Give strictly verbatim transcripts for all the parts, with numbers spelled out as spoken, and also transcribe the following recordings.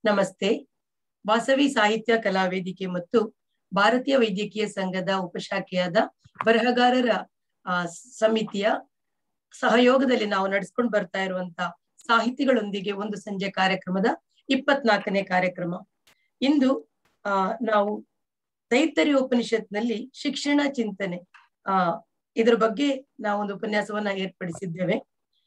ನಮಸ್ತೆ. ವಾಸವಿ ಸಾಹಿತ್ಯ ಕಲಾ ವೇದಿಕೆ ಮತ್ತು ಭಾರತೀಯ ವೈದ್ಯಕೀಯ ಸಂಘದ ಉಪಶಾಖೆಯಾದ ಬರಹಗಾರರ ಆ ಸಮಿತಿಯ ಸಹಯೋಗದಲ್ಲಿ ನಾವು ನಡೆಸ್ಕೊಂಡು ಬರ್ತಾ ಇರುವಂತ ಸಾಹಿತಿಗಳೊಂದಿಗೆ ಒಂದು ಸಂಜೆ ಕಾರ್ಯಕ್ರಮದ ಇಪ್ಪತ್ನಾಲ್ಕನೇ ಕಾರ್ಯಕ್ರಮ. ಇಂದು ಆ ನಾವು ತೈತ್ತರೀಯ ಉಪನಿಷತ್ನಲ್ಲಿ ಶಿಕ್ಷಣ ಚಿಂತನೆ ಆ ಇದ್ರ ಬಗ್ಗೆ ನಾವು ಒಂದು ಉಪನ್ಯಾಸವನ್ನ ಏರ್ಪಡಿಸಿದ್ದೇವೆ.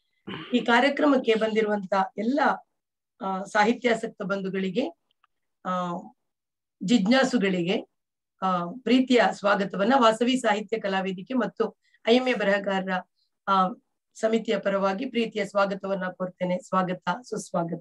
ಈ ಕಾರ್ಯಕ್ರಮಕ್ಕೆ ಬಂದಿರುವಂತ ಎಲ್ಲ ಆ ಸಾಹಿತ್ಯಾಸಕ್ತ ಬಂಧುಗಳಿಗೆ, ಆ ಜಿಜ್ಞಾಸುಗಳಿಗೆ ಆ ಪ್ರೀತಿಯ ಸ್ವಾಗತವನ್ನ ವಾಸವಿ ಸಾಹಿತ್ಯ ಕಲಾ ವೇದಿಕೆ ಮತ್ತು ಐ ಎಂ ಎ ಬರಹಗಾರರ ಆ ಸಮಿತಿಯ ಪರವಾಗಿ ಪ್ರೀತಿಯ ಸ್ವಾಗತವನ್ನ ಕೋರ್ತೇನೆ. ಸ್ವಾಗತ, ಸುಸ್ವಾಗತ.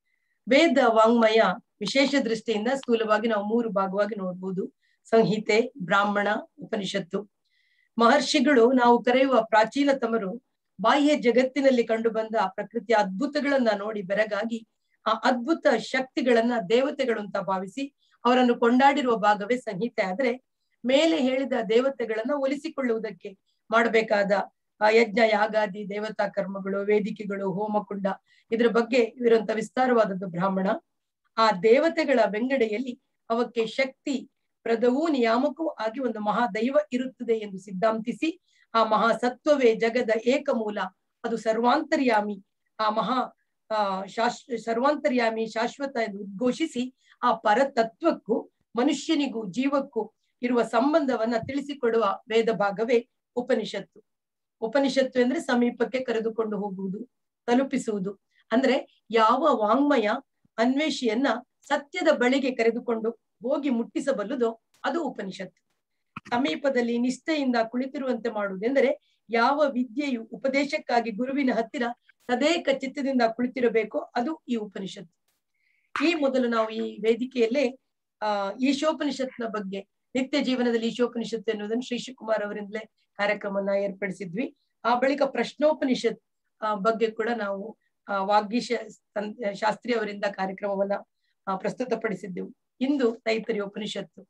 ವೇದ ವಾಂಗ್ಮಯ ವಿಶೇಷ ದೃಷ್ಟಿಯಿಂದ ಸ್ಥೂಲವಾಗಿ ನಾವು ಮೂರು ಭಾಗವಾಗಿ ನೋಡ್ಬೋದು: ಸಂಹಿತೆ, ಬ್ರಾಹ್ಮಣ, ಉಪನಿಷತ್ತು. ಮಹರ್ಷಿಗಳು ನಾವು ಕರೆಯುವ ಪ್ರಾಚೀನತಮರು ಬಾಹ್ಯ ಜಗತ್ತಿನಲ್ಲಿ ಕಂಡು ಬಂದ ಪ್ರಕೃತಿಯ ಅದ್ಭುತಗಳನ್ನ ನೋಡಿ ಬೆರಗಾಗಿ ಆ ಅದ್ಭುತ ಶಕ್ತಿಗಳನ್ನ ದೇವತೆಗಳು ಅಂತ ಭಾವಿಸಿ ಅವರನ್ನು ಕೊಂಡಾಡಿರುವ ಭಾಗವೇ ಸಂಹಿತೆ. ಆದ್ರೆ ಮೇಲೆ ಹೇಳಿದ ದೇವತೆಗಳನ್ನ ಒಲಿಸಿಕೊಳ್ಳುವುದಕ್ಕೆ ಮಾಡಬೇಕಾದ ಯಜ್ಞ, ಯಾಗಾದಿ, ದೇವತಾ ಕರ್ಮಗಳು, ವೇದಿಕೆಗಳು, ಹೋಮಕುಂಡ, ಇದ್ರ ಬಗ್ಗೆ ಇರುವಂತ ವಿಸ್ತಾರವಾದದ್ದು ಬ್ರಾಹ್ಮಣ. ಆ ದೇವತೆಗಳ ಬೆಂಗಡೆಯಲ್ಲಿ ಅವಕ್ಕೆ ಶಕ್ತಿ ಪ್ರದವೂ ನಿಯಾಮಕವೂ ಆಗಿ ಒಂದು ಮಹಾದೈವ ಇರುತ್ತದೆ ಎಂದು ಸಿದ್ಧಾಂತಿಸಿ ಆ ಮಹಾಸತ್ವವೇ ಜಗದ ಏಕಮೂಲ, ಅದು ಸರ್ವಾಂತರ್ಯಾಮಿ, ಆ ಮಹಾ ಆ ಶಾಶ್ವ ಸರ್ವಾಂತರ್ಯಾಮಿ ಶಾಶ್ವತ ಎಂದು ಉದ್ಘೋಷಿಸಿ ಆ ಪರತತ್ವಕ್ಕೂ ಮನುಷ್ಯನಿಗೂ ಜೀವಕ್ಕೂ ಇರುವ ಸಂಬಂಧವನ್ನ ತಿಳಿಸಿಕೊಡುವ ವೇದ ಭಾಗವೇ ಉಪನಿಷತ್ತು. ಉಪನಿಷತ್ತು ಅಂದ್ರೆ ಸಮೀಪಕ್ಕೆ ಕರೆದುಕೊಂಡು ಹೋಗುವುದು, ತಲುಪಿಸುವುದು. ಅಂದ್ರೆ ಯಾವ ವಾಂಗ್ಮಯ ಅನ್ವೇಷಿಯನ್ನ ಸತ್ಯದ ಬಳಿಗೆ ಕರೆದುಕೊಂಡು ಹೋಗಿ ಮುಟ್ಟಿಸಬಲ್ಲುದೋ ಅದು ಉಪನಿಷತ್ತು. ಸಮೀಪದಲ್ಲಿ ನಿಷ್ಠೆಯಿಂದ ಕುಳಿತಿರುವಂತೆ ಮಾಡುವುದೆಂದರೆ ಯಾವ ವಿದ್ಯೆಯು ಉಪದೇಶಕ್ಕಾಗಿ ಗುರುವಿನ ಹತ್ತಿರ ತದೇಕ ಚಿತ್ತದಿಂದ ಕುಳಿತಿರಬೇಕೋ ಅದು ಈ ಉಪನಿಷತ್ತು. ಈ ಮೊದಲು ನಾವು ಈ ವೇದಿಕೆಯಲ್ಲೇ ಆ ಈಶೋಪನಿಷತ್ನ ಬಗ್ಗೆ, ನಿತ್ಯ ಜೀವನದಲ್ಲಿ ಈಶೋಪನಿಷತ್ತು ಎನ್ನುವುದನ್ನು ಶ್ರೀ ಶಿವಕುಮಾರ್ ಅವರಿಂದಲೇ ಕಾರ್ಯಕ್ರಮವನ್ನ ಏರ್ಪಡಿಸಿದ್ವಿ. ಆ ಬಳಿಕ ಪ್ರಶ್ನೋಪನಿಷತ್ ಆ ಬಗ್ಗೆ ಕೂಡ ನಾವು ಆ ವಾಗೀಶ ಶಾಸ್ತ್ರಿ ಅವರಿಂದ ಕಾರ್ಯಕ್ರಮವನ್ನ ಪ್ರಸ್ತುತಪಡಿಸಿದ್ದೆವು. ಇಂದು ತೈತ್ತರೀಯ ಉಪನಿಷತ್ತು.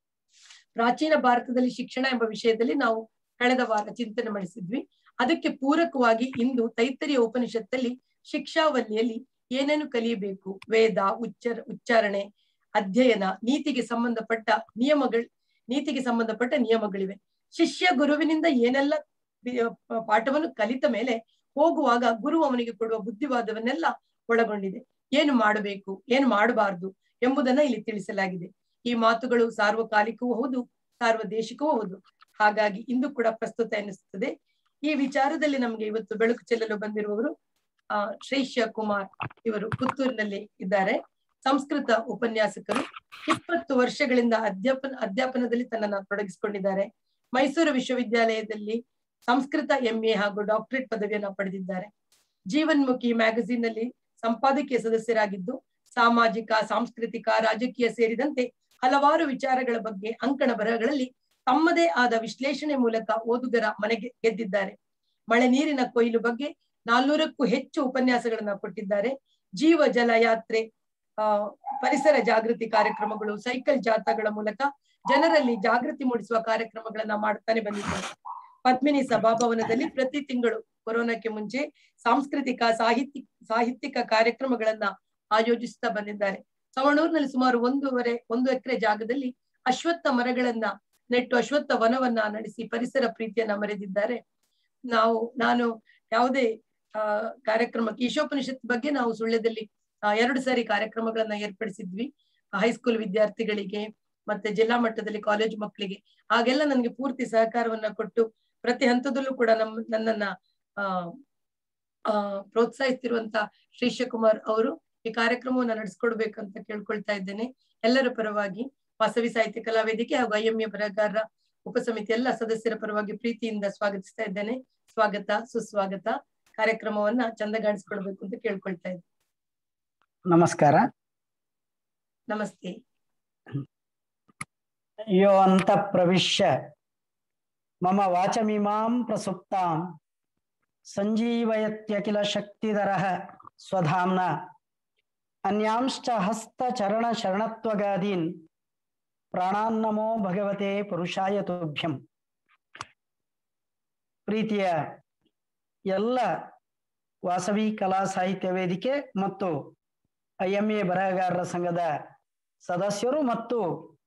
ಪ್ರಾಚೀನ ಭಾರತದಲ್ಲಿ ಶಿಕ್ಷಣ ಎಂಬ ವಿಷಯದಲ್ಲಿ ನಾವು ಕಳೆದ ವಾರ ಚಿಂತನೆ ಮಾಡಿಸಿದ್ವಿ. ಅದಕ್ಕೆ ಪೂರಕವಾಗಿ ಇಂದು ತೈತ್ತರೀಯ ಉಪನಿಷತ್ತಲ್ಲಿ ಶಿಕ್ಷಾವಲ್ಲಿಯಲ್ಲಿ ಏನೇನು ಕಲಿಯಬೇಕು, ವೇದ, ಉಚ್ಚರ ಉಚ್ಚಾರಣೆ, ಅಧ್ಯಯನ, ನೀತಿಗೆ ಸಂಬಂಧಪಟ್ಟ ನಿಯಮಗಳು ನೀತಿಗೆ ಸಂಬಂಧಪಟ್ಟ ನಿಯಮಗಳಿವೆ. ಶಿಷ್ಯ ಗುರುವಿನಿಂದ ಏನೆಲ್ಲ ಪಾಠವನ್ನು ಕಲಿತ ಮೇಲೆ ಹೋಗುವಾಗ ಗುರು ಅವನಿಗೆ ಕೊಡುವ ಬುದ್ಧಿವಾದವನ್ನೆಲ್ಲ ಒಳಗೊಂಡಿದೆ. ಏನು ಮಾಡಬೇಕು, ಏನು ಮಾಡಬಾರ್ದು ಎಂಬುದನ್ನ ಇಲ್ಲಿ ತಿಳಿಸಲಾಗಿದೆ. ಈ ಮಾತುಗಳು ಸಾರ್ವಕಾಲಿಕವೂ ಹೌದು, ಸಾರ್ವದೇಶಿಕವೂ ಹೌದು. ಹಾಗಾಗಿ ಇಂದು ಕೂಡ ಪ್ರಸ್ತುತ ಎನಿಸುತ್ತದೆ. ಈ ವಿಚಾರದಲ್ಲಿ ನಮ್ಗೆ ಇವತ್ತು ಬೆಳಕು ಚೆಲ್ಲಲು ಬಂದಿರುವವರು ಆ ಶ್ರೀ ಶಿವಕುಮಾರ್ ಇವರು ಪುತ್ತೂರಿನಲ್ಲಿ ಇದ್ದಾರೆ. ಸಂಸ್ಕೃತ ಉಪನ್ಯಾಸಕರು. ಇಪ್ಪತ್ತು ವರ್ಷಗಳಿಂದ ಅಧ್ಯಾಪನ ಅಧ್ಯಾಪನದಲ್ಲಿ ತನ್ನನ್ನು ತೊಡಗಿಸಿಕೊಂಡಿದ್ದಾರೆ. ಮೈಸೂರು ವಿಶ್ವವಿದ್ಯಾಲಯದಲ್ಲಿ ಸಂಸ್ಕೃತ ಎಂ ಎ ಹಾಗೂ ಡಾಕ್ಟರೇಟ್ ಪದವಿಯನ್ನ ಪಡೆದಿದ್ದಾರೆ. ಜೀವನ್ಮುಖಿ ಮ್ಯಾಗಝೀನ್ ನಲ್ಲಿ ಸಂಪಾದಕೀಯ ಸದಸ್ಯರಾಗಿದ್ದು ಸಾಮಾಜಿಕ, ಸಾಂಸ್ಕೃತಿಕ, ರಾಜಕೀಯ ಸೇರಿದಂತೆ ಹಲವಾರು ವಿಚಾರಗಳ ಬಗ್ಗೆ ಅಂಕಣ ಬರಹಗಳಲ್ಲಿ ತಮ್ಮದೇ ಆದ ವಿಶ್ಲೇಷಣೆ ಮೂಲಕ ಓದುಗರ ಮನೆಗೆ ಗೆದ್ದಿದ್ದಾರೆ. ಮಳೆ ನೀರಿನ ಕೊಯ್ಲು ಬಗ್ಗೆ ನಾಲ್ನೂರಕ್ಕೂ ಹೆಚ್ಚು ಉಪನ್ಯಾಸಗಳನ್ನ ಕೊಟ್ಟಿದ್ದಾರೆ. ಜೀವ ಜಲ ಯಾತ್ರೆ, ಆ ಪರಿಸರ ಜಾಗೃತಿ ಕಾರ್ಯಕ್ರಮಗಳು, ಸೈಕಲ್ ಜಾಥಾಗಳ ಮೂಲಕ ಜನರಲ್ಲಿ ಜಾಗೃತಿ ಮೂಡಿಸುವ ಕಾರ್ಯಕ್ರಮಗಳನ್ನ ಮಾಡ್ತಾನೆ ಬಂದಿದ್ದಾರೆ. ಪದ್ಮಿನಿ ಸಭಾಭವನದಲ್ಲಿ ಪ್ರತಿ ತಿಂಗಳು ಕೊರೋನಾಕ್ಕೆ ಮುಂಚೆ ಸಾಂಸ್ಕೃತಿಕ, ಸಾಹಿತ್ಯ ಸಾಹಿತ್ಯಿಕ ಕಾರ್ಯಕ್ರಮಗಳನ್ನ ಆಯೋಜಿಸ್ತಾ ಬಂದಿದ್ದಾರೆ. ಸವಣೂರಿನಲ್ಲಿ ಸುಮಾರು ಒಂದೂವರೆ ಒಂದು ಎಕರೆ ಜಾಗದಲ್ಲಿ ಅಶ್ವತ್ಥ ಮರಗಳನ್ನ ನೆಟ್ಟು ಅಶ್ವತ್ಥ ವನವನ್ನ ನಡೆಸಿ ಪರಿಸರ ಪ್ರೀತಿಯನ್ನ ಮೆರೆದಿದ್ದಾರೆ. ನಾವು ನಾನು ಯಾವುದೇ ಆ ಕಾರ್ಯಕ್ರಮಕ್ಕೆ ಈಶೋಪನಿಷತ್ ಬಗ್ಗೆ ನಾವು ಸುಳ್ಯದಲ್ಲಿ ಎರಡು ಸಾರಿ ಕಾರ್ಯಕ್ರಮಗಳನ್ನ ಏರ್ಪಡಿಸಿದ್ವಿ, ಹೈಸ್ಕೂಲ್ ವಿದ್ಯಾರ್ಥಿಗಳಿಗೆ ಮತ್ತೆ ಜಿಲ್ಲಾ ಮಟ್ಟದಲ್ಲಿ ಕಾಲೇಜು ಮಕ್ಕಳಿಗೆ. ಆಗೆಲ್ಲ ನನಗೆ ಪೂರ್ತಿ ಸಹಕಾರವನ್ನ ಕೊಟ್ಟು ಪ್ರತಿ ಹಂತದಲ್ಲೂ ಕೂಡ ನಮ್ಮ ನನ್ನನ್ನ ಆ ಆ ಪ್ರೋತ್ಸಾಹಿಸ್ತಿರುವಂತ ಶ್ರೀ ಶಿವಕುಮಾರ್ ಅವರು ಈ ಕಾರ್ಯಕ್ರಮವನ್ನ ನಡೆಸ್ಕೊಡ್ಬೇಕಂತ ಕೇಳ್ಕೊಳ್ತಾ ಇದ್ದೇನೆ. ಎಲ್ಲರ ಪರವಾಗಿ ವಾಸವಿ ಸಾಹಿತ್ಯ ಕಲಾ ವೇದಿಕೆ ಹಾಗೂ ಐ ಎಂ ಎ ಬರಹಗಾರರ ಉಪಸಮಿತಿ ಎಲ್ಲ ಸದಸ್ಯರ ಪರವಾಗಿ ಪ್ರೀತಿಯಿಂದ ಸ್ವಾಗತಿಸ್ತಾ ಇದ್ದೇನೆ. ಸ್ವಾಗತ, ಸುಸ್ವಾಗತ. ಕಾರ್ಯಕ್ರಮವನ್ನ ಚಂದಗಾಣಿಸ್ಕೊಳ್ಬೇಕು ಅಂತ ಕೇಳ್ಕೊಳ್ತಾ ಇದ್ದೇನೆ. ನಮಸ್ಕಾರ. ನಮಸ್ತೆ. ಯೋ ಅಂತ ಪ್ರವಿಶ್ಯ ಮಮ ವಾಚಮಿಮಾಂ ಪ್ರಸುಪ್ತಾಂ ಸಂಜೀವಯತ್ಯಖಿಲ ಶಕ್ತಿಧರಃ ಸ್ವಧಾಮ್ನ ಅನ್ಯಾಂಶ್ಚ ಹಸ್ತ ಚರಣ ಶರಣತ್ವಗಾದೀನ್ ಪ್ರಾಣಾನ್ನಮೋ ಭಗವತೆ ಪುರುಷಾಯ ತುಭ್ಯಂ. ಪ್ರೀತಿಯ ಎಲ್ಲ ವಾಸವಿ ಕಲಾ ಸಾಹಿತ್ಯ ವೇದಿಕೆ ಮತ್ತು ಐ ಎಂ ಎ ಬರಹಗಾರರ ಸಂಘದ ಸದಸ್ಯರು ಮತ್ತು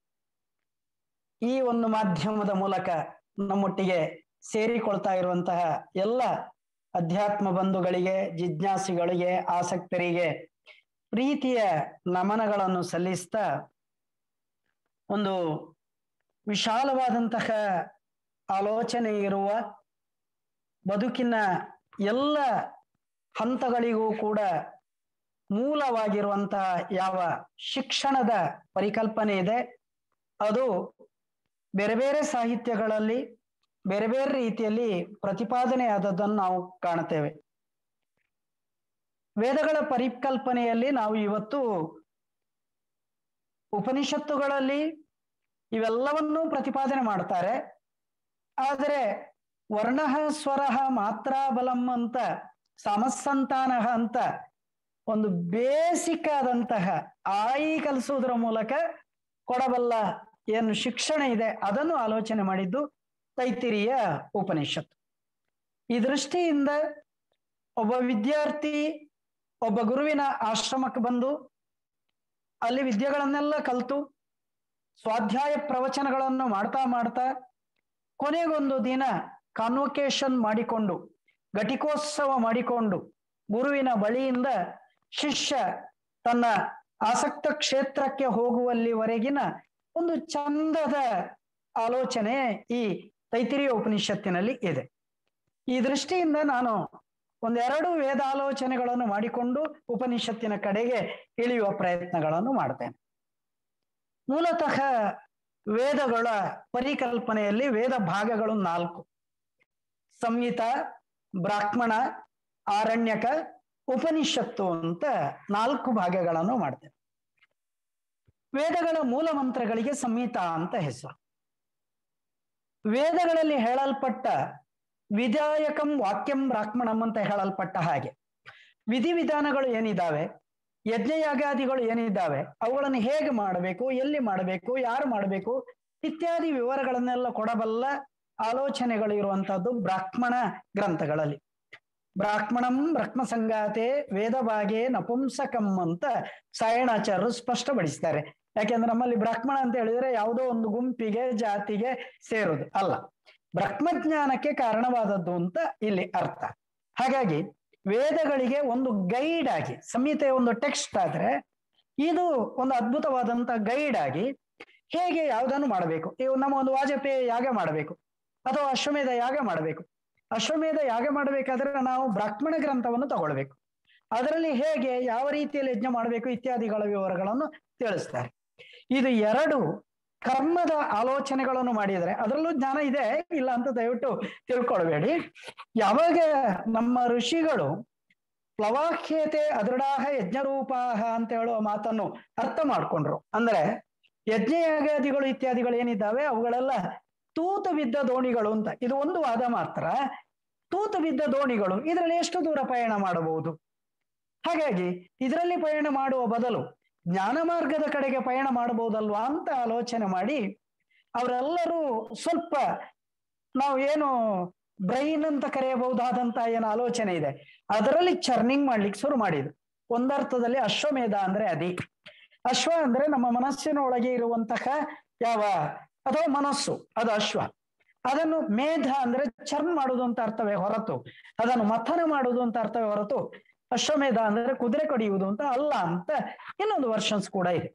ಈ ಒಂದು ಮಾಧ್ಯಮದ ಮೂಲಕ ನಮ್ಮೊಟ್ಟಿಗೆ ಸೇರಿಕೊಳ್ತಾ ಇರುವಂತಹ ಎಲ್ಲ ಅಧ್ಯಾತ್ಮ ಬಂಧುಗಳಿಗೆ, ಜಿಜ್ಞಾಸಿಗಳಿಗೆ, ಆಸಕ್ತರಿಗೆ ಪ್ರೀತಿಯ ನಮನಗಳನ್ನು ಸಲ್ಲಿಸ್ತಾ ಒಂದು ವಿಶಾಲವಾದಂತಹ ಆಲೋಚನೆ ಇರುವ, ಬದುಕಿನ ಎಲ್ಲ ಹಂತಗಳಿಗೂ ಕೂಡ ಮೂಲವಾಗಿರುವಂತಹ ಯಾವ ಶಿಕ್ಷಣದ ಪರಿಕಲ್ಪನೆ ಇದೆ ಅದು ಬೇರೆ ಬೇರೆ ಸಾಹಿತ್ಯಗಳಲ್ಲಿ ಬೇರೆ ಬೇರೆ ರೀತಿಯಲ್ಲಿ ಪ್ರತಿಪಾದನೆ ಆದದ್ದನ್ನು ನಾವು ಕಾಣುತ್ತೇವೆ. ವೇದಗಳ ಪರಿಕಲ್ಪನೆಯಲ್ಲಿ ನಾವು ಇವತ್ತು ಉಪನಿಷತ್ತುಗಳಲ್ಲಿ ಇವೆಲ್ಲವನ್ನೂ ಪ್ರತಿಪಾದನೆ ಮಾಡ್ತಾರೆ. ಆದರೆ ವರ್ಣಃ ಸ್ವರಃ ಮಾತ್ರಾ ಬಲಂ ಅಂತ ಸಮಸಂತಾನಃ ಅಂತ ಒಂದು ಬೇಸಿಕ್ ಆದಂತಹ ಆಯಿ ಕಲಿಸುವುದರ ಮೂಲಕ ಕೊಡಬಲ್ಲ ಏನು ಶಿಕ್ಷಣ ಇದೆ ಅದನ್ನು ಆಲೋಚನೆ ಮಾಡಿದ್ದು ತೈತ್ತಿರೀಯ ಉಪನಿಷತ್ತು. ಈ ದೃಷ್ಟಿಯಿಂದ ಒಬ್ಬ ವಿದ್ಯಾರ್ಥಿ ಒಬ್ಬ ಗುರುವಿನ ಆಶ್ರಮಕ್ಕೆ ಬಂದು ಅಲ್ಲಿ ವಿದ್ಯೆಗಳನ್ನೆಲ್ಲ ಕಲಿತು ಸ್ವಾಧ್ಯಾಯ ಪ್ರವಚನಗಳನ್ನು ಮಾಡ್ತಾ ಮಾಡ್ತಾ ಕೊನೆಗೊಂದು ದಿನ ಕಾನ್ವೊಕೇಶನ್ ಮಾಡಿಕೊಂಡು ಘಟಿಕೋತ್ಸವ ಮಾಡಿಕೊಂಡು ಗುರುವಿನ ಬಳಿಯಿಂದ ಶಿಷ್ಯ ತನ್ನ ಆಸಕ್ತ ಕ್ಷೇತ್ರಕ್ಕೆ ಹೋಗುವಲ್ಲಿವರೆಗಿನ ಒಂದು ಚಂದದ ಆಲೋಚನೆ ಈ ತೈತ್ತಿರೀಯ ಉಪನಿಷತ್ತಿನಲ್ಲಿ ಇದೆ. ಈ ದೃಷ್ಟಿಯಿಂದ ನಾನು ಒಂದೆರಡು ವೇದಾಲೋಚನೆಗಳನ್ನು ಮಾಡಿಕೊಂಡು ಉಪನಿಷತ್ತಿನ ಕಡೆಗೆ ಇಳಿಯುವ ಪ್ರಯತ್ನಗಳನ್ನು ಮಾಡ್ತೇನೆ. ಮೂಲತಃ ವೇದಗಳ ಪರಿಕಲ್ಪನೆಯಲ್ಲಿ ವೇದ ಭಾಗಗಳು ನಾಲ್ಕು: ಸಂಹಿತ, ಬ್ರಾಹ್ಮಣ, ಆರಣ್ಯಕ, ಉಪನಿಷತ್ತು ಅಂತ ನಾಲ್ಕು ಭಾಗಗಳನ್ನು ಮಾಡ್ತೇವೆ. ವೇದಗಳ ಮೂಲ ಮಂತ್ರಗಳಿಗೆ ಸಂಹಿತ ಅಂತ ಹೆಸರು. ವೇದಗಳಲ್ಲಿ ಹೇಳಲ್ಪಟ್ಟ ವಿಧಾಯಕಂ ವಾಕ್ಯಂ ಬ್ರಾಹ್ಮಣಂ ಅಂತ ಹೇಳಲ್ಪಟ್ಟ ಹಾಗೆ ವಿಧಿವಿಧಾನಗಳು ಏನಿದ್ದಾವೆ, ಯಜ್ಞಯಾಗಾದಿಗಳು ಏನಿದ್ದಾವೆ, ಅವುಗಳನ್ನು ಹೇಗೆ ಮಾಡಬೇಕು, ಎಲ್ಲಿ ಮಾಡಬೇಕು, ಯಾರು ಮಾಡಬೇಕು ಇತ್ಯಾದಿ ವಿವರಗಳನ್ನೆಲ್ಲ ಕೊಡಬಲ್ಲ ಆಲೋಚನೆಗಳು ಇರುವಂತಹದ್ದು ಬ್ರಾಹ್ಮಣ ಗ್ರಂಥಗಳಲ್ಲಿ. ಬ್ರಾಹ್ಮಣಂ ಬ್ರಹ್ಮ ಸಂಗಾತೆ ವೇದಭಾಗೆ ನಪುಂಸಕಂ ಅಂತ ಸಾಯಣಾಚಾರ್ಯರು ಸ್ಪಷ್ಟಪಡಿಸ್ತಾರೆ. ಯಾಕೆಂದ್ರೆ ನಮ್ಮಲ್ಲಿ ಬ್ರಾಹ್ಮಣ ಅಂತ ಹೇಳಿದ್ರೆ ಯಾವುದೋ ಒಂದು ಗುಂಪಿಗೆ, ಜಾತಿಗೆ ಸೇರುವುದು ಅಲ್ಲ, ಬ್ರಹ್ಮಜ್ಞಾನಕ್ಕೆ ಕಾರಣವಾದದ್ದು ಅಂತ ಇಲ್ಲಿ ಅರ್ಥ. ಹಾಗಾಗಿ ವೇದಗಳಿಗೆ ಒಂದು ಗೈಡ್ ಆಗಿ, ಸಂಹಿತೆಯ ಒಂದು ಟೆಕ್ಸ್ಟ್ ಆದ್ರೆ ಇದು ಒಂದು ಅದ್ಭುತವಾದಂತ ಗೈಡ್ ಆಗಿ ಹೇಗೆ ಯಾವುದನ್ನು ಮಾಡಬೇಕು. ಇವು ನಮ್ಮ ಒಂದು ವಾಜಪೇಯಿ ಯಾಗ ಮಾಡಬೇಕು ಅಥವಾ ಅಶ್ವಮೇಧ ಯಾಗ ಮಾಡಬೇಕು. ಅಶ್ವಮೇಧ ಯಾಗ ಮಾಡಬೇಕಾದ್ರೆ ನಾವು ಬ್ರಾಹ್ಮಣ ಗ್ರಂಥವನ್ನು ತಗೊಳ್ಬೇಕು. ಅದರಲ್ಲಿ ಹೇಗೆ ಯಾವ ರೀತಿಯಲ್ಲಿ ಯಜ್ಞ ಮಾಡಬೇಕು ಇತ್ಯಾದಿಗಳ ವಿವರಗಳನ್ನು ತಿಳಿಸ್ತಾರೆ. ಇದು ಎರಡು ಕರ್ಮದ ಆಲೋಚನೆಗಳನ್ನು ಮಾಡಿದರೆ ಅದರಲ್ಲೂ ಜ್ಞಾನ ಇದೆ, ಇಲ್ಲ ಅಂತ ದಯವಿಟ್ಟು ತಿಳ್ಕೊಳ್ಬೇಡಿ. ಯಾವಾಗ ನಮ್ಮ ಋಷಿಗಳು ಪ್ಲವಾಹ್ಯತೆ ಅದೃಢಾಹ ಯಜ್ಞರೂಪಾಹ ಅಂತ ಹೇಳುವ ಮಾತನ್ನು ಅರ್ಥ ಮಾಡ್ಕೊಂಡ್ರು, ಅಂದ್ರೆ ಯಜ್ಞಯಾಗಾದಿಗಳು ಇತ್ಯಾದಿಗಳು ಏನಿದ್ದಾವೆ ಅವುಗಳೆಲ್ಲ ತೂತು ಬಿದ್ದ ದೋಣಿಗಳು ಅಂತ. ಇದು ಒಂದು ವಾದ ಮಾತ್ರ. ತೂತು ಬಿದ್ದ ದೋಣಿಗಳು ಇದರಲ್ಲಿ ಎಷ್ಟು ದೂರ ಪಯಣ ಮಾಡಬಹುದು? ಹಾಗಾಗಿ ಇದರಲ್ಲಿ ಪಯಣ ಮಾಡುವ ಬದಲು ಜ್ಞಾನ ಮಾರ್ಗದ ಕಡೆಗೆ ಪಯಣ ಮಾಡಬಹುದಲ್ವಾ ಅಂತ ಆಲೋಚನೆ ಮಾಡಿ ಅವರೆಲ್ಲರೂ ಸ್ವಲ್ಪ ನಾವು ಏನು ಬ್ರೈನ್ ಅಂತ ಕರೆಯಬಹುದಾದಂತಹ ಏನು ಆಲೋಚನೆ ಇದೆ ಅದರಲ್ಲಿ ಚರ್ನಿಂಗ್ ಮಾಡ್ಲಿಕ್ಕೆ ಶುರು ಮಾಡಿದ್ರು. ಒಂದರ್ಥದಲ್ಲಿ ಅಶ್ವಮೇಧ ಅಂದ್ರೆ ಅದಿ. ಅಶ್ವ ಅಂದ್ರೆ ನಮ್ಮ ಮನಸ್ಸಿನ ಒಳಗೆ ಇರುವಂತಹ ಯಾವ ಅಥವಾ ಮನಸ್ಸು, ಅದು ಅಶ್ವ. ಅದನ್ನು ಮೇಧ ಅಂದ್ರೆ ಚರ್ನ್ ಮಾಡುವುದು ಅಂತ ಅರ್ಥವೇ ಹೊರತು, ಅದನ್ನು ಮಥನ ಮಾಡುವುದು ಅಂತ ಅರ್ಥವೇ ಹೊರತು ಅಶ್ವಮೇಧ ಅಂದ್ರೆ ಕುದುರೆ ಕಡಿಯುವುದು ಅಂತ ಅಲ್ಲ ಅಂತ ಇನ್ನೊಂದು ವರ್ಷನ್ಸ್ ಕೂಡ ಇದೆ.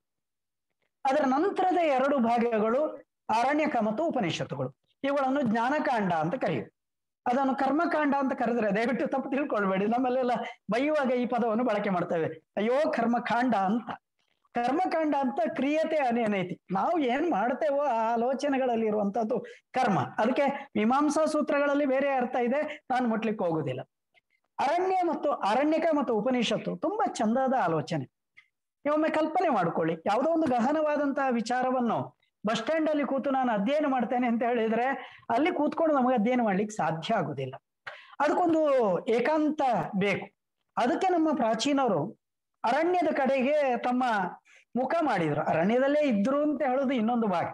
ಅದರ ನಂತರದ ಎರಡು ಭಾಗಗಳು ಆರಣ್ಯಕ ಮತ್ತು ಉಪನಿಷತ್ತುಗಳು. ಇವುಗಳನ್ನು ಜ್ಞಾನಕಾಂಡ ಅಂತ ಕರೆಯುವುದು. ಅದನ್ನು ಕರ್ಮಕಾಂಡ ಅಂತ ಕರೆದ್ರೆ ದಯವಿಟ್ಟು ತಪ್ಪು ತಿಳ್ಕೊಳ್ಬೇಡಿ. ನಮ್ಮಲ್ಲೆಲ್ಲ ಬೈಯುವಾಗ ಈ ಪದವನ್ನು ಬಳಕೆ ಮಾಡ್ತೇವೆ, ಅಯ್ಯೋ ಕರ್ಮಕಾಂಡ ಅಂತ. ಕರ್ಮಕಾಂಡ ಅಂತ ಕ್ರಿಯತೆ ಅನೇನೈತಿ, ನಾವು ಏನ್ ಮಾಡ್ತೇವೋ ಆ ಆಲೋಚನೆಗಳಲ್ಲಿ ಇರುವಂತದ್ದು ಕರ್ಮ. ಅದಕ್ಕೆ ಮೀಮಾಂಸಾ ಸೂತ್ರಗಳಲ್ಲಿ ಬೇರೆ ಅರ್ಥ ಇದೆ, ನಾನು ಮುಟ್ಲಿಕ್ಕೆ ಹೋಗುದಿಲ್ಲ. ಅರಣ್ಯ ಮತ್ತು ಅರಣ್ಯಕ ಮತ್ತು ಉಪನಿಷತ್ತು ತುಂಬಾ ಚಂದದ ಆಲೋಚನೆ. ಒಮ್ಮೆ ಕಲ್ಪನೆ ಮಾಡ್ಕೊಳ್ಳಿ, ಯಾವುದೋ ಒಂದು ಗಹನವಾದಂತಹ ವಿಚಾರವನ್ನು ಬಸ್ ಸ್ಟ್ಯಾಂಡ್ ಅಲ್ಲಿ ಕೂತು ನಾನು ಅಧ್ಯಯನ ಮಾಡ್ತೇನೆ ಅಂತ ಹೇಳಿದ್ರೆ ಅಲ್ಲಿ ಕೂತ್ಕೊಂಡು ನಮಗೆ ಅಧ್ಯಯನ ಮಾಡ್ಲಿಕ್ಕೆ ಸಾಧ್ಯ ಆಗುದಿಲ್ಲ. ಅದಕ್ಕೊಂದು ಏಕಾಂತ ಬೇಕು. ಅದಕ್ಕೆ ನಮ್ಮ ಪ್ರಾಚೀನರು ಅರಣ್ಯದ ಕಡೆಗೆ ತಮ್ಮ ಮುಖ ಮಾಡಿದ್ರು. ಅರಣ್ಯದಲ್ಲೇ ಇದ್ರು ಅಂತ ಹೇಳುದು ಇನ್ನೊಂದು ಭಾಗ.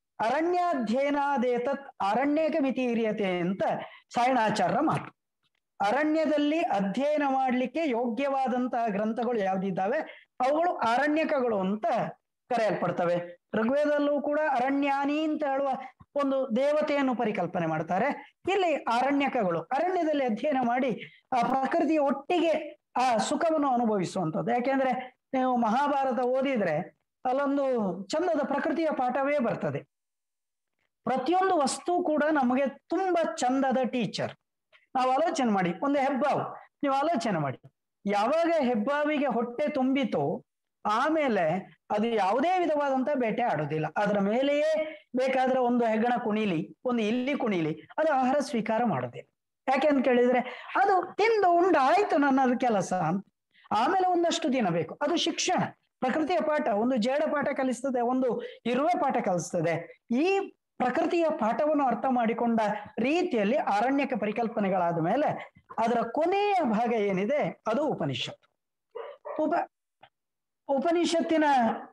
ಅರಣ್ಯಾಧ್ಯಯನಾದೇತತ್ ಅರಣ್ಯಕ ಮಿತಿ ಹಿರಿಯತೆ ಅಂತ ಸಾಯಣಾಚಾರ್ಯರ ಮಾತು. ಅರಣ್ಯದಲ್ಲಿ ಅಧ್ಯಯನ ಮಾಡ್ಲಿಕ್ಕೆ ಯೋಗ್ಯವಾದಂತಹ ಗ್ರಂಥಗಳು ಯಾವ್ದಿದ್ದಾವೆ ಅವುಗಳು ಅರಣ್ಯಕಗಳು ಅಂತ ಕರೆಯಲ್ಪಡ್ತವೆ. ಋಗ್ವೇದಲ್ಲೂ ಕೂಡ ಅರಣ್ಯಾನಿ ಅಂತ ಹೇಳುವ ಒಂದು ದೇವತೆಯನ್ನು ಪರಿಕಲ್ಪನೆ ಮಾಡ್ತಾರೆ. ಇಲ್ಲಿ ಅರಣ್ಯಕಗಳು ಅರಣ್ಯದಲ್ಲಿ ಅಧ್ಯಯನ ಮಾಡಿ ಆ ಪ್ರಕೃತಿಯ ಒಟ್ಟಿಗೆ ಆ ಸುಖವನ್ನು ಅನುಭವಿಸುವಂಥದ್ದು. ಯಾಕೆಂದ್ರೆ ನೀವು ಮಹಾಭಾರತ ಓದಿದ್ರೆ ಅಲ್ಲೊಂದು ಚಂದದ ಪ್ರಕೃತಿಯ ಪಾಠವೇ ಬರ್ತದೆ. ಪ್ರತಿಯೊಂದು ವಸ್ತು ಕೂಡ ನಮಗೆ ತುಂಬಾ ಚಂದದ ಟೀಚರ್. ನಾವು ಆಲೋಚನೆ ಮಾಡಿ, ಒಂದು ಹೆಬ್ಬಾವು ನೀವು ಆಲೋಚನೆ ಮಾಡಿ, ಯಾವಾಗ ಹೆಬ್ಬಾವಿಗೆ ಹೊಟ್ಟೆ ತುಂಬಿತೋ ಆಮೇಲೆ ಅದು ಯಾವುದೇ ವಿಧವಾದಂತ ಬೇಟೆ ಆಡುದಿಲ್ಲ. ಅದರ ಮೇಲೆಯೇ ಬೇಕಾದ್ರೆ ಒಂದು ಹೆಗ್ಗಣ ಕುಣಿಲಿ, ಒಂದು ಇಲ್ಲಿ ಕುಣಿಲಿ, ಅದು ಆಹಾರ ಸ್ವೀಕಾರ ಮಾಡುದಿಲ್ಲ. ಯಾಕೆ ಅಂತ ಕೇಳಿದ್ರೆ ಅದು ತಿಂದು ಉಂಡ ಆಯ್ತು ನನ್ನದು ಕೆಲಸ ಅಂತ. ಆಮೇಲೆ ಒಂದಷ್ಟು ದಿನ ಬೇಕು. ಅದು ಶಿಕ್ಷಣ, ಪ್ರಕೃತಿಯ ಪಾಠ. ಒಂದು ಜೇಡ ಪಾಠ ಕಲಿಸ್ತದೆ, ಒಂದು ಇರುವೆ ಪಾಠ ಕಲಿಸ್ತದೆ. ಈ ಪ್ರಕೃತಿಯ ಪಾಠವನ್ನು ಅರ್ಥ ಮಾಡಿಕೊಂಡ ರೀತಿಯಲ್ಲಿ ಅರಣ್ಯಕ ಪರಿಕಲ್ಪನೆಗಳಾದ ಮೇಲೆ ಅದರ ಕೊನೆಯ ಭಾಗ ಏನಿದೆ ಅದು ಉಪನಿಷತ್ತು. ಉಪ ಉಪನಿಷತ್ತಿನ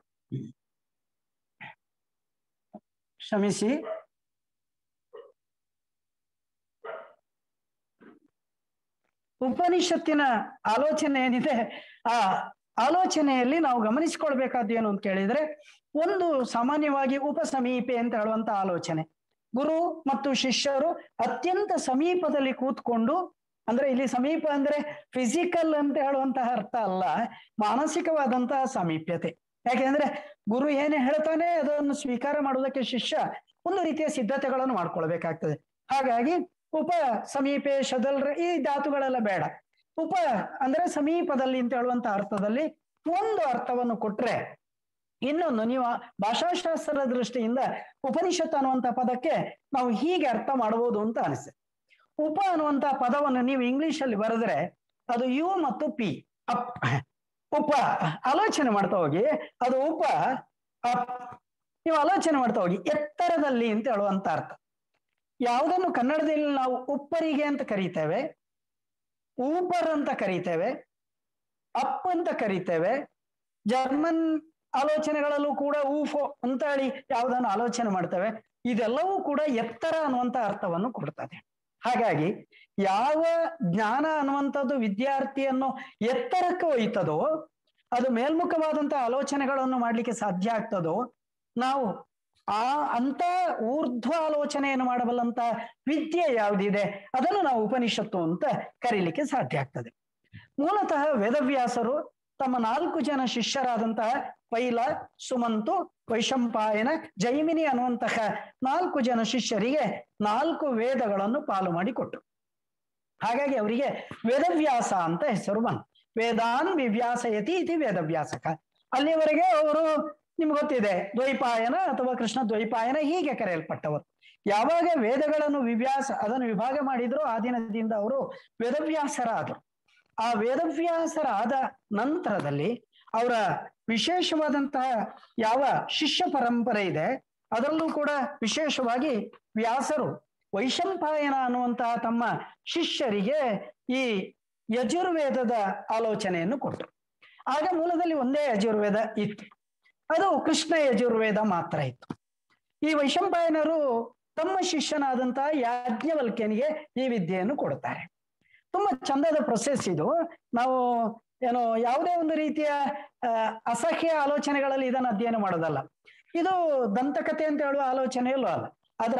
ಕ್ಷಮಿಸಿ ಉಪನಿಷತ್ತಿನ ಆಲೋಚನೆ ಏನಿದೆ ಆ ಆಲೋಚನೆಯಲ್ಲಿ ನಾವು ಗಮನಿಸಿಕೊಳ್ಬೇಕಾದ್ದು ಏನು ಅಂತ ಕೇಳಿದ್ರೆ, ಒಂದು ಸಾಮಾನ್ಯವಾಗಿ ಉಪಸಮೀಪೆ ಅಂತ ಹೇಳುವಂತ ಆಲೋಚನೆ. ಗುರು ಮತ್ತು ಶಿಷ್ಯರು ಅತ್ಯಂತ ಸಮೀಪದಲ್ಲಿ ಕೂತ್ಕೊಂಡು, ಅಂದ್ರೆ ಇಲ್ಲಿ ಸಮೀಪ ಅಂದ್ರೆ ಫಿಸಿಕಲ್ ಅಂತ ಹೇಳುವಂತಹ ಅರ್ಥ ಅಲ್ಲ, ಮಾನಸಿಕವಾದಂತಹ ಸಾಮೀಪ್ಯತೆ. ಯಾಕೆಂದ್ರೆ ಗುರು ಏನೇ ಹೇಳ್ತಾನೆ ಅದನ್ನು ಸ್ವೀಕಾರ ಮಾಡುವುದಕ್ಕೆ ಶಿಷ್ಯ ಒಂದು ರೀತಿಯ ಸಿದ್ಧತೆಗಳನ್ನು ಮಾಡ್ಕೊಳ್ಬೇಕಾಗ್ತದೆ. ಹಾಗಾಗಿ ಉಪ ಸಮೀಪೆ ಶದಲ್ರ ಈ ಧಾತುಗಳೆಲ್ಲ ಬೇಡ. ಉಪ ಅಂದ್ರೆ ಸಮೀಪದಲ್ಲಿ ಅಂತ ಹೇಳುವಂತ ಅರ್ಥದಲ್ಲಿ ಒಂದು ಅರ್ಥವನ್ನು ಕೊಟ್ರೆ, ಇನ್ನೊಂದು ನೀವು ಭಾಷಾಶಾಸ್ತ್ರದ ದೃಷ್ಟಿಯಿಂದ ಉಪನಿಷತ್ ಅನ್ನುವಂತ ಪದಕ್ಕೆ ನಾವು ಹೀಗೆ ಅರ್ಥ ಮಾಡಬಹುದು ಅಂತ ಅನಿಸುತ್ತೆ. ಉಪ ಅನ್ನುವಂತ ಪದವನ್ನು ನೀವು ಇಂಗ್ಲಿಷ್ ಅಲ್ಲಿ ಬರೆದ್ರೆ ಅದು ಯು ಮತ್ತು ಪಿ, ಅಪ್, ಉಪ. ಆಲೋಚನೆ ಮಾಡ್ತಾ ಹೋಗಿ, ಅದು ಉಪ ಅಪ್. ನೀವು ಆಲೋಚನೆ ಮಾಡ್ತಾ ಹೋಗಿ, ಎತ್ತರದಲ್ಲಿ ಅಂತ ಹೇಳುವಂತ ಅರ್ಥ. ಯಾವುದನ್ನು ಕನ್ನಡದಲ್ಲಿ ನಾವು ಉಪ್ಪರಿಗೆ ಅಂತ ಕರೀತೇವೆ, ಊಪರ್ ಅಂತ ಕರೀತೇವೆ, ಅಪ್ ಅಂತ ಕರೀತೇವೆ. ಜರ್ಮನ್ ಆಲೋಚನೆಗಳಲ್ಲೂ ಕೂಡ ಊಫೋ ಅಂತ ಹೇಳಿ ಯಾವುದನ್ನು ಆಲೋಚನೆ ಮಾಡ್ತೇವೆ. ಇದೆಲ್ಲವೂ ಕೂಡ ಎತ್ತರ ಅನ್ನುವಂತ ಅರ್ಥವನ್ನು ಕೊಡ್ತದೆ. ಹಾಗಾಗಿ ಯಾವ ಜ್ಞಾನ ಅನ್ನುವಂಥದ್ದು ವಿದ್ಯಾರ್ಥಿಯನ್ನು ಎತ್ತರಕ್ಕೆ ಒಯ್ತದೋ, ಅದು ಮೇಲ್ಮುಖವಾದಂತಹ ಆಲೋಚನೆಗಳನ್ನು ಮಾಡ್ಲಿಕ್ಕೆ ಸಾಧ್ಯ ಆಗ್ತದೋ, ನಾವು ಆ ಅಂತ ಊರ್ಧ್ವ ಆಲೋಚನೆಯನ್ನು ಮಾಡಬಲ್ಲಂತ ವಿದ್ಯೆ ಯಾವುದಿದೆ ಅದನ್ನು ನಾವು ಉಪನಿಷತ್ತು ಅಂತ ಕರೀಲಿಕ್ಕೆ ಸಾಧ್ಯ ಆಗ್ತದೆ. ಮೂಲತಃ ವೇದವ್ಯಾಸರು ತಮ್ಮ ನಾಲ್ಕು ಜನ ಶಿಷ್ಯರಾದಂತಹ ಪೈಲ, ಸುಮಂತು, ವೈಶಂಪಾಯನ, ಜೈಮಿನಿ ಅನ್ನುವಂತಹ ನಾಲ್ಕು ಜನ ಶಿಷ್ಯರಿಗೆ ನಾಲ್ಕು ವೇದಗಳನ್ನು ಪಾಲು ಮಾಡಿಕೊಟ್ರು. ಹಾಗಾಗಿ ಅವರಿಗೆ ವೇದವ್ಯಾಸ ಅಂತ ಹೆಸರು ಬಂತು. ವೇದಾನ್ ವಿವ್ಯಾಸಯತಿ ಇತಿ ವೇದವ್ಯಾಸಕ. ಅಲ್ಲಿವರೆಗೆ ಅವರು ನಿಮ್ಗೆ ಗೊತ್ತಿದೆ, ದ್ವೈಪಾಯನ ಅಥವಾ ಕೃಷ್ಣ ದ್ವೈಪಾಯನ ಹೀಗೆ ಕರೆಯಲ್ಪಟ್ಟವರು. ಯಾವಾಗ ವೇದಗಳನ್ನು ವಿವ್ಯಾಸ ಅದನ್ನು ವಿಭಾಗ ಮಾಡಿದ್ರು ಆ ದಿನದಿಂದ ಅವರು ವೇದವ್ಯಾಸರಾದರು. ಆ ವೇದವ್ಯಾಸರಾದ ನಂತರದಲ್ಲಿ ಅವರ ವಿಶೇಷವಾದಂತಹ ಯಾವ ಶಿಷ್ಯ ಪರಂಪರೆ ಇದೆ ಅದರಲ್ಲೂ ಕೂಡ ವಿಶೇಷವಾಗಿ ವ್ಯಾಸರು ವೈಶಂಪಾಯನ ಅನ್ನುವಂತಹ ತಮ್ಮ ಶಿಷ್ಯರಿಗೆ ಈ ಯಜುರ್ವೇದದ ಆಲೋಚನೆಯನ್ನು ಕೊಟ್ಟರು. ಆಗ ಮೂಲದಲ್ಲಿ ಒಂದೇ ಯಜುರ್ವೇದ ಇತ್ತು, ಅದು ಕೃಷ್ಣ ಯಜುರ್ವೇದ ಮಾತ್ರ ಇತ್ತು. ಈ ವೈಶಂಪಾಯನರು ತಮ್ಮ ಶಿಷ್ಯನಾದಂತಹ ಯಾಜ್ಞವಲ್ಕ್ಯನಿಗೆ ಈ ವಿದ್ಯೆಯನ್ನು ಕೊಡ್ತಾರೆ. ತುಂಬಾ ಚಂದದ ಪ್ರೊಸೆಸ್ ಇದು. ನಾವು ಏನೋ ಯಾವುದೇ ಒಂದು ರೀತಿಯ ಅಹ್ ಅಸಹ್ಯ ಆಲೋಚನೆಗಳಲ್ಲಿ ಇದನ್ನು ಅಧ್ಯಯನ ಮಾಡೋದಲ್ಲ. ಇದು ದಂತಕಥೆ ಅಂತ ಹೇಳುವ ಆಲೋಚನೆಯಲ್ಲೂ ಅಲ್ಲ. ಅದರ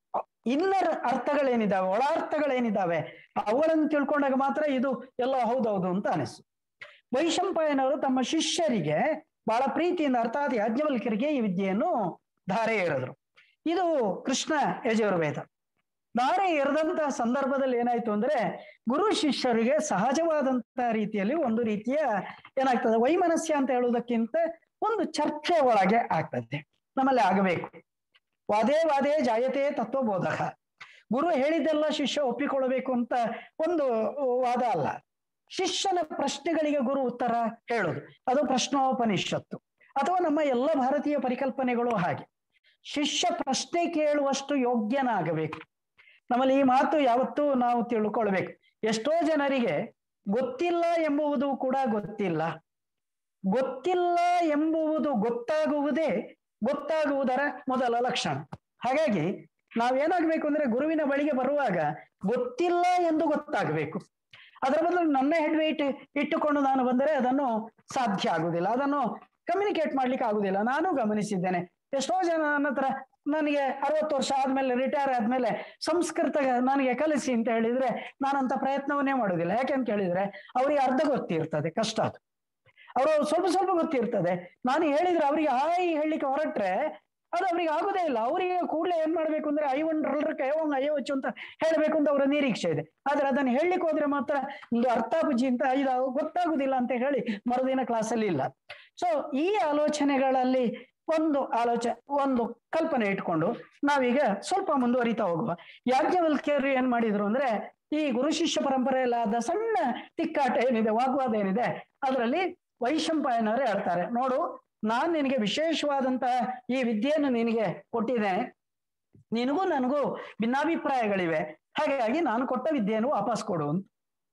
ಇನ್ನರ್ ಅರ್ಥಗಳೇನಿದ್ದಾವೆ, ಒಳ ಅರ್ಥಗಳೇನಿದ್ದಾವೆ ಅವುಗಳನ್ನು ತಿಳ್ಕೊಂಡಾಗ ಮಾತ್ರ ಇದು ಎಲ್ಲ ಹೌದೌದು ಅಂತ ಅನಿಸ್ತು. ವೈಶಂಪಾಯನವರು ತಮ್ಮ ಶಿಷ್ಯರಿಗೆ ಬಹಳ ಪ್ರೀತಿಯಿಂದ, ಅರ್ಥಾತ್ ಯಾಜ್ಞವಲ್ಕ್ಯರಿಗೆ ಈ ವಿದ್ಯೆಯನ್ನು ಧಾರೆ ಎರೆದ್ರು. ಇದು ಕೃಷ್ಣ ಯಜುರ್ವೇದ. ಧಾರೆ ಎರೆದಂತಹ ಸಂದರ್ಭದಲ್ಲಿ ಏನಾಯ್ತು ಅಂದ್ರೆ, ಗುರು ಶಿಷ್ಯರಿಗೆ ಸಹಜವಾದಂತಹ ರೀತಿಯಲ್ಲಿ ಒಂದು ರೀತಿಯ ಏನಾಗ್ತದೆ, ವೈಮನಸ್ಯ ಅಂತ ಹೇಳುವುದಕ್ಕಿಂತ ಒಂದು ಚರ್ಚೆ ಒಳಗೆ ಆಗ್ತದೆ. ನಮ್ಮಲ್ಲಿ ಆಗಬೇಕು. ವಾದೇ ವಾದೇ ಜಾಯತೆ ತತ್ವಬೋಧಕ. ಗುರು ಹೇಳಿದ್ದೆಲ್ಲ ಶಿಷ್ಯ ಒಪ್ಪಿಕೊಳ್ಳಬೇಕು ಅಂತ ಒಂದು ವಾದ ಅಲ್ಲ. ಶಿಷ್ಯನ ಪ್ರಶ್ನೆಗಳಿಗೆ ಗುರು ಉತ್ತರ ಹೇಳುದು, ಅದು ಪ್ರಶ್ನೋಪನಿಷತ್ತು. ಅಥವಾ ನಮ್ಮ ಎಲ್ಲ ಭಾರತೀಯ ಪರಿಕಲ್ಪನೆಗಳು ಹಾಗೆ. ಶಿಷ್ಯ ಪ್ರಶ್ನೆ ಕೇಳುವಷ್ಟು ಯೋಗ್ಯನಾಗಬೇಕು. ನಮ್ಮಲ್ಲಿ ಈ ಮಾತು ಯಾವತ್ತೂ ನಾವು ತಿಳ್ಕೊಳ್ಬೇಕು. ಎಷ್ಟೋ ಜನರಿಗೆ ಗೊತ್ತಿಲ್ಲ ಎಂಬುವುದು ಕೂಡ ಗೊತ್ತಿಲ್ಲ. ಗೊತ್ತಿಲ್ಲ ಎಂಬುವುದು ಗೊತ್ತಾಗುವುದೇ ಗೊತ್ತಾಗುವುದರ ಮೊದಲ ಲಕ್ಷಣ. ಹಾಗಾಗಿ ನಾವೇನಾಗ್ಬೇಕು ಅಂದ್ರೆ ಗುರುವಿನ ಬಳಿಗೆ ಬರುವಾಗ ಗೊತ್ತಿಲ್ಲ ಎಂದು ಗೊತ್ತಾಗಬೇಕು. ಅದರ ಬದಲು ನನ್ನ ಹೆಡ್ ವೇಟ್ ಇಟ್ಟುಕೊಂಡು ನಾನು ಬಂದರೆ ಅದನ್ನು ಸಾಧ್ಯ ಆಗುದಿಲ್ಲ, ಅದನ್ನು ಕಮ್ಯುನಿಕೇಟ್ ಮಾಡ್ಲಿಕ್ಕೆ ಆಗುದಿಲ್ಲ. ನಾನು ಗಮನಿಸಿದ್ದೇನೆ, ಎಷ್ಟೋ ಜನ ನನ್ನ ಹತ್ರ ನನಗೆ ಅರವತ್ತು ವರ್ಷ ಆದ್ಮೇಲೆ ರಿಟೈರ್ ಆದ್ಮೇಲೆ ಸಂಸ್ಕೃತ ನನಗೆ ಕಲಿಸಿ ಅಂತ ಹೇಳಿದ್ರೆ ನಾನಂತ ಪ್ರಯತ್ನವನ್ನೇ ಮಾಡೋದಿಲ್ಲ. ಯಾಕೆಂತ ಹೇಳಿದ್ರೆ ಅವ್ರಿಗೆ ಅರ್ಧ ಗೊತ್ತಿರ್ತದೆ, ಕಷ್ಟ ಅದು. ಅವರು ಸ್ವಲ್ಪ ಸ್ವಲ್ಪ ಗೊತ್ತಿರ್ತದೆ. ನಾನು ಹೇಳಿದ್ರೆ ಅವರಿಗೆ ಹಾಯಿ ಹೇಳಲಿಕ್ಕೆ ಹೊರಟ್ರೆ ಅದು ಅವ್ರಿಗೆ ಆಗುದೇ ಇಲ್ಲ. ಅವರಿಗೆ ಕೂಡಲೇ ಏನ್ ಮಾಡ್ಬೇಕು ಅಂದ್ರೆ ಐ ಒಂಡ್ರಲ್ರ ಕೈವಂಗ ಅಯ್ಯೋ ಹೆಚ್ಚು ಅಂತ ಹೇಳ್ಬೇಕು ಅಂತ ಅವರ ನಿರೀಕ್ಷೆ ಇದೆ. ಆದ್ರೆ ಅದನ್ನ ಹೇಳಲಿಕ್ಕೆ ಹೋದ್ರೆ ಮಾತ್ರ ಒಂದು ಅರ್ಥಾಪುಜಿ ಅಂತ ಇದು ಗೊತ್ತಾಗುದಿಲ್ಲ ಅಂತ ಹೇಳಿ ಮರುದಿನ ಕ್ಲಾಸಲ್ಲಿ ಇಲ್ಲ. ಸೊ ಈ ಆಲೋಚನೆಗಳಲ್ಲಿ ಒಂದು ಆಲೋಚನೆ ಒಂದು ಕಲ್ಪನೆ ಇಟ್ಕೊಂಡು ನಾವೀಗ ಸ್ವಲ್ಪ ಮುಂದುವರಿತಾ ಹೋಗುವ. ಯಾಜ್ಞವಲ್ಕ್ಯರು ಏನ್ ಮಾಡಿದ್ರು ಅಂದ್ರೆ ಈ ಗುರು ಶಿಷ್ಯ ಪರಂಪರೆಯಲ್ಲಿ ಆದ ಸಣ್ಣ ತಿಕ್ಕಾಟ ಏನಿದೆ, ವಾಗ್ವಾದ ಏನಿದೆ, ಅದರಲ್ಲಿ ವೈಶಂಪಾಯನವರೇ ಹೇಳ್ತಾರೆ, ನೋಡು ನಾನ್ ನಿನಗೆ ವಿಶೇಷವಾದಂತಹ ಈ ವಿದ್ಯೆಯನ್ನು ನಿನಗೆ ಕೊಟ್ಟಿದ್ದೇನೆ, ನಿನಗೂ ನನಗೂ ಭಿನ್ನಾಭಿಪ್ರಾಯಗಳಿವೆ, ಹಾಗಾಗಿ ನಾನು ಕೊಟ್ಟ ವಿದ್ಯೆಯನ್ನು ವಾಪಸ್ ಕೊಡು ಅಂತ.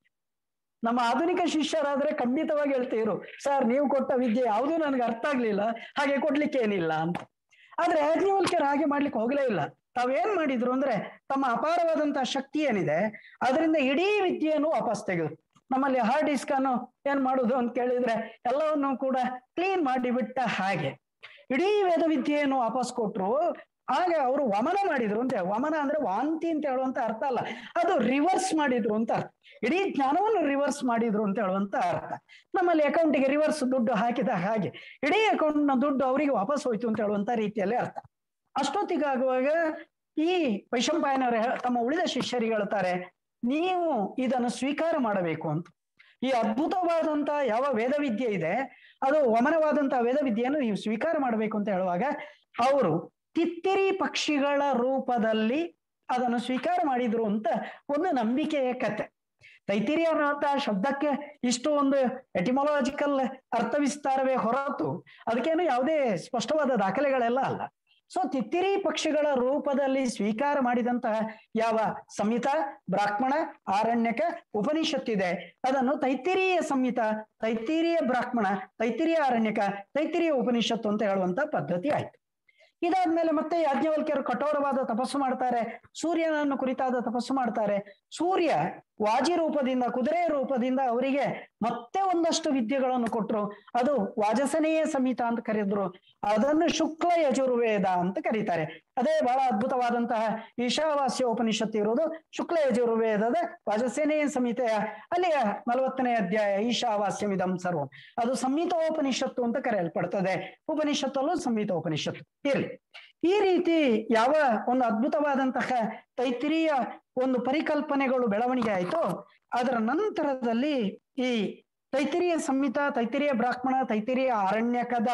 ನಮ್ಮ ಆಧುನಿಕ ಶಿಷ್ಯರಾದ್ರೆ ಖಂಡಿತವಾಗಿ ಹೇಳ್ತೀರು, ಸರ್ ನೀವು ಕೊಟ್ಟ ವಿದ್ಯೆ ಯಾವುದೂ ನನಗೆ ಅರ್ಥ ಆಗ್ಲಿಲ್ಲ, ಹಾಗೆ ಕೊಡ್ಲಿಕ್ಕೆ ಏನಿಲ್ಲ ಅಂತ. ಆದ್ರೆ ಯಾಜ್ಞವಲ್ಕ್ಯರು ಹಾಗೆ ಮಾಡ್ಲಿಕ್ಕೆ ಹೋಗ್ಲೇ ಇಲ್ಲ. ತಾವೇನ್ ಮಾಡಿದ್ರು ಅಂದ್ರೆ ತಮ್ಮ ಅಪಾರವಾದಂತಹ ಶಕ್ತಿ ಏನಿದೆ ಅದರಿಂದ ಇಡೀ ವಿದ್ಯೆಯನ್ನು ವಾಪಸ್ ತೆಗೆದು, ನಮ್ಮಲ್ಲಿ ಹಾರ್ಡ್ ಡಿಸ್ಕ್ ಅನ್ನು ಏನ್ ಮಾಡುದು ಅಂತ ಕೇಳಿದ್ರೆ ಎಲ್ಲವನ್ನು ಕೂಡ ಕ್ಲೀನ್ ಮಾಡಿ ಬಿಟ್ಟ ಹಾಗೆ ಇಡೀ ವೇದ ವಿದ್ಯೆಯನ್ನು ವಾಪಸ್ ಕೊಟ್ರು. ಆಗ ಅವರು ವಮನ ಮಾಡಿದ್ರು ಅಂತ, ವಮನ ಅಂದ್ರೆ ವಾಂತಿ ಅಂತ ಹೇಳುವಂತ ಅರ್ಥ ಅಲ್ಲ, ಅದು ರಿವರ್ಸ್ ಮಾಡಿದ್ರು ಅಂತ ಅರ್ಥ. ಇಡೀ ಜ್ಞಾನವನ್ನು ರಿವರ್ಸ್ ಮಾಡಿದ್ರು ಅಂತ ಹೇಳುವಂತ ಅರ್ಥ. ನಮ್ಮಲ್ಲಿ ಅಕೌಂಟಿಗೆ ರಿವರ್ಸ್ ದುಡ್ಡು ಹಾಕಿದ ಹಾಗೆ ಇಡೀ ಅಕೌಂಟ್ ನ ದುಡ್ಡು ಅವರಿಗೆ ವಾಪಸ್ ಹೋಯ್ತು ಅಂತ ಹೇಳುವಂತ ರೀತಿಯಲ್ಲಿ ಅರ್ಥ. ಅಷ್ಟೊತ್ತಿಗಾಗುವಾಗ ಈ ವೈಶಂಪಾಯನವರ ತಮ್ಮ ಉಳಿದ ಶಿಷ್ಯರಿಗೆ ಹೇಳ್ತಾರೆ, ನೀವು ಇದನ್ನು ಸ್ವೀಕಾರ ಮಾಡಬೇಕು ಅಂತ. ಈ ಅದ್ಭುತವಾದಂತಹ ಯಾವ ವೇದವಿದ್ಯೆ ಇದೆ ಅದು ವಮನವಾದಂತಹ ವೇದವಿದ್ಯೆಯನ್ನು ನೀವು ಸ್ವೀಕಾರ ಮಾಡಬೇಕು ಅಂತ ಹೇಳುವಾಗ ಅವರು ತಿತ್ತಿರಿ ಪಕ್ಷಿಗಳ ರೂಪದಲ್ಲಿ ಅದನ್ನು ಸ್ವೀಕಾರ ಮಾಡಿದ್ರು ಅಂತ ಒಂದು ನಂಬಿಕೆಯ ಕತೆ. ತೈತಿರಿ ಅನ್ನುವಂತಹ ಶಬ್ದಕ್ಕೆ ಇಷ್ಟು ಒಂದು ಎಟಿಮಾಲಜಿಕಲ್ ಅರ್ಥವಿಸ್ತಾರವೇ ಹೊರತು ಅದಕ್ಕೇನು ಯಾವುದೇ ಸ್ಪಷ್ಟವಾದ ದಾಖಲೆಗಳೆಲ್ಲ ಅಲ್ಲ. ಸೊ ತಿತ್ತಿರಿ ಪಕ್ಷಿಗಳ ರೂಪದಲ್ಲಿ ಸ್ವೀಕಾರ ಮಾಡಿದಂತಹ ಯಾವ ಸಂಹಿತ, ಬ್ರಾಹ್ಮಣ, ಆರಣ್ಯಕ, ಉಪನಿಷತ್ತಿದೆ ಅದನ್ನು ತೈತಿರಿಯ ಸಂಹಿತ, ತೈತಿರಿಯ ಬ್ರಾಹ್ಮಣ, ತೈತಿರಿಯ ಆರಣ್ಯಕ, ತೈತಿರಿಯ ಉಪನಿಷತ್ತು ಅಂತ ಹೇಳುವಂತ ಪದ್ಧತಿ ಆಯ್ತು. ಇದಾದ್ಮೇಲೆ ಮತ್ತೆ ಯಾಜ್ಞವಲ್ಕ್ಯರು ಕಠೋರವಾದ ತಪಸ್ಸು ಮಾಡ್ತಾರೆ, ಸೂರ್ಯನನ್ನು ಕುರಿತಾದ ತಪಸ್ಸು ಮಾಡ್ತಾರೆ. ಸೂರ್ಯ ವಾಜಿ ರೂಪದಿಂದ, ಕುದುರೆ ರೂಪದಿಂದ ಅವರಿಗೆ ಮತ್ತೆ ಒಂದಷ್ಟು ವಿದ್ಯೆಗಳನ್ನು ಕೊಟ್ರು. ಅದು ವಾಜಸನೇಯ ಸಂಹಿತ ಅಂತ ಕರೆದ್ರು, ಅದನ್ನು ಶುಕ್ಲ ಯಜುರ್ವೇದ ಅಂತ ಕರೀತಾರೆ. ಅದೇ ಬಹಳ ಅದ್ಭುತವಾದಂತಹ ಈಶಾವಾಸ್ಯ ಉಪನಿಷತ್ತು ಇರುವುದು ಶುಕ್ಲ ಯಜುರ್ವೇದದ ವಾಜಸೇನೆಯ ಸಂಹಿತೆಯ ಅಲ್ಲಿಯ ನಲವತ್ತನೇ ಅಧ್ಯಾಯ ಈಶಾವಾಸ್ಯಮಿದಂ ಸರ್ವಂ, ಅದು ಸಂಹಿತೋಪನಿಷತ್ತು ಅಂತ ಕರೆಯಲ್ಪಡ್ತದೆ. ಉಪನಿಷತ್ತಲ್ಲೂ ಸಂಹಿತೋಪನಿಷತ್ತು ಇರ್ಲಿ. ಈ ರೀತಿ ಯಾವ ಒಂದು ಅದ್ಭುತವಾದಂತಹ ತೈತಿರಿಯ ಒಂದು ಪರಿಕಲ್ಪನೆಗಳು ಬೆಳವಣಿಗೆ ಆಯ್ತು. ಅದರ ನಂತರದಲ್ಲಿ ಈ ತೈತಿರಿಯ ಸಂಹಿತ, ತೈತಿರಿಯ ಬ್ರಾಹ್ಮಣ, ತೈತಿರಿಯ ಆರಣ್ಯಕದ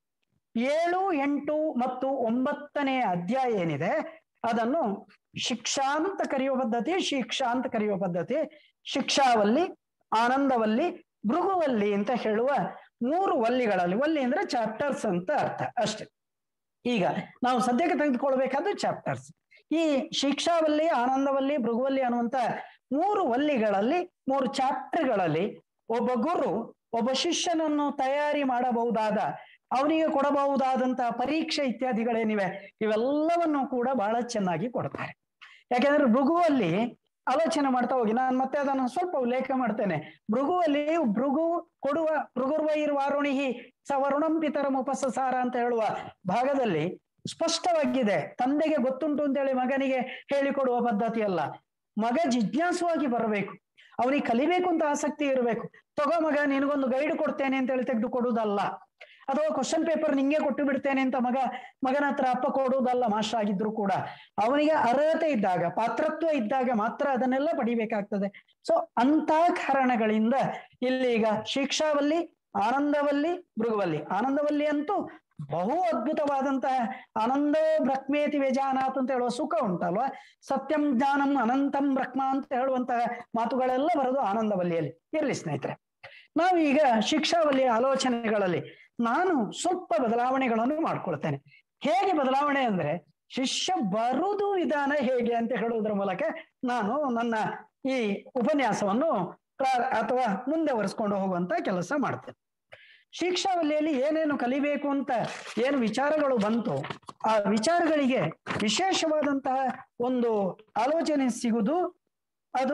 ಏಳು, ಎಂಟು ಮತ್ತು ಒಂಬತ್ತನೇ ಅಧ್ಯಾಯ ಏನಿದೆ ಅದನ್ನು ಶಿಕ್ಷಾ ಅಂತ ಕರೆಯುವ ಪದ್ಧತಿ, ಶಿಕ್ಷಾ ಅಂತ ಕರೆಯುವ ಪದ್ಧತಿ. ಶಿಕ್ಷಾವಲ್ಲಿ, ಆನಂದವಲ್ಲಿ, ಭೃಗುವಲ್ಲಿ ಅಂತ ಹೇಳುವ ಮೂರು ವಲ್ಲಿಗಳಲ್ಲಿ, ವಲ್ಲಿ ಅಂದ್ರೆ ಚಾಪ್ಟರ್ಸ್ ಅಂತ ಅರ್ಥ ಅಷ್ಟೆ. ಈಗ ನಾವು ಸದ್ಯಕ್ಕೆ ತೆಗೆದುಕೊಳ್ಬೇಕಾದ್ರೆ ಚಾಪ್ಟರ್ಸ್. ಈ ಶಿಕ್ಷಾವಲ್ಲಿ, ಆನಂದವಲ್ಲಿ, ಭೃಗುವಲ್ಲಿ ಅನ್ನುವಂತ ಮೂರು ವಲ್ಲಿಗಳಲ್ಲಿ, ಮೂರು ಚಾಪ್ಟರ್ಗಳಲ್ಲಿ ಒಬ್ಬ ಗುರು ಒಬ್ಬ ಶಿಷ್ಯನನ್ನು ತಯಾರಿ ಮಾಡಬಹುದಾದ, ಅವನಿಗೆ ಕೊಡಬಹುದಾದಂತಹ ಪರೀಕ್ಷೆ ಇತ್ಯಾದಿಗಳೇನಿವೆ ಇವೆಲ್ಲವನ್ನು ಕೂಡ ಬಹಳ ಚೆನ್ನಾಗಿ ಕೊಡ್ತಾರೆ. ಯಾಕೆಂದ್ರೆ ಭೃಗುವಲ್ಲಿ ಆಲೋಚನೆ ಮಾಡ್ತಾ ಹೋಗಿ ನಾನು ಮತ್ತೆ ಅದನ್ನು ಸ್ವಲ್ಪ ಉಲ್ಲೇಖ ಮಾಡ್ತೇನೆ. ಭೃಗುವಲ್ಲಿ ಭೃಗು ಕೊಡುವ ಭೃಗುರ್ವೈರ್ವಾರುಣಿಹಿ ಸವರುಣಂ ಪಿತರಂ ಉಪಸಸಾರ ಅಂತ ಹೇಳುವ ಭಾಗದಲ್ಲಿ ಸ್ಪಷ್ಟವಾಗಿದೆ, ತಂದೆಗೆ ಗೊತ್ತುಂಟು ಅಂತೇಳಿ ಮಗನಿಗೆ ಹೇಳಿಕೊಡುವ ಪದ್ಧತಿ ಅಲ್ಲ. ಮಗ ಜಿಜ್ಞಾಸುವಾಗಿ ಬರಬೇಕು, ಅವನಿಗೆ ಕಲಿಬೇಕು ಅಂತ ಆಸಕ್ತಿ ಇರಬೇಕು. ತಗೋ ಮಗ ನಿನಗೊಂದು ಗೈಡ್ ಕೊಡ್ತೇನೆ ಅಂತ ಹೇಳಿ ತೆಗೆದುಕೊಡುವುದಲ್ಲ, ಅಥವಾ ಕ್ವಶನ್ ಪೇಪರ್ ನಿಂಗೆ ಕೊಟ್ಟು ಬಿಡ್ತೇನೆ ಅಂತ ಮಗ ಮಗನ ಹತ್ರ ಅಪ್ಪ ಕೊಡುವುದಲ್ಲ. ಮಾಸ್ಟರ್ ಆಗಿದ್ರು ಕೂಡ ಅವನಿಗೆ ಅರ್ಹತೆ ಇದ್ದಾಗ, ಪಾತ್ರತ್ವ ಇದ್ದಾಗ ಮಾತ್ರ ಅದನ್ನೆಲ್ಲ ಪಡಿಬೇಕಾಗ್ತದೆ. ಸೊ ಅಂತ ಕಾರಣಗಳಿಂದ ಇಲ್ಲೀಗ ಶಿಕ್ಷಾವಲ್ಲಿ, ಆನಂದವಲ್ಲಿ, ಭೃಗುವಲ್ಲಿ. ಆನಂದವಲ್ಲಿ ಅಂತೂ ಬಹು ಅದ್ಭುತವಾದಂತಹ ಆನಂದೋ ಬ್ರಹ್ಮೇತಿ ವ್ಯಜಾನಾತ್ ಅಂತ ಹೇಳುವ ಸುಖ ಉಂಟಲ್ವಾ, ಸತ್ಯಂ ಜ್ಞಾನಂ ಅನಂತಂ ಬ್ರಹ್ಮ ಅಂತ ಹೇಳುವಂತಹ ಮಾತುಗಳೆಲ್ಲ ಬರೋದು ಆನಂದವಲ್ಲಿಯಲ್ಲಿ. ಇರ್ಲಿ ಸ್ನೇಹಿತರೆ, ನಾವೀಗ ಶಿಕ್ಷಾವಲ್ಲಿಯ ಆಲೋಚನೆಗಳಲ್ಲಿ ನಾನು ಸ್ವಲ್ಪ ಬದಲಾವಣೆಗಳನ್ನು ಮಾಡ್ಕೊಳ್ತೇನೆ. ಹೇಗೆ ಬದಲಾವಣೆ ಅಂದ್ರೆ ಶಿಷ್ಯ ಬರುವುದು ವಿಧಾನ ಹೇಗೆ ಅಂತ ಹೇಳುವುದರ ಮೂಲಕ ನಾನು ನನ್ನ ಈ ಉಪನ್ಯಾಸವನ್ನು ಅಥವಾ ಮುಂದೆ ಒರೆಸ್ಕೊಂಡು ಹೋಗುವಂತ ಕೆಲಸ ಮಾಡ್ತೇನೆ. ಶಿಕ್ಷಾವಲ್ಲಿಯಲ್ಲಿ ಏನೇನು ಕಲಿಬೇಕು ಅಂತ ಏನು ವಿಚಾರಗಳು ಬಂತು ಆ ವಿಚಾರಗಳಿಗೆ ವಿಶೇಷವಾದಂತಹ ಒಂದು ಆಲೋಚನೆ ಸಿಗುವುದು ಅದು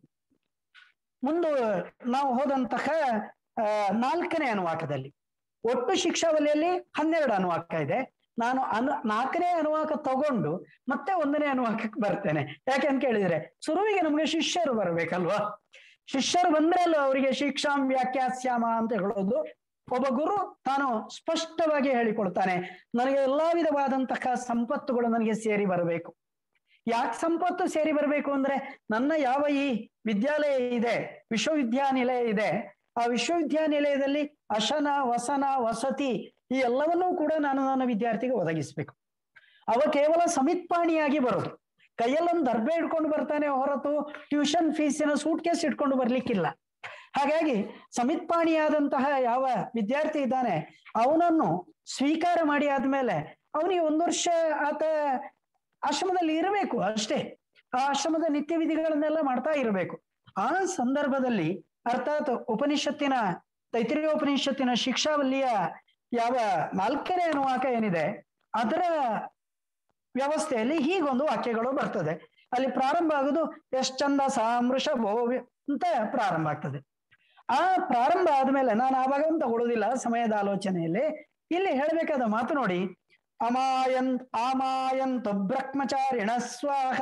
ಮುಂದೆ ನಾವು ಹೋದಂತಹ ಅಹ್ ನಾಲ್ಕನೇ ಅನುವಾಕದಲ್ಲಿ. ಒಟ್ಟು ಶಿಕ್ಷಾವಲ್ಲಿಯಲ್ಲಿ ಹನ್ನೆರಡು ಅನುವಾಕ ಇದೆ. ನಾನು ಅನು ನಾಲ್ಕನೇ ಅನುವಾಕ ತಗೊಂಡು ಮತ್ತೆ ಒಂದನೇ ಅನುವಾಕಕ್ಕೆ ಬರ್ತೇನೆ. ಯಾಕೆ ಅಂತ ಕೇಳಿದ್ರೆ ಶುರುವಿಗೆ ನಮ್ಗೆ ಶಿಷ್ಯರು ಬರ್ಬೇಕಲ್ವಾ? ಶಿಷ್ಯರು ಬಂದ್ರೆ ಅಲ್ಲ ಅವರಿಗೆ ಶಿಕ್ಷಾಂ ವ್ಯಾಖ್ಯಾಸ್ಯಾಮ ಅಂತ ಹೇಳೋದು. ಒಬ್ಬ ಗುರು ತಾನು ಸ್ಪಷ್ಟವಾಗಿ ಹೇಳಿಕೊಳ್ತಾನೆ, ನನಗೆ ಎಲ್ಲಾ ವಿಧವಾದಂತಹ ಸಂಪತ್ತುಗಳು ನನಗೆ ಸೇರಿ ಬರಬೇಕು. ಯಾಕೆ ಸಂಪತ್ತು ಸೇರಿ ಬರಬೇಕು ಅಂದ್ರೆ, ನನ್ನ ಯಾವ ಈ ವಿದ್ಯಾಲಯ ಇದೆ, ವಿಶ್ವವಿದ್ಯಾನಿಲಯ ಇದೆ, ಆ ವಿಶ್ವವಿದ್ಯಾನಿಲಯದಲ್ಲಿ ಅಶನ ವಸನ ವಸತಿ ಈ ಎಲ್ಲವನ್ನೂ ಕೂಡ ನಾನು ನನ್ನ ವಿದ್ಯಾರ್ಥಿಗೆ ಒದಗಿಸ್ಬೇಕು. ಅವ ಕೇವಲ ಸಮಿತ್ಪಾಣಿಯಾಗಿ ಬರೋದು, ಕೈಯಲ್ಲೊಂದು ದರ್ಬೆ ಇಟ್ಕೊಂಡು ಬರ್ತಾನೆ ಹೊರತು ಟ್ಯೂಷನ್ ಫೀಸಿನ ಸೂಟ್ ಕೇಸ್ ಇಟ್ಕೊಂಡು ಬರ್ಲಿಕ್ಕಿಲ್ಲ. ಹಾಗಾಗಿ ಸಮಿತ್ಪಾಣಿಯಾದಂತಹ ಯಾವ ವಿದ್ಯಾರ್ಥಿ ಇದ್ದಾನೆ ಅವನನ್ನು ಸ್ವೀಕಾರ ಮಾಡಿ ಆದ್ಮೇಲೆ ಅವನಿಗೆ ಒಂದು ವರ್ಷ ಆತ ಆಶ್ರಮದಲ್ಲಿ ಇರಬೇಕು ಅಷ್ಟೇ. ಆ ಆಶ್ರಮದ ನಿತ್ಯ ವಿಧಿಗಳನ್ನೆಲ್ಲ ಮಾಡ್ತಾ ಇರಬೇಕು. ಆ ಸಂದರ್ಭದಲ್ಲಿ ಅರ್ಥಾತ್ ಉಪನಿಷತ್ತಿನ ತೈತ್ರಿಯ ಉಪನಿಷತ್ತಿನ ಶಿಕ್ಷಾವಲ್ಲಿಯ ಯಾವ ನಾಲ್ಕನೇ ಅನುವಾಕ ಏನಿದೆ ಅದರ ವ್ಯವಸ್ಥೆಯಲ್ಲಿ ಹೀಗೊಂದು ವಾಕ್ಯಗಳು ಬರ್ತದೆ. ಅಲ್ಲಿ ಪ್ರಾರಂಭ ಆಗುದು ಎಷ್ಟಂದ ಸಾಮೃಷ ಭೋವ್ಯ ಅಂತ ಪ್ರಾರಂಭ ಆಗ್ತದೆ. ಆ ಪ್ರಾರಂಭ ಆದ್ಮೇಲೆ ನಾನು ಆ ಭಾಗವನ್ನು ತಗೊಳ್ಳೋದಿಲ್ಲ ಸಮಯದ ಆಲೋಚನೆಯಲ್ಲಿ. ಇಲ್ಲಿ ಹೇಳ್ಬೇಕಾದ ಮಾತು ನೋಡಿ, ಅಮಾಯಂತ್ ಆಮಾಯಂತು ಬ್ರಹ್ಮಚಾರಿಣ ಸ್ವಾಹ,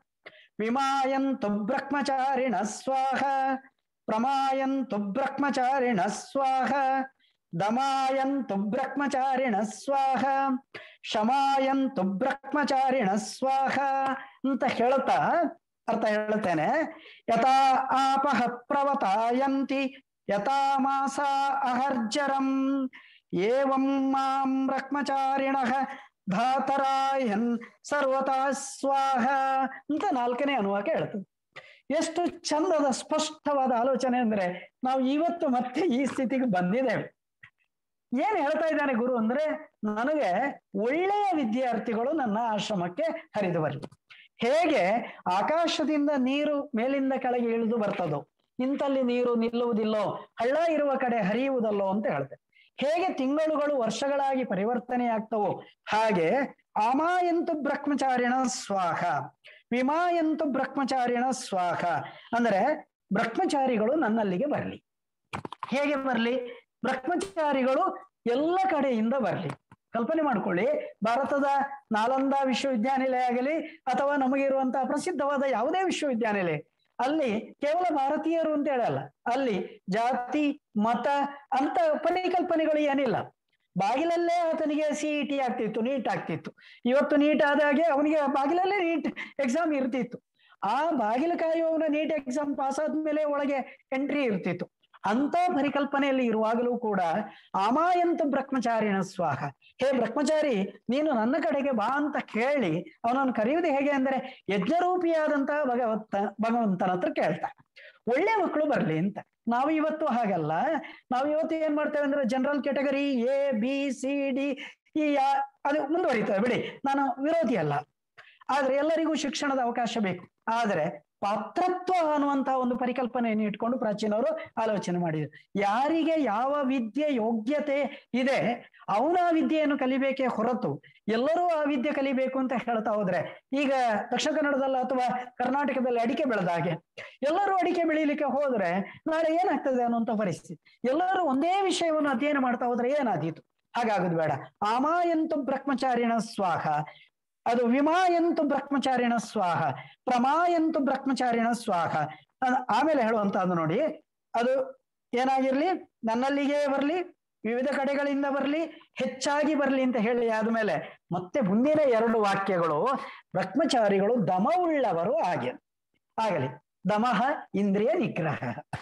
ವಿಮಾಯಂತು ಬ್ರಹ್ಮಚಾರಿಣ ಸ್ವಾಹ, ಪ್ರಮಾಯಂತು ಬ್ರಹ್ಮಚಾರಿಣ ಸ್ವಾಹ, ದಮಾಯಂತು ಬ್ರಹ್ಮಚಾರಿಣ ಸ್ವಾಹ, ಶಮಾಯಂತು ಬ್ರಹ್ಮಚಾರಿಣ ಸ್ವಾಹ ಅಂತ ಹೇಳ್ತಾ ಅರ್ಥ ಹೇಳ್ತೇನೆ. ಯಥಾ ಆಪಹ ಪ್ರವತಾಯಂತಿ ಯಥಾ ಮಾಸ ಅಹರ್ಜರಂ ಏವಂ ಮಾಂ ಬ್ರಹ್ಮಚಾರಿಣಃ ಧಾತರಾಯನ್ ಸರ್ವತಾ ಸ್ವಾಹ ಅಂತ ನಾಲ್ಕನೇ ಅನುವಾಕ ಹೇಳ್ತದೆ. ಎಷ್ಟು ಚಂದದ ಸ್ಪಷ್ಟವಾದ ಆಲೋಚನೆ ಅಂದ್ರೆ ನಾವು ಇವತ್ತು ಮತ್ತೆ ಈ ಸ್ಥಿತಿಗೆ ಬಂದಿದ್ದೇವೆ. ಏನ್ ಹೇಳ್ತಾ ಇದ್ದಾನೆ ಗುರು ಅಂದ್ರೆ, ನನಗೆ ಒಳ್ಳೆಯ ವಿದ್ಯಾರ್ಥಿಗಳು ನನ್ನ ಆಶ್ರಮಕ್ಕೆ ಹರಿದು ಬರಲಿ. ಹೇಗೆ ಆಕಾಶದಿಂದ ನೀರು ಮೇಲಿಂದ ಕೆಳಗೆ ಇಳಿದು ಬರ್ತದೋ, ಇಂತಲ್ಲಿ ನೀರು ನಿಲ್ಲುವುದಿಲ್ಲೋ, ಹಳ್ಳ ಇರುವ ಕಡೆ ಹರಿಯುವುದಲ್ಲೋ ಅಂತ ಹೇಳ್ತೆ. ಹೇಗೆ ತಿಂಗಳುಗಳು ವರ್ಷಗಳಾಗಿ ಪರಿವರ್ತನೆ ಆಗ್ತವೋ ಹಾಗೆ ಆಮಾಯಂತು ಬ್ರಹ್ಮಚಾರಿಣ ಸ್ವಾಹ, ವಿಮಾಯಂತು ಬ್ರಹ್ಮಚಾರಿಣ ಸ್ವಾಹ ಅಂದ್ರೆ ಬ್ರಹ್ಮಚಾರಿಗಳು ನನ್ನಲ್ಲಿಗೆ ಬರಲಿ. ಹೇಗೆ ಬರಲಿ? ಬ್ರಹ್ಮಚಾರಿಗಳು ಎಲ್ಲ ಕಡೆಯಿಂದ ಬರಲಿ. ಕಲ್ಪನೆ ಮಾಡ್ಕೊಳ್ಳಿ, ಭಾರತದ ನಾಲಂದ ವಿಶ್ವವಿದ್ಯಾನಿಲಯ ಆಗಲಿ ಅಥವಾ ನಮಗಿರುವಂತಹ ಪ್ರಸಿದ್ಧವಾದ ಯಾವುದೇ ವಿಶ್ವವಿದ್ಯಾನಿಲಯ, ಅಲ್ಲಿ ಕೇವಲ ಭಾರತೀಯರು ಅಂತ ಹೇಳಲ್ಲ, ಅಲ್ಲಿ ಜಾತಿ ಮತ ಅಂತ ಪರಿಕಲ್ಪನೆಗಳು ಏನಿಲ್ಲ. ಬಾಗಿಲಲ್ಲೇ ಆತನಿಗೆ ಸಿ ಇ ಟಿ ಆಗ್ತಿತ್ತು, ನೀಟ್ ಆಗ್ತಿತ್ತು. ಇವತ್ತು ನೀಟ್ ಆದಾಗೆ ಅವನಿಗೆ ಬಾಗಿಲಲ್ಲೇ ನೀಟ್ ಎಕ್ಸಾಮ್ ಇರ್ತಿತ್ತು. ಆ ಬಾಗಿಲು ಕಾಯುವವನ ನೀಟ್ ಎಕ್ಸಾಮ್ ಪಾಸ್ ಆದ್ಮೇಲೆ ಒಳಗೆ ಎಂಟ್ರಿ ಇರ್ತಿತ್ತು. ಅಂತ ಪರಿಕಲ್ಪನೆಯಲ್ಲಿ ಇರುವಾಗಲೂ ಕೂಡ ಆಮಾಯಂತು ಬ್ರಹ್ಮಚಾರಿಣ ಸ್ವಾಹ, ಹೇ ಬ್ರಹ್ಮಚಾರಿ ನೀನು ನನ್ನ ಕಡೆಗೆ ಬಾ ಅಂತ ಕೇಳಿ ಅವನನ್ನು ಕರೆಯುವುದು ಹೇಗೆ ಅಂದ್ರೆ ಯಜ್ಞರೂಪಿಯಾದಂತಹ ಭಗವಂತ ಭಗವಂತನ ಹತ್ರ ಕೇಳ್ತಾ ಒಳ್ಳೆ ಮಕ್ಕಳು ಬರ್ಲಿ ಅಂತ. ನಾವು ಇವತ್ತು ಹಾಗಲ್ಲ. ನಾವು ಇವತ್ತು ಏನ್ ಮಾಡ್ತೇವೆ ಅಂದ್ರೆ general category A B C D ಈ ಅದು ಮುಂದುವರಿತದೆ ಬಿಡಿ, ನಾನು ವಿರೋಧಿ ಅಲ್ಲ. ಆದ್ರೆ ಎಲ್ಲರಿಗೂ ಶಿಕ್ಷಣದ ಅವಕಾಶ ಬೇಕು. ಆದ್ರೆ ಪಾತ್ರತ್ವ ಅನ್ನುವಂತಹ ಒಂದು ಪರಿಕಲ್ಪನೆಯನ್ನು ಇಟ್ಕೊಂಡು ಪ್ರಾಚೀನವರು ಆಲೋಚನೆ ಮಾಡಿದ್ರು. ಯಾರಿಗೆ ಯಾವ ವಿದ್ಯೆ ಯೋಗ್ಯತೆ ಇದೆ ಅವನ ಆ ವಿದ್ಯೆಯನ್ನು ಕಲಿಬೇಕೇ ಹೊರತು ಎಲ್ಲರೂ ಆ ವಿದ್ಯೆ ಕಲಿಬೇಕು ಅಂತ ಹೇಳ್ತಾ ಹೋದ್ರೆ, ಈಗ ದಕ್ಷಿಣ ಕನ್ನಡದಲ್ಲಿ ಅಥವಾ ಕರ್ನಾಟಕದಲ್ಲಿ ಅಡಿಕೆ ಬೆಳೆದ ಹಾಗೆ ಎಲ್ಲರೂ ಅಡಿಕೆ ಬೆಳೀಲಿಕ್ಕೆ ಹೋದ್ರೆ ನಾಳೆ ಏನಾಗ್ತದೆ ಅನ್ನುವಂಥ ಪರಿಸ್ಥಿತಿ. ಎಲ್ಲರೂ ಒಂದೇ ವಿಷಯವನ್ನು ಅಧ್ಯಯನ ಮಾಡ್ತಾ ಹೋದ್ರೆ ಏನಾದೀತು? ಹಾಗಾಗುದು ಬೇಡ. ಆಮಾಯಂತು ಬ್ರಹ್ಮಚಾರಿಣ ಸ್ವಾಹ, ಅದು ವಿಮಾಯಂತು ಬ್ರಹ್ಮಚಾರಿಣ ಸ್ವಾಹ, ಪ್ರಮಾಯಂತು ಬ್ರಹ್ಮಚಾರಿಣ ಸ್ವಾಹ. ಆಮೇಲೆ ಹೇಳುವಂತಹದ್ದು ನೋಡಿ, ಅದು ಏನಾಗಿರ್ಲಿ ನನ್ನಲ್ಲಿಗೆ ಬರ್ಲಿ, ವಿವಿಧ ಕಡೆಗಳಿಂದ ಬರ್ಲಿ, ಹೆಚ್ಚಾಗಿ ಬರ್ಲಿ ಅಂತ ಹೇಳಿ ಆದ್ಮೇಲೆ ಮತ್ತೆ ಮುಂದಿನ ಎರಡು ವಾಕ್ಯಗಳು ಬ್ರಹ್ಮಚಾರಿಗಳು ದಮವುಳ್ಳವರು ಆಗಿ ಆಗಲಿ. ದಮಃ ಇಂದ್ರಿಯ ನಿಗ್ರಹ.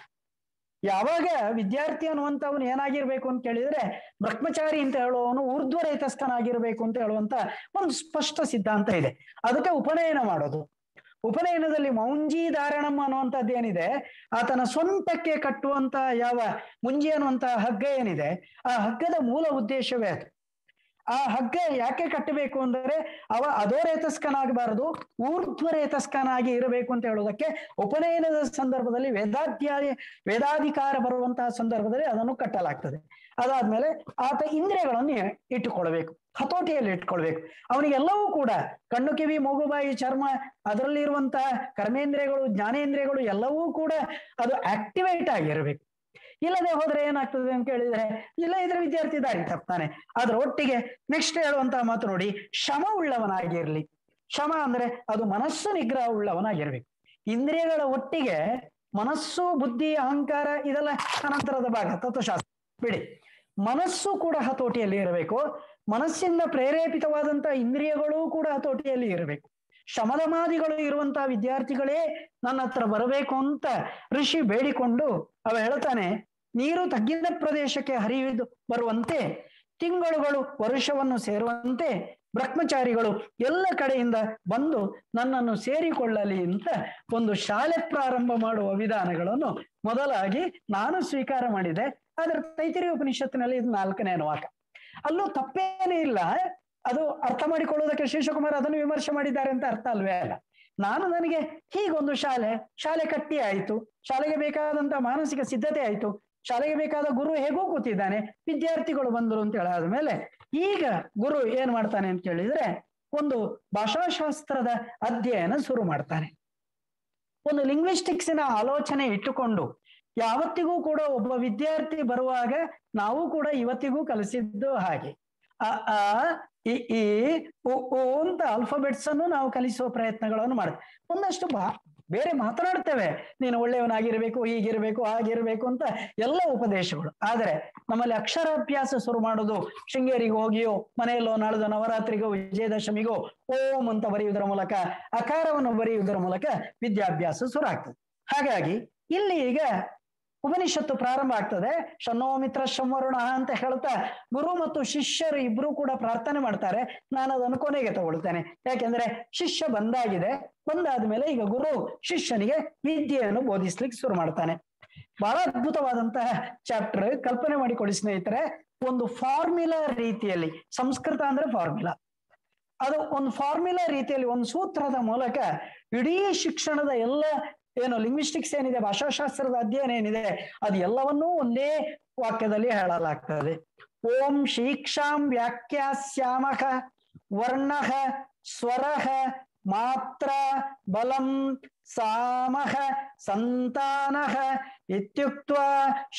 ಯಾವಾಗ ವಿದ್ಯಾರ್ಥಿ ಅನ್ನುವಂಥವನು ಏನಾಗಿರ್ಬೇಕು ಅಂತ ಕೇಳಿದ್ರೆ ಬ್ರಹ್ಮಚಾರಿ ಅಂತ ಹೇಳುವವನು ಊರ್ಧ್ವರೇತಸ್ಥನಾಗಿರ್ಬೇಕು ಅಂತ ಹೇಳುವಂತ ಒಂದು ಸ್ಪಷ್ಟ ಸಿದ್ಧಾಂತ ಇದೆ. ಅದಕ್ಕೆ ಉಪನಯನ ಮಾಡೋದು. ಉಪನಯನದಲ್ಲಿ ಮೌಂಜಿ ಧಾರಣಂ ಅನ್ನುವಂಥದ್ದು ಏನಿದೆ, ಆತನ ಸ್ವಂತಕ್ಕೆ ಕಟ್ಟುವಂತ ಯಾವ ಮುಂಜಿ ಅನ್ನುವಂತಹ ಹಗ್ಗ ಏನಿದೆ, ಆ ಹಗ್ಗದ ಮೂಲ ಉದ್ದೇಶವೇ ಅದು. ಆ ಹಗ್ಗ ಯಾಕೆ ಕಟ್ಟಬೇಕು ಅಂದರೆ ಅವ ಅಧೋರೇತಸ್ಕನಾಗಬಾರದು, ಊರ್ಧ್ವರೇತಸ್ಕನಾಗಿ ಇರಬೇಕು ಅಂತ ಹೇಳೋದಕ್ಕೆ ಉಪನಯನದ ಸಂದರ್ಭದಲ್ಲಿ ವೇದಾಧ್ಯಾಯ ವೇದಾಧಿಕಾರ ಬರುವಂತಹ ಸಂದರ್ಭದಲ್ಲಿ ಅದನ್ನು ಕಟ್ಟಲಾಗ್ತದೆ. ಅದಾದ್ಮೇಲೆ ಆತ ಇಂದ್ರಿಯಗಳನ್ನು ಇಟ್ಟುಕೊಳ್ಬೇಕು, ಹತೋಟಿಯಲ್ಲಿ ಇಟ್ಕೊಳ್ಬೇಕು. ಅವನಿಗೆಲ್ಲವೂ ಕೂಡ ಕಣ್ಣು ಕಿವಿ ಮೂಗು ಬಾಯಿ ಚರ್ಮ ಅದರಲ್ಲಿರುವಂತಹ ಕರ್ಮೇಂದ್ರಿಯಗಳು ಜ್ಞಾನೇಂದ್ರಿಯಗಳು ಎಲ್ಲವೂ ಕೂಡ ಅದು ಆಕ್ಟಿವೇಟ್ ಆಗಿರಬೇಕು. ಇಲ್ಲದೆ ಹೋದ್ರೆ ಏನಾಗ್ತದೆ ಅಂತ ಕೇಳಿದ್ರೆ, ಇಲ್ಲ ಇದ್ರೆ ವಿದ್ಯಾರ್ಥಿ ದಾರಿ ತಪ್ತಾನೆ. ಅದ್ರ ಒಟ್ಟಿಗೆ ನೆಕ್ಸ್ಟ್ ಹೇಳುವಂತಹ ಮಾತು ನೋಡಿ, ಶ್ರಮ ಉಳ್ಳವನಾಗಿರ್ಲಿ. ಶ್ರಮ ಅಂದ್ರೆ ಅದು ಮನಸ್ಸು ನಿಗ್ರಹ ಉಳ್ಳವನಾಗಿರ್ಬೇಕು. ಇಂದ್ರಿಯಗಳ ಒಟ್ಟಿಗೆ ಮನಸ್ಸು ಬುದ್ಧಿ ಅಹಂಕಾರ ಇದೆಲ್ಲ ಅನಂತರದ ಭಾಗ, ತತ್ವಶಾಸ್ತ್ರ ಬಿಡಿ. ಮನಸ್ಸು ಕೂಡ ಹತೋಟಿಯಲ್ಲಿ ಇರಬೇಕು. ಮನಸ್ಸಿಂದ ಪ್ರೇರೇಪಿತವಾದಂತಹ ಇಂದ್ರಿಯಗಳೂ ಕೂಡ ಹತೋಟಿಯಲ್ಲಿ ಇರಬೇಕು. ಶಮದಮಾದಿಗಳು ಇರುವಂತಹ ವಿದ್ಯಾರ್ಥಿಗಳೇ ನನ್ನ ಹತ್ರ ಬರಬೇಕು ಅಂತ ಋಷಿ ಬೇಡಿಕೊಂಡು ಅವ ಹೇಳ್ತಾನೆ, ನೀರು ತಗ್ಗಿನ ಪ್ರದೇಶಕ್ಕೆ ಹರಿದು ಬರುವಂತೆ, ತಿಂಗಳುಗಳು ವರುಷವನ್ನು ಸೇರುವಂತೆ ಬ್ರಹ್ಮಚಾರಿಗಳು ಎಲ್ಲ ಕಡೆಯಿಂದ ಬಂದು ನನ್ನನ್ನು ಸೇರಿಕೊಳ್ಳಲಿ ಅಂತ ಒಂದು ಶಾಲೆ ಪ್ರಾರಂಭ ಮಾಡುವ ವಿಧಾನಗಳನ್ನು ಮೊದಲಾಗಿ ನಾನು ಸ್ವೀಕಾರ ಮಾಡಿದೆ. ಆದ್ರೆ ತೈತಿರಿಯ ಉಪನಿಷತ್ತಿನಲ್ಲಿ ಇದು ನಾಲ್ಕನೇ ಅನುವಾಕ. ಅಲ್ಲೂ ತಪ್ಪೇನೇ ಇಲ್ಲ. ಅದು ಅರ್ಥ ಮಾಡಿಕೊಳ್ಳುವುದಕ್ಕೆ ಶಿವಕುಮಾರ್ ಅದನ್ನು ವಿಮರ್ಶೆ ಮಾಡಿದ್ದಾರೆ ಅಂತ ಅರ್ಥ ಅಲ್ವೇ ಅಲ್ಲ. ನಾನು ನನಗೆ ಹೀಗೊಂದು ಶಾಲೆ ಶಾಲೆ ಕಟ್ಟಿ ಆಯ್ತು, ಶಾಲೆಗೆ ಬೇಕಾದಂತ ಮಾನಸಿಕ ಸಿದ್ಧತೆ ಆಯ್ತು, ಶಾಲೆಗೆ ಬೇಕಾದ ಗುರು ಹೇಗೂ ಕೂತಿದ್ದಾನೆ, ವಿದ್ಯಾರ್ಥಿಗಳು ಬಂದರು ಅಂತ ಹೇಳಾದ್ಮೇಲೆ ಈಗ ಗುರು ಏನ್ ಮಾಡ್ತಾನೆ ಅಂತ ಕೇಳಿದ್ರೆ, ಒಂದು ಭಾಷಾಶಾಸ್ತ್ರದ ಅಧ್ಯಯನ ಶುರು ಮಾಡ್ತಾನೆ. ಒಂದು ಲಿಂಗ್ವಿಸ್ಟಿಕ್ಸಿನ ಆಲೋಚನೆ ಇಟ್ಟುಕೊಂಡು ಯಾವತ್ತಿಗೂ ಕೂಡ ಒಬ್ಬ ವಿದ್ಯಾರ್ಥಿ ಬರುವಾಗ ನಾವು ಕೂಡ ಇವತ್ತಿಗೂ ಕಲಿಸಿದ್ದು ಹಾಗೆ ಅ ಆ ಇ ಈ ಉ ಉ ಅಂತ ಆಲ್ಫಾಬೆಟ್ಸ್ ಅನ್ನು ನಾವು ಕಲಿಸುವ ಪ್ರಯತ್ನಗಳನ್ನು ಮಾಡ್ತೇವೆ. ಒಂದಷ್ಟು ಬಾ ಬೇರೆ ಮಾತನಾಡ್ತೇವೆ, ನೀನು ಒಳ್ಳೆಯವನಾಗಿರ್ಬೇಕು, ಹೀಗಿರ್ಬೇಕು, ಹಾಗಿರ್ಬೇಕು ಅಂತ ಎಲ್ಲ ಉಪದೇಶಗಳು. ಆದರೆ ನಮ್ಮಲ್ಲಿ ಅಕ್ಷರಾಭ್ಯಾಸ ಶುರು ಮಾಡೋದು ಶೃಂಗೇರಿಗೆ ಹೋಗಿಯೋ ಮನೆಯಲ್ಲೋ ನಾಳ್ದು ನವರಾತ್ರಿಗೋ ವಿಜಯದಶಮಿಗೋ ಓಂ ಅಂತ ಬರೆಯುವುದರ ಮೂಲಕ, ಅಕಾರವನ್ನು ಬರೆಯುವುದರ ಮೂಲಕ ವಿದ್ಯಾಭ್ಯಾಸ ಶುರು ಆಗ್ತದೆ. ಹಾಗಾಗಿ ಇಲ್ಲಿ ಈಗ ಉಪನಿಷತ್ತು ಪ್ರಾರಂಭ ಆಗ್ತದೆ. ಶನ್ನೋ ಮಿತ್ರ ಸಂವರುಣ ಅಂತ ಹೇಳ್ತಾ ಗುರು ಮತ್ತು ಶಿಷ್ಯರು ಇಬ್ರು ಕೂಡ ಪ್ರಾರ್ಥನೆ ಮಾಡ್ತಾರೆ. ನಾನು ಅದನ್ನು ಕೊನೆಗೆ ತಗೊಳ್ತೇನೆ, ಯಾಕೆಂದ್ರೆ ಶಿಷ್ಯ ಬಂದಾಗಿದೆ. ಬಂದಾದ್ಮೇಲೆ ಈಗ ಗುರು ಶಿಷ್ಯನಿಗೆ ವಿದ್ಯೆಯನ್ನು ಬೋಧಿಸ್ಲಿಕ್ಕೆ ಶುರು ಮಾಡ್ತಾನೆ. ಬಹಳ ಅದ್ಭುತವಾದಂತಹ ಚಾಪ್ಟರ್. ಕಲ್ಪನೆ ಮಾಡಿಕೊಡಿ ಸ್ನೇಹಿತರೆ, ಒಂದು ಫಾರ್ಮ್ಯುಲಾ ರೀತಿಯಲ್ಲಿ, ಸಂಸ್ಕೃತ ಅಂದ್ರೆ ಫಾರ್ಮುಲಾ, ಅದು ಒಂದು ಫಾರ್ಮ್ಯುಲಾ ರೀತಿಯಲ್ಲಿ ಒಂದು ಸೂತ್ರದ ಮೂಲಕ ಇಡೀ ಶಿಕ್ಷಣದ ಎಲ್ಲ ಏನು ಲಿಂಗ್ವಿಸ್ಟಿಕ್ಸ್ ಏನಿದೆ, ಭಾಷಾಶಾಸ್ತ್ರದ ಅಧ್ಯಯನ ಏನಿದೆ, ಅದು ಎಲ್ಲವನ್ನೂ ಒಂದೇ ವಾಕ್ಯದಲ್ಲಿ ಹೇಳಲಾಗ್ತದೆ. ಓಂ ಶಿಕ್ಷಾಂ ವ್ಯಾಖ್ಯಾಸ್ಯಾಮಃ ವರ್ಣಃ ಸ್ವರಃ ಮಾತ್ರ ಬಲಂ ಸಾಮಃ ಸಂತಾನಃ ಇತ್ಯುಕ್ತ್ವಾ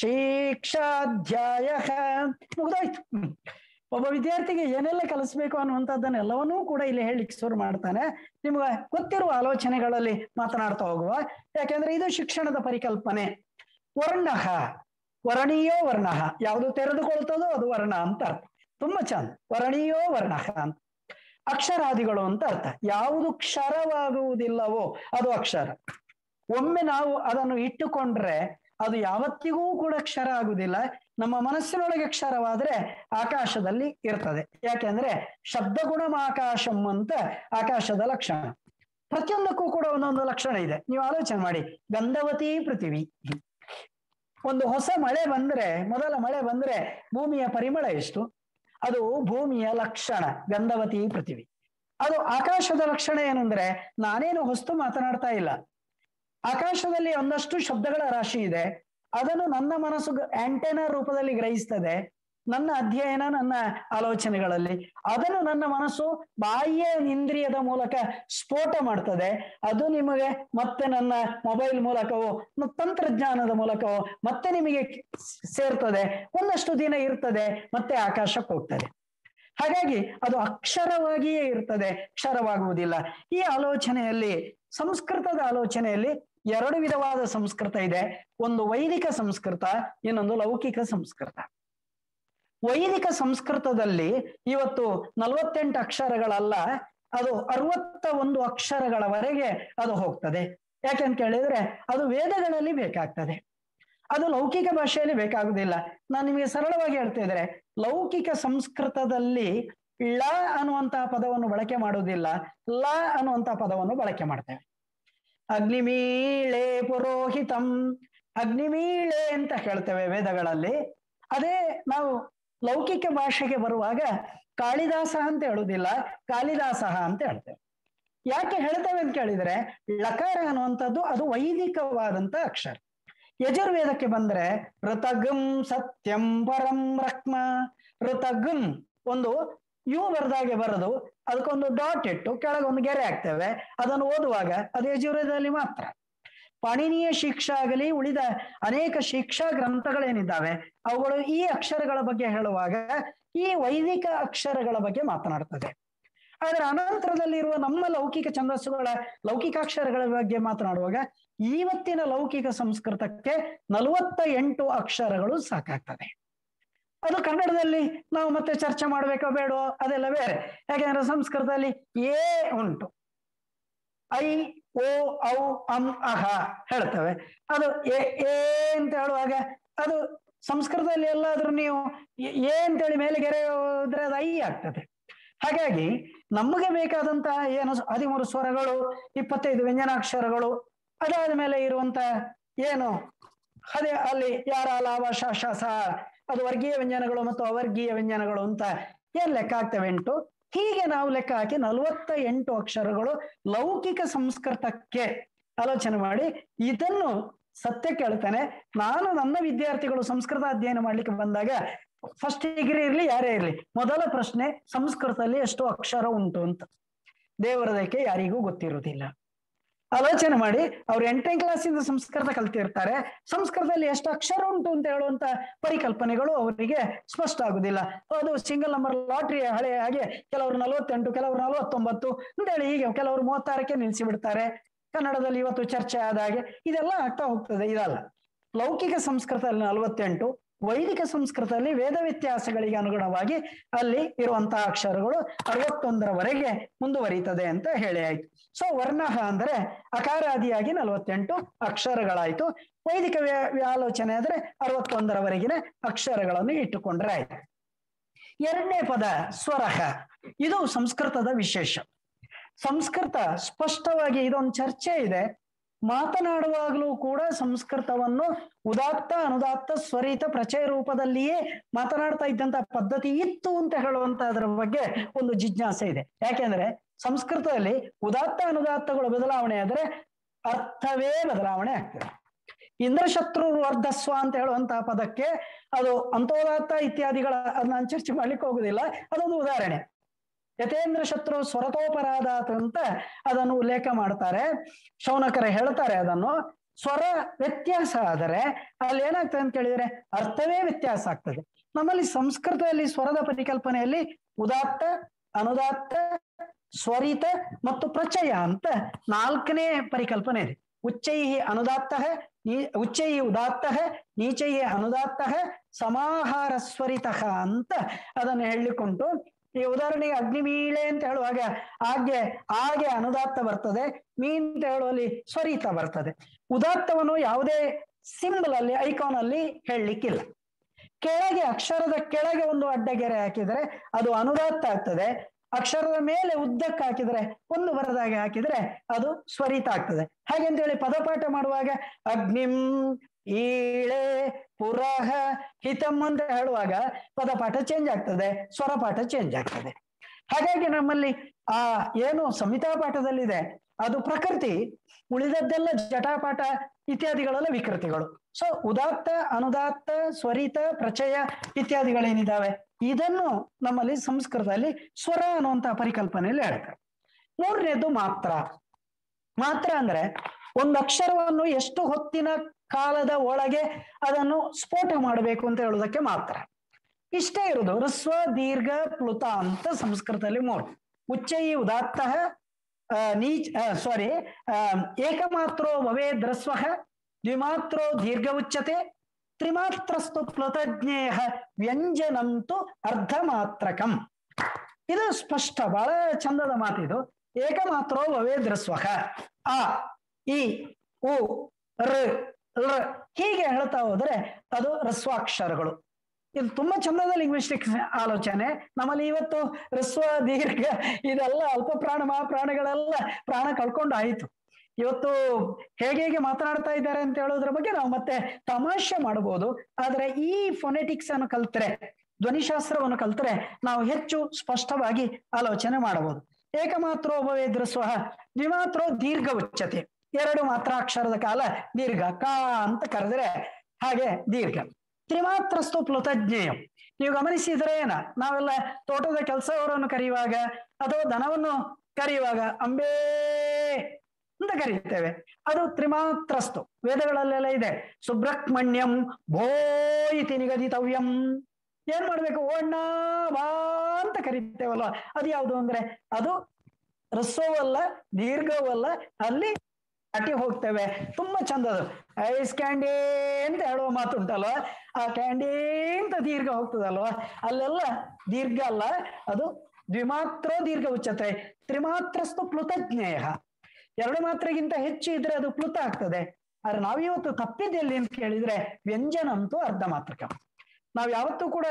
ಶಿಕ್ಷಾಧ್ಯಾಯಃ. ಮುಗಿದೋಯ್ತು. ಒಬ್ಬ ವಿದ್ಯಾರ್ಥಿಗೆ ಏನೆಲ್ಲ ಕಲಿಸ್ಬೇಕು ಅನ್ನುವಂಥದ್ದನ್ನ ಎಲ್ಲವನ್ನೂ ಕೂಡ ಇಲ್ಲಿ ಹೇಳಲಿಕ್ಕೆ ಶುರು ಮಾಡ್ತಾನೆ. ನಿಮ್ಗೆ ಗೊತ್ತಿರುವ ಆಲೋಚನೆಗಳಲ್ಲಿ ಮಾತನಾಡ್ತಾ ಹೋಗುವ, ಯಾಕೆಂದ್ರೆ ಇದು ಶಿಕ್ಷಣದ ಪರಿಕಲ್ಪನೆ. ವರ್ಣಃ, ವರ್ಣೀಯೋ ವರ್ಣಃ, ಯಾವುದು ತೆರೆದುಕೊಳ್ತದೋ ಅದು ವರ್ಣ ಅಂತ ಅರ್ಥ. ತುಂಬಾ ಚಂದ. ವರ್ಣೀಯೋ ವರ್ಣಃ ಅಂತ. ಅಕ್ಷರಾದಿಗಳು ಅಂತ ಅರ್ಥ. ಯಾವುದು ಕ್ಷರವಾಗುವುದಿಲ್ಲವೋ ಅದು ಅಕ್ಷರ. ಒಮ್ಮೆ ನಾವು ಅದನ್ನು ಇಟ್ಟುಕೊಂಡ್ರೆ ಅದು ಯಾವತ್ತಿಗೂ ಕೂಡ ಕ್ಷರ ಆಗುವುದಿಲ್ಲ. ನಮ್ಮ ಮನಸ್ಸಿನೊಳಗೆ ಕ್ಷರವಾದ್ರೆ ಆಕಾಶದಲ್ಲಿ ಇರ್ತದೆ. ಯಾಕೆಂದ್ರೆ ಶಬ್ದಗುಣಂ ಆಕಾಶಂ ಅಂತ ಆಕಾಶದ ಲಕ್ಷಣ. ಪ್ರತಿಯೊಂದಕ್ಕೂ ಕೂಡ ಒಂದೊಂದು ಲಕ್ಷಣ ಇದೆ. ನೀವು ಆಲೋಚನೆ ಮಾಡಿ, ಗಂಧವತಿ ಪೃಥಿವಿ. ಒಂದು ಹೊಸ ಮಳೆ ಬಂದ್ರೆ, ಮೊದಲ ಮಳೆ ಬಂದ್ರೆ ಭೂಮಿಯ ಪರಿಮಳ ಎಷ್ಟು, ಅದು ಭೂಮಿಯ ಲಕ್ಷಣ. ಗಂಧವತಿ ಪೃಥಿವಿ. ಅದು ಆಕಾಶದ ಲಕ್ಷಣ ಏನು ಅಂದ್ರೆ, ನಾನೇನು ಹೊಸ್ತು ಮಾತನಾಡ್ತಾ ಇಲ್ಲ. ಆಕಾಶದಲ್ಲಿ ಒಂದಷ್ಟು ಶಬ್ದಗಳ ರಾಶಿ ಇದೆ. ಅದನ್ನು ನನ್ನ ಮನಸ್ಸು ಆಂಟೆನಾ ರೂಪದಲ್ಲಿ ಗ್ರಹಿಸ್ತದೆ. ನನ್ನ ಅಧ್ಯಯನ, ನನ್ನ ಆಲೋಚನೆಗಳಲ್ಲಿ ಅದನ್ನು ನನ್ನ ಮನಸ್ಸು ಬಾಹ್ಯ ಇಂದ್ರಿಯದ ಮೂಲಕ ಸ್ಫೋಟ ಮಾಡ್ತದೆ. ಅದು ನಿಮಗೆ ಮತ್ತೆ ನನ್ನ ಮೊಬೈಲ್ ಮೂಲಕವೋ ತಂತ್ರಜ್ಞಾನದ ಮೂಲಕವೋ ಮತ್ತೆ ನಿಮಗೆ ಸೇರ್ತದೆ. ಒಂದಷ್ಟು ದಿನ ಇರ್ತದೆ, ಮತ್ತೆ ಆಕಾಶಕ್ಕೆ ಹೋಗ್ತದೆ. ಹಾಗಾಗಿ ಅದು ಅಕ್ಷರವಾಗಿಯೇ ಇರ್ತದೆ, ಕ್ಷರವಾಗುವುದಿಲ್ಲ. ಈ ಆಲೋಚನೆಯಲ್ಲಿ, ಸಂಸ್ಕೃತದ ಆಲೋಚನೆಯಲ್ಲಿ ಎರಡು ವಿಧವಾದ ಸಂಸ್ಕೃತ ಇದೆ. ಒಂದು ವೈದಿಕ ಸಂಸ್ಕೃತ, ಇನ್ನೊಂದು ಲೌಕಿಕ ಸಂಸ್ಕೃತ. ವೈದಿಕ ಸಂಸ್ಕೃತದಲ್ಲಿ ಇವತ್ತು ನಲವತ್ತೆಂಟು ಅಕ್ಷರಗಳಲ್ಲ, ಅದು ಅರವತ್ತ ಒಂದು ಅಕ್ಷರಗಳವರೆಗೆ ಅದು ಹೋಗ್ತದೆ. ಯಾಕೆಂತ ಕೇಳಿದ್ರೆ ಅದು ವೇದಗಳಲ್ಲಿ ಬೇಕಾಗ್ತದೆ. ಅದು ಲೌಕಿಕ ಭಾಷೆಯಲ್ಲಿ ಬೇಕಾಗುದಿಲ್ಲ. ನಾನು ನಿಮಗೆ ಸರಳವಾಗಿ ಹೇಳ್ತಾ ಇದ್ರೆ, ಲೌಕಿಕ ಸಂಸ್ಕೃತದಲ್ಲಿ ಳ ಅನ್ನುವಂತಹ ಪದವನ್ನು ಬಳಕೆ ಮಾಡುವುದಿಲ್ಲ, ಲ ಅನ್ನುವಂತಹ ಪದವನ್ನು ಬಳಕೆ ಮಾಡ್ತೇವೆ. ಅಗ್ನಿಮೀಳೆ ಪುರೋಹಿತಂ, ಅಗ್ನಿಮೀಳೆ ಅಂತ ಹೇಳ್ತೇವೆ ವೇದಗಳಲ್ಲಿ. ಅದೇ ನಾವು ಲೌಕಿಕ ಭಾಷೆಗೆ ಬರುವಾಗ ಕಾಳಿದಾಸ ಅಂತ ಹೇಳುದಿಲ್ಲ, ಕಾಳಿದಾಸ ಅಂತ ಹೇಳ್ತೇವೆ. ಯಾಕೆ ಹೇಳ್ತೇವೆ ಅಂತ ಕೇಳಿದ್ರೆ ಲಕಾರ ಅನ್ನುವಂಥದ್ದು ಅದು ವೈದಿಕವಾದಂತ ಅಕ್ಷರ. ಯಜುರ್ವೇದಕ್ಕೆ ಬಂದ್ರೆ ಋತಗಂ ಸತ್ಯಂ ಪರಂ ರಕ್ಮ. ಋತಗಂ ಒಂದು ಯು ಬರೆದಾಗೆ ಬರೆದು ಅದಕ್ಕೊಂದು ಡಾಟ್ ಇಟ್ಟು ಕೆಳಗೆ ಒಂದು ಗೆರೆ ಹಾಕ್ತೇವೆ. ಅದನ್ನು ಓದುವಾಗ ಅದು ಯಜುರ್ವೇದದಲ್ಲಿ ಮಾತ್ರ. ಪಾಣಿನಿಯ ಶಿಕ್ಷಾ ಆಗಲಿ ಉಳಿದ ಅನೇಕ ಶಿಕ್ಷಾ ಗ್ರಂಥಗಳೇನಿದ್ದಾವೆ ಅವುಗಳು ಈ ಅಕ್ಷರಗಳ ಬಗ್ಗೆ ಹೇಳುವಾಗ ಈ ವೈದಿಕ ಅಕ್ಷರಗಳ ಬಗ್ಗೆ ಮಾತನಾಡ್ತದೆ. ಆದ್ರೆ ಅನಂತರದಲ್ಲಿರುವ ನಮ್ಮ ಲೌಕಿಕ ಛಂದಸ್ಸುಗಳ ಲೌಕಿಕಾಕ್ಷರಗಳ ಬಗ್ಗೆ ಮಾತನಾಡುವಾಗ ಇವತ್ತಿನ ಲೌಕಿಕ ಸಂಸ್ಕೃತಕ್ಕೆ ನಲವತ್ತ ಎಂಟು ಅಕ್ಷರಗಳು ಸಾಕಾಗ್ತದೆ. ಅದು ಕನ್ನಡದಲ್ಲಿ ನಾವು ಮತ್ತೆ ಚರ್ಚೆ ಮಾಡ್ಬೇಕೋ ಬೇಡೋ ಅದೆಲ್ಲ ಬೇರೆ. ಯಾಕೆಂದ್ರೆ ಸಂಸ್ಕೃತದಲ್ಲಿ ಏ ಉಂಟು, ಐ ಓ ಔ ಅಂ ಅಹ ಹೇಳ್ತೇವೆ. ಅದು ಎ ಏ ಅಂತ ಹೇಳುವಾಗ ಅದು ಸಂಸ್ಕೃತದಲ್ಲಿ ಎಲ್ಲಾದ್ರೂ ನೀವು ಏ ಅಂತೇಳಿ ಮೇಲೆ ಗೆರೆ ಹೋದ್ರೆ ಅದು ಐ ಆಗ್ತದೆ. ಹಾಗಾಗಿ ನಮಗೆ ಬೇಕಾದಂತಹ ಏನು ಹದಿಮೂರು ಸ್ವರಗಳು, ಇಪ್ಪತ್ತೈದು ವ್ಯಂಜನಾಕ್ಷರಗಳು, ಅದಾದ ಮೇಲೆ ಇರುವಂತ ಏನು ಅದೇ ಅಲ್ಲಿ ಯಾರ ಲಾಭ ಶಾಶ ಸ ಅದು ವರ್ಗೀಯ ವ್ಯಂಜನಗಳು ಮತ್ತು ಅವರ್ಗೀಯ ವ್ಯಂಜನಗಳು ಅಂತ ಏನ್ ಲೆಕ್ಕ ಆಗ್ತವೆ ಎಂಟು. ಹೀಗೆ ನಾವು ಲೆಕ್ಕ ಹಾಕಿ ನಲವತ್ತ ಎಂಟು ಅಕ್ಷರಗಳು ಲೌಕಿಕ ಸಂಸ್ಕೃತಕ್ಕೆ ಆಲೋಚನೆ ಮಾಡಿ ಇದನ್ನು ಸತ್ಯ ಕೇಳ್ತಾನೆ. ನಾನು ನನ್ನ ವಿದ್ಯಾರ್ಥಿಗಳು ಸಂಸ್ಕೃತ ಅಧ್ಯಯನ ಮಾಡ್ಲಿಕ್ಕೆ ಬಂದಾಗ ಫಸ್ಟ್ ಡಿಗ್ರಿ ಇರ್ಲಿ ಯಾರೇ ಇರ್ಲಿ ಮೊದಲ ಪ್ರಶ್ನೆ ಸಂಸ್ಕೃತದಲ್ಲಿ ಎಷ್ಟು ಅಕ್ಷರ ಉಂಟು ಅಂತ. ದೇವರದಕ್ಕೆ ಯಾರಿಗೂ ಗೊತ್ತಿರುವುದಿಲ್ಲ. ಆಲೋಚನೆ ಮಾಡಿ ಅವ್ರು ಎಂಟನೇ ಕ್ಲಾಸಿಂದ ಸಂಸ್ಕೃತ ಕಲ್ತಿರ್ತಾರೆ, ಸಂಸ್ಕೃತದಲ್ಲಿ ಎಷ್ಟು ಅಕ್ಷರ ಉಂಟು ಅಂತ ಹೇಳುವಂತ ಪರಿಕಲ್ಪನೆಗಳು ಅವರಿಗೆ ಸ್ಪಷ್ಟ ಆಗುದಿಲ್ಲ. ಅದು ಸಿಂಗಲ್ ನಂಬರ್ ಲಾಟ್ರಿ ಹಳೆ ಹಾಗೆ ಕೆಲವರು ನಲವತ್ತೆಂಟು ಕೆಲವರು ನಲವತ್ತೊಂಬತ್ತು ಅಂತೇಳಿ ಹೀಗೆ ಕೆಲವರು ಮೂವತ್ತಾರಕ್ಕೆ ನಿಲ್ಲಿಸಿ ಬಿಡ್ತಾರೆ. ಕನ್ನಡದಲ್ಲಿ ಇವತ್ತು ಚರ್ಚೆ ಆದ ಹಾಗೆ ಇದೆಲ್ಲ ಆಗ್ತಾ ಹೋಗ್ತದೆ. ಇದಲ್ಲ, ಲೌಕಿಕ ಸಂಸ್ಕೃತದಲ್ಲಿ ನಲವತ್ತೆಂಟು, ವೈದಿಕ ಸಂಸ್ಕೃತದಲ್ಲಿ ವೇದ ವ್ಯತ್ಯಾಸಗಳಿಗೆ ಅನುಗುಣವಾಗಿ ಅಲ್ಲಿ ಇರುವಂತಹ ಅಕ್ಷರಗಳು ಅರವತ್ತೊಂದರವರೆಗೆ ಮುಂದುವರಿತದೆ ಅಂತ ಹೇಳಿ ಆಯ್ತು. ಸೊ ವರ್ಣ ಅಂದ್ರೆ ಅಕಾರಾದಿಯಾಗಿ ನಲವತ್ತೆಂಟು ಅಕ್ಷರಗಳಾಯ್ತು. ವೈದಿಕ ಆಲೋಚನೆ ಅಂದ್ರೆ ಅರವತ್ತೊಂದರವರೆಗಿನ ಅಕ್ಷರಗಳನ್ನು ಇಟ್ಟುಕೊಂಡ್ರೆ ಆಯ್ತು. ಎರಡನೇ ಪದ ಸ್ವರಃ. ಇದು ಸಂಸ್ಕೃತದ ವಿಶೇಷ. ಸಂಸ್ಕೃತ ಸ್ಪಷ್ಟವಾಗಿ ಇದೊಂದು ಚರ್ಚೆ ಇದೆ. ಮಾತನಾಡುವಾಗಲೂ ಕೂಡ ಸಂಸ್ಕೃತವನ್ನು ಉದಾತ್ತ ಅನುದಾತ್ತ ಸ್ವರಿತ ಪ್ರಚಯ ರೂಪದಲ್ಲಿಯೇ ಮಾತನಾಡ್ತಾ ಇದ್ದಂತ ಪದ್ಧತಿ ಇತ್ತು ಅಂತ ಹೇಳುವಂತ ಅದರ ಬಗ್ಗೆ ಒಂದು ಜಿಜ್ಞಾಸೆ ಇದೆ. ಯಾಕೆಂದ್ರೆ ಸಂಸ್ಕೃತದಲ್ಲಿ ಉದಾತ್ತ ಅನುದಾತ್ತಗಳು ಬದಲಾವಣೆ ಆದ್ರೆ ಅರ್ಥವೇ ಬದಲಾವಣೆ ಆಗ್ತದೆ. ಇಂದ್ರಶತ್ರು ವರ್ಧಸ್ವ ಅಂತ ಹೇಳುವಂತಹ ಪದಕ್ಕೆ ಅದು ಅಂತೋದಾತ್ತ ಇತ್ಯಾದಿಗಳ ಅದನ್ನ ಚರ್ಚೆ ಮಾಡ್ಲಿಕ್ಕೆ ಹೋಗುದಿಲ್ಲ, ಅದೊಂದು ಉದಾಹರಣೆ. ಯಥೇಂದ್ರ ಶತ್ರು ಸ್ವರತೋಪರಾಧಾತ್ ಅಂತ ಅದನ್ನು ಉಲ್ಲೇಖ ಮಾಡ್ತಾರೆ. ಶೌನಕರ ಹೇಳ್ತಾರೆ ಅದನ್ನು. ಸ್ವರ ವ್ಯತ್ಯಾಸ ಆದರೆ ಅಲ್ಲಿ ಏನಾಗ್ತದೆ ಅಂತ ಕೇಳಿದ್ರೆ ಅರ್ಥವೇ ವ್ಯತ್ಯಾಸ ಆಗ್ತದೆ. ನಮ್ಮಲ್ಲಿ ಸಂಸ್ಕೃತದಲ್ಲಿ ಸ್ವರದ ಪರಿಕಲ್ಪನೆಯಲ್ಲಿ ಉದಾತ್ತ ಅನುದಾತ್ತ ಸ್ವರಿತ ಮತ್ತು ಪ್ರಚಯ ಅಂತ ನಾಲ್ಕನೇ ಪರಿಕಲ್ಪನೆ ಇದೆ. ಉಚ್ಚೈ ಅನುದಾತ್ತ ನೀ ಉಚ್ಚೈ ಉದಾತ್ತ ನೀಚೈ ಅನುದಾತ್ತ ಸಮಾಹಾರ ಸ್ವರಿತ ಅಂತ ಅದನ್ನು ಹೇಳಿಕೊಂಡು, ಈ ಉದಾಹರಣೆಗೆ ಅಗ್ನಿಮೀಳೆ ಅಂತ ಹೇಳುವಾಗ ಆಗ್ಗೆ ಆಗೆ ಅನುದಾತ್ತ ಬರ್ತದೆ, ಮೀ ಅಂತ ಹೇಳುವಲ್ಲಿ ಸ್ವರಿತ ಬರ್ತದೆ. ಉದಾತ್ತವನ್ನು ಯಾವುದೇ ಸಿಂಬಲ್ ಅಲ್ಲಿ ಐಕಾನ್ ಅಲ್ಲಿ ಹೇಳಲಿಕ್ಕಿಲ್ಲ. ಕೆಳಗೆ ಅಕ್ಷರದ ಕೆಳಗೆ ಒಂದು ಅಡ್ಡಗೆರೆ ಹಾಕಿದ್ರೆ ಅದು ಅನುದಾತ್ತ ಆಗ್ತದೆ. ಅಕ್ಷರದ ಮೇಲೆ ಉದ್ದಕ್ಕೆ ಹಾಕಿದ್ರೆ ಒಂದು ಬರದಾಗೆ ಹಾಕಿದ್ರೆ ಅದು ಸ್ವರಿತ ಆಗ್ತದೆ. ಹಾಗೆ ಅಂತೇಳಿ ಪದಪಾಠ ಮಾಡುವಾಗ ಅಗ್ನಿಂ ಈಳೆ ಪುರಹ ಹಿತಂ ಅಂತ ಹೇಳುವಾಗ ಪದಪಾಠ ಚೇಂಜ್ ಆಗ್ತದೆ, ಸ್ವರಪಾಠ ಚೇಂಜ್ ಆಗ್ತದೆ. ಹಾಗಾಗಿ ನಮ್ಮಲ್ಲಿ ಆ ಏನು ಸಂಹಿತಾ ಪಾಠದಲ್ಲಿದೆ ಅದು ಪ್ರಕೃತಿ, ಉಳಿದದ್ದೆಲ್ಲ ಜಟಾಪಾಠ ಇತ್ಯಾದಿಗಳೆಲ್ಲ ವಿಕೃತಿಗಳು. ಸೊ ಉದಾತ್ತ ಅನುದಾತ್ತ ಸ್ವರಿತ ಪ್ರಚಯ ಇತ್ಯಾದಿಗಳೇನಿದ್ದಾವೆ ಇದನ್ನು ನಮ್ಮಲ್ಲಿ ಸಂಸ್ಕೃತದಲ್ಲಿ ಸ್ವರ ಅನ್ನುವಂತಹ ಪರಿಕಲ್ಪನೆಯಲ್ಲಿ ಹೇಳ್ತಾರೆ. ಮೂರನೇದು ಮಾತ್ರ. ಮಾತ್ರ ಅಂದ್ರೆ ಒಂದು ಅಕ್ಷರವನ್ನು ಎಷ್ಟು ಹೊತ್ತಿನ ಕಾಲದ ಒಳಗೆ ಅದನ್ನು ಸ್ಫೋಟ ಮಾಡಬೇಕು ಅಂತ ಹೇಳುವುದಕ್ಕೆ ಮಾತ್ರ. ಇಷ್ಟೇ ಇರುವುದು. ಹ್ರಸ್ವ ದೀರ್ಘ ಪ್ಲುತ ಅಂತ ಸಂಸ್ಕೃತದಲ್ಲಿ ಮೂರು. ಉಚ್ಚೈ ಉದಾತ್ತ ನೀಚ್ ಸಾರಿ ಏಕಮಾತ್ರೋ ಭವೇದ್ ಹ್ರಸ್ವ, ದ್ವಿಮಾತ್ರೋ ದೀರ್ಘ ಉಚ್ಯತೆ, ತ್ರಿಮಾತ್ರಸ್ತು ಪ್ಲುತಜ್ಞೇಯ ವ್ಯಂಜನಂತು ಅರ್ಧಮಾತ್ರಕಂ. ಇದು ಸ್ಪಷ್ಟ, ಬಹಳ ಚಂದದ ಮಾತಿದು. ಏಕಮಾತ್ರೋ ಭವೇದ್ ಹ್ರಸ್ವ, ಆ ಇ ಉ ಋ ಋ ಹೀಗೆ ಹೇಳ್ತಾ ಹೋದ್ರೆ ಅದು ಹ್ರಸ್ವಾಕ್ಷರಗಳು. ಇದು ತುಂಬಾ ಚಂದದ ಲಿಂಗ್ವಿಸ್ಟಿಕ್ಸ್ ಆಲೋಚನೆ. ನಮ್ಮಲ್ಲಿ ಇವತ್ತು ಹ್ರಸ್ವ ದೀರ್ಘ ಇದೆಲ್ಲ ಅಲ್ಪ ಪ್ರಾಣ ಮಹಾಪ್ರಾಣಗಳೆಲ್ಲ ಪ್ರಾಣ ಕಳ್ಕೊಂಡು ಆಯಿತು. ಇವತ್ತು ಹೇಗೆ ಹೇಗೆ ಮಾತನಾಡ್ತಾ ಇದ್ದಾರೆ ಅಂತ ಹೇಳೋದ್ರ ಬಗ್ಗೆ ನಾವು ಮತ್ತೆ ತಮಾಷೆ ಮಾಡಬಹುದು. ಆದ್ರೆ ಈ ಫೊನೆಟಿಕ್ಸ್ ಅನ್ನು ಕಲ್ತ್ರೆ ಧ್ವನಿಶಾಸ್ತ್ರವನ್ನು ಕಲ್ತರೆ ನಾವು ಹೆಚ್ಚು ಸ್ಪಷ್ಟವಾಗಿ ಆಲೋಚನೆ ಮಾಡಬಹುದು. ಏಕಮಾತ್ರೋ ಭವೇದ್ ಹ್ರಸ್ವಃ ದ್ವಿಮಾತ್ರೋ ದೀರ್ಘ ಉಚ್ಯತೆ. ಎರಡು ಮಾತ್ರಾಕ್ಷರದ ಕಾಲ ದೀರ್ಘ, ಕಾ ಅಂತ ಕರೆದ್ರೆ ಹಾಗೆ ದೀರ್ಘ. ತ್ರಿಮಾತ್ರಸ್ತು ಪ್ಲುತಜ್ಞೇಯ. ನೀವು ಗಮನಿಸಿದ್ರೆ ಏನ, ನಾವೆಲ್ಲ ತೋಟದ ಕೆಲಸವರನ್ನು ಕರೆಯುವಾಗ ಅಥವಾ ದನವನ್ನು ಕರೆಯುವಾಗ ಅಂಬೇ ಅಂತ ಕರೀತೇವೆ, ಅದು ತ್ರಿಮಾತ್ರಸ್ತು. ವೇದಗಳಲ್ಲೆಲ್ಲ ಇದೆ, ಸುಬ್ರಹ್ಮಣ್ಯಂ ಭೋ ಇತಿ ನಿಗದಿತವ್ಯಂ. ಏನ್ ಮಾಡ್ಬೇಕು, ಓಣ್ಣ ಬಾ ಅಂತ ಕರೀತೇವಲ್ವ, ಅದು ಯಾವುದು ಅಂದ್ರೆ ಅದು ರಸ್ವವಲ್ಲ ದೀರ್ಘವಲ್ಲ, ಅಲ್ಲಿ ಅಟಿ ಹೋಗ್ತೇವೆ. ತುಂಬಾ ಚಂದದು. ಐಸ್ ಕ್ಯಾಂಡಿ ಅಂತ ಹೇಳುವ ಮಾತುಂಟಲ್ವ, ಆ ಕ್ಯಾಂಡಿ ಅಂತ ದೀರ್ಘ ಹೋಗ್ತದಲ್ವ, ಅಲ್ಲೆಲ್ಲ ದೀರ್ಘ ಅಲ್ಲ, ಅದು ದ್ವಿಮಾತ್ರ ದೀರ್ಘ ಉಚ್ಚತೆ. ತ್ರಿಮಾತ್ರಸ್ತು ಪ್ಲುತಜ್ಞೇಯ. ಎರಡು ಮಾತ್ರೆಗಿಂತ ಹೆಚ್ಚು ಇದ್ರೆ ಅದು ಪ್ಲುತ ಆಗ್ತದೆ. ಆದ್ರೆ ನಾವಿವತ್ತು ತಪ್ಪಿದ್ದೆಲ್ಲಿ ಅಂತ ಕೇಳಿದ್ರೆ ವ್ಯಂಜನ ಅಂತೂ ಅರ್ಧ ಮಾತ್ರಕ. ನಾವ್ ಯಾವತ್ತೂ ಕೂಡ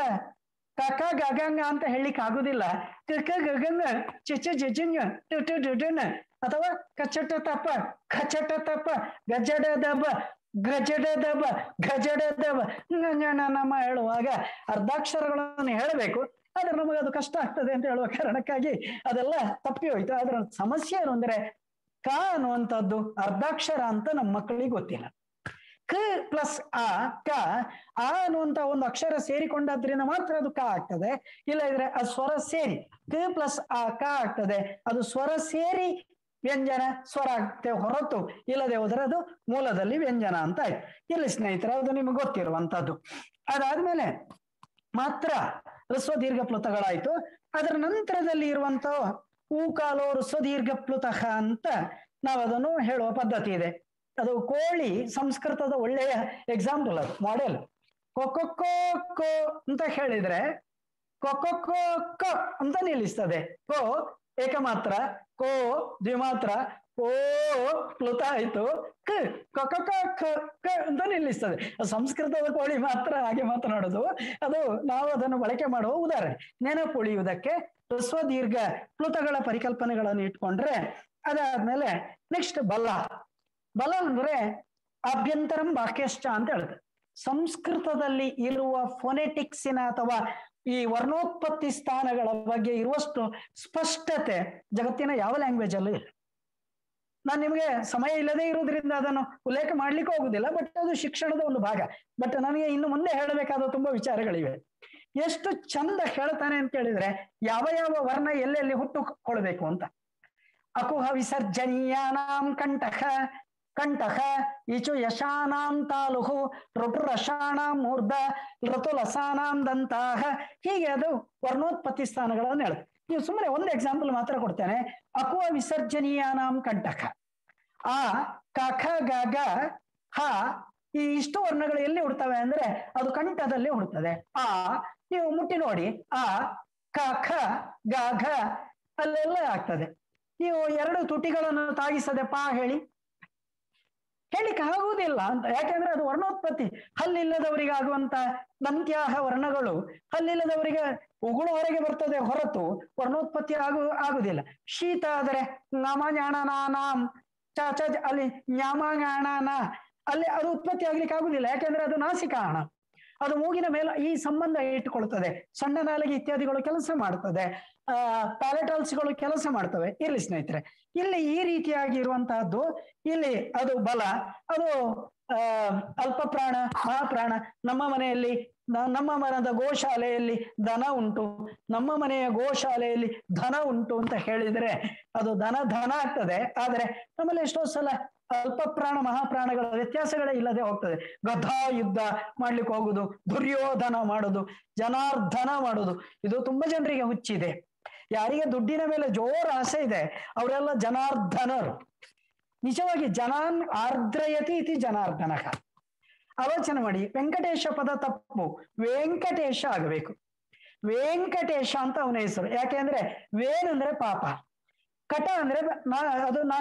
ಕಕ ಗಗಂಗ ಅಂತ ಹೇಳಿಕ್ ಆಗುದಿಲ್ಲ. ಕಕ ಗಗಂಗ ಚಿಚ ಜಜಂಗ ಟ ಅಥವಾ ಕಚಟ ತಪ ಖಚಟ ತಪ ಗಜಡ ದಬ ಗಜಡ ದಬ ಗಜಡ ದಬ ನಮ್ಮ ಹೇಳುವಾಗ ಅರ್ಧಾಕ್ಷರಗಳನ್ನು ಹೇಳಬೇಕು, ಆದ್ರೆ ನಮಗೆ ಅದು ಕಷ್ಟ ಆಗ್ತದೆ ಅಂತ ಹೇಳುವ ಕಾರಣಕ್ಕಾಗಿ ಅದೆಲ್ಲ ತಪ್ಪಿ ಹೋಯ್ತು. ಅದ್ರ ಸಮಸ್ಯೆ ಏನು ಅಂದ್ರೆ ಕ ಅನ್ನುವಂಥದ್ದು ಅರ್ಧಾಕ್ಷರ ಅಂತ ನಮ್ಮ ಮಕ್ಕಳಿಗೆ ಗೊತ್ತಿಲ್ಲ. ಕ ಪ್ಲಸ್ ಆ ಕ, ಆ ಅನ್ನುವಂತ ಒಂದು ಅಕ್ಷರ ಸೇರಿಕೊಂಡಾದ್ರಿಂದ ಮಾತ್ರ ಅದು ಕ ಆಗ್ತದೆ. ಇಲ್ಲ ಇದ್ರೆ ಅದು ಸ್ವರ ಸೇರಿ ಕ ಪ್ಲಸ್ ಆ ಕ ಆಗ್ತದೆ. ಅದು ಸ್ವರ ಸೇರಿ ವ್ಯಂಜನ ಸ್ವರ ಆಗ್ತೇವೆ ಹೊರತು ಇಲ್ಲದೆ ಹೋದ್ರೆ ಅದು ಮೂಲದಲ್ಲಿ ವ್ಯಂಜನ ಅಂತ ಆಯ್ತು. ಇಲ್ಲಿ ಸ್ನೇಹಿತರೆ ಅದು ನಿಮ್ಗೆ ಗೊತ್ತಿರುವಂತದ್ದು. ಅದಾದ್ಮೇಲೆ ಮಾತ್ರ ಹ್ರಸ್ವ ದೀರ್ಘ ಪ್ಲುತಗಳಾಯ್ತು. ಅದರ ನಂತರದಲ್ಲಿ ಇರುವಂತ ಊಕಾಲೋ ಹ್ರಸ್ವ ದೀರ್ಘ ಪ್ಲುತಃ ಅಂತ ನಾವು ಅದನ್ನು ಹೇಳುವ ಪದ್ಧತಿ ಇದೆ. ಅದು ಕೋಳಿ ಸಂಸ್ಕೃತದ ಒಳ್ಳೆಯ ಎಕ್ಸಾಂಪಲ್, ಅದು ಮಾಡೆಲ್. ಕೊಕೊಕ್ಕೋ ಕೋ ಅಂತ ಹೇಳಿದ್ರೆ ಕೊಕೊಕ್ಕೋ ಕೋ ಅಂತ ನಿಲ್ಲಿಸ್ತದೆ. ಕೋ ಏಕಮಾತ್ರ, ಕೋ ದ್ವಿಮಾತ್ರ, ಕೋ ಪ್ಲುತ ಆಯ್ತು, ಕ ಕೊಕೊಕ್ಕ ಕ ಅಂತ ನಿಲ್ಲಿಸ್ತದೆ. ಸಂಸ್ಕೃತದ ಕೋಳಿ ಮಾತ್ರ ಹಾಗೆ ಮಾತನಾಡೋದು. ಅದು ನಾವು ಅದನ್ನು ಬಳಕೆ ಮಾಡುವ ಉದಾಹರಣೆ. ನೆನಪುಳಿಯುವುದಕ್ಕೆ ಹ್ರಸ್ವ ದೀರ್ಘ ಪ್ಲುತಗಳ ಪರಿಕಲ್ಪನೆಗಳನ್ನು ಇಟ್ಕೊಂಡ್ರೆ ಅದಾದ್ಮೇಲೆ ನೆಕ್ಸ್ಟ್ ಬಲ. ಬಲ ಅಂದ್ರೆ ಆಭ್ಯಂತರಂ ವಾಕ್ಯಶ್ಚ ಅಂತ ಹೇಳುತ್ತೆ. ಸಂಸ್ಕೃತದಲ್ಲಿ ಇರುವ ಫೊನೆಟಿಕ್ಸಿನ ಅಥವಾ ಈ ವರ್ಣೋತ್ಪತ್ತಿ ಸ್ಥಾನಗಳ ಬಗ್ಗೆ ಇರುವಷ್ಟು ಸ್ಪಷ್ಟತೆ ಜಗತ್ತಿನ ಯಾವ ಲ್ಯಾಂಗ್ವೇಜ್ ಅಲ್ಲೂ ಇಲ್ಲ. ನಾನು ನಿಮಗೆ ಸಮಯ ಇಲ್ಲದೆ ಇರುವುದರಿಂದ ಅದನ್ನು ಉಲ್ಲೇಖ ಮಾಡ್ಲಿಕ್ಕೆ ಹೋಗುದಿಲ್ಲ, ಬಟ್ ಅದು ಶಿಕ್ಷಣದ ಒಂದು ಭಾಗ. ಬಟ್ ನನಗೆ ಇನ್ನು ಮುಂದೆ ಹೇಳಬೇಕಾದ ತುಂಬಾ ವಿಚಾರಗಳಿವೆ. ಎಷ್ಟು ಚಂದ ಹೇಳ್ತಾನೆ ಅಂತ ಹೇಳಿದ್ರೆ ಯಾವ ಯಾವ ವರ್ಣ ಎಲ್ಲೆಲ್ಲಿ ಹುಟ್ಟುಕೊಳ್ಬೇಕು ಅಂತ. ಅಕುಹ ವಿಸರ್ಜನೀಯಾನಾಂ ಕಂಠಃ ಕಂಠಃ ಈಚು ಯಶಾನಾಂ ತಾಲುಹು ಋಟುರಷಾಣಾಂ ಮೂರ್ಧ ಋತುಲಸಾನಾಂ ದಂತಾಹ. ಹೀಗೆ ಅದು ವರ್ಣೋತ್ಪತ್ತಿ ಸ್ಥಾನಗಳನ್ನು ಹೇಳುತ್ತೆ. ನೀವು ಸುಮ್ಮನೆ ಒಂದು ಎಕ್ಸಾಂಪಲ್ ಮಾತ್ರ ಕೊಡ್ತೇನೆ. ಅಕುವ ವಿಸರ್ಜನೀಯಾನಾಂ ಕಂಠಃ, ಆ ಕಖ ಗಗ ಹ ಈ ಇಷ್ಟು ವರ್ಣಗಳು ಎಲ್ಲಿ ಹುಡ್ತವೆ ಅಂದ್ರೆ ಅದು ಕಂಠದಲ್ಲಿ ಹುಡ್ತದೆ. ಆ ನೀವು ಮುಟ್ಟಿ ನೋಡಿ, ಆ ಕ ಖ ಗ ಘ ಅಲ್ಲೆಲ್ಲ ಆಗ್ತದೆ. ನೀವು ಎರಡು ತುಟಿಗಳನ್ನು ತಾಗಿಸದೆ ಪಾ ಹೇಳಿ ಹೇಳಿಕ್ಕೆ ಆಗುವುದಿಲ್ಲ ಅಂತ. ಯಾಕೆಂದ್ರೆ ಅದು ವರ್ಣೋತ್ಪತ್ತಿ. ಹಲ್ಲಿಲ್ಲದವರಿಗೆ ಆಗುವಂತ ದಂತ್ಯಾಹ ವರ್ಣಗಳು ಹಲ್ಲಿಲ್ಲದವರಿಗೆ ಉಗುಳುವರೆಗೆ ಬರ್ತದೆ ಹೊರತು ವರ್ಣೋತ್ಪತ್ತಿ ಆಗು ಆಗುದಿಲ್ಲ. ಶೀತ ಆದರೆ ನಾಮ ಜ್ಞಾನನಾಂ ಚ ಚ ಅಲ್ಲಿ ಜ್ಞಾಮ ಜ್ಞಾನನ ಅಲ್ಲಿ ಅದು ಉತ್ಪತ್ತಿ ಆಗ್ಲಿಕ್ಕೆ ಆಗುದಿಲ್ಲ. ಯಾಕೆಂದ್ರೆ ಅದು ನಾಸಿಕಾಣ, ಅದು ಮೂಗಿನ ಮೇಲೆ ಈ ಸಂಬಂಧ ಇಟ್ಟುಕೊಳ್ತದೆ. ಸಣ್ಣ ನಾಲಿಗೆ ಇತ್ಯಾದಿಗಳು ಕೆಲಸ ಮಾಡ್ತದೆ, ಆ ಪ್ಯಾಲೆಟಲ್ಸ್ಗಳು ಕೆಲಸ ಮಾಡ್ತವೆ. ಇರ್ಲಿ ಸ್ನೇಹಿತರೆ, ಇಲ್ಲಿ ಈ ರೀತಿಯಾಗಿ ಇರುವಂತಹದ್ದು ಇಲ್ಲಿ ಅದು ಬಲ. ಅದು ಆ ಅಲ್ಪ ಪ್ರಾಣ ಮಹಾಪ್ರಾಣ. ನಮ್ಮ ಮನೆಯಲ್ಲಿ ನಮ್ಮ ಮನದ ಗೋಶಾಲೆಯಲ್ಲಿ ದನ ಉಂಟು, ನಮ್ಮ ಮನೆಯ ಗೋಶಾಲೆಯಲ್ಲಿ ಧನ ಉಂಟು ಅಂತ ಹೇಳಿದ್ರೆ ಅದು ಧನ ಧನ ಆಗ್ತದೆ. ಆದ್ರೆ ನಮ್ಮಲ್ಲಿ ಎಷ್ಟೋ ಸಲ ಅಲ್ಪ ಪ್ರಾಣ ಮಹಾಪ್ರಾಣಗಳ ವ್ಯತ್ಯಾಸಗಳೇ ಇಲ್ಲದೆ ಹೋಗ್ತದೆ. ಗದಾ ಯುದ್ಧ ಮಾಡ್ಲಿಕ್ಕೆ ಹೋಗುದು, ದುರ್ಯೋಧನ ಮಾಡೋದು, ಜನಾರ್ದನ ಮಾಡೋದು, ಇದು ತುಂಬಾ ಜನರಿಗೆ ಹುಚ್ಚಿದೆ. ಯಾರಿಗೆ ದುಡ್ಡಿನ ಮೇಲೆ ಜೋರ ಆಸೆ ಇದೆ ಅವರೆಲ್ಲ ಜನಾರ್ದನರು. ನಿಜವಾಗಿ ಜನಾನ್ ಆರ್ದ್ರಯತಿ ಇತಿ ಜನಾರ್ದನ. ಆಲೋಚನೆ ಮಾಡಿ, ವೆಂಕಟೇಶ ಪದ ತಪ್ಪು, ವೆಂಕಟೇಶ ಆಗಬೇಕು. ವೆಂಕಟೇಶ ಅಂತ ಅವನ ಹೆಸರು. ಯಾಕೆ ಅಂದ್ರೆ ವೇನ್ ಅಂದ್ರೆ ಪಾಪ, ಕಟ ಅಂದ್ರೆ ನಾ ಅದು ನಾಶ.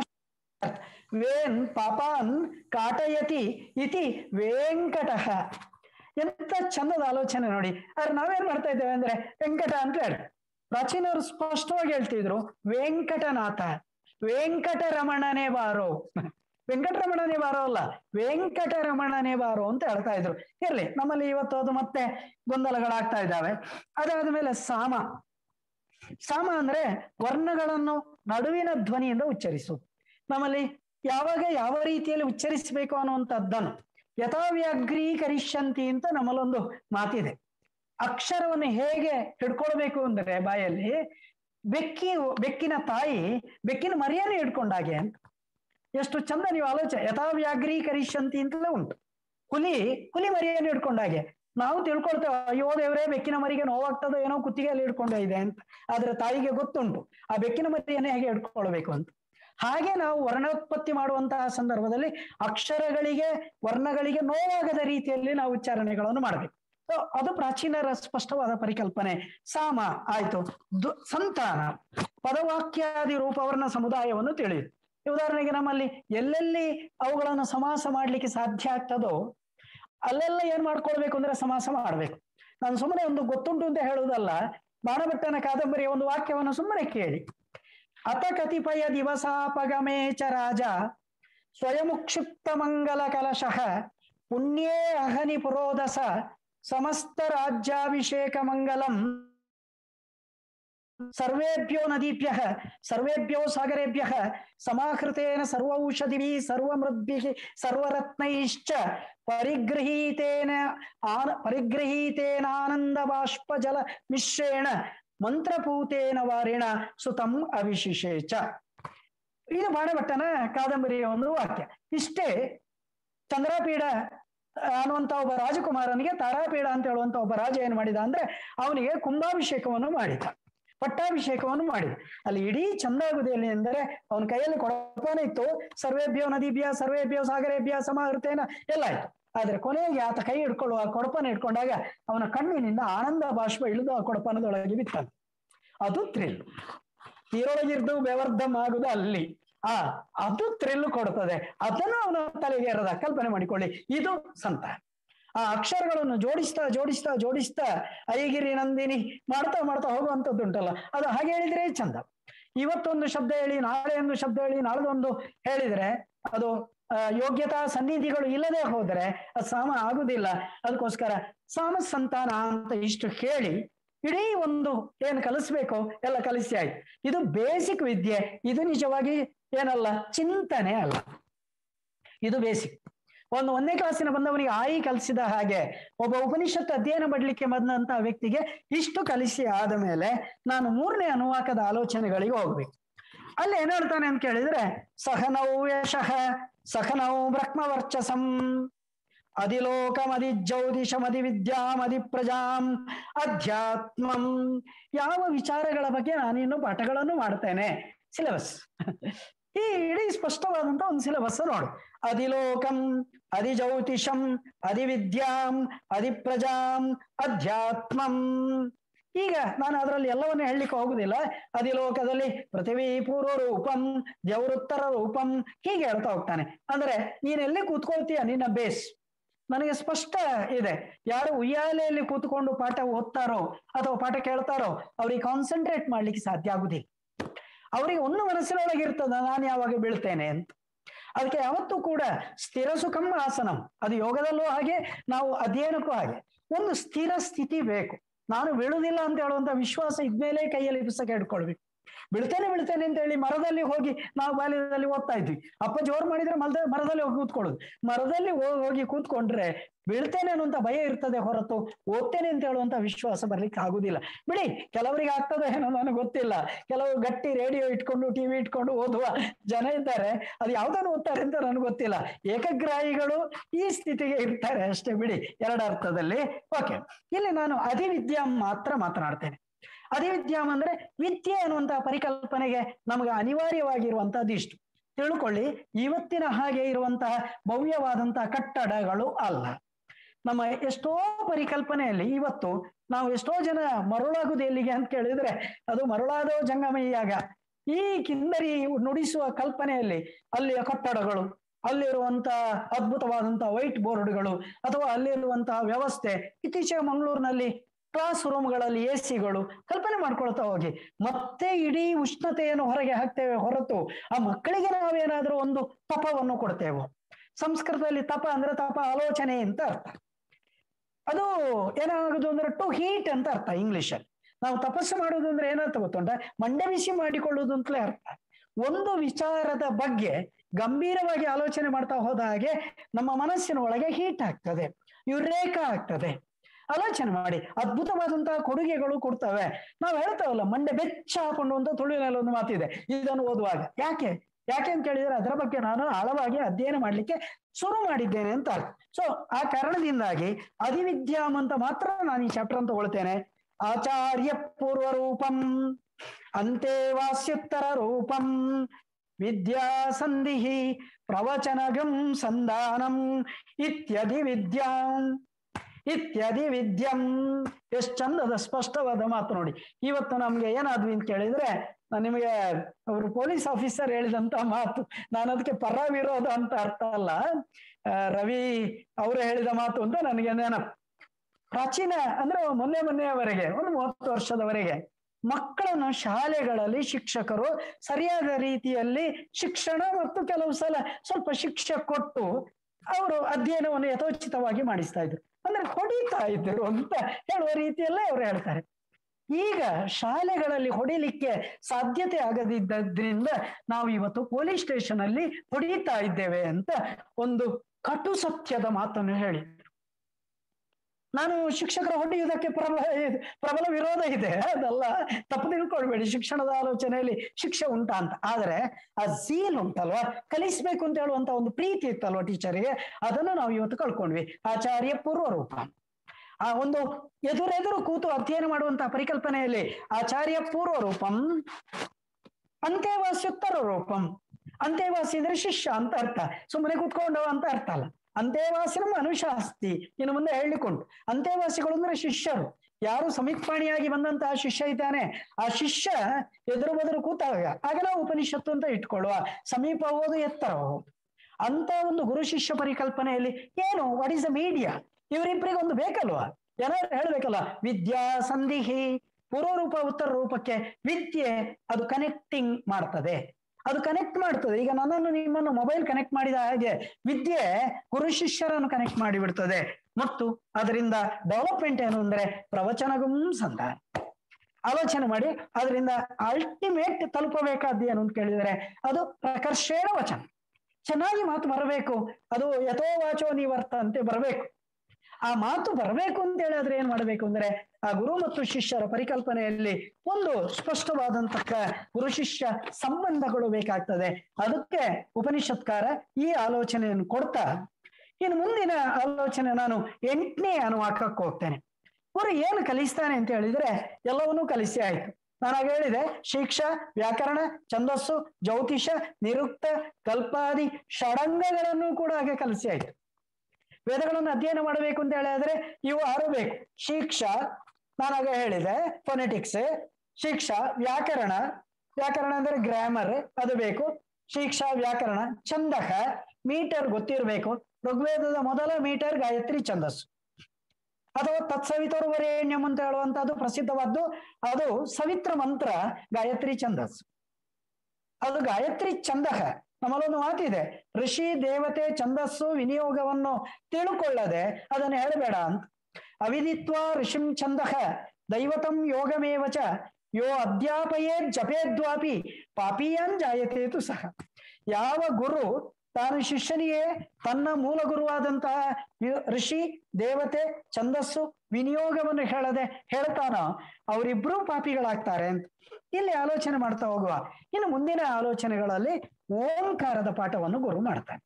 ವೇನ್ ಪಾಪಾನ್ ಕಾಟಯತಿ ಇತಿ ವೆಂಕಟಃ. ಎಂತ ಚಂದದ ಆಲೋಚನೆ ನೋಡಿ. ಆದ್ರೆ ನಾವೇನ್ ಮಾಡ್ತಾ ಇದ್ದೇವೆ ಅಂದ್ರೆ ವೆಂಕಟ ಅಂತ ಹೇಳಿ. ಪ್ರಾಚೀನವರು ಸ್ಪಷ್ಟವಾಗಿ ಹೇಳ್ತಿದ್ರು ವೆಂಕಟನಾಥ, ವೆಂಕಟರಮಣನೇ ಬಾರೋ. ವೆಂಕಟರಮಣನೇ ಬಾರೋ ಅಲ್ಲ, ವೆಂಕಟರಮಣನೇ ಬಾರೋ ಅಂತ ಹೇಳ್ತಾ ಇದ್ರು. ಇರ್ಲಿ, ನಮ್ಮಲ್ಲಿ ಇವತ್ತು ಅದು ಮತ್ತೆ ಗೊಂದಲಗಳಾಗ್ತಾ ಇದ್ದಾವೆ. ಅದಾದ್ಮೇಲೆ ಸಾಮ. ಸಾಮ ಅಂದ್ರೆ ವರ್ಣಗಳನ್ನು ನಡುವಿನ ಧ್ವನಿಯಿಂದ ಉಚ್ಚರಿಸು. ನಮ್ಮಲ್ಲಿ ಯಾವಾಗ ಯಾವ ರೀತಿಯಲ್ಲಿ ಉಚ್ಚರಿಸಬೇಕು ಅನ್ನುವಂಥದ್ದನ್ನು ಯಥಾವ್ಯಾಘ್ರೀಕರಿಷ್ಯಂತಿ ಅಂತ ನಮ್ಮಲ್ಲೊಂದು ಮಾತಿದೆ. ಅಕ್ಷರವನ್ನು ಹೇಗೆ ಹಿಡ್ಕೊಳ್ಬೇಕು ಅಂದ್ರೆ ಬಾಯಲ್ಲಿ ಬೆಕ್ಕಿ ಬೆಕ್ಕಿನ ತಾಯಿ ಬೆಕ್ಕಿನ ಮರಿಯನ್ನು ಹಿಡ್ಕೊಂಡಾಗೆ ಅಂತ. ಎಷ್ಟು ಚಂದ ನೀವು ಆಲೋಚನೆ. ಯಥಾವ್ಯಾಘ್ರೀಕರಿಷ್ಯಂತಿ ಅಂತಲೇ ಉಂಟು. ಹುಲಿ ಹುಲಿ ಮರಿಯನ್ನು ಹಿಡ್ಕೊಂಡಾಗೆ. ನಾವು ತಿಳ್ಕೊಳ್ತೇವೆ, ಅಯ್ಯೋ ದೇವರೇ ಬೆಕ್ಕಿನ ಮರಿಗೆ ನೋವಾಗ್ತದೋ ಏನೋ ಕುತ್ತಿಗೆಯಲ್ಲಿ ಹಿಡ್ಕೊಂಡೇ ಇದೆ ಅಂತ. ಆದ್ರೆ ತಾಯಿಗೆ ಗೊತ್ತುಂಟು ಆ ಬೆಕ್ಕಿನ ಮರಿಯನ್ನು ಹೇಗೆ ಹಿಡ್ಕೊಳ್ಬೇಕು ಅಂತ. ಹಾಗೆ ನಾವು ವರ್ಣೋತ್ಪತ್ತಿ ಮಾಡುವಂತಹ ಸಂದರ್ಭದಲ್ಲಿ ಅಕ್ಷರಗಳಿಗೆ ವರ್ಣಗಳಿಗೆ ನೋವಾಗದ ರೀತಿಯಲ್ಲಿ ನಾವು ಉಚ್ಚಾರಣೆಗಳನ್ನು ಮಾಡಬೇಕು. ಸೊ ಅದು ಪ್ರಾಚೀನರ ಸ್ಪಷ್ಟವಾದ ಪರಿಕಲ್ಪನೆ. ಸಾಮ ಆಯ್ತು. ದು ಸಂತಾನ ಪದವಾಕ್ಯಾದಿ ರೂಪವರ್ಣ ಸಮುದಾಯವನ್ನು ತಿಳಿಯುದು. ಉದಾಹರಣೆಗೆ ನಮ್ಮಲ್ಲಿ ಎಲ್ಲೆಲ್ಲಿ ಅವುಗಳನ್ನು ಸಮಾಸ ಮಾಡ್ಲಿಕ್ಕೆ ಸಾಧ್ಯ ಆಗ್ತದೋ ಅಲ್ಲೆಲ್ಲ ಏನ್ ಮಾಡ್ಕೊಳ್ಬೇಕು ಅಂದ್ರೆ ಸಮಾಸ ಮಾಡ್ಬೇಕು. ನಾನು ಸುಮ್ಮನೆ ಒಂದು ಗೊತ್ತುಂಟು ಅಂತ ಹೇಳುವುದಲ್ಲ, ಬಾಣಭಟ್ಟನ ಕಾದಂಬರಿಯ ಒಂದು ವಾಕ್ಯವನ್ನು ಸುಮ್ಮನೆ ಕೇಳಿ. ಅತ ಕತಿಪಯ ದಿವಸಾಪಗಮೇ ಚ ರಾಜ ಸ್ವಯಮುಕ್ಷಿಪ್ತ ಮಂಗಲ ಕಲಶಃ ಪುಣ್ಯೇ ಅಹನಿ ಪುರೋದಸ ಸಮಸ್ತ ರಾಜ್ಯಾಭಿಷೇಕ ಮಂಗಲಂ ಸರ್ವೇಭ್ಯೋ ನದೀಭ್ಯಃ ಸರ್ವೇಭ್ಯೋ ಸಾಗರೇಭ್ಯಃ ಸಮಾಹೃತೇನ ಸರ್ವೌಷಧಿಭಿಃ ಸರ್ವಮೃದ್ಭಿಃ ಸರ್ವರತ್ನೈಶ್ಚ ಪರಿಗೃಹೀತೇನ ಆನ ಪರಿಗೃಹೀತೇನಾನಂದ ಬಾಷ್ಪ ಜಲ ಮಿಶ್ರೇಣ ಮಂತ್ರಪೂತೇನ ವಾರಿಣ ಸುತಂ ಅವಿಶಿಷೇಚ. ಇದು ಬಾಣಭಟ್ಟನ ಕಾದಂಬರಿಯ ಒಂದು ವಾಕ್ಯ. ಇಷ್ಟೇ ಚಂದ್ರಪೀಡ ಅನ್ನುವಂತ ಒಬ್ಬ ರಾಜಕುಮಾರನಿಗೆ ತಾರಾಪೀಡ ಅಂತ ಹೇಳುವಂತ ಒಬ್ಬ ರಾಜ ಏನ್ ಮಾಡಿದ ಅಂದ್ರೆ ಅವನಿಗೆ ಕುಂಭಾಭಿಷೇಕವನ್ನು ಮಾಡಿದ, ಪಟ್ಟಾಭಿಷೇಕವನ್ನು ಮಾಡಿದ. ಅಲ್ಲಿ ಇಡೀ ಚಂದಾಗುದಿಯಲ್ಲಿ ಎಂದರೆ ಅವನ ಕೈಯಲ್ಲಿ ಕೊಡಪಾನ ಇತ್ತು. ಸರ್ವೇಭ್ಯೋ ನದೀಭ್ಯ ಸರ್ವೇಭ್ಯೋ ಸಾಗರೇಭ್ಯ ಸಮಾಹೃತೇನ ಎಲ್ಲ ಆಯ್ತು. ಆದ್ರೆ ಕೊನೆಗೆ ಆತ ಕೈ ಹಿಡ್ಕೊಳ್ಳುವ ಕೊಡಪಾನ ಇಟ್ಕೊಂಡಾಗ ಅವನ ಕಣ್ಣಿನಿಂದ ಆನಂದ ಬಾಷ್ಪ ಇಳಿದು ಆ ಕೊಡಪಾನದೊಳಗೆ ಬಿತ್ತಂತೆ. ಅದು ಥ್ರಿಲ್. ನೀರೊಳಗಿರ್ದು ಬೆವರ್ಧಂ ಆಗುದು ಅಲ್ಲಿ. ಆ ಅದು ಥ್ರಿಲ್ ಕೊಡ್ತದೆ. ಅದನ್ನು ಅವನ ತಲೆಗೆ ಇರದ ಕಲ್ಪನೆ ಮಾಡಿಕೊಳ್ಳಿ. ಇದು ಸಂತಾನ. ಆ ಅಕ್ಷರಗಳನ್ನು ಜೋಡಿಸ್ತಾ ಜೋಡಿಸ್ತಾ ಜೋಡಿಸ್ತಾ ಐಗಿರಿ ನಂದಿನಿ ಮಾಡ್ತಾ ಮಾಡ್ತಾ ಹೋಗುವಂಥದ್ದುಂಟಲ್ಲ, ಅದು ಹಾಗೆ ಹೇಳಿದ್ರೆ ಚಂದ. ಇವತ್ತೊಂದು ಶಬ್ದ ಹೇಳಿ ನಾಳೆ ಒಂದು ಶಬ್ದ ಹೇಳಿ ನಾಳೆದೊಂದು ಹೇಳಿದ್ರೆ ಅದು ಯೋಗ್ಯತಾ ಸನ್ನಿಧಿಗಳು ಇಲ್ಲದೆ ಹೋದ್ರೆ ಅದು ಸಾಮ ಆಗುದಿಲ್ಲ. ಅದಕ್ಕೋಸ್ಕರ ಸಾಮ ಸಂತಾನ ಅಂತ ಇಷ್ಟು ಹೇಳಿ ಇಡೀ ಒಂದು ಏನು ಕಲಿಸ್ಬೇಕು ಎಲ್ಲ ಕಲಿಸಿ ಆಯ್ತು. ಇದು ಬೇಸಿಕ್ ವಿದ್ಯೆ. ಇದು ನಿಜವಾಗಿ ಏನಲ್ಲ, ಚಿಂತನೆ ಅಲ್ಲ, ಇದು ಬೇಸಿಕ್. ಒಂದು ಒಂದನೇ ಕ್ಲಾಸಿನ ಬಂದವನಿಗೆ ಆಯಿ ಕಲಿಸಿದ ಹಾಗೆ ಒಬ್ಬ ಉಪನಿಷತ್ತು ಅಧ್ಯಯನ ಮಾಡಲಿಕ್ಕೆ ಬಂದಂತ ವ್ಯಕ್ತಿಗೆ ಇಷ್ಟು ಕಲಿಸಿ ಆದ ಮೇಲೆ ನಾನು ಮೂರನೇ ಅನುವಾಕದ ಆಲೋಚನೆಗಳಿಗೆ ಹೋಗ್ಬೇಕು. ಅಲ್ಲಿ ಏನ್ ಹೇಳ್ತಾನೆ ಅಂತ ಕೇಳಿದ್ರೆ, ಸಹನೌ ಯಶಃ ಸಹನೌ ಬ್ರಹ್ಮವರ್ಚಸಂ ಅಧಿಲೋಕಂ ಅಧಿಜ್ಯೋತಿಷಂ ಅಧಿವಿದ್ಯಾಂ ಅಧಿಪ್ರಜಾಂ ಅಧ್ಯಾತ್ಮಂ. ಯಾವ ವಿಚಾರಗಳ ಬಗ್ಗೆ ನಾನಿನ್ನು ಪಾಠಗಳನ್ನು ಮಾಡ್ತೇನೆ. ಸಿಲೆಬಸ್ ಈ ಇಡೀ ಸ್ಪಷ್ಟವಾದಂತ ಒಂದು ಸಿಲೆಬಸ್ ನೋಡು. ಅಧಿಲೋಕಂ ಅಧಿಜ್ಯೋತಿಷಂ ಅಧಿವಿದ್ಯಾಂ ಅಧಿಪ್ರಜಾಂ ಅಧ್ಯಾತ್ಮಂ. ಈಗ ನಾನು ಅದರಲ್ಲಿ ಎಲ್ಲವನ್ನೂ ಹೇಳಲಿಕ್ಕೆ ಹೋಗುದಿಲ್ಲ. ಅಧಿಲೋಕದಲ್ಲಿ ಪೃಥ್ವಿ ಪೂರ್ವ ರೂಪಂ ದೇವರುತ್ತರ ರೂಪಂ ಹೀಗೆ ಹೇಳ್ತಾ ಹೋಗ್ತಾನೆ. ಅಂದ್ರೆ ನೀನೆಲ್ಲಿ ಕೂತ್ಕೊಳ್ತೀಯ ನಿನ್ನ ಬೇಸ್ ನನಗೆ ಸ್ಪಷ್ಟ ಇದೆ. ಯಾರು ಉಯ್ಯಾಲೆಯಲ್ಲಿ ಕೂತ್ಕೊಂಡು ಪಾಠ ಓದ್ತಾರೋ ಅಥವಾ ಪಾಠ ಕೇಳ್ತಾರೋ ಅವ್ರಿಗೆ ಕಾನ್ಸಂಟ್ರೇಟ್ ಮಾಡ್ಲಿಕ್ಕೆ ಸಾಧ್ಯ ಆಗುದಿಲ್ಲ. ಅವ್ರಿಗೆ ಒಂದು ಮನಸ್ಸಿನೊಳಗಿರ್ತದ ನಾನು ಯಾವಾಗ ಬೀಳ್ತೇನೆ ಅಂತ. ಅದಕ್ಕೆ ಯಾವತ್ತೂ ಕೂಡ ಸ್ಥಿರ ಸುಖಂ ಆಸನಂ. ಅದು ಯೋಗದಲ್ಲೂ ಹಾಗೆ, ನಾವು ಅಧ್ಯಯನಕ್ಕೂ ಹಾಗೆ ಒಂದು ಸ್ಥಿರ ಸ್ಥಿತಿ ಬೇಕು. ನಾನು ಬೀಳುವುದಿಲ್ಲ ಅಂತ ಹೇಳುವಂತ ವಿಶ್ವಾಸ ಇದ್ಮೇಲೆ ಕೈಯಲ್ಲಿ ಪುಸ್ತಕ ಹಿಡ್ಕೊಳ್ಬೇಕು. ಬೀಳ್ತೇನೆ ಬೀಳ್ತೇನೆ ಅಂತ ಹೇಳಿ ಮರದಲ್ಲಿ ಹೋಗಿ ನಾವು ಬಾಲ್ಯದಲ್ಲಿ ಓದ್ತಾ ಇದ್ವಿ. ಅಪ್ಪ ಜೋರ್ ಮಾಡಿದ್ರೆ ಮರದ ಮರದಲ್ಲಿ ಹೋಗಿ ಕೂತ್ಕೊಳ್ಳೋದು. ಮರದಲ್ಲಿ ಹೋಗಿ ಕೂತ್ಕೊಂಡ್ರೆ ಬೀಳ್ತೇನೆ ಅನ್ನುವಂತ ಭಯ ಇರ್ತದೆ ಹೊರತು ಓದ್ತೇನೆ ಅಂತ ಹೇಳುವಂತ ವಿಶ್ವಾಸ ಬರ್ಲಿಕ್ಕೆ ಆಗುದಿಲ್ಲ. ಬಿಡಿ, ಕೆಲವರಿಗೆ ಆಗ್ತದೆ ಏನೋ ನನಗೆ ಗೊತ್ತಿಲ್ಲ. ಕೆಲವು ಗಟ್ಟಿ ರೇಡಿಯೋ ಇಟ್ಕೊಂಡು ಟಿವಿ ಇಟ್ಕೊಂಡು ಓದುವ ಜನ ಇದ್ದಾರೆ. ಅದು ಯಾವ್ದನ್ನು ಓದ್ತಾರೆ ಅಂತ ನನಗೆ ಗೊತ್ತಿಲ್ಲ. ಏಕಗ್ರಾಹಿಗಳು ಈ ಸ್ಥಿತಿಗೆ ಇರ್ತಾರೆ ಅಷ್ಟೇ. ಬಿಡಿ, ಎರಡರ್ಥದಲ್ಲಿ. ಓಕೆ, ಇಲ್ಲಿ ನಾನು ಅಧಿವಿದ್ಯಾಂ ಮಾತ್ರ ಮಾತನಾಡ್ತೇನೆ. ಅಧಿವಿದ್ಯಾಂ ಅಂದ್ರೆ ವಿದ್ಯೆ ಅನ್ನುವಂತಹ ಪರಿಕಲ್ಪನೆಗೆ ನಮಗೆ ಅನಿವಾರ್ಯವಾಗಿರುವಂತಹದ್ದು ಇಷ್ಟು ತಿಳ್ಕೊಳ್ಳಿ. ಇವತ್ತಿನ ಹಾಗೆ ಇರುವಂತಹ ಭವ್ಯವಾದಂತಹ ಕಟ್ಟಡಗಳು ಅಲ್ಲ. ನಮ್ಮ ಎಷ್ಟೋ ಪರಿಕಲ್ಪನೆಯಲ್ಲಿ ಇವತ್ತು ನಾವು ಎಷ್ಟೋ ಜನ ಮರುಳಾಗುದು ಎಲ್ಲಿಗೆ ಅಂತ ಕೇಳಿದ್ರೆ ಅದು ಮರುಳಾದೋ ಜಂಗಮಯ್ಯಾಗ. ಈ ಕಿಂದರಿ ನುಡಿಸುವ ಕಲ್ಪನೆಯಲ್ಲಿ ಅಲ್ಲಿಯ ಕಟ್ಟಡಗಳು, ಅಲ್ಲಿರುವಂತಹ ಅದ್ಭುತವಾದಂತಹ ವೈಟ್ ಬೋರ್ಡ್ಗಳು ಅಥವಾ ಅಲ್ಲಿರುವಂತಹ ವ್ಯವಸ್ಥೆ. ಇತ್ತೀಚೆಗೆ ಮಂಗಳೂರಿನಲ್ಲಿ ಕ್ಲಾಸ್ ರೂಮ್ಗಳಲ್ಲಿ ಎ ಸಿಗಳು, ಕಲ್ಪನೆ ಮಾಡ್ಕೊಳ್ತಾ ಹೋಗಿ. ಮತ್ತೆ ಇಡೀ ಉಷ್ಣತೆಯನ್ನು ಹೊರಗೆ ಹಾಕ್ತೇವೆ ಹೊರತು ಆ ಮಕ್ಕಳಿಗೆ ನಾವೇನಾದ್ರೂ ಒಂದು ತಪವನ್ನು ಕೊಡ್ತೇವೆ. ಸಂಸ್ಕೃತದಲ್ಲಿ ತಪ ಅಂದ್ರೆ ತಪ ಆಲೋಚನೆ ಅಂತ ಅರ್ಥ. ಅದು ಏನಾಗುದು ಅಂದ್ರೆ ಟು ಹೀಟ್ ಅಂತ ಅರ್ಥ ಇಂಗ್ಲಿಷಲ್ಲಿ. ನಾವು ತಪಸ್ಸು ಮಾಡುವುದು ಅಂದ್ರೆ ಏನಂತ ಗೊತ್ತುಂಟ, ಮಂಡೆ ಬಿಸಿ ಮಾಡಿಕೊಳ್ಳುವುದು ಅಂತಲೇ ಅರ್ಥ. ಒಂದು ವಿಚಾರದ ಬಗ್ಗೆ ಗಂಭೀರವಾಗಿ ಆಲೋಚನೆ ಮಾಡ್ತಾ ಹೋದ ಹಾಗೆ ನಮ್ಮ ಮನಸ್ಸಿನ ಒಳಗೆ ಹೀಟ್ ಆಗ್ತದೆ, ಯುರೇಕ ಆಗ್ತದೆ. ಆಲೋಚನೆ ಮಾಡಿ, ಅದ್ಭುತವಾದಂತಹ ಕೊಡುಗೆಗಳು ಕೊಡ್ತವೆ. ನಾವು ಹೇಳ್ತೇವಲ್ಲ, ಮಂಡೆ ಬೆಚ್ಚ ಹಾಕೊಂಡು ಅಂತ ತುಳುವಿನಲ್ಲಿ ಒಂದು ಮಾತಿದೆ ಇದನ್ನು ಓದುವಾಗ. ಯಾಕೆ ಯಾಕೆ ಅಂತ ಕೇಳಿದ್ರೆ ಅದರ ಬಗ್ಗೆ ನಾನು ಆಳವಾಗಿ ಅಧ್ಯಯನ ಮಾಡ್ಲಿಕ್ಕೆ ಶುರು ಮಾಡಿದ್ದೇನೆ ಅಂತ ಅರ್ಥ. ಸೊ ಆ ಕಾರಣದಿಂದಾಗಿ ಅಧಿವಿದ್ಯಾಮ್ ಅಂತ ಮಾತ್ರ ನಾನು ಈ ಚಾಪ್ಟರ್ ಅಂತ ತಗೊಳ್ತೇನೆ. ಆಚಾರ್ಯ ಪೂರ್ವ ರೂಪಂ ಅಂತೇವಾಸ್ಯುತ್ತರ ರೂಪಂ ವಿದ್ಯಾ ಸಂಧಿಹಿ ಪ್ರವಚನಗಂ ಸಂಧಾನಂ ಇತ್ಯಧಿ ವಿದ್ಯಾಂ ಇತ್ಯಧಿ ವಿದ್ಯಂ. ಎಷ್ಟು ಚಂದದ ಸ್ಪಷ್ಟವಾದ ಮಾತು ನೋಡಿ. ಇವತ್ತು ನಮ್ಗೆ ಏನಾದ್ವಿ ಅಂತ ಕೇಳಿದ್ರೆ, ನಾನು ನಿಮಗೆ ಅವರು ಪೊಲೀಸ್ ಆಫೀಸರ್ ಹೇಳಿದಂತ ಮಾತು, ನಾನು ಅದಕ್ಕೆ ಪರ ವಿರೋಧ ಅಂತ ಅರ್ಥ ಅಲ್ಲ, ರವಿ ಅವರು ಹೇಳಿದ ಮಾತು ಅಂತ ನನಗೆ ನೆನಪು. ಪ್ರಾಚೀನ ಅಂದ್ರೆ ಮೊನ್ನೆ ಮೊನ್ನೆಯವರೆಗೆ ಒಂದು ಮೂವತ್ತು ವರ್ಷದವರೆಗೆ ಮಕ್ಕಳನ್ನು ಶಾಲೆಗಳಲ್ಲಿ ಶಿಕ್ಷಕರು ಸರಿಯಾದ ರೀತಿಯಲ್ಲಿ ಶಿಕ್ಷಣ ಮತ್ತು ಕೆಲವು ಸಲ ಸ್ವಲ್ಪ ಶಿಕ್ಷೆ ಕೊಟ್ಟು ಅವರು ಅಧ್ಯಯನವನ್ನು ಯಥೋಚಿತವಾಗಿ ಮಾಡಿಸ್ತಾ ಇದ್ರು, ಅಂದ್ರೆ ಹೊಡಿತಾ ಇದ್ರು ಅಂತ ಹೇಳುವ ರೀತಿಯಲ್ಲೇ ಅವರು ಹೇಳ್ತಾರೆ. ಈಗ ಶಾಲೆಗಳಲ್ಲಿ ಹೊಡಿಲಿಕ್ಕೆ ಸಾಧ್ಯತೆ ಆಗದಿದ್ದರಿಂದ ನಾವು ಇವತ್ತು ಪೊಲೀಸ್ ಸ್ಟೇಷನ್ ಅಲ್ಲಿ ಹೊಡಿತಾ ಇದ್ದೇವೆ ಅಂತ ಒಂದು ಕಟು ಸತ್ಯದ ಮಾತನ್ನು ಹೇಳಿ. ನಾನು ಶಿಕ್ಷಕರ ಹೊಡೆಯುವುದಕ್ಕೆ ಪ್ರಬಲ ಪ್ರಬಲ ವಿರೋಧ ಇದೆ, ಅದಲ್ಲ, ತಪ್ಪು ತಿಳ್ಕೊಳ್ಬೇಡಿ. ಶಿಕ್ಷಣದ ಆಲೋಚನೆಯಲ್ಲಿ ಶಿಕ್ಷೆ ಉಂಟಾ ಅಂತ. ಆದ್ರೆ ಆ ಝೀಲ್ ಉಂಟಲ್ವಾ, ಕಲಿಸ್ಬೇಕು ಅಂತ ಹೇಳುವಂತ ಒಂದು ಪ್ರೀತಿ ಇತ್ತಲ್ವ ಟೀಚರಿಗೆ, ಅದನ್ನು ನಾವು ಇವತ್ತು ಕಳ್ಕೊಂಡ್ವಿ. ಆಚಾರ್ಯ ಪೂರ್ವ ರೂಪ, ಆ ಒಂದು ಎದುರೆದುರು ಕೂತು ಅಧ್ಯಯನ ಮಾಡುವಂತಹ ಪರಿಕಲ್ಪನೆಯಲ್ಲಿ ಆಚಾರ್ಯ ಪೂರ್ವ ರೂಪಂ ಅಂತೇವಾಸ್ಯುತ್ತರ ರೂಪಂ. ಅಂತೇವಾಸಿ ಅಂದ್ರೆ ಶಿಷ್ಯ ಅಂತ ಅರ್ಥ, ಸುಮ್ಮನೆ ಕೂತ್ಕೊಂಡವ ಅಂತ ಅರ್ಥ ಅಲ್ಲ. ಅಂತೇವಾಸಿನ ಅನುಶಾಸ್ತಿ, ಇನ್ನು ಮುಂದೆ ಹೇಳಿಕೊಂಡು, ಅಂತೇವಾಸಿಗಳು ಅಂದ್ರೆ ಶಿಷ್ಯರು. ಯಾರು ಸಮಿತ್ಪಾಣಿಯಾಗಿ ಬಂದಂತಹ ಶಿಷ್ಯ ಇದ್ದಾನೆ, ಆ ಶಿಷ್ಯ ಎದುರು ಬದುರು ಕೂತಾಗ ಆಗ ನಾವು ಉಪನಿಷತ್ತು ಅಂತ ಇಟ್ಕೊಳ್ಳುವ, ಸಮೀಪ ಹೋಗೋದು ಎತ್ತರ ಹೋಗುದು ಅಂತ ಒಂದು ಗುರು ಶಿಷ್ಯ ಪರಿಕಲ್ಪನೆಯಲ್ಲಿ ಏನು ವಾಟ್ ಇಸ್ ದ ಮೀಡಿಯಾ, ಇವರಿಬ್ಬರಿಗೆ ಒಂದು ಬೇಕಲ್ವಾ, ಏನಾದ್ರು ಹೇಳ್ಬೇಕಲ್ಲ. ವಿದ್ಯಾ ಸಂಧಿಹಿ, ಪೂರ್ವ ರೂಪ ಉತ್ತರ ರೂಪಕ್ಕೆ ವಿದ್ಯೆ ಅದು ಕನೆಕ್ಟಿಂಗ್ ಮಾಡ್ತದೆ, ಅದು ಕನೆಕ್ಟ್ ಮಾಡ್ತದೆ. ಈಗ ನನ್ನನ್ನು ನಿಮ್ಮನ್ನು ಮೊಬೈಲ್ ಕನೆಕ್ಟ್ ಮಾಡಿದ ಹಾಗೆ ವಿದ್ಯೆ ಗುರು ಶಿಷ್ಯರನ್ನು ಕನೆಕ್ಟ್ ಮಾಡಿ ಬಿಡ್ತದೆ. ಮತ್ತು ಅದರಿಂದ ಡೆವಲಪ್ಮೆಂಟ್ ಏನು ಅಂದ್ರೆ ಪ್ರವಚನಗಂ ಸಂಧಾನ. ಆಲೋಚನೆ ಮಾಡಿ, ಅದರಿಂದ ಅಲ್ಟಿಮೇಟ್ ತಲುಪಬೇಕಾದ್ದು ಏನು ಅಂತ ಕೇಳಿದರೆ ಅದು ಪ್ರಕರ್ಷೇಣ ವಚನ, ಚೆನ್ನಾಗಿ ಮಾತು ಬರಬೇಕು. ಅದು ಯಥೋ ವಾಚೋ ನಿವರ್ತಂತೆ ಬರಬೇಕು. ಆ ಮಾತು ಬರಬೇಕು ಅಂತ ಹೇಳಿದ್ರೆ ಏನ್ ಮಾಡ್ಬೇಕು ಅಂದ್ರೆ ಆ ಗುರು ಮತ್ತು ಶಿಷ್ಯರ ಪರಿಕಲ್ಪನೆಯಲ್ಲಿ ಒಂದು ಸ್ಪಷ್ಟವಾದಂತಹ ಗುರು ಶಿಷ್ಯ ಸಂಬಂಧಗಳು ಬೇಕಾಗ್ತದೆ. ಅದಕ್ಕೆ ಉಪನಿಷತ್ಕಾರ ಈ ಆಲೋಚನೆಯನ್ನು ಕೊಡ್ತಾ, ಇನ್ನು ಮುಂದಿನ ಆಲೋಚನೆ ನಾನು ಎಂಟನೇ ಅನುವಾಕಕ್ಕೆ ಹೋಗ್ತೇನೆ. ಅವರು ಏನು ಕಲಿಸ್ತಾನೆ ಅಂತ ಹೇಳಿದ್ರೆ ಎಲ್ಲವನ್ನೂ ಕಲಿಸಿ ಆಯ್ತು. ನಾನಾಗ ಹೇಳಿದೆ, ಶಿಕ್ಷಾ, ವ್ಯಾಕರಣ, ಛಂದಸ್ಸು, ಜ್ಯೋತಿಷ, ನಿರುಕ್ತ, ಕಲ್ಪಾದಿ ಷಡಂಗಗಳನ್ನು ಕೂಡ ಹಾಗೆ ಕಲಿಸಿ ಆಯ್ತು. ವೇದಗಳನ್ನು ಅಧ್ಯಯನ ಮಾಡಬೇಕು ಅಂತ ಹೇಳಿದ್ರೆ ಇವು ಆರು ಬೇಕು. ಶಿಕ್ಷಾ, ನಾನಾಗ ಹೇಳಿದೆ ಫೊನೆಟಿಕ್ಸ್. ಶಿಕ್ಷಾ, ವ್ಯಾಕರಣ, ವ್ಯಾಕರಣ ಅಂದ್ರೆ ಗ್ರಾಮರ್, ಅದು ಬೇಕು. ಶಿಕ್ಷಾ, ವ್ಯಾಕರಣ, ಛಂದಕ, ಮೀಟರ್ ಗೊತ್ತಿರಬೇಕು. ಋಗ್ವೇದದ ಮೊದಲ ಮೀಟರ್ ಗಾಯತ್ರಿ ಛಂದಸ್ಸು, ಅಥವಾ ತತ್ಸವಿತೋರ್ವರೇಣ್ಯಂ ಅಂತ ಹೇಳುವಂತಹದ್ದು ಪ್ರಸಿದ್ಧವಾದ್ದು. ಅದು ಸವಿತ್ರ ಮಂತ್ರ ಗಾಯತ್ರಿ ಛಂದಸ್ಸು, ಅದು ಗಾಯತ್ರಿ ಛಂದಕ. ನಮ್ಮಲ್ಲೊಂದು ಮಾತಿದೆ, ಋಷಿ ದೇವತೆ ಛಂದಸ್ಸು ವಿನಿಯೋಗವನ್ನು ತಿಳ್ಕೊಳ್ಳದೆ ಅದನ್ನು ಹೇಳಬೇಡ ಅಂತ. ಅವಿದಿತ್ವ ಋಷಿಂ ಛಂದಃ ದೈವತಂ ಯೋಗಮೇವಚ ಯೋ ಅಧ್ಯಾಪಯೇ ಜಪೇದ್ವಾಪಿ ಪಾಪೀಯಾನ್ ಜಾಯತೇತು ಸಹ. ಯಾವ ಗುರು ತಾನು ಶಿಷ್ಯನಿಗೆ ತನ್ನ ಮೂಲ ಗುರುವಾದಂತಹ ಋಷಿ ದೇವತೆ ಛಂದಸ್ಸು ವಿನಿಯೋಗವನ್ನು ಹೇಳದೆ ಹೇಳ್ತಾನೋ ಅವರಿಬ್ರು ಪಾಪಿಗಳಾಗ್ತಾರೆ ಅಂತ ಇಲ್ಲಿ ಆಲೋಚನೆ ಮಾಡ್ತಾ ಹೋಗುವ. ಇನ್ನು ಮುಂದಿನ ಆಲೋಚನೆಗಳಲ್ಲಿ ಓಂಕಾರದ ಪಾಠವನ್ನು ಗುರು ಮಾಡ್ತಾನೆ.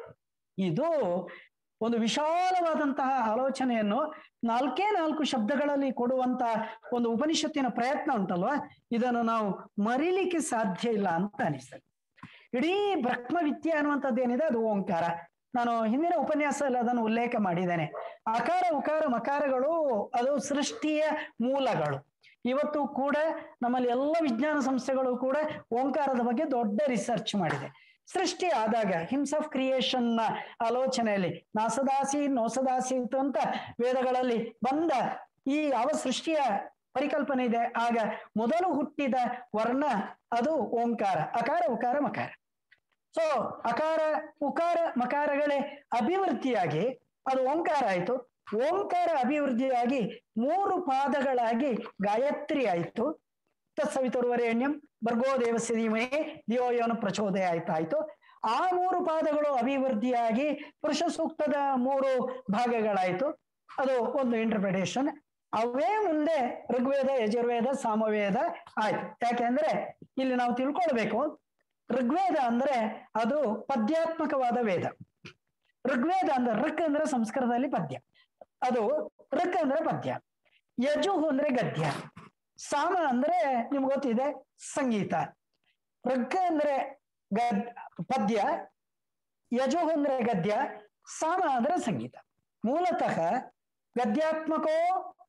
ಇದು ಒಂದು ವಿಶಾಲವಾದಂತಹ ಆಲೋಚನೆಯನ್ನು ನಾಲ್ಕೇ ನಾಲ್ಕು ಶಬ್ದಗಳಲ್ಲಿ ಕೊಡುವಂತಹ ಒಂದು ಉಪನಿಷತ್ತಿನ ಪ್ರಯತ್ನ ಉಂಟಲ್ವಾ, ಇದನ್ನು ನಾವು ಮರಿಲಿಕ್ಕೆ ಸಾಧ್ಯ ಇಲ್ಲ ಅಂತ ಅನಿಸ್ತದೆ. ಇಡೀ ಬ್ರಹ್ಮ ವಿದ್ಯೆ ಅನ್ನುವಂಥದ್ದು ಏನಿದೆ ಅದು ಓಂಕಾರ. ನಾನು ಹಿಂದಿನ ಉಪನ್ಯಾಸದಲ್ಲಿ ಅದನ್ನು ಉಲ್ಲೇಖ ಮಾಡಿದ್ದೇನೆ. ಅಕಾರ ಉಕಾರ ಮಕಾರಗಳು ಅದು ಸೃಷ್ಟಿಯ ಮೂಲಗಳು. ಇವತ್ತು ಕೂಡ ನಮ್ಮಲ್ಲಿ ಎಲ್ಲ ವಿಜ್ಞಾನ ಸಂಸ್ಥೆಗಳು ಕೂಡ ಓಂಕಾರದ ಬಗ್ಗೆ ದೊಡ್ಡ ರಿಸರ್ಚ್ ಮಾಡಿದೆ. ಸೃಷ್ಟಿ ಆದಾಗ ಹಿಮ್ಸ್ ಆಫ್ ಕ್ರಿಯೇಷನ್ ನ ಆಲೋಚನೆಯಲ್ಲಿ ನಾಸದಾಸಿ ನೋಸದಾಸಿ ಅಂತ ವೇದಗಳಲ್ಲಿ ಬಂದ ಈ ಯಾವ ಸೃಷ್ಟಿಯ ಪರಿಕಲ್ಪನೆ ಇದೆ ಆಗ ಮೊದಲು ಹುಟ್ಟಿದ ವರ್ಣ ಅದು ಓಂಕಾರ, ಅಕಾರ ಉಕಾರ ಮಕಾರ. ಸೊ ಅಕಾರ ಉಕಾರ ಮಕಾರಗಳೇ ಅಭಿವೃದ್ಧಿಯಾಗಿ ಅದು ಓಂಕಾರ ಆಯಿತು. ಓಂಕಾರ ಅಭಿವೃದ್ಧಿಯಾಗಿ ಮೂರು ಪಾದಗಳಾಗಿ ಗಾಯತ್ರಿ ಆಯಿತು. ತತ್ಸವಿತುರ್ವರೆಣ್ಯಂ ಭರ್ಗೋ ದೇವಸ್ಯ ಧೀಮಹಿ ಧಿಯೋ ಯೋ ನಃ ಪ್ರಚೋದಯಾತ್ ಆಯಿತು. ಆ ಮೂರು ಪಾದಗಳು ಅಭಿವೃದ್ಧಿಯಾಗಿ ಪುರುಷ ಸೂಕ್ತದ ಮೂರು ಭಾಗಗಳಾಯಿತು. ಅದು ಒಂದು ಇಂಟರ್ಪ್ರಿಟೇಷನ್. ಅವೇ ಮುಂದೆ ಋಗ್ವೇದ, ಯಜುರ್ವೇದ, ಸಾಮವೇದ ಆಯ್ತು. ಯಾಕೆಂದ್ರೆ ಇಲ್ಲಿ ನಾವು ತಿಳ್ಕೊಳ್ಬೇಕು, ಋಗ್ವೇದ ಅಂದ್ರೆ ಅದು ಪದ್ಯಾತ್ಮಕವಾದ ವೇದ. ಋಗ್ವೇದ ಅಂದ್ರೆ ಋಕ್ ಅಂದ್ರೆ ಸಂಸ್ಕೃತದಲ್ಲಿ ಪದ್ಯ, ಅದು ಋಕ್ ಅಂದ್ರೆ ಪದ್ಯ. ಯಜುಹು ಅಂದ್ರೆ ಗದ್ಯ, ಸಾಮ ಅಂದ್ರೆ ನಿಮ್ಗೆ ಗೊತ್ತಿದೆ ಸಂಗೀತ. ಋಗ್ ಅಂದ್ರೆ ಗದ್ ಪದ್ಯ, ಯಜುಹು ಅಂದ್ರೆ ಗದ್ಯ, ಸಾಮ ಅಂದ್ರೆ ಸಂಗೀತ. ಮೂಲತಃ ಗದ್ಯಾತ್ಮಕೋ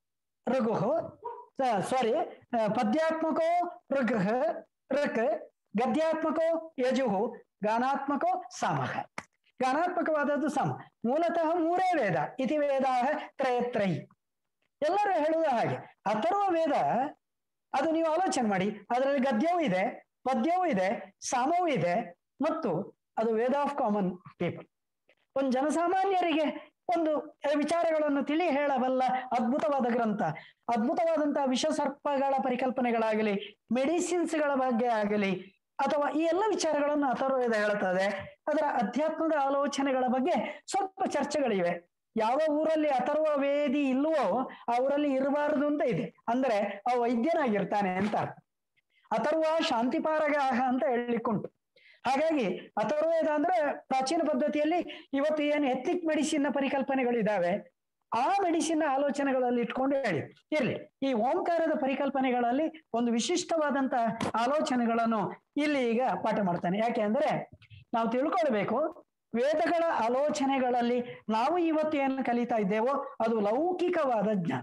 ಋಗುಹು ಸಾರಿ ಪದ್ಯಾತ್ಮಕೋ ಋಗ್ ಋಕ್, ಗದ್ಯಾತ್ಮಕೋ ಯಜುಹು, ಗಾನಾತ್ಮಕೋ ಸಾಮಃ. ಗಾನಾತ್ಮಕವಾದದ್ದು ಸಾಮ. ಮೂಲತಃ ಮೂರೇ ವೇದ, ಇತಿ ವೇದಾಹ ತ್ರಯತ್ರಯಿ. ಎಲ್ಲರೂ ಹೇಳುವ ಹಾಗೆ ಅಥರ್ವ ವೇದ ಅದು ನೀವು ಆಲೋಚನೆ ಮಾಡಿ, ಅದರಲ್ಲಿ ಗದ್ಯವೂ ಇದೆ, ಪದ್ಯವೂ ಇದೆ, ಸಾಮವೂ ಇದೆ, ಮತ್ತು ಅದು ವೇದ ಆಫ್ ಕಾಮನ್ ಪೀಪಲ್. ಒಂದು ಜನಸಾಮಾನ್ಯರಿಗೆ ಒಂದು ವಿಚಾರಗಳನ್ನು ತಿಳಿ ಹೇಳಬಲ್ಲ ಅದ್ಭುತವಾದ ಗ್ರಂಥ. ಅದ್ಭುತವಾದಂತಹ ವಿಷಸರ್ಪಗಳ ಪರಿಕಲ್ಪನೆಗಳಾಗಲಿ, ಮೆಡಿಸಿನ್ಸ್ಗಳ ಬಗ್ಗೆ ಆಗಲಿ, ಅಥವಾ ಈ ಎಲ್ಲ ವಿಚಾರಗಳನ್ನು ಅಥರ್ವವೇದ ಹೇಳ್ತದೆ. ಅದರ ಅಧ್ಯಾತ್ಮದ ಆಲೋಚನೆಗಳ ಬಗ್ಗೆ ಸ್ವಲ್ಪ ಚರ್ಚೆಗಳಿವೆ. ಯಾವ ಊರಲ್ಲಿ ಅಥರ್ವ ವೇದಿ ಇಲ್ವೋ ಆ ಊರಲ್ಲಿ ಇರಬಾರದು ಅಂತ ಇದೆ. ಅಂದ್ರೆ ಆ ವೈದ್ಯನಾಗಿರ್ತಾನೆ ಅಂತ ಅರ್ಥ. ಅಥರ್ವ ಶಾಂತಿಪಾರಗಾಹ ಅಂತ ಹೇಳಲಿಕ್ಕುಂಟು. ಹಾಗಾಗಿ ಅಥರ್ವವೇದ ಅಂದ್ರೆ ಪ್ರಾಚೀನ ಪದ್ಧತಿಯಲ್ಲಿ ಇವತ್ತು ಏನು ಎಥಿಕ್ ಮೆಡಿಸಿನ್ ನ ಪರಿಕಲ್ಪನೆಗಳಿದಾವೆ ಆ ಮೆಡಿಸಿನ್ ಆಲೋಚನೆಗಳಲ್ಲಿ ಇಟ್ಕೊಂಡು ಹೇಳಿ ಇರ್ಲಿ. ಈ ಓಂಕಾರದ ಪರಿಕಲ್ಪನೆಗಳಲ್ಲಿ ಒಂದು ವಿಶಿಷ್ಟವಾದಂತಹ ಆಲೋಚನೆಗಳನ್ನು ಇಲ್ಲಿ ಈಗ ಪಾಠ ಮಾಡ್ತಾನೆ. ಯಾಕೆ ಅಂದ್ರೆ ನಾವು ತಿಳ್ಕೊಳ್ಬೇಕು, ವೇದಗಳ ಆಲೋಚನೆಗಳಲ್ಲಿ ನಾವು ಇವತ್ತು ಏನು ಕಲಿತಾ ಇದ್ದೇವೋ ಅದು ಲೌಕಿಕವಾದ ಜ್ಞಾನ.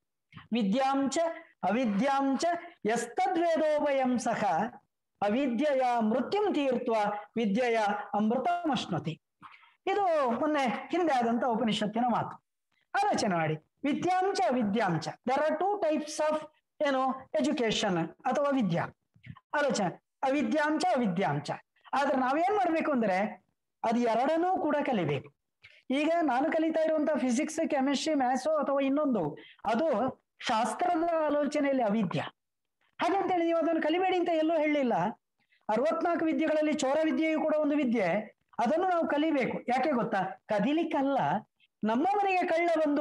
ವಿದ್ಯಾಂಚ ಅವಿದ್ಯಾಂಚ ಯಸ್ತದ್ವೇದೋಭಯಂ ಸಹ ಅವಿದ್ಯೆಯ ಮೃತ್ಯುಂ ತೀರ್ತ್ವ ವಿದ್ಯೆಯ ಅಮೃತಮಶ್ನುತಿ. ಇದು ಮೊನ್ನೆ ಹಿಂದೆ ಆದಂತ ಉಪನಿಷತ್ತಿನ ಮಾತು. ಆಲೋಚನೆ ಮಾಡಿ, ವಿದ್ಯಾಂಚ ಅವಿದ್ಯಾಂಚ, there are two types of ಏನು ಎಜುಕೇಶನ್ ಅಥವಾ ವಿದ್ಯಾ. ಆಲೋಚನೆ ಅವಿದ್ಯಾಂಚ ಅವಿದ್ಯಾಂಚ. ಆದ್ರೆ ನಾವೇನ್ ಮಾಡ್ಬೇಕು ಅಂದ್ರೆ ಅದು ಎರಡನ್ನೂ ಕೂಡ ಕಲಿಬೇಕು. ಈಗ ನಾನು ಕಲಿತಾ ಇರುವಂತಹ ಫಿಸಿಕ್ಸ್, ಕೆಮಿಸ್ಟ್ರಿ, ಮ್ಯಾಥ್ಸು ಅಥವಾ ಇನ್ನೊಂದು ಅದು ಶಾಸ್ತ್ರದ ಆಲೋಚನೆಯಲ್ಲಿ ಅವಿದ್ಯಾ. ಹಾಗಂತೇಳಿ ನೀವು ಅದನ್ನು ಕಲಿಬೇಡಿ ಅಂತ ಎಲ್ಲೂ ಹೇಳಲಿಲ್ಲ. ಅರವತ್ನಾಲ್ಕು ವಿದ್ಯೆಗಳಲ್ಲಿ ಚೋರ ವಿದ್ಯೆಯು ಕೂಡ ಒಂದು ವಿದ್ಯೆ, ಅದನ್ನು ನಾವು ಕಲಿಬೇಕು. ಯಾಕೆ ಗೊತ್ತಾ, ಕದಿಲಿಕ್ಕಲ್ಲ, ನಮ್ಮ ಮನೆಗೆ ಕಳ್ಳ ಬಂದು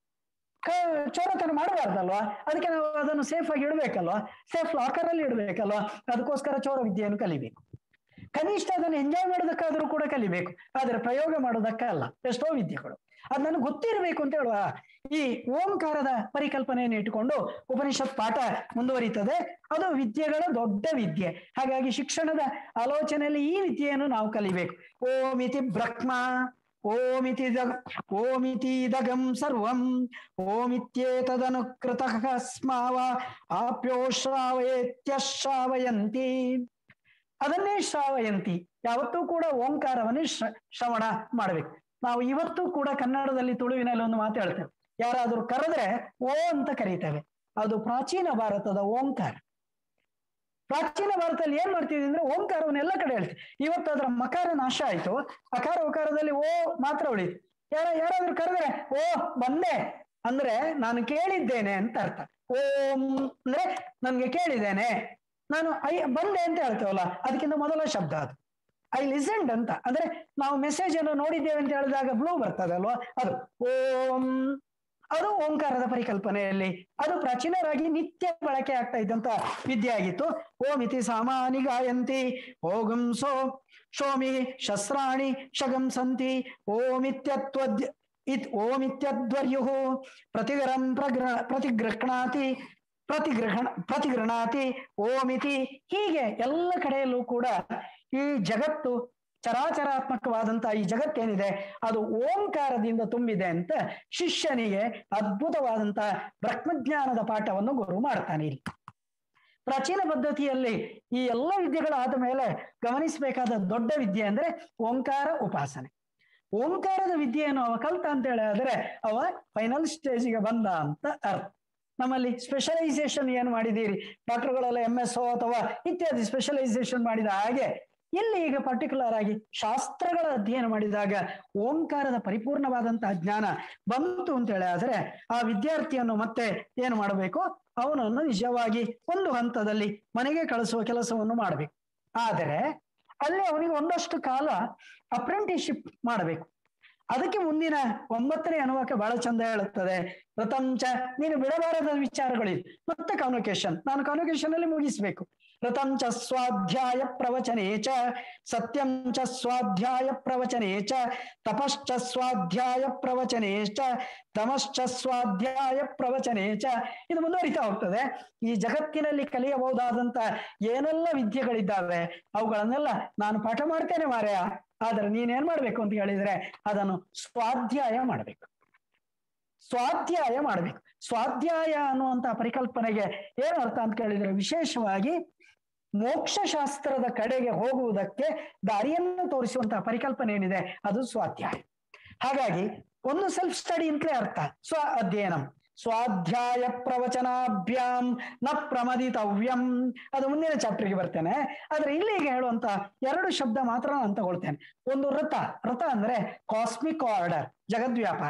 ಕ ಚೋರತನ ಮಾಡಬಾರ್ದಲ್ವಾ, ಅದಕ್ಕೆ ನಾವು ಅದನ್ನು ಸೇಫ್ ಆಗಿ ಇಡ್ಬೇಕಲ್ವಾ, ಸೇಫ್ ಲಾಕರ್ ಅಲ್ಲಿ ಇಡ್ಬೇಕಲ್ವಾ, ಅದಕ್ಕೋಸ್ಕರ ಚೋರ ವಿದ್ಯೆಯನ್ನು ಕಲಿಬೇಕು. ಕನಿಷ್ಠ ಅದನ್ನು ಎಂಜಾಯ್ ಮಾಡೋದಕ್ಕಾದ್ರೂ ಕೂಡ ಕಲಿಬೇಕು, ಆದ್ರೆ ಪ್ರಯೋಗ ಮಾಡೋದಕ್ಕಲ್ಲ. ಎಷ್ಟೋ ವಿದ್ಯೆಗಳು ಅದು ನನಗೆ ಗೊತ್ತಿರಬೇಕು ಅಂತ ಹೇಳುವ ಈ ಓಂಕಾರದ ಪರಿಕಲ್ಪನೆಯನ್ನು ಇಟ್ಟುಕೊಂಡು ಉಪನಿಷತ್ ಪಾಠ ಮುಂದುವರಿತದೆ. ಅದು ವಿದ್ಯೆಗಳ ದೊಡ್ಡ ವಿದ್ಯೆ. ಹಾಗಾಗಿ ಶಿಕ್ಷಣದ ಆಲೋಚನೆಯಲ್ಲಿ ಈ ವಿದ್ಯೆಯನ್ನು ನಾವು ಕಲಿಬೇಕು. ಓಮಿತಿ ಬ್ರಹ್ಮ, ಓಮಿತಿ ಓಮಿತಿದಗಂ ಸರ್ವಂ, ಓಮಿತ್ಯೇತದನುಕೃತಃ ಸ್ಮಾವ ಆಪ್ಯೋ ಶ್ರಾವಯೇತ್ಯಶ್ರಾವಯಂತಿ. ಅದನ್ನೇ ಶ್ರಾವಯಂತಿ. ಯಾವತ್ತೂ ಕೂಡ ಓಂಕಾರವನ್ನೇ ಶ್ರ ಶ್ರವಣ ಮಾಡಬೇಕು. ನಾವು ಇವತ್ತು ಕೂಡ ಕನ್ನಡದಲ್ಲಿ ತುಳುವಿನಲ್ಲಿ ಒಂದು ಮಾತು ಹೇಳ್ತೇವೆ, ಯಾರಾದ್ರೂ ಕರೆದ್ರೆ ಓ ಅಂತ ಕರೀತೇವೆ. ಅದು ಪ್ರಾಚೀನ ಭಾರತದ ಓಂಕಾರ. ಪ್ರಾಚೀನ ಭಾರತದಲ್ಲಿ ಏನ್ ಮಾಡ್ತಿದ್ವಿ ಅಂದ್ರೆ ಓಂಕಾರವನ್ನು ಎಲ್ಲ ಕಡೆ ಹೇಳ್ತೀವಿ. ಇವತ್ತು ಅದರ ಮಕಾರ ನಾಶ ಆಯ್ತು, ಅಕಾರ ಉಕಾರದಲ್ಲಿ ಓ ಮಾತ್ರ ಉಳಿತು. ಯಾರ ಯಾರಾದ್ರೂ ಕರೆದ್ರೆ ಓ ಬಂದೆ ಅಂದ್ರೆ ನಾನು ಕೇಳಿದ್ದೇನೆ ಅಂತ ಅರ್ಥ. ಓಂ ಅಂದ್ರೆ ನನ್ಗೆ ಕೇಳಿದ್ದೇನೆ, ನಾನು ಐ ಬಂದೆ ಅಂತ ಹೇಳ್ತೇವಲ್ಲ, ಅದಕ್ಕಿಂತ ಮೊದಲ ಶಬ್ದ ಅದು ಐ ಲಿಸನ್ಡ್ ಅಂತ. ಅಂದ್ರೆ ನಾವು ಮೆಸೇಜ್ ಅನ್ನು ನೋಡಿದ್ದೇವೆ ಅಂತ ಹೇಳಿದಾಗ ಬ್ಲೂ ಬರ್ತದೆ ಅಲ್ವಾ, ಅದು ಓಂ. ಅದು ಓಂಕಾರದ ಪರಿಕಲ್ಪನೆಯಲ್ಲಿ ಅದು ಪ್ರಾಚೀನರಾಗಿ ನಿತ್ಯ ಬಳಕೆ ಆಗ್ತಾ ಇದ್ದಂತ ವಿದ್ಯೆ ಆಗಿತ್ತು. ಓಂ ಇತಿ ಸಾಮಾನಿ ಗಾಯಂತಿ ಓಗಂ ಸೋ ಶೋಮಿ ಶಸ್ತ್ರಾಣಿ ಶಗಂ ಸಂತಿ ಓಮಿತ್ಯತ್ವದ್ ಇತ್ ಓಮಿತ್ಯದ್ವರ್ಯು ಪ್ರತಿಗರಂ ಪ್ರಗ್ರ ಪ್ರತಿಗೃಹಣಾತಿ ಪ್ರತಿಗ್ರಹಣ ಪ್ರತಿಗೃಹಣಾತಿ ಓಮಿತಿ. ಹೀಗೆ ಎಲ್ಲ ಕಡೆಯಲ್ಲೂ ಕೂಡ ಈ ಜಗತ್ತು ಚರಾಚರಾತ್ಮಕವಾದಂತಹ ಈ ಜಗತ್ತೇನಿದೆ ಅದು ಓಂಕಾರದಿಂದ ತುಂಬಿದೆ ಅಂತ ಶಿಷ್ಯನಿಗೆ ಅದ್ಭುತವಾದಂತಹ ಬ್ರಹ್ಮಜ್ಞಾನದ ಪಾಠವನ್ನು ಗುರು ಮಾಡ್ತಾನೆ. ಇಲ್ಲಿ ಪ್ರಾಚೀನ ಪದ್ಧತಿಯಲ್ಲಿ ಈ ಎಲ್ಲ ವಿದ್ಯೆಗಳಾದ ಮೇಲೆ ಗಮನಿಸಬೇಕಾದ ದೊಡ್ಡ ವಿದ್ಯೆ ಅಂದ್ರೆ ಓಂಕಾರ ಉಪಾಸನೆ. ಓಂಕಾರದ ವಿದ್ಯೆಯನ್ನು ಅವ ಕಲ್ತ ಅಂತ ಹೇಳಿದ್ರೆ ಅವ ಫೈನಲ್ ಸ್ಟೇಜಿಗೆ ಬಂದ ಅಂತ ಅರ್ಥ. ನಮ್ಮಲ್ಲಿ ಸ್ಪೆಷಲೈಸೇಷನ್ ಏನು ಮಾಡಿದ್ದೀರಿ ಡಾಕ್ಟರ್ಗಳೆಲ್ಲ ಎಂ ಎಸ್ ಅಥವಾ ಇತ್ಯಾದಿ ಸ್ಪೆಷಲೈಸೇಷನ್ ಮಾಡಿದ ಹಾಗೆ ಇಲ್ಲಿ ಈಗ ಪರ್ಟಿಕ್ಯುಲರ್ ಆಗಿ ಶಾಸ್ತ್ರಗಳ ಅಧ್ಯಯನ ಮಾಡಿದಾಗ ಓಂಕಾರದ ಪರಿಪೂರ್ಣವಾದಂತಹ ಜ್ಞಾನ ಬಂತು ಅಂತ ಹೇಳಿ ಆದ್ರೆ ಆ ವಿದ್ಯಾರ್ಥಿಯನ್ನು ಮತ್ತೆ ಏನು ಮಾಡಬೇಕು, ಅವನನ್ನು ನಿಜವಾಗಿ ಒಂದು ಹಂತದಲ್ಲಿ ಮನೆಗೆ ಕಳಿಸುವ ಕೆಲಸವನ್ನು ಮಾಡಬೇಕು. ಆದರೆ ಅಲ್ಲಿ ಅವನಿಗೆ ಒಂದಷ್ಟು ಕಾಲ ಅಪ್ರೆಂಟಿಸ್ಶಿಪ್ ಮಾಡಬೇಕು. ಅದಕ್ಕೆ ಮುಂದಿನ ಒಂಬತ್ತನೇ ಅನುವಾಕ ಬಹಳ ಚಂದ ಹೇಳುತ್ತದೆ, ರತಂಚ ನೀನು ಬಿಡಬಾರದ ವಿಚಾರಗಳಿವೆ. ಮತ್ತೆ ಕಾನ್ವೊಕೇಶನ್, ನಾನು ಕಾನ್ವೊಕೇಶನ್ ಅಲ್ಲಿ ಮುಗಿಸ್ಬೇಕು. ರತಂಚ ಸ್ವಾಧ್ಯಾಯ ಪ್ರವಚನೇ ಚ ಸತ್ಯಂ ಚ ಸ್ವಾಧ್ಯಾಯ ಪ್ರವಚನೇ ಚ ತಪಶ್ಚ ಸ್ವಾಧ್ಯಾಯ ಪ್ರವಚನೇ ಚ ತಮಶ್ಚ ಸ್ವಾಧ್ಯಾಯ ಪ್ರವಚನೇ ಚ. ಇದು ಮುಂದುವರಿತಾ ಹೋಗ್ತದೆ. ಈ ಜಗತ್ತಿನಲ್ಲಿ ಕಲಿಯಬಹುದಾದಂತ ಏನೆಲ್ಲ ವಿದ್ಯೆಗಳಿದ್ದಾವೆ ಅವುಗಳನ್ನೆಲ್ಲ ನಾನು ಪಾಠ ಮಾಡ್ತೇನೆ ಮಾರಾಯ, ಆದ್ರೆ ನೀನೇನ್ ಮಾಡ್ಬೇಕು ಅಂತ ಹೇಳಿದ್ರೆ ಅದನ್ನು ಸ್ವಾಧ್ಯಾಯ ಮಾಡ್ಬೇಕು. ಸ್ವಾಧ್ಯಾಯ ಮಾಡ್ಬೇಕು. ಸ್ವಾಧ್ಯಾಯ ಅನ್ನುವಂತಹ ಪರಿಕಲ್ಪನೆಗೆ ಏನು ಅರ್ಥ ಅಂತ ಕೇಳಿದ್ರೆ ವಿಶೇಷವಾಗಿ ಮೋಕ್ಷ ಶಾಸ್ತ್ರದ ಕಡೆಗೆ ಹೋಗುವುದಕ್ಕೆ ದಾರಿಯನ್ನು ತೋರಿಸುವಂತಹ ಪರಿಕಲ್ಪನೆ ಏನಿದೆ ಅದು ಸ್ವಾಧ್ಯಾಯ. ಹಾಗಾಗಿ ಒಂದು ಸೆಲ್ಫ್ ಸ್ಟಡಿ ಅಂತಲೇ ಅರ್ಥ ಸ್ವ ಅಧ್ಯಯನಂ. ಸ್ವಾಧ್ಯಾಯ ಪ್ರವಚನಾಭ್ಯಾಂ ನ ಪ್ರಮದಿತವ್ಯಂ, ಅದು ಮುಂದಿನ ಚಾಪ್ಟರ್ಗೆ ಬರ್ತೇನೆ. ಆದ್ರೆ ಇಲ್ಲಿಗೆ ಹೇಳುವಂತ ಎರಡು ಶಬ್ದ ಮಾತ್ರ ನಾನು ತಗೊಳ್ತೇನೆ. ಒಂದು ರಥ, ರಥ ಅಂದ್ರೆ ಕಾಸ್ಮಿಕ್ ಆರ್ಡರ್, ಜಗದ್ವ್ಯಾಪಾರ.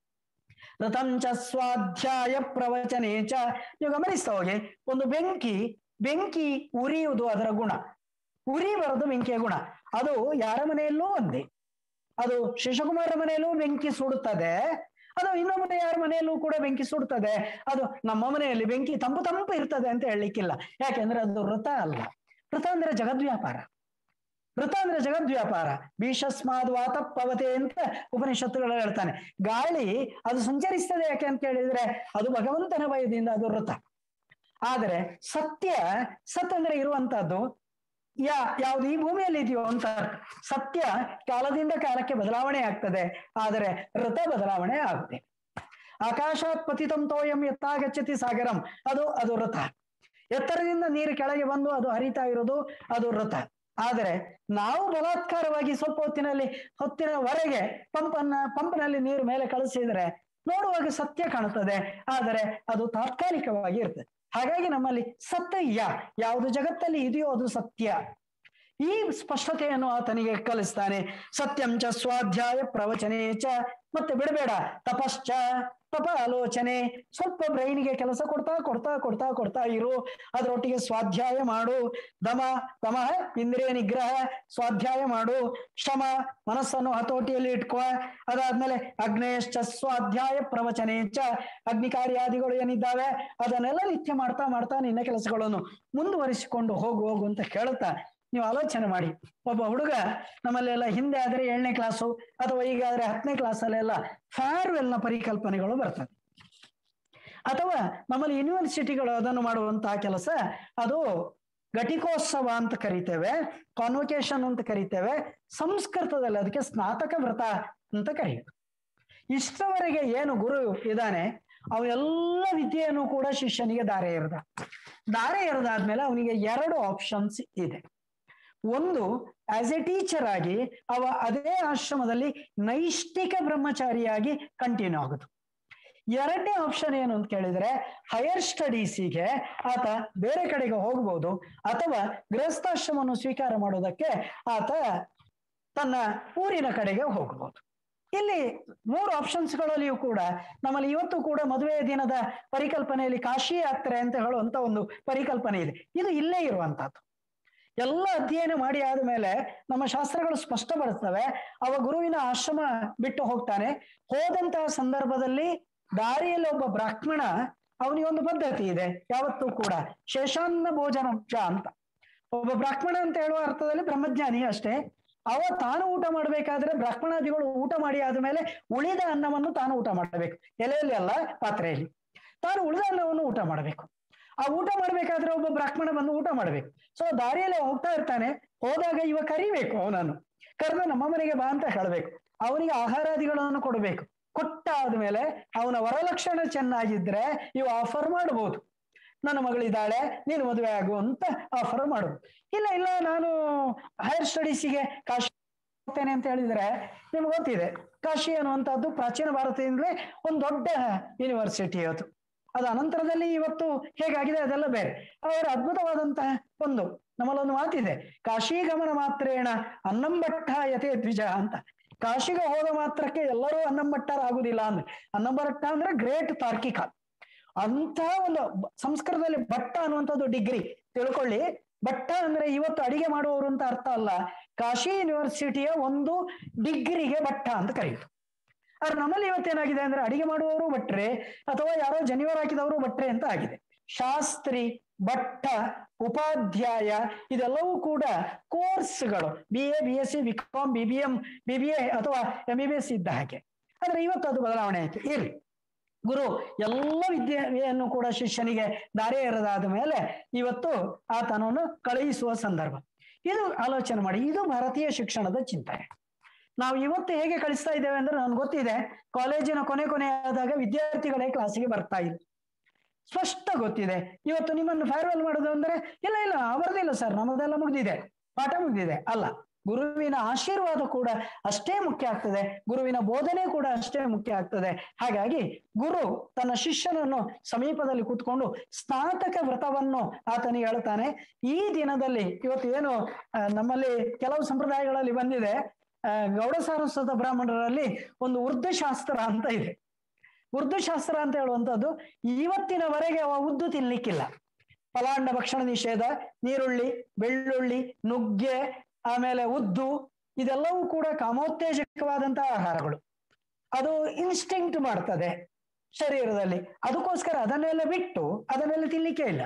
ರಥಂಚ ಸ್ವಾಧ್ಯಾಯ ಪ್ರವಚನೇ ಚ. ನೀವು ಗಮನಿಸ್ತಾ ಹೋಗಿ, ಒಂದು ಬೆಂಕಿ, ಬೆಂಕಿ ಉರಿಯುವುದು ಅದರ ಗುಣ, ಉರಿ ಬರೋದು ಬೆಂಕಿಯ ಗುಣ. ಅದು ಯಾರ ಮನೆಯಲ್ಲೂ ಒಂದೇ. ಅದು ಶಿಶುಕುಮಾರ ಮನೆಯಲ್ಲೂ ಬೆಂಕಿ ಸುಡುತ್ತದೆ, ಅದು ಇನ್ನೊಬ್ಬನ ಯಾರ ಮನೆಯಲ್ಲೂ ಕೂಡ ಬೆಂಕಿ ಸುಡ್ತದೆ. ಅದು ನಮ್ಮ ಮನೆಯಲ್ಲಿ ಬೆಂಕಿ ತಂಪು ತಂಪು ಇರ್ತದೆ ಅಂತ ಹೇಳಲಿಕ್ಕಿಲ್ಲ. ಯಾಕೆಂದ್ರೆ ಅದು ವೃತ ಅಲ್ಲ. ವೃತ ಅಂದ್ರೆ ಜಗದ್ವ್ಯಾಪಾರ. ವೃತ ಅಂದ್ರೆ ಜಗದ್ವ್ಯಾಪಾರ. ಭೀಷಸ್ಮಾದ್ ವಾತ ಪವತೆ ಅಂತ ಉಪನಿಷತ್ತುಗಳು ಹೇಳ್ತಾನೆ. ಗಾಳಿ ಅದು ಸಂಚರಿಸ್ತದೆ ಯಾಕೆ ಅಂತ ಹೇಳಿದ್ರೆ ಅದು ಭಗವಂತನ ಭಯದಿಂದ ಅದು ವೃತ. ಆದರೆ ಸತ್ಯ, ಸತ್ ಅಂದ್ರೆ ಇರುವಂತಹದ್ದು ಯಾ ಯಾವ್ದು ಈ ಭೂಮಿಯಲ್ಲಿ ಇದೆಯೋ ಅಂತ. ಸತ್ಯ ಕಾಲದಿಂದ ಕಾಲಕ್ಕೆ ಬದಲಾವಣೆ ಆಗ್ತದೆ, ಆದರೆ ವೃತ ಬದಲಾವಣೆ ಆಗುತ್ತೆ. ಆಕಾಶಾತ್ ಪತಿತಂ ತೋಯಂ ಯತ್ತಾಗಚ್ಚತಿ ಸಾಗರಂ, ಅದು ಅದು ವೃತ. ಎತ್ತರದಿಂದ ನೀರು ಕೆಳಗೆ ಬಂದು ಅದು ಹರಿತಾ ಇರೋದು ಅದು ವೃತ. ಆದರೆ ನಾವು ಬಲಾತ್ಕಾರವಾಗಿ ಸ್ವಲ್ಪ ಹೊತ್ತಿನಲ್ಲಿ ಹೊತ್ತಿನವರೆಗೆ ಪಂಪನ್ನ ಪಂಪ್ನಲ್ಲಿ ನೀರು ಮೇಲೆ ಕಳಿಸಿದ್ರೆ ನೋಡುವಾಗ ಸತ್ಯ ಕಾಣುತ್ತದೆ, ಆದರೆ ಅದು ತಾತ್ಕಾಲಿಕವಾಗಿ ಇರ್ತದೆ. ಹಾಗಾಗಿ ನಮ್ಮಲ್ಲಿ ಸತ್ಯ ಯಾವುದು ಜಗತ್ತಲ್ಲಿ ಇದೆಯೋ ಅದು ಸತ್ಯ. ಈ ಸ್ಪಷ್ಟತೆಯನ್ನು ಆತನಿಗೆ ಕಲಿಸ್ತಾನೆ. ಸತ್ಯಂ ಚ ಸ್ವಾಧ್ಯಾಯ ಪ್ರವಚನೇ ಚ. ಮತ್ತೆ ಬಿಡಬೇಡ ತಪಶ್ಚ, ತಪ ಆಲೋಚನೆ. ಸ್ವಲ್ಪ ಬ್ರೈನಿಗೆ ಕೆಲಸ ಕೊಡ್ತಾ ಕೊಡ್ತಾ ಕೊಡ್ತಾ ಕೊಡ್ತಾ ಇರು, ಅದರೊಟ್ಟಿಗೆ ಸ್ವಾಧ್ಯಾಯ ಮಾಡು. ದಮ, ದಮ ಇಂದ್ರಿಯ ನಿಗ್ರಹ, ಸ್ವಾಧ್ಯಾಯ ಮಾಡು. ಶ್ರಮ, ಮನಸ್ಸನ್ನು ಹತೋಟಿಯಲ್ಲಿ ಇಟ್ಕೋ. ಅದಾದ್ಮೇಲೆ ಅಗ್ನೇಶ್ಚ ಸ್ವಾಧ್ಯಾಯ ಪ್ರವಚನೇ ಚ. ಅಗ್ನಿ ಕಾರ್ಯಾದಿಗಳು ಏನಿದ್ದಾವೆ ಅದನ್ನೆಲ್ಲ ನಿತ್ಯ ಮಾಡ್ತಾ ಮಾಡ್ತಾ ನಿನ್ನ ಕೆಲಸಗಳನ್ನು ಮುಂದುವರಿಸಿಕೊಂಡು ಹೋಗು ಹೋಗು ಅಂತ ಕೇಳುತ್ತಾ ನೀವು ಆಲೋಚನೆ ಮಾಡಿ. ಒಬ್ಬ ಹುಡುಗ ನಮ್ಮಲ್ಲೆಲ್ಲ ಹಿಂದೆ ಆದ್ರೆ ಏಳನೇ ಕ್ಲಾಸು ಅಥವಾ ಈಗ ಆದ್ರೆ ಹತ್ತನೇ ಕ್ಲಾಸಲ್ಲೆಲ್ಲ ಫೇರ್ವೆಲ್ ನ ಪರಿಕಲ್ಪನೆಗಳು ಬರ್ತದೆ. ಅಥವಾ ನಮ್ಮಲ್ಲಿ ಯೂನಿವರ್ಸಿಟಿಗಳು ಅದನ್ನು ಮಾಡುವಂತಹ ಕೆಲಸ ಅದು ಘಟಿಕೋತ್ಸವ ಅಂತ ಕರಿತೇವೆ, ಕಾನ್ವೊಕೇಶನ್ ಅಂತ ಕರಿತೇವೆ. ಸಂಸ್ಕೃತದಲ್ಲಿ ಅದಕ್ಕೆ ಸ್ನಾತಕ ವ್ರತ ಅಂತ ಕರೆಯುವುದು. ಇಷ್ಟವರೆಗೆ ಏನು ಗುರು ಇದ್ದಾನೆ ಅವೆಲ್ಲ ವಿದ್ಯೆಯನ್ನು ಕೂಡ ಶಿಷ್ಯನಿಗೆ ದಾರೆ ಎರೆದ. ದಾರೆ ಎರೆದಾದ್ಮೇಲೆ ಅವನಿಗೆ ಎರಡು ಆಪ್ಷನ್ಸ್ ಇದೆ. ಒಂದು, ಆಸ್ ಎ ಟೀಚರ್ ಆಗಿ ಅವ ಅದೇ ಆಶ್ರಮದಲ್ಲಿ ನೈಷ್ಠಿಕ ಬ್ರಹ್ಮಚಾರಿಯಾಗಿ ಕಂಟಿನ್ಯೂ ಆಗುದು. ಎರಡನೇ ಆಪ್ಷನ್ ಏನು ಅಂತ ಕೇಳಿದ್ರೆ ಹೈಯರ್ ಸ್ಟಡೀಸಿಗೆ ಆತ ಬೇರೆ ಕಡೆಗೆ ಹೋಗ್ಬೋದು, ಅಥವಾ ಗೃಹಸ್ಥಾಶ್ರಮವನ್ನು ಸ್ವೀಕಾರ ಮಾಡೋದಕ್ಕೆ ಆತ ತನ್ನ ಊರಿನ ಕಡೆಗೆ ಹೋಗ್ಬೋದು. ಇಲ್ಲಿ ಮೂರು ಆಪ್ಷನ್ಸ್ಗಳಲ್ಲಿಯೂ ಕೂಡ ನಮ್ಮಲ್ಲಿ ಇವತ್ತು ಕೂಡ ಮದುವೆಯ ದಿನದ ಪರಿಕಲ್ಪನೆಯಲ್ಲಿ ಕಾಶಿ ಯಾತ್ರೆ ಅಂತ ಹೇಳುವಂತ ಒಂದು ಪರಿಕಲ್ಪನೆ ಇದೆ. ಇದು ಇಲ್ಲೇ ಇರುವಂತಹದ್ದು. ಎಲ್ಲ ಅಧ್ಯಯನ ಮಾಡಿ ಆದ್ಮೇಲೆ ನಮ್ಮ ಶಾಸ್ತ್ರಗಳು ಸ್ಪಷ್ಟಪಡಿಸ್ತವೆ, ಅವ ಗುರುವಿನ ಆಶ್ರಮ ಬಿಟ್ಟು ಹೋಗ್ತಾನೆ. ಹೋದಂತಹ ಸಂದರ್ಭದಲ್ಲಿ ದಾರಿಯಲ್ಲಿ ಒಬ್ಬ ಬ್ರಾಹ್ಮಣ, ಅವನಿಗೊಂದು ಪದ್ಧತಿ ಇದೆ ಯಾವತ್ತೂ ಕೂಡ, ಶೇಷಾನ್ನ ಭೋಜನ ಅಂತ. ಒಬ್ಬ ಬ್ರಾಹ್ಮಣ ಅಂತ ಹೇಳುವ ಅರ್ಥದಲ್ಲಿ ಬ್ರಹ್ಮಜ್ಞಾನಿ ಅಷ್ಟೇ. ಅವ ತಾನು ಊಟ ಮಾಡ್ಬೇಕಾದ್ರೆ ಬ್ರಾಹ್ಮಣಾದಿಗಳು ಊಟ ಮಾಡಿ ಆದ್ಮೇಲೆ ಉಳಿದ ಅನ್ನವನ್ನು ತಾನು ಊಟ ಮಾಡಬೇಕು. ಎಲೆಯಲ್ಲಿ ಅಲ್ಲ, ಪಾತ್ರೆಯಲ್ಲಿ. ತಾನು ಉಳಿದ ಅನ್ನವನ್ನು ಊಟ ಮಾಡಬೇಕು. ಆ ಊಟ ಮಾಡ್ಬೇಕಾದ್ರೆ ಒಬ್ಬ ಬ್ರಾಹ್ಮಣ ಬಂದು ಊಟ ಮಾಡ್ಬೇಕು. ಸೊ ದಾರಿಯಲ್ಲಿ ಹೋಗ್ತಾ ಇರ್ತಾನೆ, ಹೋದಾಗ ಇವ ಕರಿಬೇಕು, ಅವನನ್ನು ಕರೆದು ನಮ್ಮ ಮನೆಗೆ ಬಾ ಅಂತ ಹೇಳ್ಬೇಕು. ಅವನಿಗೆ ಆಹಾರಾದಿಗಳನ್ನು ಕೊಡಬೇಕು. ಕೊಟ್ಟಾದ್ಮೇಲೆ ಅವನ ವರಲಕ್ಷಣ ಚೆನ್ನಾಗಿದ್ರೆ ಇವ ಆಫರ್ ಮಾಡ್ಬೋದು, ನನ್ನ ಮಗಳಿದ್ದಾಳೆ ನೀನು ಮದುವೆ ಆಗು ಅಂತ ಆಫರ್ ಮಾಡುದು. ಇಲ್ಲ ಇಲ್ಲ ನಾನು ಹೈಯರ್ ಸ್ಟಡೀಸಿಗೆ ಕಾಶಿ ಹೋಗ್ತೇನೆ ಅಂತ ಹೇಳಿದ್ರೆ ನಿಮ್ಗೆ ಗೊತ್ತಿದೆ, ಕಾಶಿ ಅನ್ನುವಂಥದ್ದು ಪ್ರಾಚೀನ ಭಾರತದಿಂದಲೇ ಒಂದು ದೊಡ್ಡ ಯೂನಿವರ್ಸಿಟಿ ಅದು. ಅದು ಅನಂತರದಲ್ಲಿ ಇವತ್ತು ಹೇಗಾಗಿದೆ ಅದೆಲ್ಲ ಬೇರೆ. ಅವರ ಅದ್ಭುತವಾದಂತಹ ಒಂದು ನಮ್ಮಲ್ಲೊಂದು ಮಾತಿದೆ, ಕಾಶಿ ಗಮನ ಮಾತ್ರೇಣ ಅನ್ನಂಬಟ್ಟ ಯಥೇ ದ್ವಿಜ ಅಂತ. ಕಾಶಿಗೆ ಹೋದ ಮಾತ್ರಕ್ಕೆ ಎಲ್ಲರೂ ಅನ್ನಂಬಟ್ಟರಾಗುದಿಲ್ಲ ಅಂದ್ರೆ, ಅನ್ನಂಬಟ್ಟ ಅಂದ್ರೆ ಗ್ರೇಟ್ ತಾರ್ಕಿಕ ಅಂತ ಒಂದು ಸಂಸ್ಕೃತದಲ್ಲಿ ಭಟ್ಟ ಅನ್ನುವಂಥದ್ದು ಡಿಗ್ರಿ ತಿಳ್ಕೊಳ್ಳಿ. ಭಟ್ಟ ಅಂದ್ರೆ ಇವತ್ತು ಅಡಿಗೆ ಮಾಡುವವರು ಅಂತ ಅರ್ಥ ಅಲ್ಲ, ಕಾಶಿ ಯೂನಿವರ್ಸಿಟಿಯ ಒಂದು ಡಿಗ್ರಿಗೆ ಭಟ್ಟ ಅಂತ ಕರೆಯುದು. ಆದ್ರೆ ನಮ್ಮಲ್ಲಿ ಇವತ್ತೇನಾಗಿದೆ ಅಂದ್ರೆ ಅಡಿಗೆ ಮಾಡುವವರು ಭಟ್ರೆ ಅಥವಾ ಯಾರೋ ಜನಿವಾರ ಹಾಕಿದವರು ಭಟ್ರೆ ಅಂತ ಆಗಿದೆ. ಶಾಸ್ತ್ರಿ, ಭಟ್ಟ, ಉಪಾಧ್ಯಾಯ ಇದೆಲ್ಲವೂ ಕೂಡ ಕೋರ್ಸ್ಗಳು, B A B S C B com B B M B B A ಅಥವಾ ಎಂ ಬಿ ಬಿ ಎಸ್ ಇದ್ದ ಹಾಗೆ. ಆದ್ರೆ ಇವತ್ತು ಅದು ಬದಲಾವಣೆ ಆಯ್ತು. ಇರ್ಲಿ, ಗುರು ಎಲ್ಲ ವಿದ್ಯೆಯನ್ನು ಕೂಡ ಶಿಷ್ಯನಿಗೆ ದಾರಿ ಎರೆದಾದ ಮೇಲೆ ಇವತ್ತು ಆತನನ್ನು ಕಳುಹಿಸುವ ಸಂದರ್ಭ. ಇದು ಆಲೋಚನೆ ಮಾಡಿ, ಇದು ಭಾರತೀಯ ಶಿಕ್ಷಣದ ಚಿಂತನೆ. ನಾವು ಇವತ್ತು ಹೇಗೆ ಕಳಿಸ್ತಾ ಇದ್ದೇವೆ ಅಂದ್ರೆ ನನ್ಗೆ ಗೊತ್ತಿದೆ, ಕಾಲೇಜಿನ ಕೊನೆ ಕೊನೆ ಆದಾಗ ವಿದ್ಯಾರ್ಥಿಗಳೇ ಕ್ಲಾಸಿಗೆ ಬರ್ತಾ ಇಲ್ಲ. ಸ್ಪಷ್ಟ ಗೊತ್ತಿದೆ. ಇವತ್ತು ನಿಮ್ಮನ್ನು ಫೇರ್ವೆಲ್ ಮಾಡೋದು ಅಂದ್ರೆ ಇಲ್ಲ ಇಲ್ಲ ಅವರದಿಲ್ಲ ಸರ್, ನಮ್ಮದೆಲ್ಲ ಮುಗ್ದಿದೆ, ಪಾಠ ಮುಗ್ದಿದೆ. ಅಲ್ಲ, ಗುರುವಿನ ಆಶೀರ್ವಾದ ಕೂಡ ಅಷ್ಟೇ ಮುಖ್ಯ ಆಗ್ತದೆ, ಗುರುವಿನ ಬೋಧನೆ ಕೂಡ ಅಷ್ಟೇ ಮುಖ್ಯ ಆಗ್ತದೆ. ಹಾಗಾಗಿ ಗುರು ತನ್ನ ಶಿಷ್ಯನನ್ನು ಸಮೀಪದಲ್ಲಿ ಕೂತ್ಕೊಂಡು ಸ್ನಾತಕ ವ್ರತವನ್ನು ಆತನಿಗೆ ಹೇಳ್ತಾನೆ. ಈ ದಿನದಲ್ಲಿ ಇವತ್ತು ಏನು ನಮ್ಮಲ್ಲಿ ಕೆಲವು ಸಂಪ್ರದಾಯಗಳಲ್ಲಿ ಬಂದಿದೆ, ಗೌಡ ಸಾರಸ್ವತ ಬ್ರಾಹ್ಮಣರಲ್ಲಿ ಒಂದು ಉರ್ದುಶಾಸ್ತ್ರ ಅಂತ ಇದೆ. ಉರ್ದುಶಾಸ್ತ್ರ ಅಂತ ಹೇಳುವಂಥದ್ದು ಇವತ್ತಿನವರೆಗೆ ಅವ ಉದ್ದು ತಿನ್ಲಿಕ್ಕಿಲ್ಲ. ಫಲಾಂಡ ಭಕ್ಷಣ ನಿಷೇಧ, ನೀರುಳ್ಳಿ, ಬೆಳ್ಳುಳ್ಳಿ, ನುಗ್ಗೆ, ಆಮೇಲೆ ಉದ್ದು ಇದೆಲ್ಲವೂ ಕೂಡ ಕಾಮೋತ್ತೇಜಕವಾದಂತಹ ಆಹಾರಗಳು. ಅದು ಇನ್ಸ್ಟಿಂಕ್ಟ್ ಮಾಡ್ತದೆ ಶರೀರದಲ್ಲಿ, ಅದಕ್ಕೋಸ್ಕರ ಅದನ್ನೆಲ್ಲ ಬಿಟ್ಟು ಅದನ್ನೆಲ್ಲ ತಿನ್ಲಿಕ್ಕೆ ಇಲ್ಲ.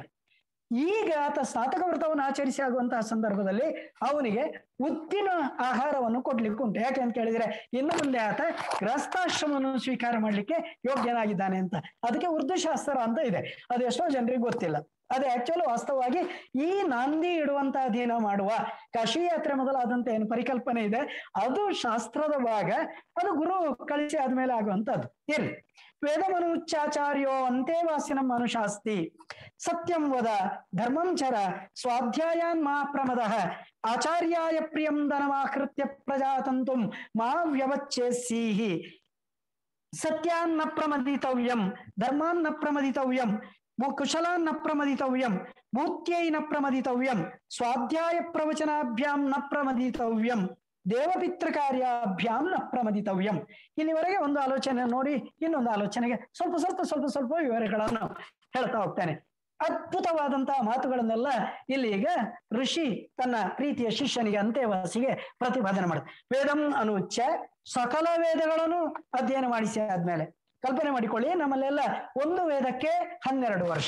ಈಗ ಆತ ಸ್ನಾತಕ ವ್ರತವನ್ನು ಆಚರಿಸಿ ಆಗುವಂತಹ ಸಂದರ್ಭದಲ್ಲಿ ಅವನಿಗೆ ಉದ್ದಿನ ಆಹಾರವನ್ನು ಕೊಡ್ಲಿಕ್ಕೆ ಉಂಟು. ಯಾಕೆ ಅಂತ ಕೇಳಿದ್ರೆ ಇನ್ನು ಮುಂದೆ ಆತ ಗೃಹಸ್ಥಾಶ್ರಮವನ್ನು ಸ್ವೀಕಾರ ಮಾಡ್ಲಿಕ್ಕೆ ಯೋಗ್ಯನಾಗಿದ್ದಾನೆ ಅಂತ. ಅದಕ್ಕೆ ಉರ್ದುಶಾಸ್ತ್ರ ಅಂತ ಇದೆ. ಅದು ಎಷ್ಟೋ ಜನರಿಗೆ ಗೊತ್ತಿಲ್ಲ. ಅದು ಆಕ್ಚುಲಿ ವಾಸ್ತವವಾಗಿ ಈ ನಾಂದಿ ಇಡುವಂತಹ ದಿನ ಮಾಡುವ ಕಾಶಿ ಯಾತ್ರೆ ಮೊದಲಾದಂತ ಏನು ಪರಿಕಲ್ಪನೆ ಇದೆ ಅದು ಶಾಸ್ತ್ರದ ಭಾಗ. ಅದು ಗುರು ಕಳಿಸಿ ಆದ್ಮೇಲೆ ಆಗುವಂತದ್ದು. ಇರ್ಲಿ, ವೇದ ಮನುಚ್ಚಾಚಾರ್ಯೋ ಅಂತೇವಾಸಿನ ಮನುಶಾಸ್ತಿ ಸತ್ಯಂ ವದ ಧರ್ಮಂ ಚರ ಸ್ವಾಧ್ಯಾಯಾನ್ ಮಾ ಪ್ರಮದಃ ಆಚಾರ್ಯಾಯ ಪ್ರಿಯಂ ಧನಮಾಕೃತ್ಯ ಪ್ರಜಾತಂತುಂ ಮಾ ವ್ಯವಚ್ಛೇಸ್ಸೀಹಿ ಸತ್ಯಾನ್ನ ಪ್ರಮದಿತವ್ಯಂ ಧರ್ಮಾನ್ನ ಪ್ರಮದಿತವ್ಯಂ ಕುಶಲಾನ್ನ ಪ್ರಮದಿತವ್ಯಂ ಭೂತ್ಯೈ ನ ಪ್ರಮದಿತವ್ಯಂ ಸ್ವಾಧ್ಯಾಯ ಪ್ರವಚನಾಭ್ಯಾಂ ನ ಪ್ರಮದಿತವ್ಯಂ ದೇವಪಿತೃ ಕಾರ್ಯಾಭ್ಯಾಂ ನ ಪ್ರಮದಿತವ್ಯಂ. ಇಲ್ಲಿವರೆಗೆ ಒಂದು ಆಲೋಚನೆ ನೋಡಿ, ಇನ್ನೊಂದು ಆಲೋಚನೆಗೆ ಸ್ವಲ್ಪ ಸ್ವಲ್ಪ ಸ್ವಲ್ಪ ಸ್ವಲ್ಪ ವಿವರಗಳನ್ನು ಹೇಳ್ತಾ ಹೋಗ್ತಾನೆ. ಅದ್ಭುತವಾದಂತಹ ಮಾತುಗಳನ್ನೆಲ್ಲ ಇಲ್ಲಿ ಈಗ ಋಷಿ ತನ್ನ ಪ್ರೀತಿಯ ಶಿಷ್ಯನಿಗೆ ಅಂತೇವಾಸಿಗೆ ಪ್ರತಿಪಾದನೆ ಮಾಡುತ್ತೆ. ವೇದಂ ಅನುಚ್ಛ, ಸಕಲ ವೇದಗಳನ್ನು ಅಧ್ಯಯನ ಮಾಡಿಸಿ ಆದ್ಮೇಲೆ ಕಲ್ಪನೆ ಮಾಡಿಕೊಳ್ಳಿ, ನಮ್ಮಲ್ಲೆಲ್ಲ ಒಂದು ವೇದಕ್ಕೆ ಹನ್ನೆರಡು ವರ್ಷ.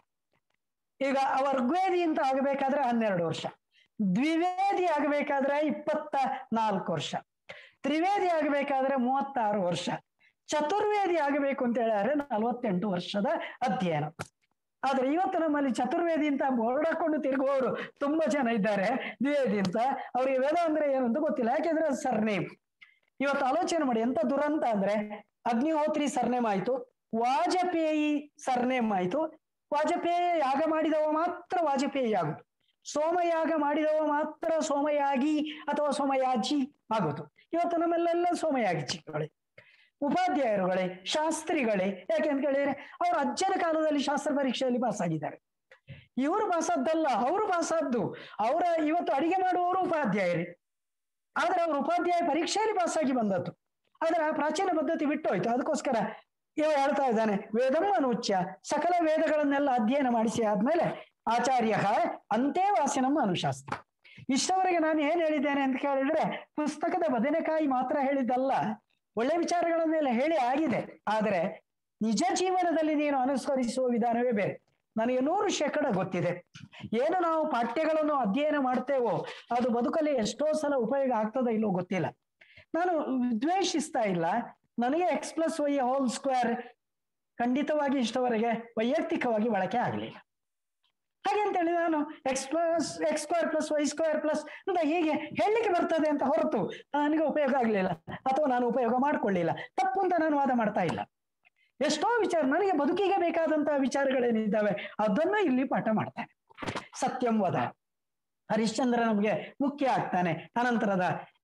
ಈಗ ಅವ ಋಗ್ವೇದಿ ಅಂತ ಆಗಬೇಕಾದ್ರೆ ಹನ್ನೆರಡು ವರ್ಷ, ದ್ವಿವೇದಿ ಆಗಬೇಕಾದ್ರೆ ಇಪ್ಪತ್ತ ನಾಲ್ಕು ವರ್ಷ, ತ್ರಿವೇದಿ ಆಗಬೇಕಾದ್ರೆ ಮೂವತ್ತಾರು ವರ್ಷ, ಚತುರ್ವೇದಿ ಆಗಬೇಕು ಅಂತ ಹೇಳಿದ್ರೆ ನಲವತ್ತೆಂಟು ವರ್ಷದ ಅಧ್ಯಯನ. ಆದ್ರೆ ಇವತ್ತು ನಮ್ಮಲ್ಲಿ ಚತುರ್ವೇದಿ ಅಂತ ಬೋರ್ಡ್ ಹಾಕೊಂಡು ತಿರುಗುವವರು ತುಂಬಾ ಜನ ಇದ್ದಾರೆ. ದ್ವಿವೇದಿ ಅಂತ ಅವ್ರಿಗೆ ವೇದ ಅಂದ್ರೆ ಏನು ಅಂತ ಗೊತ್ತಿಲ್ಲ, ಯಾಕೆಂದ್ರೆ ಸರ್ನೇಮ್. ಇವತ್ತು ಆಲೋಚನೆ ಮಾಡಿ, ಎಂತ ದುರಂತ ಅಂದ್ರೆ ಅಗ್ನಿಹೋತ್ರಿ ಸರ್ನೇಮ್ ಆಯ್ತು, ವಾಜಪೇಯಿ ಸರ್ನೇಮ್ ಆಯ್ತು. ವಾಜಪೇಯಿ ಯಾಗ ಮಾಡಿದವ ಮಾತ್ರ ವಾಜಪೇಯಿ ಆಗುದು, ಸೋಮಯಾಗ ಮಾಡಿದವ ಮಾತ್ರ ಸೋಮಯಾಗಿ ಅಥವಾ ಸೋಮಯಾಜಿ ಆಗುದು. ಇವತ್ತು ನಮ್ಮೆಲ್ಲೆಲ್ಲ ಸೋಮಯಾಗಿಗಳೇ, ಉಪಾಧ್ಯಾಯರುಗಳೇ, ಶಾಸ್ತ್ರಿಗಳೇ. ಯಾಕೆ ಅಂತ ಕೇಳಿದ್ರೆ ಅವ್ರ ಅಜ್ಜನ ಕಾಲದಲ್ಲಿ ಶಾಸ್ತ್ರ ಪರೀಕ್ಷೆಯಲ್ಲಿ ಪಾಸ್ ಆಗಿದ್ದಾರೆ. ಇವರು ಪಾಸಾದ್ದಲ್ಲ, ಅವರು ಪಾಸಾದ್ದು. ಅವರ ಇವತ್ತು ಅಡಿಗೆ ಮಾಡುವವರು ಉಪಾಧ್ಯಾಯರೇ, ಆದ್ರೆ ಅವ್ರ ಉಪಾಧ್ಯಾಯ ಪರೀಕ್ಷೆಯಲ್ಲಿ ಪಾಸಾಗಿ ಬಂದದ್ದು. ಆದ್ರೆ ಆ ಪ್ರಾಚೀನ ಪದ್ಧತಿ ಬಿಟ್ಟು ಹೋಯ್ತು. ಅದಕ್ಕೋಸ್ಕರ ಇವ ಹೇಳ್ತಾ ಇದ್ದಾನೆ, ವೇದಂ ಅನುಚ್ಛ, ಸಕಲ ವೇದಗಳನ್ನೆಲ್ಲ ಅಧ್ಯಯನ ಮಾಡಿಸಿ ಆದ್ಮೇಲೆ ಆಚಾರ್ಯ ಅಂತೇವಾಸಿನಂ ಅನುಶಾಸ್ತ್ರ. ಇಷ್ಟವರೆಗೆ ನಾನು ಏನ್ ಹೇಳಿದ್ದೇನೆ ಅಂತ ಕೇಳಿದ್ರೆ ಪುಸ್ತಕದ ಬದನೆಕಾಯಿ ಮಾತ್ರ ಹೇಳಿದ್ದಲ್ಲ, ಒಳ್ಳೆ ವಿಚಾರಗಳನ್ನೆಲ್ಲ ಹೇಳಿ ಆಗಿದೆ. ಆದ್ರೆ ನಿಜ ಜೀವನದಲ್ಲಿ ನೀನು ಅನುಸರಿಸುವ ವಿಧಾನವೇ ಬೇರೆ. ನನಗೆ ನೂರು ಶೇಕಡ ಗೊತ್ತಿದೆ. ಏನು ನಾವು ಪಾಠ್ಯಗಳನ್ನು ಅಧ್ಯಯನ ಮಾಡ್ತೇವೋ ಅದು ಬದುಕಲ್ಲಿ ಎಷ್ಟೋ ಸಲ ಉಪಯೋಗ ಆಗ್ತದೋ ಇಲ್ಲೋ ಗೊತ್ತಿಲ್ಲ. ನಾನು ದ್ವೇಷಿಸ್ತಾ ಇಲ್ಲ, ನನಗೆ X plus Y whole square ಖಂಡಿತವಾಗಿ ಇಷ್ಟವರೆಗೆ ವೈಯಕ್ತಿಕವಾಗಿ ಬಳಕೆ ಆಗಲಿಲ್ಲ. ಹಾಗೆ ಅಂತೇಳಿ ನಾನು X plus X square plus Y square plus ಅಂತ ಹೀಗೆ ಹೇಳಲಿಕ್ಕೆ ಬರ್ತದೆ ಅಂತ ಹೊರತು ನನಗೆ ಉಪಯೋಗ ಆಗಲಿಲ್ಲ ಅಥವಾ ನಾನು ಉಪಯೋಗ ಮಾಡ್ಕೊಳ್ಳಿಲ್ಲ, ತಪ್ಪು ಅಂತ ನಾನು ವಾದ ಮಾಡ್ತಾ ಇಲ್ಲ. ಎಷ್ಟೋ ವಿಚಾರ ನನಗೆ ಬದುಕಿಗೆ ಬೇಕಾದಂತಹ ವಿಚಾರಗಳೇನಿದ್ದಾವೆ ಅದನ್ನು ಇಲ್ಲಿ ಪಾಠ ಮಾಡ್ತಾನೆ. ಸತ್ಯಂ ವದ, ಹರಿಶ್ಚಂದ್ರ ನಮ್ಗೆ ಮುಖ್ಯ ಆಗ್ತಾನೆ. ಅನಂತರದ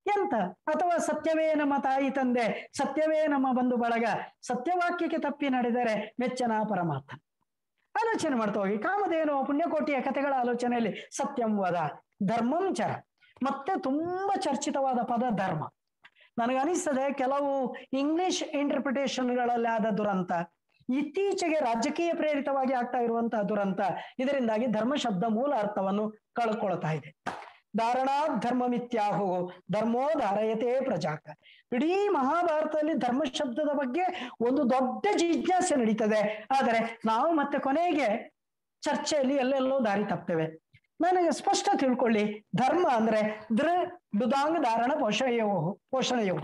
ಎಂತ, ಅಥವಾ ಸತ್ಯವೇ ನಮ್ಮ ತಾಯಿ ತಂದೆ, ಸತ್ಯವೇ ನಮ್ಮ ಬಂಧು ಬಳಗ, ಸತ್ಯವಾಕ್ಯಕ್ಕೆ ತಪ್ಪಿ ನಡೆದರೆ ಮೆಚ್ಚನ ಪರಮಾತ್ಮ. ಆಲೋಚನೆ ಮಾಡ್ತಾ ಹೋಗಿ. ಕಾಮಧೇನು ಪುಣ್ಯಕೋಟಿಯ ಕಥೆಗಳ ಆಲೋಚನೆಯಲ್ಲಿ ಸತ್ಯಂ ವದ, ಧರ್ಮಂ ಚರ, ಮತ್ತೆ ತುಂಬಾ ಚರ್ಚಿತವಾದ ಪದ ಧರ್ಮ. ನನಗನಿಸ್ತದೆ ಕೆಲವು ಇಂಗ್ಲಿಷ್ ಇಂಟರ್ಪ್ರಿಟೇಷನ್ಗಳಲ್ಲಿ ಆದ ದುರಂತ, ಇತ್ತೀಚೆಗೆ ರಾಜಕೀಯ ಪ್ರೇರಿತವಾಗಿ ಆಗ್ತಾ ಇರುವಂತಹ ದುರಂತ, ಇದರಿಂದಾಗಿ ಧರ್ಮ ಶಬ್ದ ಮೂಲ ಅರ್ಥವನ್ನು ಕಳ್ಕೊಳ್ತಾ ಇದೆ. ಧಾರಣಾ ಧರ್ಮ ಮಿತ್ಯಾಹು ಧರ್ಮೋ ಧಾರಯತೆ ಪ್ರಜಾಕ. ಇಡೀ ಮಹಾಭಾರತದಲ್ಲಿ ಧರ್ಮ ಶಬ್ದದ ಬಗ್ಗೆ ಒಂದು ದೊಡ್ಡ ಜಿಜ್ಞಾಸೆ ನಡೀತದೆ. ಆದರೆ ನಾವು ಮತ್ತೆ ಕೊನೆಗೆ ಚರ್ಚೆಯಲ್ಲಿ ಎಲ್ಲೆಲ್ಲೋ ದಾರಿ ತಪ್ತೇವೆ. ನನಗೆ ಸ್ಪಷ್ಟ ತಿಳ್ಕೊಳ್ಳಿ, ಧರ್ಮ ಅಂದ್ರೆ ದೃ ದುದಾಂಗ ಧಾರಣ ಪೋಷಣೆಯೋ ಪೋಷಣೆಯೋ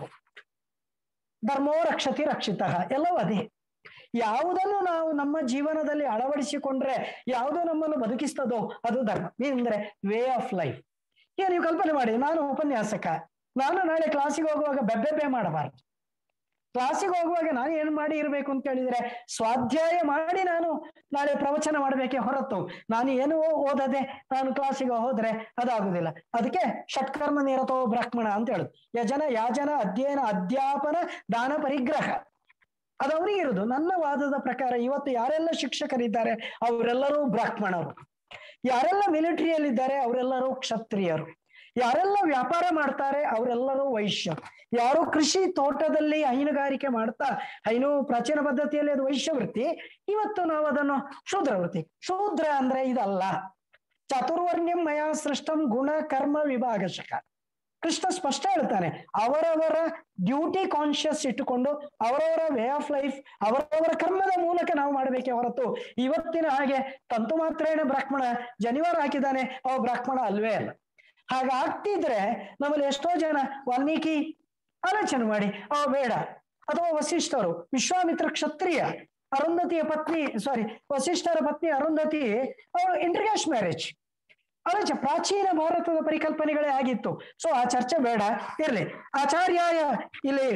ಧರ್ಮೋ ರಕ್ಷತಿ ರಕ್ಷಿತ, ಎಲ್ಲವೂ ಅದೇ. ಯಾವುದನ್ನು ನಾವು ನಮ್ಮ ಜೀವನದಲ್ಲಿ ಅಳವಡಿಸಿಕೊಂಡ್ರೆ ಯಾವುದು ನಮ್ಮನ್ನು ಬದುಕಿಸ್ತದೋ ಅದು ಧರ್ಮ. ಅಂದ್ರೆ ವೇ ಆಫ್ ಲೈಫ್. ಈಗ ನೀವು ಕಲ್ಪನೆ ಮಾಡಿ, ನಾನು ಉಪನ್ಯಾಸಕ, ನಾನು ನಾಳೆ ಕ್ಲಾಸಿಗೆ ಹೋಗುವಾಗ ಬೆಬ್ಬೆಬ್ಬೆ ಮಾಡಬಾರ್ದು. ಕ್ಲಾಸಿಗೆ ಹೋಗುವಾಗ ನಾನು ಏನ್ ಮಾಡಿ ಇರ್ಬೇಕು ಅಂತ ಹೇಳಿದ್ರೆ ಸ್ವಾಧ್ಯಾಯ ಮಾಡಿ ನಾನು ನಾಳೆ ಪ್ರವಚನ ಮಾಡ್ಬೇಕೆ ಹೊರತು ನಾನು ಏನು ಓದದೆ ನಾನು ಕ್ಲಾಸಿಗೆ ಹೋದ್ರೆ ಅದಾಗುದಿಲ್ಲ. ಅದಕ್ಕೆ ಷಟ್ಕರ್ಮ ನಿರತೋ ಬ್ರಾಹ್ಮಣ ಅಂತ ಹೇಳುದು. ಯಜನ ಯಾಜನ ಅಧ್ಯಯನ ಅಧ್ಯಾಪನ ದಾನ ಪರಿಗ್ರಹ ಅದು ಅವರಿಗೆ ಇರುದು. ನನ್ನ ವಾದದ ಪ್ರಕಾರ ಇವತ್ತು ಯಾರೆಲ್ಲ ಶಿಕ್ಷಕರಿದ್ದಾರೆ ಅವರೆಲ್ಲರೂ ಬ್ರಾಹ್ಮಣರು, ಯಾರೆಲ್ಲ ಮಿಲಿಟರಿಯಲ್ಲಿದ್ದಾರೆ ಅವರೆಲ್ಲರೂ ಕ್ಷತ್ರಿಯರು, ಯಾರೆಲ್ಲ ವ್ಯಾಪಾರ ಮಾಡ್ತಾರೆ ಅವರೆಲ್ಲರೂ ವೈಶ್ಯರು, ಯಾರು ಕೃಷಿ ತೋಟದಲ್ಲಿ ಹೈನುಗಾರಿಕೆ ಮಾಡ್ತಾ, ಹೈನು ಪ್ರಾಚೀನ ಪದ್ಧತಿಯಲ್ಲಿ ಅದು ವೈಶ್ಯ ವೃತ್ತಿ, ಇವತ್ತು ನಾವು ಅದನ್ನು ಶೂದ್ರ ವೃತ್ತಿ. ಶೂದ್ರ ಅಂದ್ರೆ ಇದಲ್ಲ. ಚಾತುರ್ವರ್ಣ್ಯಂ ಮಯಾ ಸೃಷ್ಟಂ ಗುಣ ಕರ್ಮ ವಿಭಾಗಶಕ. ಕೃಷ್ಣ ಸ್ಪಷ್ಟ ಹೇಳ್ತಾನೆ, ಅವರವರ ಡ್ಯೂಟಿ ಕಾನ್ಶಿಯಸ್ ಇಟ್ಟುಕೊಂಡು ಅವರವರ ವೇ ಆಫ್ ಲೈಫ್ ಅವರವರ ಕರ್ಮದ ಮೂಲಕ ನಾವು ಮಾಡಬೇಕೆ ಹೊರತು ಇವತ್ತಿನ ಹಾಗೆ ತಂತು ಮಾತ್ರೇಣ ಬ್ರಾಹ್ಮಣ ಜನಿವಾರ ಹಾಕಿದ್ದಾನೆ ಅವ ಬ್ರಾಹ್ಮಣ ಅಲ್ವೇ ಅಲ್ಲ. ಹಾಗಾಗ್ತಿದ್ರೆ ನಮ್ಮಲ್ಲಿ ಎಷ್ಟೋ ಜನ ವಾಲ್ಮೀಕಿ ಆಲೋಚನೆ ಮಾಡಿ ಅವ ಬೇಡ, ಅಥವಾ ವಸಿಷ್ಠರು, ವಿಶ್ವಾಮಿತ್ರ ಕ್ಷತ್ರಿಯ, ಅರುಂಧತಿಯ ಪತ್ನಿ ಸಾರಿ ವಸಿಷ್ಠರ ಪತ್ನಿ ಅರುಂಧತಿ ಅವರು ಇಂಟರ್ಕ್ಯಾಸ್ಟ್ ಮ್ಯಾರೇಜ್. ಆಲೋಚನೆ ಪ್ರಾಚೀನ ಭಾರತದ ಪರಿಕಲ್ಪನೆಗಳೇ ಆಗಿತ್ತು. ಸೊ ಆ ಚರ್ಚೆ ಬೇಡ ಇರ್ಲಿ. ಆಚಾರ್ಯಾಯ ಇಲ್ಲಿ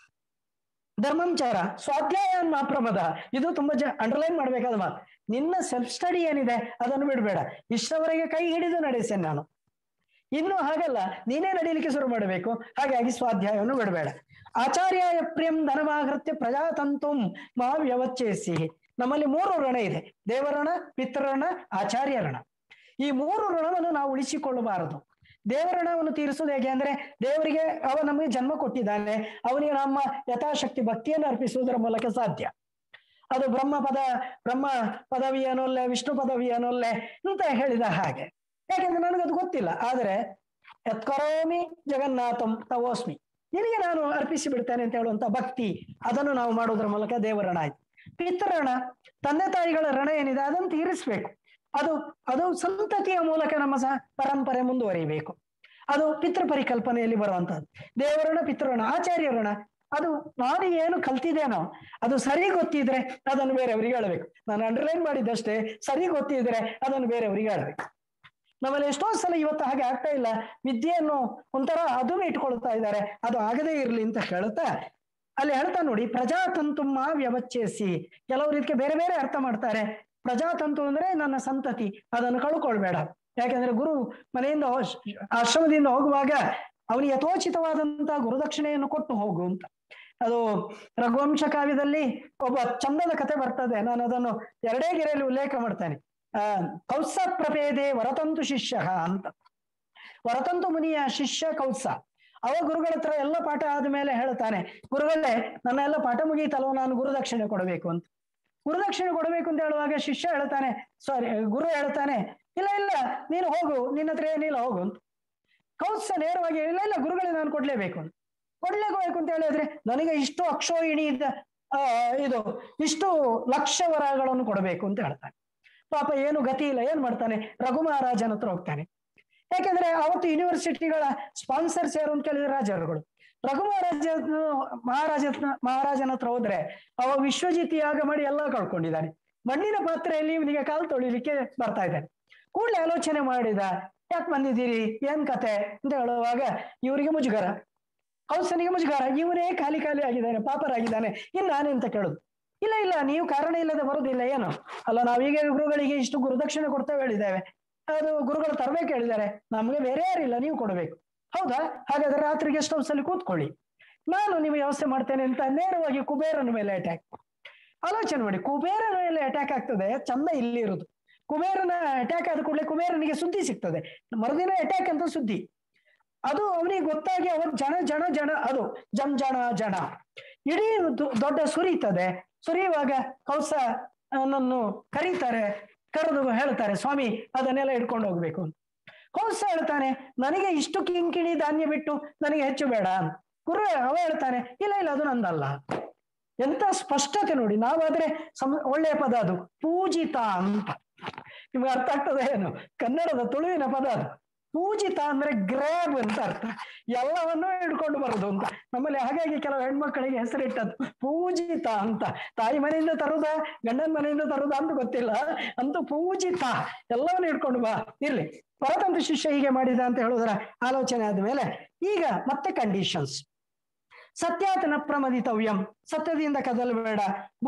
ಧರ್ಮಂಚಾರ ಸ್ವಾಧ್ಯಾಯ ಪ್ರಮದ, ಇದು ತುಂಬಾ ಜ ಅಂಡರ್ಲೈನ್ ಮಾಡ್ಬೇಕಾದ ಮಾತು. ನಿನ್ನ ಸೆಲ್ಫ್ ಸ್ಟಡಿ ಏನಿದೆ ಅದನ್ನು ಬಿಡಬೇಡ. ಇಷ್ಟವರೆಗೆ ಕೈ ಹಿಡಿದು ನಡೆಸೇನೆ ನಾನು, ಇನ್ನು ಹಾಗಲ್ಲ, ನೀನೇ ನಡೀಲಿಕ್ಕೆ ಶುರು ಮಾಡಬೇಕು. ಹಾಗಾಗಿ ಸ್ವಾಧ್ಯಾಯವನ್ನು ಬಿಡಬೇಡ. ಆಚಾರ್ಯಾಯ ಪ್ರಿಯಂ ಧನಮಾಗೃತ್ಯ ಪ್ರಜಾತಂತುಂ ಮಾ ವ್ಯವಚ್ಛೇಸಿ. ನಮ್ಮಲ್ಲಿ ಮೂರು ಋಣ ಇದೆ: ದೇವಋಣ, ಪಿತೃಋಣ, ಆಚಾರ್ಯ ಋಣ. ಈ ಮೂರು ಋಣವನ್ನು ನಾವು ಉಳಿಸಿಕೊಳ್ಳಬಾರದು. ದೇವಋಣವನ್ನು ತೀರಿಸುವುದು ಹೇಗೆ ಅಂದ್ರೆ, ದೇವರಿಗೆ ಅವ ನಮಗೆ ಜನ್ಮ ಕೊಟ್ಟಿದ್ದಾನೆ, ಅವನಿಗೆ ನಮ್ಮ ಯಥಾಶಕ್ತಿ ಭಕ್ತಿಯನ್ನು ಅರ್ಪಿಸುವುದರ ಮೂಲಕ ಸಾಧ್ಯ. ಅದು ಬ್ರಹ್ಮ ಪದ ಬ್ರಹ್ಮ ಪದವಿ ಅನ್ನೋಲ್ಲೆ, ವಿಷ್ಣು ಪದವಿ ಅನ್ನೋಲ್ಲೆ ಅಂತ ಹೇಳಿದ ಹಾಗೆ. ಯಾಕೆಂದ್ರೆ ನನಗದು ಗೊತ್ತಿಲ್ಲ. ಆದರೆ ಯತ್ಕರೋಮಿ ಜಗನ್ನಾಥಂ ತವೋಸ್ಮಿ, ನಿನಗೆ ನಾನು ಅರ್ಪಿಸಿ ಬಿಡ್ತೇನೆ ಅಂತ ಹೇಳುವಂತ ಭಕ್ತಿ, ಅದನ್ನು ನಾವು ಮಾಡೋದ್ರ ಮೂಲಕ ದೇವರಣ ಆಯ್ತು. ಪಿತೃಋಣ, ತಂದೆ ತಾಯಿಗಳ ಋಣ ಏನಿದೆ ಅದನ್ನು ತೀರಿಸ್ಬೇಕು. ಅದು ಅದು ಸಂತತಿಯ ಮೂಲಕ ನಮ್ಮ ಸಹ ಪರಂಪರೆ ಮುಂದುವರಿಬೇಕು. ಅದು ಪಿತೃ ಪರಿಕಲ್ಪನೆಯಲ್ಲಿ ಬರುವಂತಹದ್ದು. ದೇವಋಣ, ಪಿತೃಋಣ, ಆಚಾರ್ಯ ಋಣ. ಅದು ನಾನು ಏನು ಕಲ್ತಿದ್ದೇನೋ ಅದು ಸರಿ ಗೊತ್ತಿದ್ರೆ ಅದನ್ನು ಬೇರೆಯವರಿಗೆ ಹೇಳಬೇಕು. ನಾನು ಅಂಡರ್ಲೈನ್ ಮಾಡಿದ್ದಷ್ಟೇ, ಸರಿ ಗೊತ್ತಿದ್ರೆ ಅದನ್ನು ಬೇರೆಯವರಿಗೆ ಹೇಳಬೇಕು. ನಮ್ಮಲ್ಲಿ ಎಷ್ಟೋ ಸಲ ಇವತ್ತು ಹಾಗೆ ಆಗ್ತಾ ಇಲ್ಲ. ವಿದ್ಯೆಯನ್ನು ಒಂಥರ ಅದನ್ನು ಇಟ್ಕೊಳ್ತಾ ಇದ್ದಾರೆ, ಅದು ಆಗದೇ ಇರ್ಲಿ ಅಂತ ಹೇಳ್ತಾ ಅಲ್ಲಿ ಹೇಳ್ತಾ ನೋಡಿ, ಪ್ರಜಾತಂತುಮ್ಮ ವ್ಯವಚ್ಛೇಸಿ. ಕೆಲವರು ಇದಕ್ಕೆ ಬೇರೆ ಬೇರೆ ಅರ್ಥ ಮಾಡ್ತಾರೆ. ಪ್ರಜಾತಂತು ಅಂದ್ರೆ ನನ್ನ ಸಂತತಿ, ಅದನ್ನು ಕಳ್ಕೊಳ್ಬೇಡ. ಯಾಕೆಂದ್ರೆ ಗುರು ಮನೆಯಿಂದ ಆಶ್ರಮದಿಂದ ಹೋಗುವಾಗ ಅವನಿಗೆ ಯಥೋಚಿತವಾದಂತಹ ಗುರುದಕ್ಷಿಣೆಯನ್ನು ಕೊಟ್ಟು ಹೋಗು ಅಂತ. ಅದು ರಘುವಂಶ ಕಾವ್ಯದಲ್ಲಿ ಒಬ್ಬ ಚಂದದ ಕತೆ ಬರ್ತದೆ. ನಾನು ಅದನ್ನು ಎರಡೇ ಗೆರೆಯಲ್ಲಿ ಉಲ್ಲೇಖ ಮಾಡ್ತೇನೆ. ಆ ಕೌತ್ಸ ಪ್ರಭೇದೆ ವರತಂತು ಶಿಷ್ಯ ಅಂತ. ವರತಂತು ಮುನಿಯ ಶಿಷ್ಯ ಕೌತ್ಸ. ಅವ ಗುರುಗಳ ಹತ್ರ ಎಲ್ಲ ಪಾಠ ಆದ್ಮೇಲೆ ಹೇಳ್ತಾನೆ, ಗುರುಗಳೇ ನನ್ನ ಎಲ್ಲ ಪಾಠ ಮುಗಿಯಿತಲ್ವ, ನಾನು ಗುರುದಕ್ಷಿಣೆ ಕೊಡಬೇಕು ಅಂತ. ಗುರುದಕ್ಷಿಣೆ ಕೊಡಬೇಕು ಅಂತ ಹೇಳುವಾಗ ಶಿಷ್ಯ ಹೇಳ್ತಾನೆ, ಸಾರಿ ಗುರು ಹೇಳ್ತಾನೆ, ಇಲ್ಲ ಇಲ್ಲ ನೀನು ಹೋಗು, ನಿನ್ನ ಹತ್ರ ಏನಿಲ್ಲ ಹೋಗು ಅಂತ. ಕೌತ್ಸ ನೇರವಾಗಿ ಇಲ್ಲ ಇಲ್ಲ ಗುರುಗಳೇ ನಾನು ಕೊಡ್ಲೇಬೇಕು ಅಂತ. ಕೊಡ್ಲೇಬೇಕು ಅಂತ ಹೇಳಿದ್ರೆ ನನಗೆ ಇಷ್ಟು ಅಕ್ಷೋಹಿಣಿ ಇದ್ದ ಆ ಇದು ಇಷ್ಟು ಲಕ್ಷ ವರಗಳನ್ನು ಕೊಡಬೇಕು ಅಂತ ಹೇಳ್ತಾನೆ. ಪಾಪ ಏನು ಗತಿ ಇಲ್ಲ, ಏನ್ ಮಾಡ್ತಾನೆ, ರಘು ಮಹಾರಾಜನ ಹತ್ರ ಹೋಗ್ತಾನೆ. ಯಾಕೆಂದ್ರೆ ಅವತ್ತು ಯೂನಿವರ್ಸಿಟಿಗಳ ಸ್ಪಾನ್ಸರ್ಸ್ ಯಾರು ಅಂತ ಕೇಳಿದ್ರೆ ರಾಜರುಗಳು. ರಘು ಮಹಾರಾಜ ಮಹಾರಾಜ ಮಹಾರಾಜನ ಹತ್ರ ಹೋದ್ರೆ ಅವ ವಿಶ್ವಜಿತ್ ಯಾಗ ಮಾಡಿ ಎಲ್ಲ ಕಳ್ಕೊಂಡಿದ್ದಾನೆ. ಮಣ್ಣಿನ ಪಾತ್ರೆಯಲ್ಲಿ ಇವನಿಗೆ ಕಾಲು ತೊಳಿಲಿಕ್ಕೆ ಬರ್ತಾ ಇದ್ದಾನೆ. ಕೂಡಲೇ ಆಲೋಚನೆ ಮಾಡಿದ, ಯಾಕೆ ಬಂದಿದ್ದೀರಿ, ಏನ್ ಕತೆ ಅಂತ ಹೇಳುವಾಗ ಇವರಿಗೆ ಮುಜುಗರ, ಕೌತ್ಸನಿಗೆ ಮುಜುಗರ, ಇವನೇ ಖಾಲಿ ಖಾಲಿ ಆಗಿದ್ದಾನೆ, ಪಾಪರಾಗಿದ್ದಾನೆ, ಇನ್ನು ನಾನೆಂತ ಕೇಳುದು. ಇಲ್ಲ ಇಲ್ಲ ನೀವು ಕಾರಣ ಇಲ್ಲದೆ ಬರುದಿಲ್ಲ ಏನು, ಅಲ್ಲ ನಾವೀಗ ಗುರುಗಳಿಗೆ ಇಷ್ಟು ಗುರುದಕ್ಷಿಣೆ ಕೊಡ್ತೇವೆ ಹೇಳಿದ್ದೇವೆ, ಅದು ಗುರುಗಳು ತರಬೇಕು ಹೇಳಿದ್ದಾರೆ, ನಮ್ಗೆ ಬೇರೆ ಯಾರಿಲ್ಲ, ನೀವು ಕೊಡಬೇಕು. ಹೌದಾ, ಹಾಗಾದ್ರೆ ರಾತ್ರಿ ಗೆಸ್ಟ್ ಹೌಸ್ ಅಲ್ಲಿ ಕೂತ್ಕೊಳ್ಳಿ, ನಾನು ನಿಮಗೆ ವ್ಯವಸ್ಥೆ ಮಾಡ್ತೇನೆ ಅಂತ ನೇರವಾಗಿ ಕುಬೇರನ ಮೇಲೆ ಅಟ್ಯಾಕ್. ಆಲೋಚನೆ ಮಾಡಿ, ಕುಬೇರನ ಮೇಲೆ ಅಟ್ಯಾಕ್ ಆಗ್ತದೆ, ಚಂದ ಇಲ್ಲಿ ಇರುದು. ಕುಬೇರನ ಅಟ್ಯಾಕ್ ಆದ ಕೂಡಲೇ ಕುಬೇರನಿಗೆ ಸುದ್ದಿ ಸಿಗ್ತದೆ, ಮರುದಿನ ಅಟ್ಯಾಕ್ ಅಂತ ಸುದ್ದಿ. ಅದು ಅವನಿಗೆ ಗೊತ್ತಾಗಿ ಅವನ್ ಜನ ಜನ ಜನ ಅದು ಜಂ ಜನ ಜನ ಇಡೀ ದೊಡ್ಡ ಸುರಿತದೆ. ಸುರಿಯುವಾಗ ಕೌಸ ನನ್ನು ಕರೀತಾರೆ, ಕರೆದು ಹೇಳ್ತಾರೆ, ಸ್ವಾಮಿ ಅದನ್ನೆಲ್ಲ ಹಿಡ್ಕೊಂಡು ಹೋಗ್ಬೇಕು ಅಂತ. ಕೌಸ ಹೇಳ್ತಾನೆ, ನನಗೆ ಇಷ್ಟು ಕಿಂಕಿಣಿ ಧಾನ್ಯ ಬಿಟ್ಟು ನನಗೆ ಹೆಚ್ಚು ಬೇಡ. ಕುರ್ರೆ ಅವ ಹೇಳ್ತಾನೆ, ಇಲ್ಲ ಇಲ್ಲ ಅದು ನಂದಲ್ಲ. ಎಂತ ಸ್ಪಷ್ಟತೆ ನೋಡಿ. ನಾವಾದ್ರೆ ಸಮ ಒಳ್ಳೆಯ ಪದ ಅದು, ಪೂಜಿತ ಅಂತ. ನಿಮ್ಗೆ ಅರ್ಥ ಆಗ್ತದೆ ಏನು? ಕನ್ನಡದ ತುಳುವಿನ ಪದ ಅದು. ಪೂಜಿತ ಅಂದ್ರೆ ಗ್ರ್ಯಾಬ್ ಅಂತ ಅರ್ಥ, ಎಲ್ಲವನ್ನೂ ಹಿಡ್ಕೊಂಡು ಬರುದು ಅಂತ. ನಮ್ಮಲ್ಲಿ ಹಾಗಾಗಿ ಕೆಲವು ಹೆಣ್ಮಕ್ಕಳಿಗೆ ಹೆಸರಿಟ್ಟದ್ದು ಪೂಜಿತ ಅಂತ. ತಾಯಿ ಮನೆಯಿಂದ ತರುದ, ಗಂಡನ ಮನೆಯಿಂದ ತರುದ ಅಂತ ಗೊತ್ತಿಲ್ಲ, ಅಂತೂ ಪೂಜಿತ, ಎಲ್ಲವನ್ನೂ ಹಿಡ್ಕೊಂಡು ಬಾ. ಇರ್ಲಿ, ಪರತಂತ್ರ ಶಿಷ್ಯ ಹೀಗೆ ಮಾಡಿದ ಅಂತ ಹೇಳುವುದರ ಆಲೋಚನೆ ಆದ್ಮೇಲೆ ಈಗ ಮತ್ತೆ ಕಂಡೀಷನ್ಸ್. ಸತ್ಯಾತ್ನ ಪ್ರಮದಿತವ್ಯಂ, ಸತ್ಯದಿಂದ ಕದಲಬೇಡ. ಭೂ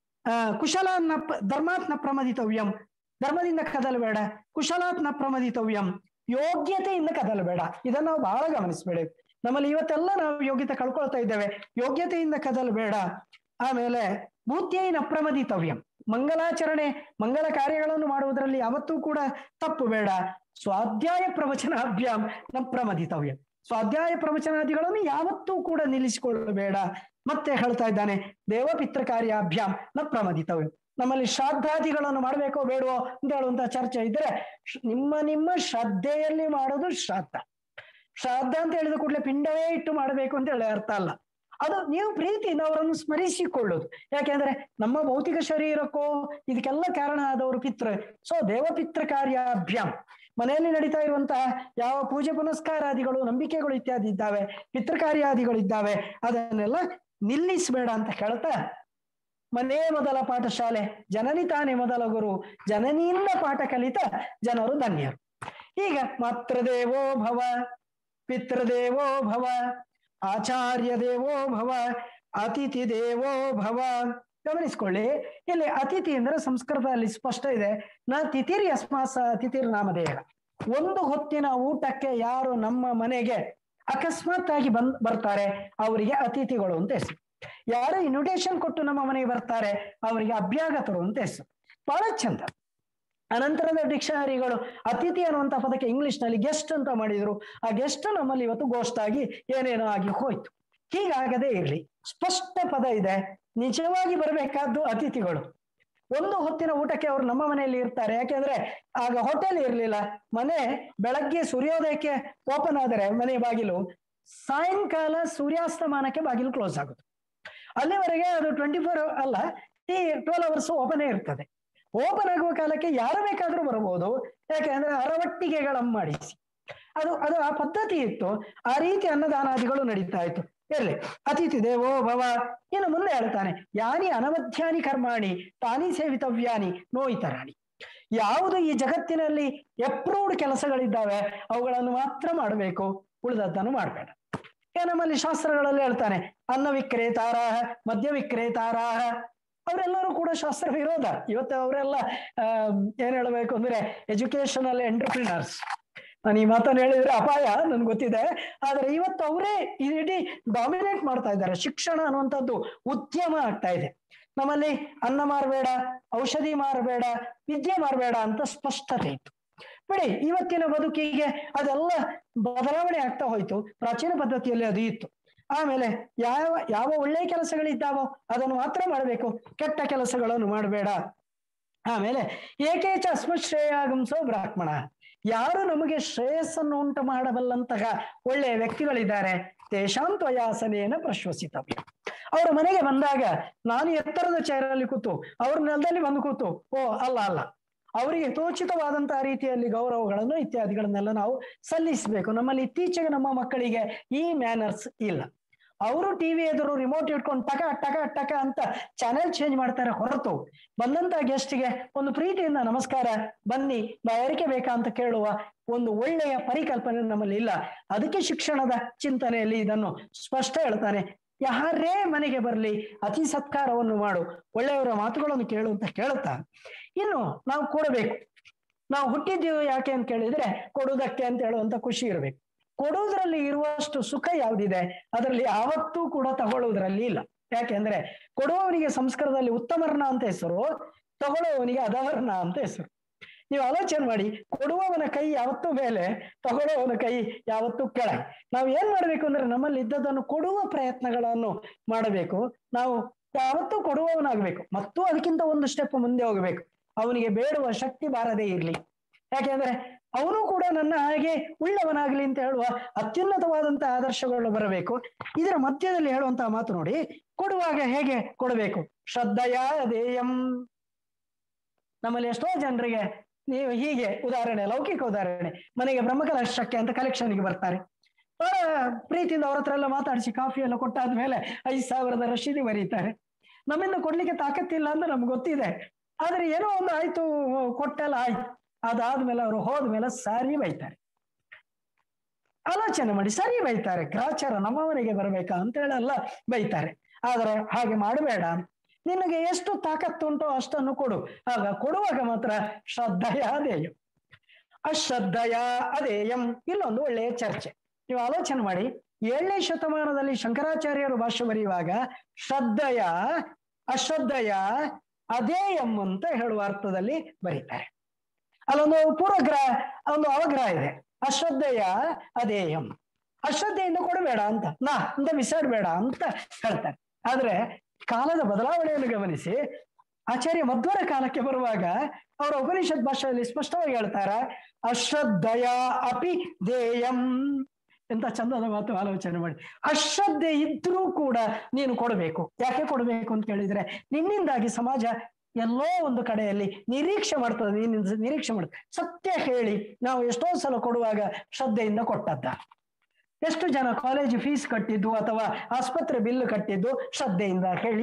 ಕುಶಲಾತ್ನ ಧರ್ಮಾತ್ನ ಪ್ರಮದಿತವ್ಯಂ, ಧರ್ಮದಿಂದ ಕದಲಬೇಡ. ಕುಶಲಾತ್ನ ಪ್ರಮದಿತವ್ಯಂ, ಯೋಗ್ಯತೆಯಿಂದ ಕದಲಬೇಡ. ಇದನ್ನ ನಾವು ಬಹಳ ಗಮನಿಸ್ಬೇಡಬೇಕು. ನಮ್ಮಲ್ಲಿ ಇವತ್ತೆಲ್ಲ ನಾವು ಯೋಗ್ಯತೆ ಕಳ್ಕೊಳ್ತಾ ಇದ್ದೇವೆ. ಯೋಗ್ಯತೆಯಿಂದ ಕದಲಬೇಡ. ಆಮೇಲೆ ಬುದ್ಧಿಯೈನ ಪ್ರಮದಿತವ್ಯಂ, ಮಂಗಲಾಚರಣೆ ಮಂಗಲ ಕಾರ್ಯಗಳನ್ನು ಮಾಡುವುದರಲ್ಲಿ ಯಾವತ್ತೂ ಕೂಡ ತಪ್ಪು ಬೇಡ. ಸ್ವಾಧ್ಯಾಯ ಪ್ರವಚನಾಭ್ಯಾಂ ನ ಪ್ರಮದಿತವ್ಯಂ, ಸ್ವಾಧ್ಯಾಯ ಪ್ರವಚನಾದಿಗಳನ್ನು ಯಾವತ್ತೂ ಕೂಡ ನಿಲ್ಲಿಸಿಕೊಳ್ಳಬೇಡ. ಮತ್ತೆ ಹೇಳ್ತಾ ಇದ್ದಾನೆ, ದೇವಪಿತೃ ಕಾರ್ಯಾಭ್ಯಾಂ ನ ಪ್ರಮದಿತವ್ಯಂ. ನಮ್ಮಲ್ಲಿ ಶ್ರಾದ್ದಾದಿಗಳನ್ನು ಮಾಡಬೇಕೋ ಬೇಡವೋ ಅಂತ ಹೇಳುವಂತ ಚರ್ಚೆ ಇದ್ರೆ, ನಿಮ್ಮ ನಿಮ್ಮ ಶ್ರದ್ಧೆಯಲ್ಲಿ ಮಾಡೋದು ಶ್ರಾದ್ದ. ಶ್ರಾದ್ದ ಅಂತ ಹೇಳಿದ ಕೂಡಲೇ ಪಿಂಡವೇ ಇಟ್ಟು ಮಾಡಬೇಕು ಅಂತ ಹೇಳಿ ಅರ್ಥ ಅಲ್ಲ. ಅದು ನೀವು ಪ್ರೀತಿಯಿಂದ ಅವರನ್ನು ಸ್ಮರಿಸಿಕೊಳ್ಳೋದು. ಯಾಕೆಂದ್ರೆ ನಮ್ಮ ಭೌತಿಕ ಶರೀರಕ್ಕೋ ಇದಕ್ಕೆಲ್ಲ ಕಾರಣ ಆದವರು ಪಿತೃ. ಸೊ ದೇವಪಿತೃ ಕಾರ್ಯಾಭ್ಯಾಂ, ಮನೆಯಲ್ಲಿ ನಡೀತಾ ಇರುವಂತಹ ಯಾವ ಪೂಜೆ ಪುನಸ್ಕಾರಾದಿಗಳು, ನಂಬಿಕೆಗಳು ಇತ್ಯಾದಿ ಇದ್ದಾವೆ, ಪಿತೃಕಾರ್ಯಾದಿಗಳು ಇದ್ದಾವೆ, ಅದನ್ನೆಲ್ಲ ನಿಲ್ಲಿಸಬೇಡ ಅಂತ ಹೇಳ್ತಾ, ಮನೇ ಮೊದಲ ಪಾಠಶಾಲೆ, ಜನನಿ ತಾನೇ ಮೊದಲ ಗುರು, ಜನನಿಯಿಂದ ಪಾಠ ಕಲಿತ ಜನರು ಧನ್ಯರು. ಈಗ ಮಾತೃದೇವೋ ಭವ, ಪಿತೃದೇವೋ ಭವ, ಆಚಾರ್ಯ ದೇವೋ ಭವ, ಅತಿಥಿ ದೇವೋ ಭವ. ಗಮನಿಸ್ಕೊಳ್ಳಿ, ಇಲ್ಲಿ ಅತಿಥಿ ಅಂದ್ರೆ ಸಂಸ್ಕೃತದಲ್ಲಿ ಸ್ಪಷ್ಟ ಇದೆ, ನ ತಿಥಿರ್ ಯಸ್ಮಾಸ ತಿಥಿರ್ ನಾಮಧೇಯ. ಒಂದು ಹೊತ್ತಿನ ಊಟಕ್ಕೆ ಯಾರು ನಮ್ಮ ಮನೆಗೆ ಅಕಸ್ಮಾತ್ ಆಗಿ ಬಂದ್ ಬರ್ತಾರೆ ಅವರಿಗೆ ಅತಿಥಿಗಳು ಅಂತ ಹೆಸರು. ಯಾರು ಇನ್ವಿಟೇಷನ್ ಕೊಟ್ಟು ನಮ್ಮ ಮನೆಗೆ ಬರ್ತಾರೆ ಅವರಿಗೆ ಅಭ್ಯಾಗತರು ಅಂತ ಹೆಸರು. ಬಹಳ ಚಂದ. ಅನಂತರದ ಡಿಕ್ಷನರಿಗಳು ಅತಿಥಿ ಅನ್ನುವಂಥ ಪದಕ್ಕೆ ಇಂಗ್ಲಿಷ್ ನಲ್ಲಿ ಗೆಸ್ಟ್ ಅಂತ ಮಾಡಿದ್ರು. ಆ ಗೆಸ್ಟ್ ನಮ್ಮಲ್ಲಿ ಇವತ್ತು ಗೋಸ್ಟ್ ಆಗಿ ಏನೇನೋ ಆಗಿ ಹೋಯ್ತು. ಹೀಗಾಗದೇ ಇರ್ಲಿ, ಸ್ಪಷ್ಟ ಪದ ಇದೆ. ನಿಜವಾಗಿ ಬರಬೇಕಾದ್ದು ಅತಿಥಿಗಳು. ಒಂದು ಹೊತ್ತಿನ ಊಟಕ್ಕೆ ಅವರು ನಮ್ಮ ಮನೆಯಲ್ಲಿ ಇರ್ತಾರೆ. ಯಾಕೆಂದ್ರೆ ಆಗ ಹೋಟೆಲ್ ಇರ್ಲಿಲ್ಲ. ಮನೆ ಬೆಳಗ್ಗೆ ಸೂರ್ಯೋದಯಕ್ಕೆ ಓಪನ್ ಆದರೆ ಮನೆ ಬಾಗಿಲು, ಸಾಯಂಕಾಲ ಸೂರ್ಯಾಸ್ತಮಾನಕ್ಕೆ ಬಾಗಿಲು ಕ್ಲೋಸ್ ಆಗುತ್ತೆ. ಅಲ್ಲಿವರೆಗೆ ಅದು ಟ್ವೆಂಟಿ ಫೋರ್ ಅಲ್ಲ, ಈ ಟ್ವೆಲ್ ಅವರ್ಸ್ ಓಪನ್ ಇರ್ತದೆ. ಓಪನ್ ಆಗುವ ಕಾಲಕ್ಕೆ ಯಾರು ಬೇಕಾದ್ರೂ ಬರಬಹುದು. ಯಾಕೆಂದ್ರೆ ಅರವಟ್ಟಿಗೆಗಳಂ ಮಾಡಿಸಿ, ಅದು ಅದು ಆ ಪದ್ಧತಿ ಇತ್ತು. ಆ ರೀತಿ ಅನ್ನದಾನಾದಿಗಳು ನಡೀತಾ ಇತ್ತು. ಇರ್ಲಿ, ಅತಿಥಿ ದೇವೋ ಭವ. ಇನ್ನು ಮುಂದೆ ಹೇಳ್ತಾನೆ, ಯಾನಿ ಅನವಧ್ಯಾನಿ ಕರ್ಮಾಣಿ ತಾನಿ ಸೇವಿತವ್ಯಾನಿ ನೋಯಿತರಾಣಿ. ಯಾವುದು ಈ ಜಗತ್ತಿನಲ್ಲಿ ಅಪ್ರೂವ್ಡ್ ಕೆಲಸಗಳಿದ್ದಾವೆ ಅವುಗಳನ್ನು ಮಾತ್ರ ಮಾಡಬೇಕು, ಉಳಿದದ್ದನ್ನು ಮಾಡಬೇಡ. ನಮ್ಮಲ್ಲಿ ಶಾಸ್ತ್ರಗಳಲ್ಲಿ ಹೇಳ್ತಾನೆ, ಅನ್ನ ವಿಕ್ರೇತಾರಾಹ, ಮದ್ಯ ವಿಕ್ರೇತಾರಾಹ, ಅವರೆಲ್ಲರೂ ಕೂಡ ಶಾಸ್ತ್ರ ವಿರೋಧ. ಇವತ್ತು ಅವರೆಲ್ಲ ಅಹ್ ಏನ್ ಹೇಳ್ಬೇಕು ಅಂದ್ರೆ ಎಜುಕೇಶನಲ್ ಎಂಟರ್ಪ್ರಿನರ್ಸ್. ನಾನು ಈ ಮಾತನ್ನು ಹೇಳಿದ್ರೆ ಅಪಾಯ ನನ್ಗೆ ಗೊತ್ತಿದೆ, ಆದ್ರೆ ಇವತ್ತು ಅವರೇ ಇಡೀ ಡಾಮಿನೇಟ್ ಮಾಡ್ತಾ ಇದ್ದಾರೆ. ಶಿಕ್ಷಣ ಅನ್ನುವಂಥದ್ದು ಉದ್ಯಮ ಆಗ್ತಾ ಇದೆ. ನಮ್ಮಲ್ಲಿ ಅನ್ನ ಮಾರಬೇಡ, ಔಷಧಿ ಮಾರಬೇಡ, ವಿದ್ಯೆ ಮಾರಬೇಡ ಅಂತ ಸ್ಪಷ್ಟತೆ ಇತ್ತು. ಬಿಡಿ, ಇವತ್ತಿನ ಬದುಕಿಗೆ ಅದೆಲ್ಲ ಬದಲಾವಣೆ ಆಗ್ತಾ ಹೋಯ್ತು. ಪ್ರಾಚೀನ ಪದ್ಧತಿಯಲ್ಲಿ ಅದು ಇತ್ತು. ಆಮೇಲೆ ಯಾವ ಯಾವ ಒಳ್ಳೆಯ ಕೆಲಸಗಳಿದ್ದಾವೋ ಅದನ್ನು ಮಾತ್ರ ಮಾಡಬೇಕು, ಕೆಟ್ಟ ಕೆಲಸಗಳನ್ನು ಮಾಡಬೇಡ. ಆಮೇಲೆ ಏಕೇಚ ಅಸ್ಮಶ್ರೇಯಾಗಂಸೋ ಬ್ರಾಹ್ಮಣ, ಯಾರು ನಮಗೆ ಶ್ರೇಯಸ್ಸನ್ನು ಉಂಟು ಮಾಡಬಲ್ಲಂತಹ ಒಳ್ಳೆಯ ವ್ಯಕ್ತಿಗಳಿದ್ದಾರೆ, ತೇಷಾಂ ತ್ವಯಾಸನೇನ ಪ್ರಶ್ವಸಿತವ್ಯ. ಅವರ ಮನೆಗೆ ಬಂದಾಗ ನಾನು ಎತ್ತರದ ಚೇರಲ್ಲಿ ಕೂತು ಅವ್ರ ನೆಲದಲ್ಲಿ ಬಂದು ಕೂತು ಓ ಅಲ್ಲ ಅಲ್ಲ, ಅವರಿಗೆ ತೋಚಿತವಾದಂತಹ ರೀತಿಯಲ್ಲಿ ಗೌರವಗಳನ್ನು ಇತ್ಯಾದಿಗಳನ್ನೆಲ್ಲ ನಾವು ಸಲ್ಲಿಸಬೇಕು. ನಮ್ಮಲ್ಲಿ ಇತ್ತೀಚೆಗೆ ನಮ್ಮ ಮಕ್ಕಳಿಗೆ ಈ ಮ್ಯಾನರ್ಸ್ ಇಲ್ಲ. ಅವರು ಟಿವಿ ಎದುರು ರಿಮೋಟ್ ಇಟ್ಕೊಂಡು ಟಕ ಟಕ ಟಕ ಅಂತ ಚಾನೆಲ್ ಚೇಂಜ್ ಮಾಡ್ತಾರೆ ಹೊರತು ಬಂದಂತ ಗೆಸ್ಟ್ಗೆ ಒಂದು ಪ್ರೀತಿಯಿಂದ ನಮಸ್ಕಾರ, ಬನ್ನಿ, ಬಾಯಾರಿಕೆ ಬೇಕಾ ಅಂತ ಕೇಳುವ ಒಂದು ಒಳ್ಳೆಯ ಪರಿಕಲ್ಪನೆ ನಮ್ಮಲ್ಲಿ ಇಲ್ಲ. ಅದಕ್ಕೆ ಶಿಕ್ಷಣದ ಚಿಂತನೆಯಲ್ಲಿ ಇದನ್ನು ಸ್ಪಷ್ಟ ಹೇಳ್ತಾನೆ. ಯಾರೇ ಮನೆಗೆ ಬರ್ಲಿ ಅತಿ ಸತ್ಕಾರವನ್ನು ಮಾಡು, ಒಳ್ಳೆಯವರ ಮಾತುಗಳನ್ನು ಕೇಳು ಅಂತ ಕೇಳುತ್ತಾ, ಇನ್ನು ನಾವು ಕೊಡಬೇಕು. ನಾವು ಹುಟ್ಟಿದ್ದೀವಿ ಯಾಕೆ ಅಂತ ಕೇಳಿದ್ರೆ ಕೊಡುವುದಕ್ಕೆ ಅಂತ ಹೇಳುವಂತ ಖುಷಿ ಇರಬೇಕು. ಕೊಡುವುದರಲ್ಲಿ ಇರುವಷ್ಟು ಸುಖ ಯಾವ್ದಿದೆ ಅದರಲ್ಲಿ ಯಾವತ್ತೂ ಕೂಡ ತಗೊಳ್ಳುವುದರಲ್ಲಿ ಇಲ್ಲ. ಯಾಕೆಂದ್ರೆ ಕೊಡುವವನಿಗೆ ಸಂಸ್ಕೃತದಲ್ಲಿ ಉತ್ತಮರ್ಣ ಅಂತ ಹೆಸರು, ತಗೊಳ್ಳುವವನಿಗೆ ಅಧವರ್ಣ ಅಂತ ಹೆಸರು. ನೀವು ಆಲೋಚನೆ ಮಾಡಿ, ಕೊಡುವವನ ಕೈ ಯಾವತ್ತೂ ಮೇಲೆ, ತಗೊಳ್ಳುವವನ ಕೈ ಯಾವತ್ತೂ ಕೆಳಗೆ. ನಾವು ಏನ್ ಮಾಡ್ಬೇಕು ಅಂದ್ರೆ ನಮ್ಮಲ್ಲಿ ಇದ್ದದನ್ನು ಕೊಡುವ ಪ್ರಯತ್ನಗಳನ್ನು ಮಾಡಬೇಕು. ನಾವು ಯಾವತ್ತೂ ಕೊಡುವವನಾಗ್ಬೇಕು ಮತ್ತು ಅದಕ್ಕಿಂತ ಒಂದು ಸ್ಟೆಪ್ ಮುಂದೆ ಹೋಗ್ಬೇಕು. ಅವನಿಗೆ ಬೇಡುವ ಶಕ್ತಿ ಬಾರದೇ ಇರ್ಲಿ. ಯಾಕೆಂದ್ರೆ ಅವನು ಕೂಡ ನನ್ನ ಹಾಗೆ ಉಳ್ಳವನಾಗ್ಲಿ ಅಂತ ಹೇಳುವ ಅತ್ಯುನ್ನತವಾದಂತಹ ಆದರ್ಶಗಳು ಬರಬೇಕು. ಇದರ ಮಧ್ಯದಲ್ಲಿ ಹೇಳುವಂತಹ ಮಾತು ನೋಡಿ, ಕೊಡುವಾಗ ಹೇಗೆ ಕೊಡಬೇಕು? ಶ್ರದ್ಧೆಯ ದೇಯಂ. ನಮ್ಮಲ್ಲಿ ಎಷ್ಟೋ ಜನರಿಗೆ ನೀವು ಹೀಗೆ ಉದಾಹರಣೆ, ಲೌಕಿಕ ಉದಾಹರಣೆ, ಮನೆಗೆ ಬ್ರಹ್ಮಕಲಶಕ್ಕೆ ಅಂತ ಕಲೆಕ್ಷನ್ಗೆ ಬರ್ತಾರೆ. ಬಹಳ ಪ್ರೀತಿಯಿಂದ ಅವ್ರ ಹತ್ರ ಎಲ್ಲ ಮಾತಾಡಿಸಿ ಕಾಫಿ ಎಲ್ಲ ಕೊಟ್ಟಾದ್ಮೇಲೆ ಐದು ಸಾವಿರದ ರಶೀದಿ ಬರೀತಾರೆ. ನಮ್ಮಿಂದ ಕೊಡ್ಲಿಕ್ಕೆ ತಾಕತ್ತಿಲ್ಲ ಅಂತ ನಮ್ಗೆ ಗೊತ್ತಿದೆ. ಆದ್ರೆ ಏನೋ ಒಂದು ಆಯ್ತು, ಕೊಟ್ಟೆಲ್ಲ ಆಯ್ತು. ಅದಾದ್ಮೇಲೆ ಅವರು ಹೋದ್ಮೇಲೆ ಸಾರಿ ಬೈತಾರೆ. ಆಲೋಚನೆ ಮಾಡಿ, ಸರಿ ಬೈತಾರೆ. ಗ್ರಾಚಾರ ನಮ್ಮವನಿಗೆ ಬರ್ಬೇಕಾ ಅಂತ ಹೇಳಲ್ಲ ಬೈತಾರೆ. ಆದ್ರೆ ಹಾಗೆ ಮಾಡಬೇಡ, ನಿನಗೆ ಎಷ್ಟು ತಾಕತ್ತುಂಟೋ ಅಷ್ಟನ್ನು ಕೊಡು. ಆಗ ಕೊಡುವಾಗ ಮಾತ್ರ ಶ್ರದ್ಧೆಯ ಅದೇಯಂ, ಅಶ್ರದ್ಧೆಯ ಅದೇಯಂ. ಇಲ್ಲೊಂದು ಒಳ್ಳೆಯ ಚರ್ಚೆ. ನೀವು ಆಲೋಚನೆ ಮಾಡಿ, ಏಳನೇ ಶತಮಾನದಲ್ಲಿ ಶಂಕರಾಚಾರ್ಯರು ಭಾಷ್ಯ ಬರೆಯುವಾಗ ಶ್ರದ್ಧೆಯ ಅಶ್ರದ್ಧೆಯ ಅದೇಯಂ ಅಂತ ಹೇಳುವ ಅರ್ಥದಲ್ಲಿ ಬರೀತಾರೆ. ಅಲ್ಲೊಂದು ಪೂರ್ವಗ್ರಹ, ಒಂದು ಅವಗ್ರಹ ಇದೆ. ಅಶ್ರದ್ಧೆಯ ಅದೇಯಂ, ಅಶ್ರದ್ಧೆಯಿಂದ ಕೊಡಬೇಡ ಅಂತ, ನಾ ಅಂತ ಬಿಸಾಡ್ಬೇಡ ಅಂತ ಹೇಳ್ತಾರೆ. ಆದ್ರೆ ಕಾಲದ ಬದಲಾವಣೆಯನ್ನು ಗಮನಿಸಿ, ಆಚಾರ್ಯ ಮಧ್ವರ ಕಾಲಕ್ಕೆ ಬರುವಾಗ ಅವರ ಉಪನಿಷತ್ ಭಾಷೆಯಲ್ಲಿ ಸ್ಪಷ್ಟವಾಗಿ ಹೇಳ್ತಾರ, ಅಶ್ರದ್ಧೆಯ ಅಪಿ ದೇಯಂ. ಎಂತ ಚಂದದ ಮಾತು, ಆಲೋಚನೆ ಮಾಡಿ. ಅಶ್ರದ್ಧೆ ಇದ್ರೂ ಕೂಡ ನೀನು ಕೊಡಬೇಕು. ಯಾಕೆ ಕೊಡಬೇಕು ಅಂತ ಕೇಳಿದ್ರೆ, ನಿನ್ನಿಂದಾಗಿ ಸಮಾಜ ಎಲ್ಲೋ ಒಂದು ಕಡೆಯಲ್ಲಿ ನಿರೀಕ್ಷೆ ಮಾಡ್ತದೆ, ನಿನ್ನಿಂದ ನಿರೀಕ್ಷೆ ಮಾಡ್ತದೆ. ಸತ್ಯ ಹೇಳಿ, ನಾವು ಎಷ್ಟೋ ಸಲ ಕೊಡುವಾಗ ಶ್ರದ್ಧೆಯಿಂದ ಕೊಟ್ಟದ್ದ? ಎಷ್ಟು ಜನ ಕಾಲೇಜ್ ಫೀಸ್ ಕಟ್ಟಿದ್ದು ಅಥವಾ ಆಸ್ಪತ್ರೆ ಬಿಲ್ ಕಟ್ಟಿದ್ದು ಶ್ರದ್ಧೆಯಿಂದ? ಹೇಳಿ.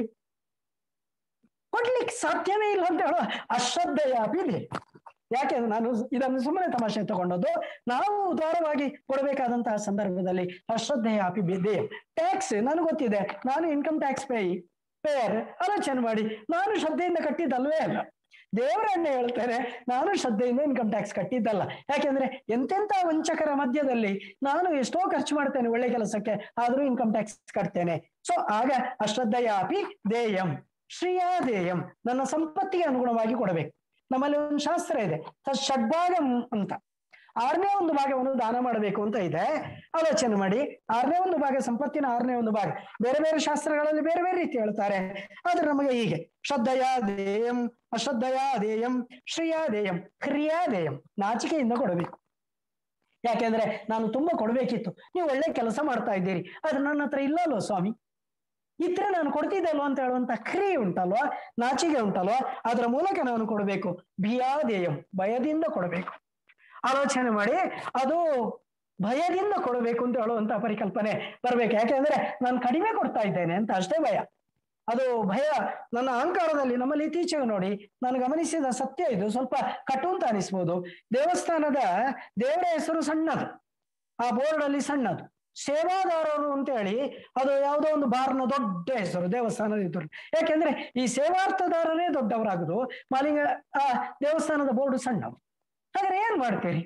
ಕೊಡ್ಲಿಕ್ಕೆ ಸಾಧ್ಯವೇ ಇಲ್ಲ ಅಂತ ಹೇಳುವ ಅಶ್ರದ್ಧೆಯ ಅಪಿದೆ. ಯಾಕೆಂದ್ರೆ ನಾನು ಇದನ್ನು ಸುಮ್ಮನೆ ತಮಾಷೆ ತಗೊಂಡದ್ದು. ನಾವು ಉದಾರವಾಗಿ ಕೊಡಬೇಕಾದಂತಹ ಸಂದರ್ಭದಲ್ಲಿ ಅಶ್ರದ್ಧೆಯ ಅಪಿ ಬೇಯ. ಟ್ಯಾಕ್ಸ್ ನನಗೆ ಗೊತ್ತಿದೆ, ನಾನು ಇನ್ಕಮ್ ಟ್ಯಾಕ್ಸ್ ಪೇ ಪೇಯರ್. ಆಲೋಚನೆ ಮಾಡಿ, ನಾನು ಶ್ರದ್ಧೆಯಿಂದ ಕಟ್ಟಿದ್ದಲ್ವೇ ಅಲ್ಲ. ದೇವರನ್ನೇ ಹೇಳ್ತೇನೆ, ನಾನು ಶ್ರದ್ಧೆಯಿಂದ ಇನ್ಕಮ್ ಟ್ಯಾಕ್ಸ್ ಕಟ್ಟಿದ್ದಲ್ಲ. ಯಾಕೆಂದ್ರೆ ಎಂತೆಂತ ವಂಚಕರ ಮಧ್ಯದಲ್ಲಿ ನಾನು ಎಷ್ಟೋ ಖರ್ಚು ಮಾಡ್ತೇನೆ ಒಳ್ಳೆ ಕೆಲಸಕ್ಕೆ, ಆದ್ರೂ ಇನ್ಕಮ್ ಟ್ಯಾಕ್ಸ್ ಕಟ್ತೇನೆ. ಸೊ ಆಗ ಅಶ್ರದ್ಧೆಯ ಅಪಿ ದೇಯಂ, ಶ್ರೀಯಾ ದೇಯಂ. ನನ್ನ ಸಂಪತ್ತಿಗೆ ಅನುಗುಣವಾಗಿ ಕೊಡಬೇಕು. ನಮ್ಮಲ್ಲಿ ಒಂದು ಶಾಸ್ತ್ರ ಇದೆ, ಷಡ್ಭಾಗಂ ಅಂತ. ಆರನೇ ಒಂದು ಭಾಗವನ್ನು ದಾನ ಮಾಡಬೇಕು ಅಂತ ಇದೆ. ಆಲೋಚನೆ ಮಾಡಿ, ಆರನೇ ಒಂದು ಭಾಗ ಸಂಪತ್ತಿನ ಆರನೇ ಒಂದು ಭಾಗ. ಬೇರೆ ಬೇರೆ ಶಾಸ್ತ್ರಗಳಲ್ಲಿ ಬೇರೆ ಬೇರೆ ರೀತಿ ಹೇಳ್ತಾರೆ. ಆದ್ರೆ ನಮಗೆ ಹೀಗೆ ಶ್ರದ್ಧೆಯ ದೇಯಂ, ಅಶ್ರದ್ಧೆಯ ದೇಯಂ, ಶ್ರೀಯಾ ದೇಯಂ, ಕ್ರಿಯಾ ದೇಯಂ. ನಾಚಿಕೆಯಿಂದ ಕೊಡಬೇಕು. ಯಾಕೆಂದ್ರೆ ನಾನು ತುಂಬಾ ಕೊಡ್ಬೇಕಿತ್ತು, ನೀವು ಒಳ್ಳೆ ಕೆಲಸ ಮಾಡ್ತಾ ಇದ್ದೀರಿ, ಆದ್ರೆ ನನ್ನ ಹತ್ರ ಇಲ್ಲಲ್ವ ಸ್ವಾಮಿ, ಇದ್ರೆ ನಾನು ಕೊಡ್ತಿದ್ದಲ್ವ ಅಂತ ಹೇಳುವಂತ ಕ್ರಿಯೆ ಉಂಟಲ್ವಾ, ನಾಚಿಕೆ ಉಂಟಲ್ವಾ, ಅದರ ಮೂಲಕ ನಾನು ಕೊಡಬೇಕು. ಭಿಯಾದೇಯಂ, ಭಯದಿಂದ ಕೊಡಬೇಕು. ಆಲೋಚನೆ ಮಾಡಿ, ಅದು ಭಯದಿಂದ ಕೊಡಬೇಕು ಅಂತ ಹೇಳುವಂತ ಪರಿಕಲ್ಪನೆ ಬರ್ಬೇಕು. ಯಾಕೆಂದ್ರೆ ನಾನು ಕಡಿಮೆ ಕೊಡ್ತಾ ಇದ್ದೇನೆ ಅಂತ ಅಷ್ಟೇ ಭಯ. ಅದು ಭಯ ನನ್ನ ಅಹಂಕಾರದಲ್ಲಿ. ನಮ್ಮಲ್ಲಿ ಇತ್ತೀಚೆಗೆ ನೋಡಿ, ನಾನು ಗಮನಿಸಿದ ಸತ್ಯ ಇದು, ಸ್ವಲ್ಪ ಕಟು ಅಂತ ಅನಿಸ್ಬೋದು. ದೇವಸ್ಥಾನದ ದೇವರ ಹೆಸರು ಸಣ್ಣದು, ಆ ಬೋರ್ಡ್ ಅಲ್ಲಿ ಸಣ್ಣದು. ಸೇವಾದಾರರು ಅಂತ ಹೇಳಿ ಅದು ಯಾವುದೋ ಒಂದು ಬಾರ್ನ ದೊಡ್ಡ ಹೆಸರು ದೇವಸ್ಥಾನದ ಇದ್ರು. ಯಾಕೆಂದ್ರೆ ಈ ಸೇವಾರ್ಥದಾರರೇ ದೊಡ್ಡವರಾಗುದು, ಮಾಲಿಂಗ ಆ ದೇವಸ್ಥಾನದ ಬೋರ್ಡು ಸಣ್ಣವು. ಹಾಗಾದ್ರೆ ಏನ್ ಮಾಡ್ತೀರಿ?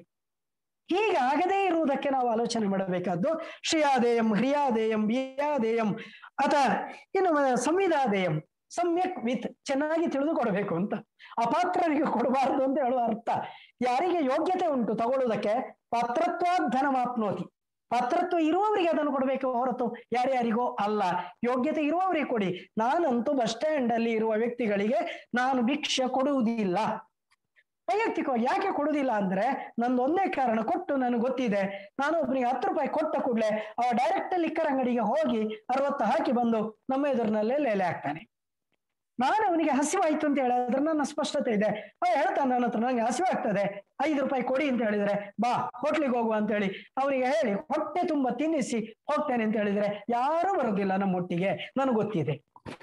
ಹೀಗಾಗದೇ ಇರುವುದಕ್ಕೆ ನಾವು ಆಲೋಚನೆ ಮಾಡಬೇಕಾದ್ದು ಶ್ರೀಯಾದೇಯಂ, ಹ್ರಿಯಾದೇಯಂ, ಬಿಯಾದೇಯಂ ಅಥವಾ ಇನ್ನು ಸಂವಿಧಾದೇಯಂ, ಸಮ್ಯಕ್ ವಿತ್, ಚೆನ್ನಾಗಿ ತಿಳಿದುಕೊಡ್ಬೇಕು ಅಂತ. ಅಪಾತ್ರರಿಗೆ ಕೊಡಬಾರ್ದು ಅಂತ ಹೇಳುವ ಅರ್ಥ. ಯಾರಿಗೆ ಯೋಗ್ಯತೆ ಉಂಟು ತಗೊಳ್ಳುವುದಕ್ಕೆ, ಪಾತ್ರತ್ವಾದ್ ಧನಮಾಪ್ನೋತಿ, ಪಾತ್ರತ್ವ ಇರುವವರಿಗೆ ಅದನ್ನು ಕೊಡಬೇಕು ಹೊರತು ಯಾರ್ಯಾರಿಗೋ ಅಲ್ಲ. ಯೋಗ್ಯತೆ ಇರುವವರಿಗೆ ಕೊಡಿ. ನಾನಂತೂ ಬಸ್ ಸ್ಟ್ಯಾಂಡ್ ಅಲ್ಲಿ ಇರುವ ವ್ಯಕ್ತಿಗಳಿಗೆ ನಾನು ಭಿಕ್ಷೆ ಕೊಡುವುದಿಲ್ಲ. ವೈಯಕ್ತಿಕವಾಗಿ ಯಾಕೆ ಕೊಡುವುದಿಲ್ಲ ಅಂದ್ರೆ, ನಂದು ಒಂದೇ ಕಾರಣ, ಕೊಟ್ಟು ನನಗೆ ಗೊತ್ತಿದೆ, ನಾನು ಒಬ್ಬನಿಗೆ ಹತ್ತು ರೂಪಾಯಿ ಕೊಟ್ಟ ಕೂಡಲೇ ಅವ ಡೈರೆಕ್ಟ್ ಲಿಕ್ಕರ್ ಅಂಗಡಿಗೆ ಹೋಗಿ ಅರವತ್ತು ಹಾಕಿ ಬಂದು ನಮ್ಮ ಎದುರಿನಲ್ಲೇ ಲೇಲೆ ಹಾಕ್ತಾನೆ. ನಾನು ಅವನಿಗೆ ಹಸಿವಾಯ್ತು ಅಂತ ಹೇಳಿದ್ರೆ ನನ್ನ ಸ್ಪಷ್ಟತೆ ಇದೆ. ಅವ ಹೇಳ್ತಾನೆ ನನ್ನ ಹತ್ರ, ನಂಗೆ ಹಸಿವಾಗ್ತದೆ, ಐದು ರೂಪಾಯಿ ಕೊಡಿ ಅಂತ ಹೇಳಿದ್ರೆ, ಬಾ ಹೋಟ್ಲಿಗೆ ಹೋಗುವ ಅಂತ ಹೇಳಿ ಅವನಿಗೆ ಹೇಳಿ ಹೊಟ್ಟೆ ತುಂಬಾ ತಿನ್ನಿಸಿ ಹೋಗ್ತೇನೆ ಅಂತ ಹೇಳಿದ್ರೆ ಯಾರು ಬರೋದಿಲ್ಲ ನಮ್ಮೊಟ್ಟಿಗೆ, ನನಗೆ ಗೊತ್ತಿದೆ.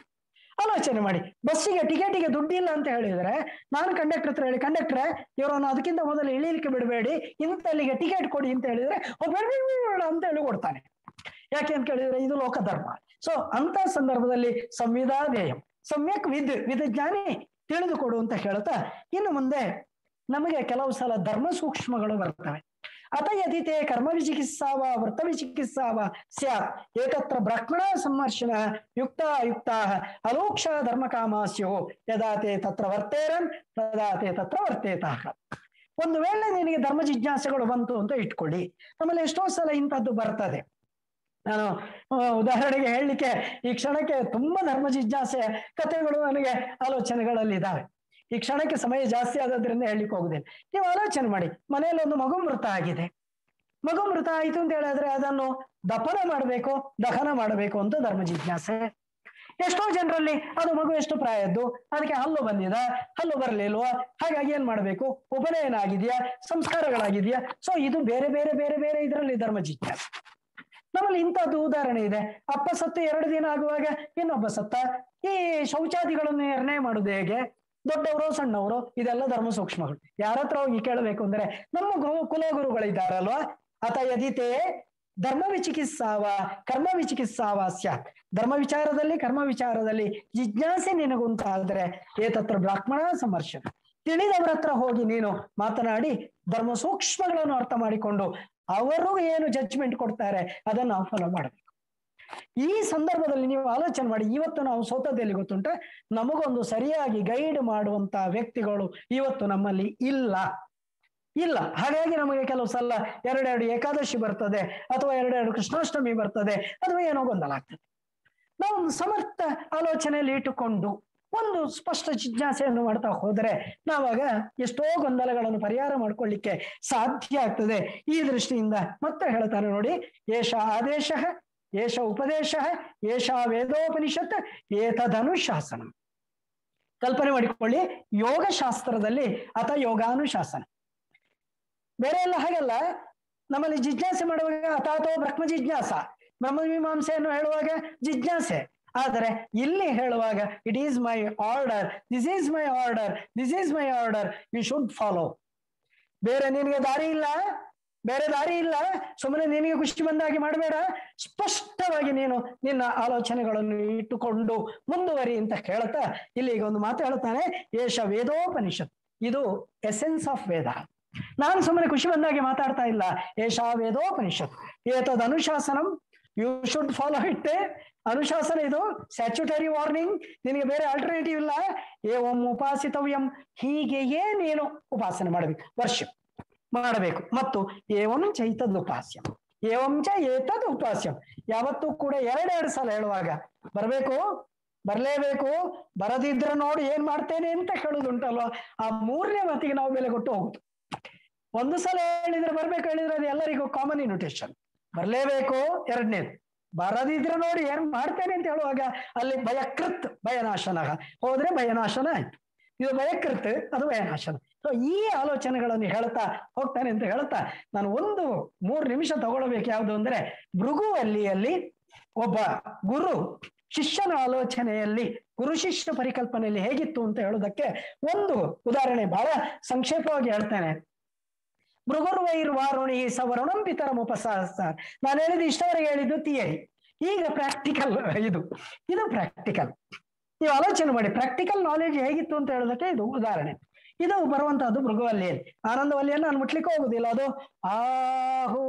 ಆಲೋಚನೆ ಮಾಡಿ, ಬಸ್ಸಿಗೆ ಟಿಕೆಟಿಗೆ ದುಡ್ಡಿಲ್ಲ ಅಂತ ಹೇಳಿದ್ರೆ ನಾನು ಕಂಡಕ್ಟರ್ ಹತ್ರ ಹೇಳಿ, ಕಂಡಕ್ಟ್ರೆ ಇವರನ್ನು ಅದಕ್ಕಿಂತ ಮೊದಲು ಇಳಿಲಿಕ್ಕೆ ಬಿಡಬೇಡಿ, ಇಂತಲ್ಲಿಗೆ ಟಿಕೆಟ್ ಕೊಡಿ ಅಂತ ಹೇಳಿದ್ರೆ ಬೇಡ ಅಂತ ಹೇಳಿ ಕೊಡ್ತಾನೆ. ಯಾಕೆ ಅಂತ ಕೇಳಿದ್ರೆ ಇದು ಲೋಕಧರ್ಮ. ಸೊ ಅಂತ ಸಂದರ್ಭದಲ್ಲಿ ಸಂವಿಧಾನೇಯಂ, ಸಮ್ಯಕ್ ವಿದ್, ವಿದ್ ಜ್ಞಾನಿ, ತಿಳಿದುಕೊಡು ಅಂತ ಹೇಳ್ತಾ, ಇನ್ನು ಮುಂದೆ ನಮಗೆ ಕೆಲವು ಸಲ ಧರ್ಮ ಸೂಕ್ಷ್ಮಗಳು ಬರ್ತವೆ. ಅತ ಯದಿತೆ ಕರ್ಮ ವಿಚಿಕಿತ್ಸಾ ವಾ ವೃತ್ತ ವಿಚಿಕಿತ್ಸಾ ವಾ ಸ್ಯಾತ್ ಏತತ್ರ ಬ್ರಾಹ್ಮಣ ಸಂಮರ್ಶನ ಯುಕ್ತ ಯುಕ್ತ ಅಲೋಕ್ಷ ಧರ್ಮ ಕಾಮಾಸ್ಯೋ ಯದಾತೆ ತತ್ರ ವರ್ತೇರನ್ ತದಾತೆ ತತ್ರ ವರ್ತೇತಾಹ. ಒಂದು ವೇಳೆ ನಿನಗೆ ಧರ್ಮ ಜಿಜ್ಞಾಸೆಗಳು ಬಂತು ಅಂತ ಇಟ್ಕೊಳ್ಳಿ. ನಮ್ಮಲ್ಲಿ ಎಷ್ಟೋ ಸಲ ಇಂಥದ್ದು ಬರ್ತದೆ. ನಾನು ಉದಾಹರಣೆಗೆ ಹೇಳಲಿಕ್ಕೆ ಈ ಕ್ಷಣಕ್ಕೆ ತುಂಬಾ ಧರ್ಮ ಜಿಜ್ಞಾಸೆ ಕಥೆಗಳು ನನಗೆ ಆಲೋಚನೆಗಳಲ್ಲಿ ಇದ್ದಾವೆ. ಈ ಕ್ಷಣಕ್ಕೆ ಸಮಯ ಜಾಸ್ತಿ ಆದದ್ರಿಂದ ಹೇಳಲಿಕ್ಕೆ ಹೋಗುದಿಲ್ಲ. ನೀವು ಆಲೋಚನೆ ಮಾಡಿ, ಮನೆಯಲ್ಲಿ ಒಂದು ಮಗು ಮೃತ ಆಗಿದೆ. ಮಗು ಮೃತ ಆಯಿತು ಅಂತ ಹೇಳಿದ್ರೆ ಅದನ್ನು ದಫನ ಮಾಡಬೇಕು, ದಹನ ಮಾಡಬೇಕು ಅಂತ ಧರ್ಮ ಜಿಜ್ಞಾಸೆ. ಎಷ್ಟೋ ಜನರಲ್ಲಿ ಅದು ಮಗು ಎಷ್ಟು ಪ್ರಾಯದ್ದು, ಅದಕ್ಕೆ ಹಲ್ಲು ಬಂದಿದ, ಹಲ್ಲು ಬರಲಿಲ್ವಾ, ಹಾಗಾಗಿ ಏನ್ ಮಾಡ್ಬೇಕು, ಉಪನಯನ ಆಗಿದೆಯಾ, ಸಂಸ್ಕಾರಗಳಾಗಿದೆಯಾ. ಸೊ ಇದು ಬೇರೆ ಬೇರೆ ಬೇರೆ ಬೇರೆ ಇದರಲ್ಲಿ ಧರ್ಮ ಜಿಜ್ಞಾಸೆ. ನಮ್ಮಲ್ಲಿ ಇಂಥದ್ದು ಉದಾಹರಣೆ ಇದೆ. ಅಪ್ಪ ಸತ್ತು ಎರಡು ದಿನ ಆಗುವಾಗ ಇನ್ನೊಬ್ಬ ಸತ್ತ. ಈ ಶೌಚಾದಿಗಳನ್ನು ನಿರ್ಣಯ ಮಾಡುದು ಹೇಗೆ, ದೊಡ್ಡವರು ಸಣ್ಣವರು, ಇದೆಲ್ಲ ಧರ್ಮ ಸೂಕ್ಷ್ಮಗಳು. ಯಾರ ಹತ್ರ ಹೋಗಿ ಕೇಳಬೇಕು ಅಂದ್ರೆ ನಮ್ಮ ಗು ಕುಲಗುರುಗಳಿದ್ದಾರಲ್ವಾ. ಅತ ಯದಿತೆ ಧರ್ಮ ವಿಚಿಕಿತ್ಸಾವ ಕರ್ಮ ವಿಚಿಕಿತ್ಸಾವ ಸ್ಯಾತ್. ಧರ್ಮ ವಿಚಾರದಲ್ಲಿ ಕರ್ಮ ವಿಚಾರದಲ್ಲಿ ಜಿಜ್ಞಾಸೆ ನಿನಗುಂಟಾದ್ರೆ ಏತತ್ರ ಬ್ರಾಹ್ಮಣ ಸಮರ್ಶನ. ತಿಳಿದವರ ಹತ್ರ ಹೋಗಿ ನೀನು ಮಾತನಾಡಿ ಧರ್ಮ ಸೂಕ್ಷ್ಮಗಳನ್ನು ಅರ್ಥ ಮಾಡಿಕೊಂಡು ಅವರು ಏನು ಜಡ್ಜ್ಮೆಂಟ್ ಕೊಡ್ತಾರೆ ಅದನ್ನು ನಾವು ಫಾಲೋ ಮಾಡಬೇಕು. ಈ ಸಂದರ್ಭದಲ್ಲಿ ನೀವು ಆಲೋಚನೆ ಮಾಡಿ, ಇವತ್ತು ನಾವು ಸೋತದಲ್ಲಿ ಗೊತ್ತುಂಟ, ನಮಗೊಂದು ಸರಿಯಾಗಿ ಗೈಡ್ ಮಾಡುವಂತ ವ್ಯಕ್ತಿಗಳು ಇವತ್ತು ನಮ್ಮಲ್ಲಿ ಇಲ್ಲ ಇಲ್ಲ ಹಾಗಾಗಿ ನಮಗೆ ಕೆಲವು ಸಲ ಎರಡೆರಡು ಏಕಾದಶಿ ಬರ್ತದೆ, ಅಥವಾ ಎರಡೆರಡು ಕೃಷ್ಣಾಷ್ಟಮಿ ಬರ್ತದೆ, ಅಥವಾ ಏನೋ ಗೊಂದಲ ಆಗ್ತದೆ. ನಾವು ಒಂದು ಸಮರ್ಥ ಆಲೋಚನೆಯಲ್ಲಿ ಇಟ್ಟುಕೊಂಡು ಒಂದು ಸ್ಪಷ್ಟ ಜಿಜ್ಞಾಸೆಯನ್ನು ಮಾಡ್ತಾ ಹೋದರೆ ನಾವಾಗ ಎಷ್ಟೋ ಗೊಂದಲಗಳನ್ನು ಪರಿಹಾರ ಮಾಡ್ಕೊಳ್ಳಿಕ್ಕೆ ಸಾಧ್ಯ ಆಗ್ತದೆ. ಈ ದೃಷ್ಟಿಯಿಂದ ಮತ್ತೆ ಹೇಳ್ತಾನೆ ನೋಡಿ, ಏಷ ಆದೇಶ ಏಷ ಉಪದೇಶ ಏಷ ವೇದೋಪನಿಷತ್ ಏತದನುಶಾಸನ. ಕಲ್ಪನೆ ಮಾಡಿಕೊಳ್ಳಿ, ಯೋಗ ಶಾಸ್ತ್ರದಲ್ಲಿ ಅಥ ಯೋಗಾನುಶಾಸನ. ಬೇರೆ ಎಲ್ಲ ಹಾಗಲ್ಲ. ನಮ್ಮಲ್ಲಿ ಜಿಜ್ಞಾಸೆ ಮಾಡುವಾಗ ಅಥಾತೋ ಬ್ರಹ್ಮ ಜಿಜ್ಞಾಸ, ಬ್ರಹ್ಮಮೀಮಾಂಸೆಯನ್ನು ಹೇಳುವಾಗ ಜಿಜ್ಞಾಸೆ. ಆದರೆ ಇಲ್ಲಿ ಹೇಳುವಾಗ it is my order, this is my order, this is my order, you should follow. ಬೇರೆ ನಿನಗೆ ದಾರಿ ಇಲ್ಲ, ಬೇರೆ ದಾರಿ ಇಲ್ಲ, ಸುಮ್ಮನೆ ನಿನಗೆ ಖುಷಿ ಬಂದಾಗಿ ಮಾಡಬೇಡ. ಸ್ಪಷ್ಟವಾಗಿ ನೀನು ನಿನ್ನ ಆಲೋಚನೆಗಳನ್ನು ಇಟ್ಟುಕೊಂಡು ಮುಂದುವರಿ ಅಂತ ಹೇಳ್ತಾ ಇಲ್ಲಿ ಈಗ ಒಂದು ಮಾತು ಹೇಳ್ತಾನೆ, ಏಷ ವೇದೋಪನಿಷತ್. ಇದು ಎಸೆನ್ಸ್ ಆಫ್ ವೇದ. ನಾನು ಸುಮ್ಮನೆ ಖುಷಿ ಬಂದಾಗಿ ಮಾತಾಡ್ತಾ ಇಲ್ಲ. ಏಷ ವೇದೋಪನಿಷತ್ ಏತದ್ ಅನುಶಾಸನಂ, ಯು ಶುಡ್ ಫಾಲೋ ಇಟ್. ಅನುಶಾಸನ ಇದು, ಸ್ಟ್ಯಾಚ್ಯುಟರಿ ವಾರ್ನಿಂಗ್, ನಿನಗೆ ಬೇರೆ ಆಲ್ಟರ್ನೇಟಿವ್ ಇಲ್ಲ. ಏವಂ ಉಪಾಸಿತವ್ಯಂ, ಹೀಗೆಯೇ ನೀನು ಉಪಾಸನೆ ಮಾಡಬೇಕು, ವರ್ಷ ಮಾಡಬೇಕು. ಮತ್ತು ಏವಂ ಚೈತದ್ ಉಪಾಸ್ಯಂ, ಏವಂ ಚ ಏತದ್ ಉಪಾಸ್ಯಂ. ಯಾವತ್ತೂ ಕೂಡ ಎರಡೆರಡು ಸಲ ಹೇಳುವಾಗ ಬರಬೇಕು, ಬರ್ಲೇಬೇಕು, ಬರದಿದ್ರೆ ನೋಡಿ ಏನ್ ಮಾಡ್ತೇನೆ ಅಂತ ಹೇಳುದುಂಟಲ್ವ, ಆ ಮೂರನೇ ಮಾತಿಗೆ ನಾವು ಬೆಲೆ ಕೊಟ್ಟು ಹೋಗುದು. ಒಂದು ಸಲ ಹೇಳಿದ್ರೆ ಬರ್ಬೇಕು ಹೇಳಿದ್ರೆ ಅದು ಎಲ್ಲರಿಗೂ ಕಾಮನ್ ಇನ್ವಿಟೇಷನ್, ಬರ್ಲೇಬೇಕು. ಎರಡನೇದು ಬರದಿದ್ರೆ ನೋಡಿ ಏನ್ ಮಾಡ್ತೇನೆ ಅಂತ ಹೇಳುವಾಗ ಅಲ್ಲಿ ಭಯಕೃತ್ ಭಯನಾಶನ, ಹೋದ್ರೆ ಭಯನಾಶನ ಆಯ್ತು. ಇದು ಭಯಕೃತ್, ಅದು ಭಯನಾಶನ. ಸೊ ಈ ಆಲೋಚನೆಗಳನ್ನು ಹೇಳ್ತಾ ಹೋಗ್ತಾನೆ ಅಂತ ಹೇಳ್ತಾ ನಾನು ಒಂದು ಮೂರು ನಿಮಿಷ ತಗೊಳ್ಬೇಕು. ಯಾವುದು ಅಂದ್ರೆ ಭೃಗುವಲ್ಲಿಯಲ್ಲಿ ಒಬ್ಬ ಗುರು ಶಿಷ್ಯನ ಆಲೋಚನೆಯಲ್ಲಿ, ಗುರು ಶಿಷ್ಯ ಪರಿಕಲ್ಪನೆಯಲ್ಲಿ ಹೇಗಿತ್ತು ಅಂತ ಹೇಳೋದಕ್ಕೆ ಒಂದು ಉದಾಹರಣೆ ಬಹಳ ಸಂಕ್ಷೇಪವಾಗಿ ಹೇಳ್ತೇನೆ. ಭೃಗುರ್ವೈರ್ವಾರುಣಿ ಸವರುಣಂ ಪಿತರಂ ಉಪಸಾಸ. ನಾನು ಹೇಳಿದ್ದು ಇಷ್ಟವರೆಗೆ ಹೇಳಿದ್ದು ಥಿಯರಿ, ಈಗ ಪ್ರಾಕ್ಟಿಕಲ್. ಇದು ಇದು ಪ್ರಾಕ್ಟಿಕಲ್. ನೀವು ಆಲೋಚನೆ ಮಾಡಿ, ಪ್ರಾಕ್ಟಿಕಲ್ ನಾಲೆಜ್ ಹೇಗಿತ್ತು ಅಂತ ಹೇಳೋದಕ್ಕೆ ಇದು ಉದಾಹರಣೆ. ಇದು ಬರುವಂತಹದ್ದು ಭೃಗುವಲ್ಲಿಯಲ್ಲಿ. ಆನಂದವಲ್ಲಿಯನ್ನು ನಾನು ಮುಟ್ಲಿಕ್ಕೆ ಹೋಗುದಿಲ್ಲ. ಅದು ಆಹೂ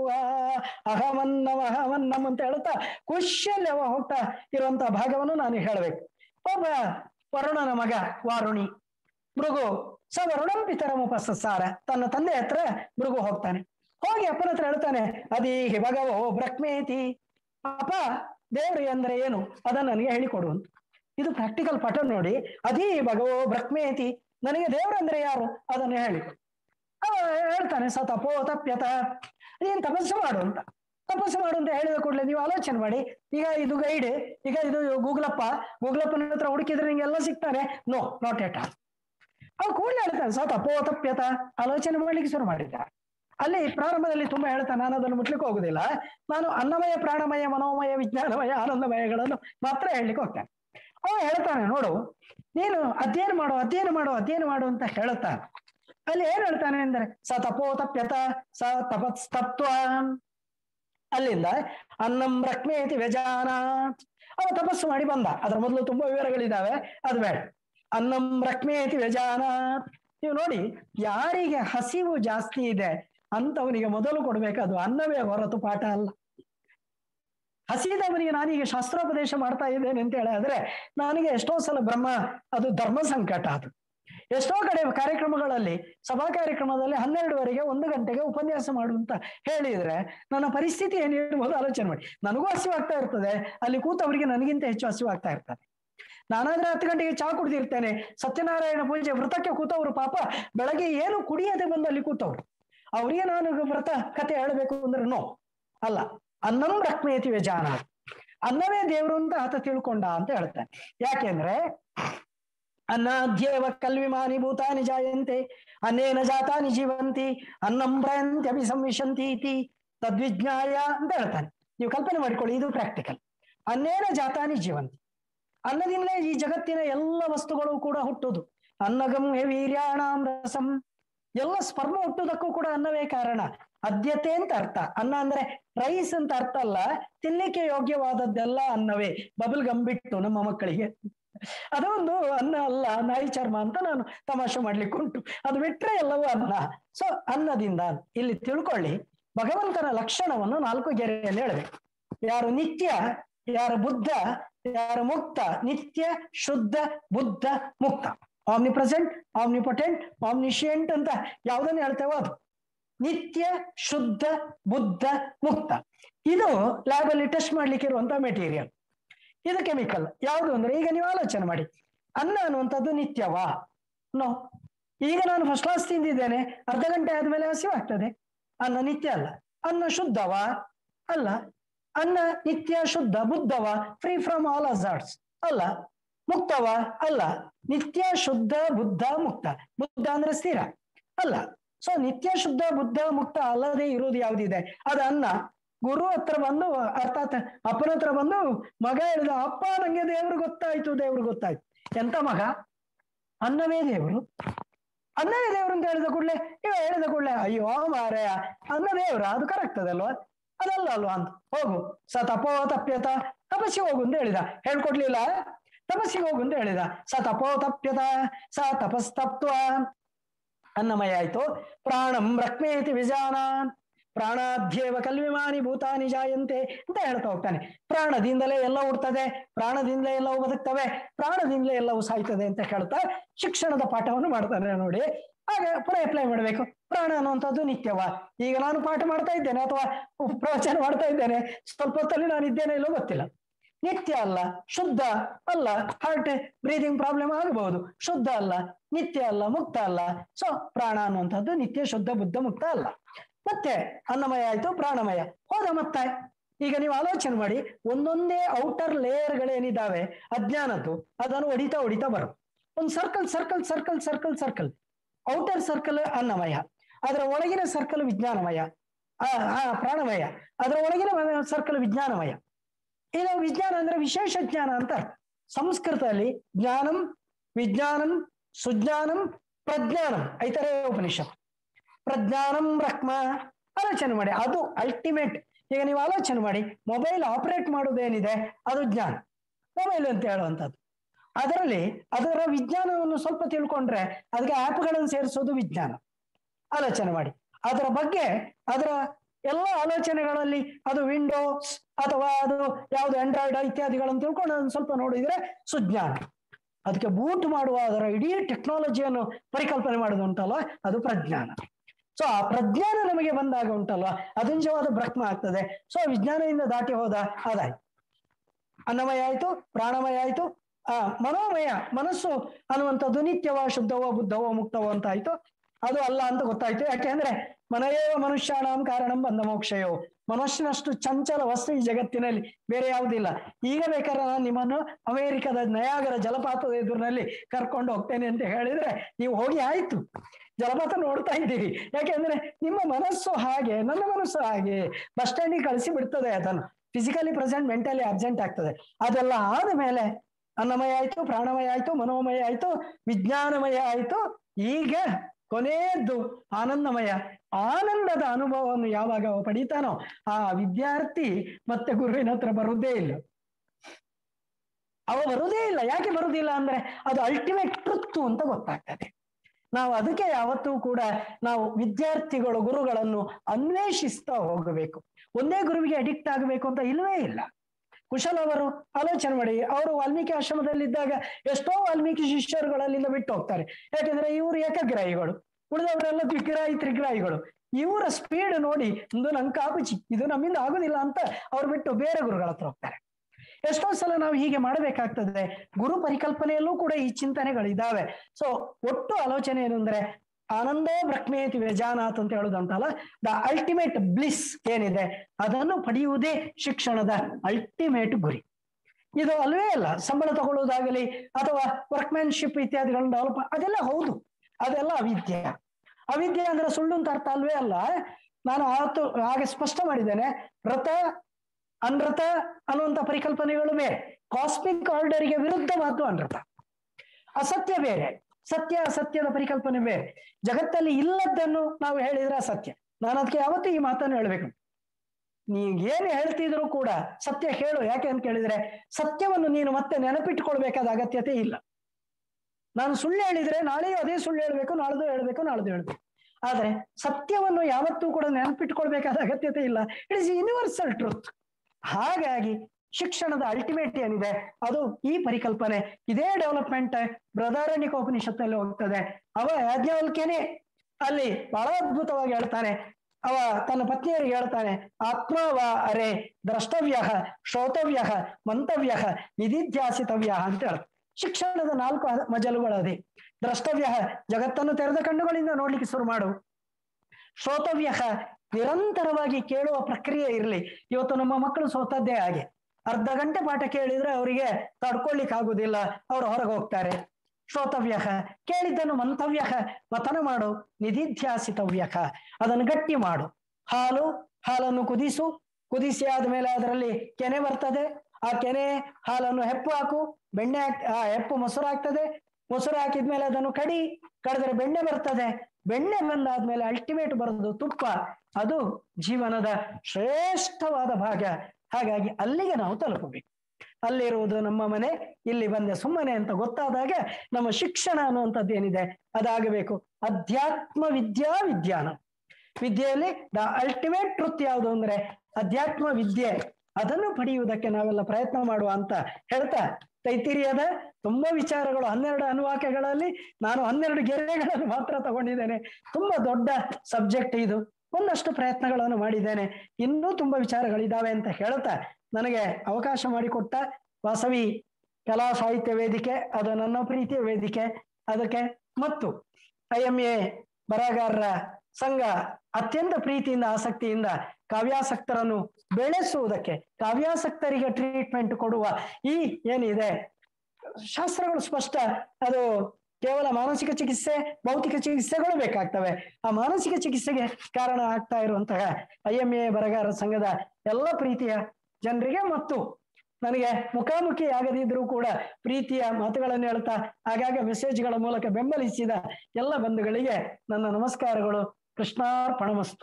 ಅಹಮನ್ನಂ ಅಹಮನ್ನಂ ಅಂತ ಹೇಳ್ತಾ ಖುಷಿಯಲ್ಲಿ ಹೋಗ್ತಾ ಇರುವಂತಹ ಭಾಗವನ್ನು ನಾನು ಹೇಳಬೇಕು. ಒಬ್ಬ ವರುಣನ ಮಗ ವಾರುಣಿ, ಭೃಗು ಸ ವರುಣಂ ಪಿತರಂ ಉಪಸಸಾರ. ತನ್ನ ತಂದೆ ಹತ್ರ ಭೃಗು ಹೋಗ್ತಾನೆ. ಹೋಗಿ ಅಪ್ಪನ ಹತ್ರ ಹೇಳ್ತಾನೆ, ಅದೀಹಿ ಭಗವೋ ಬ್ರಹ್ಮೇತಿ. ಅಪ್ಪ, ದೇವ್ರಿ ಅಂದ್ರೆ ಏನು ಅದನ್ನ ನನಗೆ ಹೇಳಿಕೊಡುವಂತ. ಇದು ಪ್ರಾಕ್ಟಿಕಲ್ ಪಾಠ ನೋಡಿ. ಅದೀ ಭಗವೋ ಬ್ರಹ್ಮೇತಿ, ನನಗೆ ದೇವ್ರಂದ್ರೆ ಯಾರು ಅದನ್ನು ಹೇಳಿಕೊಡು. ಅವ ಹೇಳ್ತಾನೆ, ಸ ತಪೋ ತಪ್ಯತ, ನೀನ್ ತಪಸ್ಸು ಮಾಡು ಅಂತ. ತಪಸ್ಸು ಮಾಡು ಅಂತ ಹೇಳಿದ ಕೂಡಲೇ ನೀವು ಆಲೋಚನೆ ಮಾಡಿ, ಈಗ ಇದು ಗೈಡ್, ಈಗ ಇದು ಗೂಗ್ಲಪ್ಪ, ಗೂಗ್ಲಪ್ಪನ ಹತ್ರ ಹುಡುಕಿದ್ರೆ ನಿಂಗೆಲ್ಲ ಸಿಗ್ತಾನೆ. No, not at all. ಅವ್ ಕೂಡಲೇ ಹೇಳ್ತಾನೆ, ಸ ತಪೋ ತಪ್ಯತ. ಆಲೋಚನೆ ಮಾಡ್ಲಿಕ್ಕೆ ಶುರು ಮಾಡಿದ್ದ. ಅಲ್ಲಿ ಪ್ರಾರಂಭದಲ್ಲಿ ತುಂಬಾ ಹೇಳ್ತಾನೆ, ನಾನು ಅದನ್ನು ಮುಟ್ಲಿಕ್ಕೆ ಹೋಗುದಿಲ್ಲ. ನಾನು ಅನ್ನಮಯ, ಪ್ರಾಣಮಯ, ಮನೋಮಯ, ವಿಜ್ಞಾನಮಯ, ಆನಂದಮಯಗಳನ್ನು ಮಾತ್ರ ಹೇಳಲಿಕ್ಕೆ ಹೋಗ್ತಾನೆ. ಅವ ಹೇಳ್ತಾನೆ, ನೋಡು ನೀನು ಅಧ್ಯಯನ ಮಾಡು ಅಧ್ಯಯನ ಮಾಡು ಅಧ್ಯಯನ ಮಾಡು ಅಂತ ಹೇಳ್ತಾನೆ. ಅಲ್ಲಿ ಏನ್ ಹೇಳ್ತಾನೆ ಅಂದ್ರೆ ಸ ತಪೋ ತಪ್ಯತ ಸ ತಪಸ್ತತ್ವ. ಅಲ್ಲಿಂದ ಅನ್ನಂ ರಕ್ಮೇತಿ ವ್ಯಜಾನಾತ್. ಅವ ತಪಸ್ಸು ಮಾಡಿ ಬಂದ. ಅದ್ರ ಮೊದಲು ತುಂಬಾ ವಿವರಗಳಿದಾವೆ, ಅದು ಬೇಡ. ಅನ್ನಂ ರಕ್ಮೇತಿ ವ್ಯಜಾನಾತ್. ನೀವು ನೋಡಿ, ಯಾರಿಗೆ ಹಸಿವು ಜಾಸ್ತಿ ಇದೆ ಅಂತವನಿಗೆ ಮೊದಲು ಕೊಡ್ಬೇಕು ಅದು ಅನ್ನವೇ ಹೊರತು ಪಾಠ ಅಲ್ಲ. ಹಸಿದವನಿಗೆ ನಾನೀಗ ಶಾಸ್ತ್ರೋಪದೇಶ ಮಾಡ್ತಾ ಇದ್ದೇನೆ ಅಂತ ಹೇಳಿದ್ರೆ ನನಗೆ ಎಷ್ಟೋ ಸಲ ಬ್ರಹ್ಮ ಅದು ಧರ್ಮ ಸಂಕಟ. ಅದು ಎಷ್ಟೋ ಕಡೆ ಕಾರ್ಯಕ್ರಮಗಳಲ್ಲಿ ಸಭಾ ಕಾರ್ಯಕ್ರಮದಲ್ಲಿ ಹನ್ನೆರಡುವರೆಗೆ ಒಂದು ಗಂಟೆಗೆ ಉಪನ್ಯಾಸ ಮಾಡುವಂತ ಹೇಳಿದ್ರೆ ನನ್ನ ಪರಿಸ್ಥಿತಿ ಏನಿರ್ಬೋದು ಆಲೋಚನೆ ಮಾಡಿ. ನನಗೂ ಹಸಿವಾಗ್ತಾ ಇರ್ತದೆ, ಅಲ್ಲಿ ಕೂತವರಿಗೆ ನನಗಿಂತ ಹೆಚ್ಚು ಹಸಿವಾಗ್ತಾ ಇರ್ತದೆ. ನಾನಾದ್ರೆ ಹತ್ತು ಗಂಟೆಗೆ ಚಹಾ ಕುಡ್ದಿರ್ತೇನೆ. ಸತ್ಯನಾರಾಯಣ ಪೂಜೆ ವ್ರತಕ್ಕೆ ಕೂತವ್ರು ಪಾಪ ಬೆಳಗ್ಗೆ ಏನು ಕುಡಿಯದೆ ಬಂದು ಅಲ್ಲಿ ಕೂತವ್ರು. ಅವರಿಗೆ ನಾನು ವ್ರತ ಕತೆ ಹೇಳಬೇಕು ಅಂದ್ರೆ ನೋ ಅಲ್ಲ. ಅನ್ನಂ ಬ್ರಹ್ಮೇತಿ ವ್ಯಜಾನ, ಅನ್ನವೇ ದೇವರು ಅಂತ ಆತ ತಿಳ್ಕೊಂಡ ಅಂತ ಹೇಳ್ತಾನೆ. ಯಾಕೆಂದ್ರೆ ಅನ್ನಾದ್ಯೇವ ಕಲ್ವಿಮಾನಿ ಭೂತಾನಿ ಜಾಯಂತೆ ಅನ್ನೇನ ಜಾತಾನಿ ಜೀವಂತಿ ಅನ್ನಂ ಪ್ರಯಂತಿ ಅಭಿಸಂವಿಶಂತಿ ಇತಿ ತದ್ವಿಜ್ಞಾಯ ಅಂತ ಹೇಳ್ತಾನೆ. ನೀವು ಕಲ್ಪನೆ ಮಾಡಿಕೊಳ್ಳಿ, ಇದು ಪ್ರಾಕ್ಟಿಕಲ್. ಅನ್ನೇನ ಜಾತಾನಿ ಜೀವಂತಿ, ಅನ್ನದಿಂದಲೇ ಈ ಜಗತ್ತಿನ ಎಲ್ಲ ವಸ್ತುಗಳು ಕೂಡ ಹುಟ್ಟುದು. ಅನ್ನಗಂ ಹೇ ವೀರ್ಯಾಣಾಂ ರಸಂ, ಎಲ್ಲ ಸ್ಪರ್ಮ ಹುಟ್ಟುವುದಕ್ಕೂ ಕೂಡ ಅನ್ನವೇ ಕಾರಣ. ಅದ್ಯತೆ ಅಂತ ಅರ್ಥ. ಅನ್ನ ಅಂದ್ರೆ ರೈಸ್ ಅಂತ ಅರ್ಥ ಅಲ್ಲ, ತಿನ್ಲಿಕ್ಕೆ ಯೋಗ್ಯವಾದದ್ದೆಲ್ಲ ಅನ್ನವೇ. ಬಬಲ್ ಗಮ್ ಬಿಟ್ಟು ನಮ್ಮ ಮಕ್ಕಳಿಗೆ ಅದೊಂದು ಅನ್ನ ಅಲ್ಲ, ನಾಯಿ ಚರ್ಮ ಅಂತ ನಾನು ತಮಾಷೆ ಮಾಡ್ಲಿಕ್ಕೆ ಉಂಟು. ಅದು ಬಿಟ್ರೆ ಎಲ್ಲವೂ ಅನ್ನ. ಸೊ ಅನ್ನದಿಂದ ಇಲ್ಲಿ ತಿಳ್ಕೊಳ್ಳಿ, ಭಗವಂತನ ಲಕ್ಷಣವನ್ನು ನಾಲ್ಕು ಗೆರೆಯಲ್ಲಿ ಹೇಳಬೇಕು. ಯಾರು ನಿತ್ಯ, ಯಾರು ಬುದ್ಧ, ಯಾರು ಮುಕ್ತ. ನಿತ್ಯ, ಶುದ್ಧ, ಬುದ್ಧ, ಮುಕ್ತ. ಆಮ್ನಿ ಪ್ರೆಸೆಂಟ್, ಆಮ್ನಿಪೊಟೆಂಟ್, ಆಮ್ನಿಶಿಯಂಟ್ ಅಂತ ಯಾವುದನ್ನು ಹೇಳ್ತೇವೋ ಅದು. ನಿತ್ಯ, ಶುದ್ಧ, ಬುದ್ಧ, ಮುಕ್ತ. ಇದು ಲ್ಯಾಬ್ ಅಲ್ಲಿ ಟೆಸ್ಟ್ ಮಾಡ್ಲಿಕ್ಕೆ ಇರುವಂತಹ ಮೆಟೀರಿಯಲ್. ಇದು ಕೆಮಿಕಲ್. ಯಾವುದು ಅಂದ್ರೆ ಈಗ ನೀವು ಆಲೋಚನೆ ಮಾಡಿ, ಅನ್ನ ಅನ್ನುವಂಥದ್ದು ನಿತ್ಯವಾ? ನೋ. ಈಗ ನಾನು ಫಸ್ಟ್ ಕ್ಲಾಸ್ ತಿಂದಿದ್ದೇನೆ, ಅರ್ಧ ಗಂಟೆ ಆದ್ಮೇಲೆ ಹಸಿವಾಗ್ತದೆ. ಅನ್ನ ನಿತ್ಯ ಅಲ್ಲ. ಅನ್ನ ಶುದ್ಧವಾ? ಅಲ್ಲ. ಅನ್ನ ನಿತ್ಯ, ಶುದ್ಧ, ಬುದ್ಧವಾ? Free from all hazards? ಅಲ್ಲ. ಮುಕ್ತವಾ? ಅಲ್ಲ. ನಿತ್ಯ, ಶುದ್ಧ, ಬುದ್ಧ, ಮುಕ್ತ. ಬುದ್ಧ ಅಂದ್ರೆ ಸ್ಥಿರ ಅಲ್ಲ. ಸೊ ನಿತ್ಯ, ಶುದ್ಧ, ಬುದ್ಧ, ಮುಕ್ತ ಅಲ್ಲದೆ ಇರುವುದು ಯಾವುದಿದೆ? ಅದು ಅನ್ನ. ಗುರು ಹತ್ರ ಬಂದು, ಅರ್ಥಾತ್ ಅಪ್ಪನ ಹತ್ರ ಬಂದು ಮಗ ಹೇಳಿದ, ಅಪ್ಪ ನಂಗೆ ದೇವ್ರು ಗೊತ್ತಾಯ್ತು, ದೇವ್ರು ಗೊತ್ತಾಯ್ತು. ಎಂತ ಮಗ? ಅನ್ನವೇ ದೇವರು. ಅನ್ನವೇ ದೇವ್ರು ಅಂತ ಹೇಳಿದ ಕೂಡಲೇ ಇವ ಹೇಳಿದ ಕೂಡಲೇ ಅಯ್ಯೋ ಮಾರಾಯ, ಅನ್ನ ದೇವ್ರ? ಅದು ಕರೆಕ್ಟ್ ಅದಲ್ವಾ? ಅದಲ್ಲ ಅಲ್ವಾ ಅಂತ. ಹೋಗು ಸ ತಪೋ ತಪ್ಯತ, ತಪಸ್ಸಿಗೆ ಹೋಗು ಅಂತ ಹೇಳಿದ. ಹೇಳ್ಕೊಡ್ಲಿಲ್ಲ, ತಪಸ್ಸಿಗೆ ಹೋಗು ಅಂತ ಹೇಳಿದ. ಸ ತಪೋ ತಪ್ಯತ ಸ ತಪಸ್ತಪ್ವ ಅನ್ನಮಯ ಆಯ್ತು. ಪ್ರಾಣಂ ಬ್ರಹ್ಮೇತಿ ವಿಜಾನಾನ್ ಪ್ರಾಣಾಧ್ಯೇವ ಕಲ್ವಿಮಾನಿ ಭೂತಾನಿ ಜಾಯಂತೆ ಅಂತ ಹೇಳ್ತಾ ಹೋಗ್ತಾನೆ. ಪ್ರಾಣದಿಂದಲೇ ಎಲ್ಲ ಹುಡ್ತದೆ, ಪ್ರಾಣದಿಂದಲೇ ಎಲ್ಲವೂ ಬದುಕ್ತವೆ, ಪ್ರಾಣದಿಂದಲೇ ಎಲ್ಲವೂ ಸಾಯ್ತದೆ ಅಂತ ಹೇಳ್ತಾ ಶಿಕ್ಷಣದ ಪಾಠವನ್ನು ಮಾಡ್ತಾನೆ ನೋಡಿ. ಹಾಗೆ ಪುನಃ ಅಪ್ಲೈ ಮಾಡಬೇಕು. ಪ್ರಾಣ ಅನ್ನುವಂಥದ್ದು ನಿತ್ಯವ. ಈಗ ನಾನು ಪಾಠ ಮಾಡ್ತಾ ಇದ್ದೇನೆ ಅಥವಾ ಪ್ರವಚನ ಮಾಡ್ತಾ ಇದ್ದೇನೆ, ಸ್ವಲ್ಪ ಹೊತ್ತಲ್ಲಿ ನಾನು ಇದ್ದೇನೆ ಇಲ್ಲೋ ಗೊತ್ತಿಲ್ಲ. ನಿತ್ಯ ಅಲ್ಲ, ಶುದ್ಧ ಅಲ್ಲ. ಹಾರ್ಟ್ ಬ್ರೀದಿಂಗ್ ಪ್ರಾಬ್ಲಮ್ ಆಗಬಹುದು, ಶುದ್ಧ ಅಲ್ಲ, ನಿತ್ಯ ಅಲ್ಲ, ಮುಕ್ತ ಅಲ್ಲ. ಸೊ ಪ್ರಾಣ ಅನ್ನುವಂಥದ್ದು ನಿತ್ಯ, ಶುದ್ಧ, ಬುದ್ಧ, ಮುಕ್ತ ಅಲ್ಲ. ಮತ್ತೆ ಅನ್ನಮಯ ಆಯ್ತು, ಪ್ರಾಣಮಯ ಹೋದ. ಮತ್ತೆ ಈಗ ನೀವು ಆಲೋಚನೆ ಮಾಡಿ, ಒಂದೊಂದೇ ಔಟರ್ ಲೇಯರ್ಗಳೇನಿದ್ದಾವೆ ಅಜ್ಞಾನದ್ದು, ಅದನ್ನು ಹೊಡಿತಾ ಹೊಡಿತಾ ಬರು. ಒಂದು circle circle circle circle circle. Outer circle ಅನ್ನಮಯ, ಅದರ ಒಳಗಿನ ಸರ್ಕಲ್ ವಿಜ್ಞಾನಮಯ, ಆ ಆ ಪ್ರಾಣಮಯ, ಅದರ ಒಳಗಿನ ಸರ್ಕಲ್ ವಿಜ್ಞಾನಮಯ. ಇದು ವಿಜ್ಞಾನ ಅಂದ್ರೆ ವಿಶೇಷ ಜ್ಞಾನ ಅಂತ ಅರ್ಥ. ಸಂಸ್ಕೃತದಲ್ಲಿ ಜ್ಞಾನಂ, ವಿಜ್ಞಾನಂ, ಸುಜ್ಞಾನಂ, ಪ್ರಜ್ಞಾನಂ ಐತರೇ ಉಪನಿಷತ್. ಪ್ರಜ್ಞಾನಂ ಬ್ರಹ್ಮ. ಆಲೋಚನೆ ಮಾಡಿ, ಅದು ಅಲ್ಟಿಮೇಟ್. ಈಗ ನೀವು ಆಲೋಚನೆ ಮಾಡಿ, ಮೊಬೈಲ್ ಆಪರೇಟ್ ಮಾಡೋದೇನಿದೆ ಅದು ಜ್ಞಾನ, ಮೊಬೈಲ್ ಅಂತ ಹೇಳುವಂಥದ್ದು. ಅದರಲ್ಲಿ ಅದರ ವಿಜ್ಞಾನವನ್ನು ಸ್ವಲ್ಪ ತಿಳ್ಕೊಂಡ್ರೆ ಅದಕ್ಕೆ ಆ್ಯಪ್ಗಳನ್ನು ಸೇರಿಸೋದು ವಿಜ್ಞಾನ. ಆಲೋಚನೆ ಮಾಡಿ ಅದರ ಬಗ್ಗೆ, ಅದರ ಎಲ್ಲ ಆಲೋಚನೆಗಳಲ್ಲಿ ಅದು ವಿಂಡೋಸ್ ಅಥವಾ ಅದು ಯಾವುದು ಆಂಡ್ರಾಯ್ಡ್ ಇತ್ಯಾದಿಗಳನ್ನು ತಿಳ್ಕೊಂಡು ಅದನ್ನು ಸ್ವಲ್ಪ ನೋಡಿದ್ರೆ ಸುಜ್ಞಾನ. ಅದಕ್ಕೆ ಬೂಟ್ ಮಾಡುವ ಅದರ ಇಡೀ ಟೆಕ್ನಾಲಜಿಯನ್ನು ಪರಿಕಲ್ಪನೆ ಮಾಡೋದು ಉಂಟಲ್ವ, ಅದು ಪ್ರಜ್ಞಾನ. ಸೊ ಆ ಪ್ರಜ್ಞಾನ ನಮಗೆ ಬಂದಾಗ ಉಂಟಲ್ವ, ಅದು ನಿಜವಾದ ಬ್ರಹ್ಮ ಆಗ್ತದೆ. ಸೊ ವಿಜ್ಞಾನದಿಂದ ದಾಟಿ ಹೋದ ಅದಾಯ್ತು. ಅನ್ನಮಯ ಆಯ್ತು, ಪ್ರಾಣಮಯ ಆಯ್ತು, ಆ ಮನೋಮಯ ಮನಸ್ಸು ಅನ್ನುವಂಥದ್ದು ನಿತ್ಯವೋ, ಶುದ್ಧವೋ, ಬುದ್ಧವೋ, ಮುಕ್ತವೋ ಅಂತ ಆಯ್ತು. ಅದು ಅಲ್ಲ ಅಂತ ಗೊತ್ತಾಯ್ತು. ಯಾಕೆಂದ್ರೆ ಮನಯೇವ ಮನುಷ್ಯಾಣಂ ಕಾರಣಂ ಬಂಧ ಮೋಕ್ಷಯೋ. ಮನುಷ್ಯನಷ್ಟು ಚಂಚಲ ವಸ್ತು ಈ ಜಗತ್ತಿನಲ್ಲಿ ಬೇರೆ ಯಾವುದಿಲ್ಲ. ಈಗ ಬೇಕಾದ್ರೆ ನಾನು ನಿಮ್ಮನ್ನು ಅಮೆರಿಕದ ನಯಾಗರ ಜಲಪಾತದ ಎದುರಿನಲ್ಲಿ ಕರ್ಕೊಂಡು ಹೋಗ್ತೇನೆ ಅಂತ ಹೇಳಿದ್ರೆ ನೀವು ಹೋಗಿ ಆಯ್ತು, ಜಲಪಾತ ನೋಡ್ತಾ ಇದ್ದೀರಿ. ಯಾಕೆಂದ್ರೆ ನಿಮ್ಮ ಮನಸ್ಸು ಹಾಗೆ, ನನ್ನ ಮನಸ್ಸು ಹಾಗೆ ಬಸ್ ಸ್ಟ್ಯಾಂಡಿಗೆ ಕಳಿಸಿ ಬಿಡ್ತದೆ. ಅದನ್ನು ಫಿಸಿಕಲಿ ಪ್ರೆಸೆಂಟ್, ಮೆಂಟಲಿ ಅಬ್ಸೆಂಟ್ ಆಗ್ತದೆ. ಅದೆಲ್ಲ ಆದ ಮೇಲೆ ಅನ್ನಮಯ ಆಯ್ತು, ಪ್ರಾಣಮಯ ಆಯ್ತು, ಮನೋಮಯ ಆಯ್ತು, ವಿಜ್ಞಾನಮಯ ಆಯ್ತು. ಈಗ ಕೊನೆಯದ್ದು ಆನಂದಮಯ. ಆನಂದದ ಅನುಭವವನ್ನು ಯಾವಾಗ ಪಡೀತಾನೋ ಆ ವಿದ್ಯಾರ್ಥಿ ಮತ್ತೆ ಗುರುವಿನ ಹತ್ರ ಬರುವುದೇ ಇಲ್ಲ. ಅವ ಬರುವುದೇ ಇಲ್ಲ. ಯಾಕೆ ಬರುವುದಿಲ್ಲ ಅಂದ್ರೆ ಅದು ಅಲ್ಟಿಮೇಟ್ ಟ್ರುತ್ ಅಂತ ಗೊತ್ತಾಗ್ತದೆ. ನಾವು ಅದಕ್ಕೆ ಯಾವತ್ತೂ ಕೂಡ ನಾವು ವಿದ್ಯಾರ್ಥಿಗಳು ಗುರುಗಳನ್ನು ಅನ್ವೇಷಿಸ್ತಾ ಹೋಗಬೇಕು. ಒಂದೇ ಗುರುವಿಗೆ ಅಡಿಕ್ಟ್ ಆಗಬೇಕು ಅಂತ ಇಲ್ಲವೇ ಇಲ್ಲ. ಕುಶಲ್ ಅವರು ಆಲೋಚನೆ ಮಾಡಿ, ಅವರು ವಾಲ್ಮೀಕಿ ಆಶ್ರಮದಲ್ಲಿದ್ದಾಗ ಎಷ್ಟೋ ವಾಲ್ಮೀಕಿ ಶಿಷ್ಯರುಗಳಲ್ಲಿಂದ ಬಿಟ್ಟು ಹೋಗ್ತಾರೆ. ಯಾಕಂದ್ರೆ ಇವರು ಏಕಗ್ರಾಹಿಗಳು, ಉಳಿದವರೆಲ್ಲ ದ್ವಿಗ್ರಾಹಿ ತ್ರಿಗ್ರಾಹಿಗಳು. ಇವರ ಸ್ಪೀಡ್ ನೋಡಿ ಒಂದು ನಂಗೆ ಕಾಪುಚಿ, ಇದು ನಮ್ಮಿಂದ ಆಗುದಿಲ್ಲ ಅಂತ ಅವ್ರು ಬಿಟ್ಟು ಬೇರೆ ಗುರುಗಳ ಹತ್ರ ಹೋಗ್ತಾರೆ. ಎಷ್ಟೋ ಸಲ ನಾವು ಹೀಗೆ ಮಾಡಬೇಕಾಗ್ತದೆ. ಗುರು ಪರಿಕಲ್ಪನೆಯಲ್ಲೂ ಕೂಡ ಈ ಚಿಂತನೆಗಳಿದ್ದಾವೆ. ಸೊ ಒಟ್ಟು ಆಲೋಚನೆ ಏನು ಅಂದ್ರೆ, ಆನಂದೋ ಬ್ರಹ್ಮೇತಿ ವ್ಯಜಾನಾತ್ ಅಂತ ಹೇಳುದಂತಲ್ಲ, ದ ಅಲ್ಟಿಮೇಟ್ ಬ್ಲಿಸ್ ಏನಿದೆ ಅದನ್ನು ಪಡೆಯುವುದೇ ಶಿಕ್ಷಣದ ಅಲ್ಟಿಮೇಟ್ ಗುರಿ. ಇದು ಅಲ್ವೇ ಅಲ್ಲ ಸಂಬಳ ತಗೊಳ್ಳುವುದಾಗಲಿ ಅಥವಾ ವರ್ಕ್ಮ್ಯಾನ್ಶಿಪ್ ಇತ್ಯಾದಿಗಳನ್ನ ಡೆವಲಪ್, ಅದೆಲ್ಲ ಹೌದು, ಅದೆಲ್ಲ ಅವಿದ್ಯೆ. ಅವಿದ್ಯೆ ಅಂದ್ರೆ ಸುಳ್ಳು ಅಂತ ಅರ್ಥ ಅಲ್ವೇ ಅಲ್ಲ. ನಾನು ಆವತ್ತು ಹಾಗೆ ಸ್ಪಷ್ಟ ಮಾಡಿದ್ದೇನೆ, ವ್ರತ ಅನೃತ ಅನ್ನುವಂಥ ಪರಿಕಲ್ಪನೆಗಳು ಬೇರೆ, ಕಾಸ್ಮಿಕ್ ಆರ್ಡರ್ಗೆ ವಿರುದ್ಧವಾದ್ದು ಅನೃತ. ಅಸತ್ಯ ಬೇರೆ, ಸತ್ಯ ಅಸತ್ಯದ ಪರಿಕಲ್ಪನೆ ಬೇರೆ. ಜಗತ್ತಲ್ಲಿ ಇಲ್ಲದನ್ನು ನಾವು ಹೇಳಿದ್ರೆ ಅಸತ್ಯ. ನಾನು ಅದಕ್ಕೆ ಯಾವತ್ತೂ ಈ ಮಾತನ್ನು ಹೇಳ್ಬೇಕು, ನೀವು ಏನು ಹೇಳ್ತಿದ್ರು ಕೂಡ ಸತ್ಯ ಹೇಳು. ಯಾಕೆ ಅಂತ ಕೇಳಿದ್ರೆ, ಸತ್ಯವನ್ನು ನೀನು ಮತ್ತೆ ನೆನಪಿಟ್ಟುಕೊಳ್ಬೇಕಾದ ಅಗತ್ಯತೆ ಇಲ್ಲ. ನಾನು ಸುಳ್ಳು ಹೇಳಿದ್ರೆ ನಾಳೆಯೂ ಅದೇ ಸುಳ್ಳು ಹೇಳ್ಬೇಕು, ನಾಳ್ದು ಹೇಳ್ಬೇಕು, ನಾಳ್ದು ಹೇಳ್ಬೇಕು. ಆದ್ರೆ ಸತ್ಯವನ್ನು ಯಾವತ್ತೂ ಕೂಡ ನೆನಪಿಟ್ಕೊಳ್ಬೇಕಾದ ಅಗತ್ಯತೆ ಇಲ್ಲ. It is universal truth. ಹಾಗಾಗಿ ಶಿಕ್ಷಣದ ಅಲ್ಟಿಮೇಟ್ ಏನಿದೆ ಅದು ಈ ಪರಿಕಲ್ಪನೆ. ಇದೇ ಡೆವಲಪ್ಮೆಂಟ್ ಬೃಹದಾರಣ್ಯಕೋಪನಿಷತ್ತಲ್ಲಿ ಹೋಗ್ತದೆ. ಅವ ಯಾಜ್ಞವಲ್ಕ್ಯನೇ ಅಲ್ಲಿ ಬಹಳ ಅದ್ಭುತವಾಗಿ ಹೇಳ್ತಾನೆ. ಅವ ತನ್ನ ಪತ್ನಿಯರಿಗೆ ಹೇಳ್ತಾನೆ, ಆತ್ಮವ ಅರೆ ದ್ರಷ್ಟವ್ಯ ಶ್ರೋತವ್ಯ ಮಂತವ್ಯ ನಿಧಿಧ್ಯಾಸಿತವ್ಯ ಅಂತ ಹೇಳ್ತಾರೆ. ಶಿಕ್ಷಣದ ನಾಲ್ಕು ಮಜಲುಗಳದೇ. ದ್ರಷ್ಟವ್ಯ, ಜಗತ್ತನ್ನು ತೆರೆದ ಕಣ್ಣುಗಳಿಂದ ನೋಡ್ಲಿಕ್ಕೆ ಶುರು ಮಾಡು. ಶ್ರೋತವ್ಯ, ನಿರಂತರವಾಗಿ ಕೇಳುವ ಪ್ರಕ್ರಿಯೆ ಇರಲಿ. ಇವತ್ತು ನಮ್ಮ ಮಕ್ಕಳು ಸೋತದ್ದೇ ಹಾಗೆ, ಅರ್ಧ ಗಂಟೆ ಪಾಠ ಕೇಳಿದ್ರೆ ಅವರಿಗೆ ತಡ್ಕೊಳ್ಲಿಕ್ಕೆ ಆಗುದಿಲ್ಲ, ಅವ್ರು ಹೊರಗೆ ಹೋಗ್ತಾರೆ. ಶ್ರೋತವ್ಯ, ಕೇಳಿದ್ದನ್ನು ಮಂತವ್ಯ, ಮಥನ ಮಾಡು. ನಿಧಿಧ್ಯಾಸಿತವ್ಯ, ಅದನ್ನು ಗಟ್ಟಿ ಮಾಡು. ಹಾಲು ಹಾಲನ್ನು ಕುದಿಸು, ಕುದಿಸಿ ಆದ್ಮೇಲೆ ಅದರಲ್ಲಿ ಕೆನೆ ಬರ್ತದೆ. ಆ ಕೆನೆ ಹಾಲನ್ನು ಹೆಪ್ಪು ಹಾಕು, ಬೆಣ್ಣೆ ಹಾಕ್ ಆ ಹೆಪ್ಪು ಮೊಸರು ಆಗ್ತದೆ. ಮೊಸರು ಹಾಕಿದ್ಮೇಲೆ ಅದನ್ನು ಕಡಿ, ಕಡಿದ್ರೆ ಬೆಣ್ಣೆ ಬರ್ತದೆ. ಬೆಣ್ಣೆ ಬಂದಾದ್ಮೇಲೆ ಅಲ್ಟಿಮೇಟ್ ಬರೋದು ತುಪ್ಪ. ಅದು ಜೀವನದ ಶ್ರೇಷ್ಠವಾದ ಭಾಗ. ಹಾಗಾಗಿ ಅಲ್ಲಿಗೆ ನಾವು ತಲುಪಬೇಕು. ಅಲ್ಲಿರುವುದು ನಮ್ಮ ಮನೆ, ಇಲ್ಲಿ ಬಂದೆ ಸುಮ್ಮನೆ ಅಂತ ಗೊತ್ತಾದಾಗ ನಮ್ಮ ಶಿಕ್ಷಣ ಅನ್ನುವಂಥದ್ದು ಏನಿದೆ ಅದಾಗಬೇಕು. ಅಧ್ಯಾತ್ಮ ವಿದ್ಯಾ ವಿಜ್ಞಾನ. ವಿದ್ಯೆಯಲ್ಲಿ ದ ಅಲ್ಟಿಮೇಟ್ ಟ್ರುತ್ ಯಾವುದು ಅಂದ್ರೆ ಅಧ್ಯಾತ್ಮ ವಿದ್ಯೆ. ಅದನ್ನು ಪಡೆಯುವುದಕ್ಕೆ ನಾವೆಲ್ಲ ಪ್ರಯತ್ನ ಮಾಡುವ ಅಂತ ಹೇಳ್ತಾ, ತೈತಿರಿಯದ ತುಂಬಾ ವಿಚಾರಗಳು ಹನ್ನೆರಡು ಅನುವಾಕ್ಯಗಳಲ್ಲಿ ನಾನು ಹನ್ನೆರಡು ಗೆರೆಗಳನ್ನು ಮಾತ್ರ ತಗೊಂಡಿದ್ದೇನೆ. ತುಂಬಾ ದೊಡ್ಡ ಸಬ್ಜೆಕ್ಟ್ ಇದು. ಒಂದಷ್ಟು ಪ್ರಯತ್ನಗಳನ್ನು ಮಾಡಿದ್ದೇನೆ, ಇನ್ನೂ ತುಂಬಾ ವಿಚಾರಗಳಿದ್ದಾವೆ ಅಂತ ಹೇಳ್ತಾ, ನನಗೆ ಅವಕಾಶ ಮಾಡಿಕೊಟ್ಟ ವಾಸವಿ ಕಲಾ ಸಾಹಿತ್ಯ ವೇದಿಕೆ, ಅದು ನನ್ನ ಪ್ರೀತಿಯ ವೇದಿಕೆ, ಅದಕ್ಕೆ ಮತ್ತು ಐ ಎಂ ಎ ಬರಹಗಾರರ ಸಂಘ ಅತ್ಯಂತ ಪ್ರೀತಿಯಿಂದ ಆಸಕ್ತಿಯಿಂದ ಕಾವ್ಯಾಸಕ್ತರನ್ನು ಬೆಳೆಸುವುದಕ್ಕೆ, ಕಾವ್ಯಾಸಕ್ತರಿಗೆ ಟ್ರೀಟ್ಮೆಂಟ್ ಕೊಡುವ ಈ ಏನಿದೆ ಶಾಸ್ತ್ರಗಳು ಸ್ಪಷ್ಟ. ಅದು ಕೇವಲ ಮಾನಸಿಕ ಚಿಕಿತ್ಸೆ, ಭೌತಿಕ ಚಿಕಿತ್ಸೆಗಳು ಬೇಕಾಗ್ತವೆ. ಆ ಮಾನಸಿಕ ಚಿಕಿತ್ಸೆಗೆ ಕಾರಣ ಆಗ್ತಾ ಇರುವಂತಹ ಐ ಎಂ ಎ ಬರಹಗಾರರ ಸಂಘದ ಎಲ್ಲ ಪ್ರೀತಿಯ ಜನರಿಗೆ ಮತ್ತು ನನಗೆ ಮುಖಾಮುಖಿ ಆಗದಿದ್ರೂ ಕೂಡ ಪ್ರೀತಿಯ ಮಾತುಗಳನ್ನು ಹೇಳ್ತಾ ಆಗಾಗ ಮೆಸೇಜ್ಗಳ ಮೂಲಕ ಬೆಂಬಲಿಸಿದ ಎಲ್ಲ ಬಂಧುಗಳಿಗೆ ನನ್ನ ನಮಸ್ಕಾರಗಳು. ಕೃಷ್ಣಾರ್ಪಣಮಸ್ತು.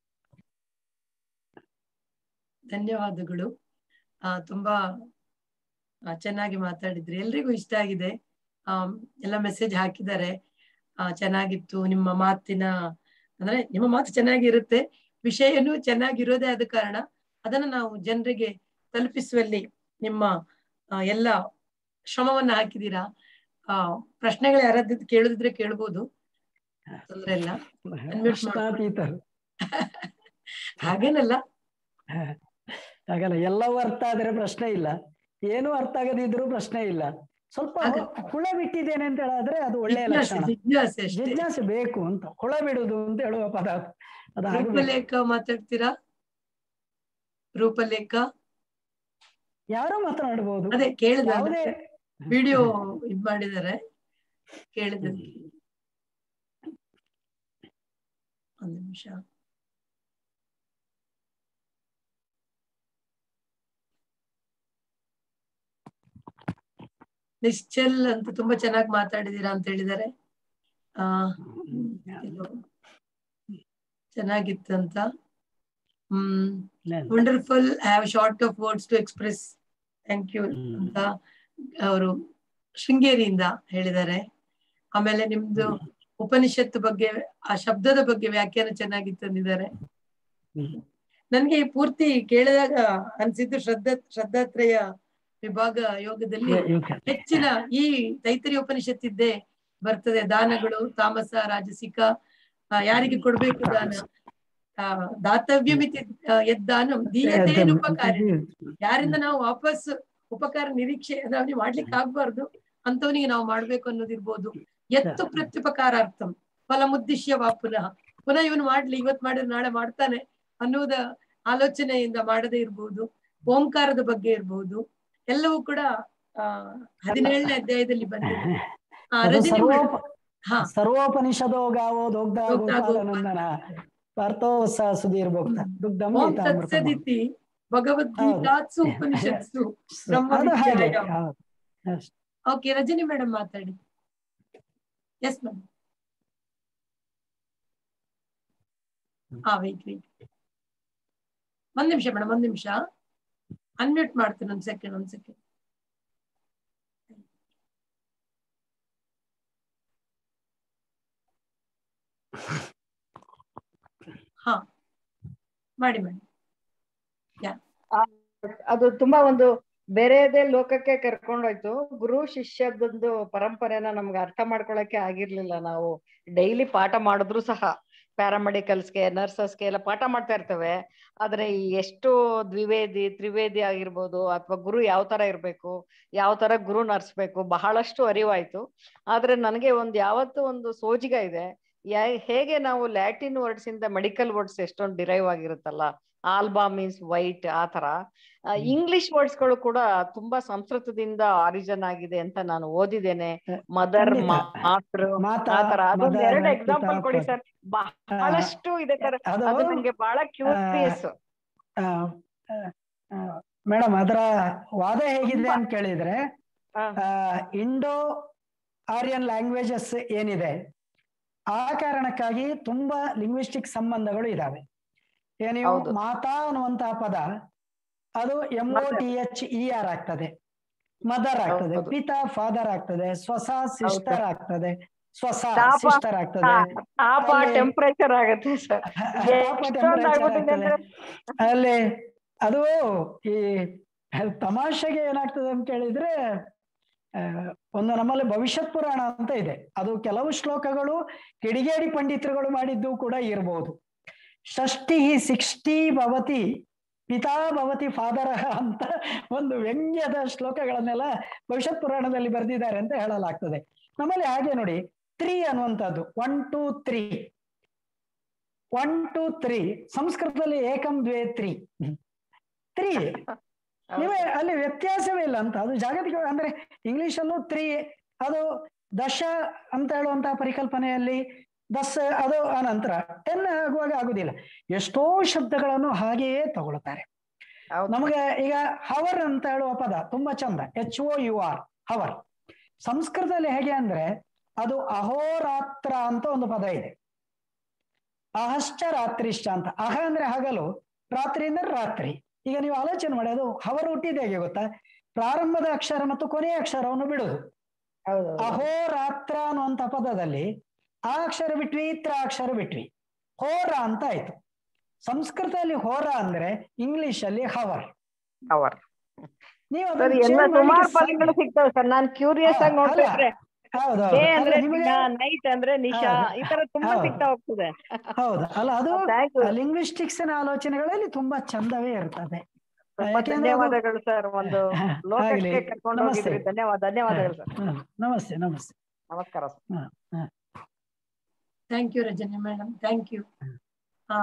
ಧನ್ಯವಾದಗಳು. ಆ ತುಂಬಾ ಚೆನ್ನಾಗಿ ಮಾತಾಡಿದ್ರಿ. ಎಲ್ರಿಗೂ ಇಷ್ಟ ಆಗಿದೆ. ಆ ಎಲ್ಲ ಮೆಸೇಜ್ ಹಾಕಿದ್ದಾರೆ. ಆ ಚೆನ್ನಾಗಿತ್ತು ನಿಮ್ಮ ಮಾತಿನ, ಅಂದ್ರೆ ನಿಮ್ಮ ಮಾತು ಚೆನ್ನಾಗಿರುತ್ತೆ, ವಿಷಯನೂ ಚೆನ್ನಾಗಿರೋದೇ ಆದ ಕಾರಣ ಅದನ್ನ ನಾವು ಜನರಿಗೆ ತಲುಪಿಸುವಲ್ಲಿ ನಿಮ್ಮ ಎಲ್ಲ ಶ್ರಮವನ್ನ ಹಾಕಿದೀರಾ. ಆ ಪ್ರಶ್ನೆಗಳು ಯಾರಾದ್ರೂ ಕೇಳುದಿದ್ರೆ ಕೇಳ್ಬೋದು, ತೊಂದ್ರೆ ಇಲ್ಲ. ಹಾಗೇನಲ್ಲ, ಹಾಗಲ್ಲ, ಎಲ್ಲವೂ ಅರ್ಥ ಆದ್ರೆ ಪ್ರಶ್ನೆ ಇಲ್ಲ, ಏನು ಅರ್ಥ ಆಗದಿದ್ರು ಪ್ರಶ್ನೆ ಇಲ್ಲ. ಸ್ವಲ್ಪ ಹುಳ ಬಿಟ್ಟಿದ್ದೇನೆ ಅಂತ ಹೇಳಿದ್ರೆ ಅದು ಒಳ್ಳೆಯ ಲಕ್ಷಣ. ಜಿಜ್ಞಾಸೆ ಬೇಕು ಅಂತ, ಹುಳ ಬಿಡುದು ಅಂತ ಹೇಳುವ ಪದ ಅದು. ರೂಪಲೇಖ ಮಾತಾಡ್ತೀರಾ? ರೂಪಲೇಖ ಯಾರು ಮಾತನಾಡಬಹುದು. ಅದೇ ಕೇಳಿದ, ವಿಡಿಯೋ ಇದ್ ಮಾಡಿದ್ದಾರೆ, ಕೇಳಿದ. ಒಂದು ನಿಮಿಷ. ನಿಶ್ಚಲ್ ಅಂತ ತುಂಬಾ ಚೆನ್ನಾಗಿ ಮಾತಾಡಿದೀರಾ ಅಂತ ಹೇಳಿದ್ದಾರೆ. ಆ ಚೆನ್ನಾಗಿತ್ತಂತ. Hmm wonderful, I have short of words to express, thank you ಅಂತ ಅವರು ಶೃಂಗೇರಿಯಿಂದ ಹೇಳಿದ್ದಾರೆ. ಆಮೇಲೆ ನಿಮ್ದು ಉಪನಿಷತ್ತು ಬಗ್ಗೆ, ಆ ಶಬ್ದದ ಬಗ್ಗೆ ವ್ಯಾಖ್ಯಾನ ಚೆನ್ನಾಗಿ ತಂದಿದ್ದಾರೆ. ನನ್ಗೆ ಪೂರ್ತಿ ಕೇಳಿದಾಗ ಅನ್ಸಿದ್ದು ಶ್ರದ್ಧಾ ಶ್ರದ್ಧಾತ್ರಯ ವಿಭಾಗ ಯೋಗದಲ್ಲಿ ಹೆಚ್ಚಿನ ಈ ತೈತರಿಯ ಉಪನಿಷತ್ತಿದ್ದೇ ಬರ್ತದೆ. ದಾನಗಳು, ತಾಮಸ, ರಾಜಸಿಕ, ಯಾರಿಗೆ ಕೊಡ್ಬೇಕು ದಾನ, ಆ ದಾತವ್ಯ ಮಿತಿ ಎದ್ದಾನು ದೀಯತೇನು ಉಪಕಾರ, ಯಾರಿಂದ ನಾವು ವಾಪಸ್ ಉಪಕಾರ ನಿರೀಕ್ಷೆ ಅದವನಿಗೆ ಮಾಡ್ಲಿಕ್ಕೆ ಆಗ್ಬಾರ್ದು ಅಂತವನಿಗೆ ನಾವು ಮಾಡ್ಬೇಕು ಅನ್ನೋದಿರ್ಬೋದು. ಎತ್ತು ಪ್ರತ್ಯುಪಕಾರಾರ್ಥಂ ಫಲಮುದ್ದೇಶ್ಯ ವಾ ಪುನಃ, ಪುನಃ ಇವನು ಮಾಡ್ಲಿ, ಇವತ್ ಮಾಡಿದ್ರೆ ನಾಳೆ ಮಾಡ್ತಾನೆ ಅನ್ನುವುದ ಆಲೋಚನೆಯಿಂದ ಮಾಡದೇ ಇರ್ಬೋದು. ಓಂಕಾರದ ಬಗ್ಗೆ ಇರ್ಬೋದು, ಎಲ್ಲವೂ ಕೂಡ ಆ ಹದಿನೇಳನೇ ಅಧ್ಯಾಯದಲ್ಲಿ ಬಂದಿದೆ. ಆ ರಜನಿ ಹಾ ಸರ್ವೋಪನಿಷದೋ ಗಾವೋ ದೊಗ್ಧ ಗೋಪಾಲನಂದನ ಪಾರ್ಥೋತ್ಸ ಸುಧೀರ್ ಭೋಕ್ತ ದುಗ್ಧಂ ಓಂ ತತ್ಸದಿತಿ ಭಗವದ್ಗೀತಾತ್ಸು ಉಪನಿಷತ್ಸು ಬ್ರಹ್ಮ ವಿದ್ಯಾಯಾಮ್. ಓಕೆ, ರಜನಿ ಮೇಡಮ್ ಮಾತಾಡಿ. Yes madam. ಹಾ ವೈಟ್ ವೈಟ್ ಒಂದ್ ನಿಮಿಷ ಮೇಡಮ್, ಒಂದ್ ನಿಮಿಷ ಅನ್ಮ್ಯೂಟ್ ಮಾಡ್ತೀನಿ. ಒಂದ್ ಸೆಕೆಂಡ್ ಒಂದ್ ಸೆಕೆಂಡ್ ಹಾ ಮಾಡಿ ಮೇಡಮ್. ಅದು ತುಂಬಾ ಒಂದು ಬೇರೆದೇ ಲೋಕಕ್ಕೆ ಕರ್ಕೊಂಡೋಯ್ತು. ಗುರು ಶಿಷ್ಯದೊಂದು ಪರಂಪರೆನ ನಮ್ಗೆ ಅರ್ಥ ಮಾಡ್ಕೊಳಕ್ಕೆ ಆಗಿರ್ಲಿಲ್ಲ. ನಾವು ಡೈಲಿ ಪಾಠ ಮಾಡಿದ್ರು ಸಹ ಪ್ಯಾರಾಮೆಡಿಕಲ್ಸ್ಗೆ, ನರ್ಸಸ್ಗೆ ಎಲ್ಲ ಪಾಠ ಮಾಡ್ತಾ ಇರ್ತೇವೆ. ಆದ್ರೆ ಎಷ್ಟು ದ್ವಿವೇದಿ ತ್ರಿವೇದಿ ಆಗಿರ್ಬೋದು, ಅಥವಾ ಗುರು ಯಾವ ತರ ಇರ್ಬೇಕು, ಯಾವ ತರ ಗುರು ನರ್ಸ್ಬೇಕು, ಬಹಳಷ್ಟು ಅರಿವಾಯ್ತು. ಆದ್ರೆ ನನಗೆ ಒಂದ್ ಯಾವತ್ತು ಒಂದು ಸೋಜಿಗ ಇದೆ, ಯಾ ಹೇಗೆ ನಾವು ಲ್ಯಾಟಿನ್ ವರ್ಡ್ಸ್ ಇಂದ ಮೆಡಿಕಲ್ ವರ್ಡ್ಸ್ ಎಷ್ಟೊಂದು ಡಿರೈವ್ ಆಗಿರುತ್ತಲ್ಲ, ಆಲ್ಬಾ ಮೀನ್ಸ್ ವೈಟ್, ಆ ತರ ಇಂಗ್ಲಿಷ್ ವರ್ಡ್ಸ್ ಗಳು ಕೂಡ ತುಂಬಾ ಸಂಸ್ಕೃತದಿಂದ ಆರಿಜಿನ್ ಆಗಿದೆ ಅಂತ ನಾನು ಓದಿದ್ದೇನೆ. ಮದರ್, ಮಾತೃ, ಆ ತರ. ಅದೊಂದು ಎರಡು ಎಕ್ಸಾಂಪಲ್ ಕೊಡಿ ಸರ್. ಬಹಳಷ್ಟು ಇದೆ ಸರ್, ಅದು ನಂಗೆ ಬಹಳ ಕ್ಯೂರಿಯಸ್. ಮೇಡಮ್, ಅದರ ವಾದ ಹೇಗಿದೆ ಅಂತ ಕೇಳಿದ್ರೆ, ಇಂಡೋ ಆರ್ಯನ್ ಲ್ಯಾಂಗ್ವೇಜಸ್ ಏನಿದೆ ಆ ಕಾರಣಕ್ಕಾಗಿ ತುಂಬಾ ಲಿಂಗ್ವಿಸ್ಟಿಕ್ ಸಂಬಂಧಗಳು ಇದಾವೆ. ನೀವು ಮಾತಾ ಅನ್ನುವಂತಹ ಪದ ಅದು M O T H E R ಆಗ್ತದೆ, ಮದರ್ ಆಗ್ತದೆ. ಪಿತಾ ಫಾದರ್ ಆಗ್ತದೆ, ಸ್ವಸ ಸಿಸ್ಟರ್ ಆಗ್ತದೆ, ಸ್ವಸ ಸಿಸ್ಟರ್ ಆಗ್ತದೆ, ಟೆಂಪರೇಚರ್ ಆಗುತ್ತೆ ಸರ್, ಟೆಂಪರೇಚರ್ ಆಗ್ತದೆ ಅಲ್ಲಿ. ಅದು ಈ ತಮಾಷೆಗೆ ಏನಾಗ್ತದೆ ಅಂತ ಕೇಳಿದ್ರೆ, ಒಂದು ನಮ್ಮಲ್ಲಿ ಭವಿಷ್ಯತ್ ಪುರಾಣ ಅಂತ ಇದೆ. ಅದು ಕೆಲವು ಶ್ಲೋಕಗಳು ಕಿಡಿಗೇಡಿ ಪಂಡಿತರುಗಳು ಮಾಡಿದ್ದು ಕೂಡ ಇರಬಹುದು. ಷಷ್ಠಿ ಸಿಕ್ಸ್ಟಿ ಭವತಿ ಪಿತಾ ಭವತಿ ಫಾದರ ಅಂತ ಒಂದು ವ್ಯಂಗ್ಯದ ಶ್ಲೋಕಗಳನ್ನೆಲ್ಲ ಭವಿಷ್ಯತ್ ಪುರಾಣದಲ್ಲಿ ಬರೆದಿದ್ದಾರೆ ಅಂತ ಹೇಳಲಾಗ್ತದೆ. ನಮ್ಮಲ್ಲಿ ಹಾಗೆ ನೋಡಿ, ತ್ರೀ ಅನ್ನುವಂಥದ್ದು one two three one two three ಸಂಸ್ಕೃತದಲ್ಲಿ ಏಕಂ ದ್ವೇ ತ್ರೀ ತ್ರೀ ನೀವೇ ಅಲ್ಲಿ ವ್ಯತ್ಯಾಸವೇ ಇಲ್ಲ ಅಂತ. ಅದು ಜಾಗತಿಕ ಅಂದ್ರೆ ಇಂಗ್ಲಿಷ್ ಅಲ್ಲೂ ತ್ರೀ, ಅದು ದಶ ಅಂತ ಹೇಳುವಂತಹ ಪರಿಕಲ್ಪನೆಯಲ್ಲಿ ದಸ್, ಅದು ಅನಂತರ ಟೆನ್ ಆಗುವಾಗ ಆಗುದಿಲ್ಲ. ಎಷ್ಟೋ ಶಬ್ದಗಳನ್ನು ಹಾಗೆಯೇ ತಗೊಳ್ತಾರೆ. ನಮಗೆ ಈಗ ಹವರ್ ಅಂತ ಹೇಳುವ ಪದ ತುಂಬಾ ಚಂದ, H O U R hour. ಸಂಸ್ಕೃತದಲ್ಲಿ ಹೇಗೆ ಅಂದ್ರೆ ಅದು ಅಹೋರಾತ್ರ ಅಂತ ಒಂದು ಪದ ಇದೆ, ಅಹಶ್ಚ ರಾತ್ರಿಶ್ಚ ಅಂತ. ಅಹ ಅಂದ್ರೆ ಹಗಲು, ರಾತ್ರಿ ಅಂದ್ರೆ ರಾತ್ರಿ. ಈಗ ನೀವು ಆಲೋಚನೆ ಮಾಡಿ, ಅದು ಹವರ್ ಹುಟ್ಟಿದ ಹೇಗೆ ಗೊತ್ತಾ? ಪ್ರಾರಂಭದ ಅಕ್ಷರ ಮತ್ತು ಕೊನೆಯ ಅಕ್ಷರವನ್ನು ಬಿಡುದು. ಅಹೋರಾತ್ರ ಅನ್ನುವಂಥ ಪದದಲ್ಲಿ ಆ ಅಕ್ಷರ ಬಿಟ್ವಿ, ತ್ರ ಅಕ್ಷರ ಬಿಟ್ವಿ, ಹೋರ ಅಂತ ಆಯ್ತು. ಸಂಸ್ಕೃತದಲ್ಲಿ ಹೋರ ಅಂದ್ರೆ ಇಂಗ್ಲಿಷ್ ಅಲ್ಲಿ ಹವರ್. ಹವರ್ ನೀವು ಸಿಗ್ತವೆ ಸರ್. ನಾನ್ ಕ್ಯೂರಿಯಸ್ ಆಗಿ ನೋಡ್ತಾ ಇದ್ರೆ ನೈಟ್ ಅಂದ್ರೆ ನಿಶಾ, ಈ ತರ ತುಂಬಾ ಸಿಗ್ತಾ ಹೋಗ್ತದೆ. ಹೌದು ಅಲ್ಲ, ಅದು ಲಿಂಗ್ವಿಸ್ಟಿಕ್ಸ್ ನ ಆಲೋಚನೆಗಳಲ್ಲಿ ತುಂಬಾ ಚಂದವೇ ಇರ್ತದೆ. ಧನ್ಯವಾದಗಳು ಸರ್, ಒಂದು ಲೋಕಕ್ಕೆ ಕರ್ಕೊಂಡು ಹೋಗಿದ್ರಿ. ಧನ್ಯವಾದ ಧನ್ಯವಾದಗಳು ಸರ್. ನಮಸ್ತೆ ನಮಸ್ತೆ ನಮಸ್ಕಾರ sir. Thank you Rajani madam, thank you. ಹಾ,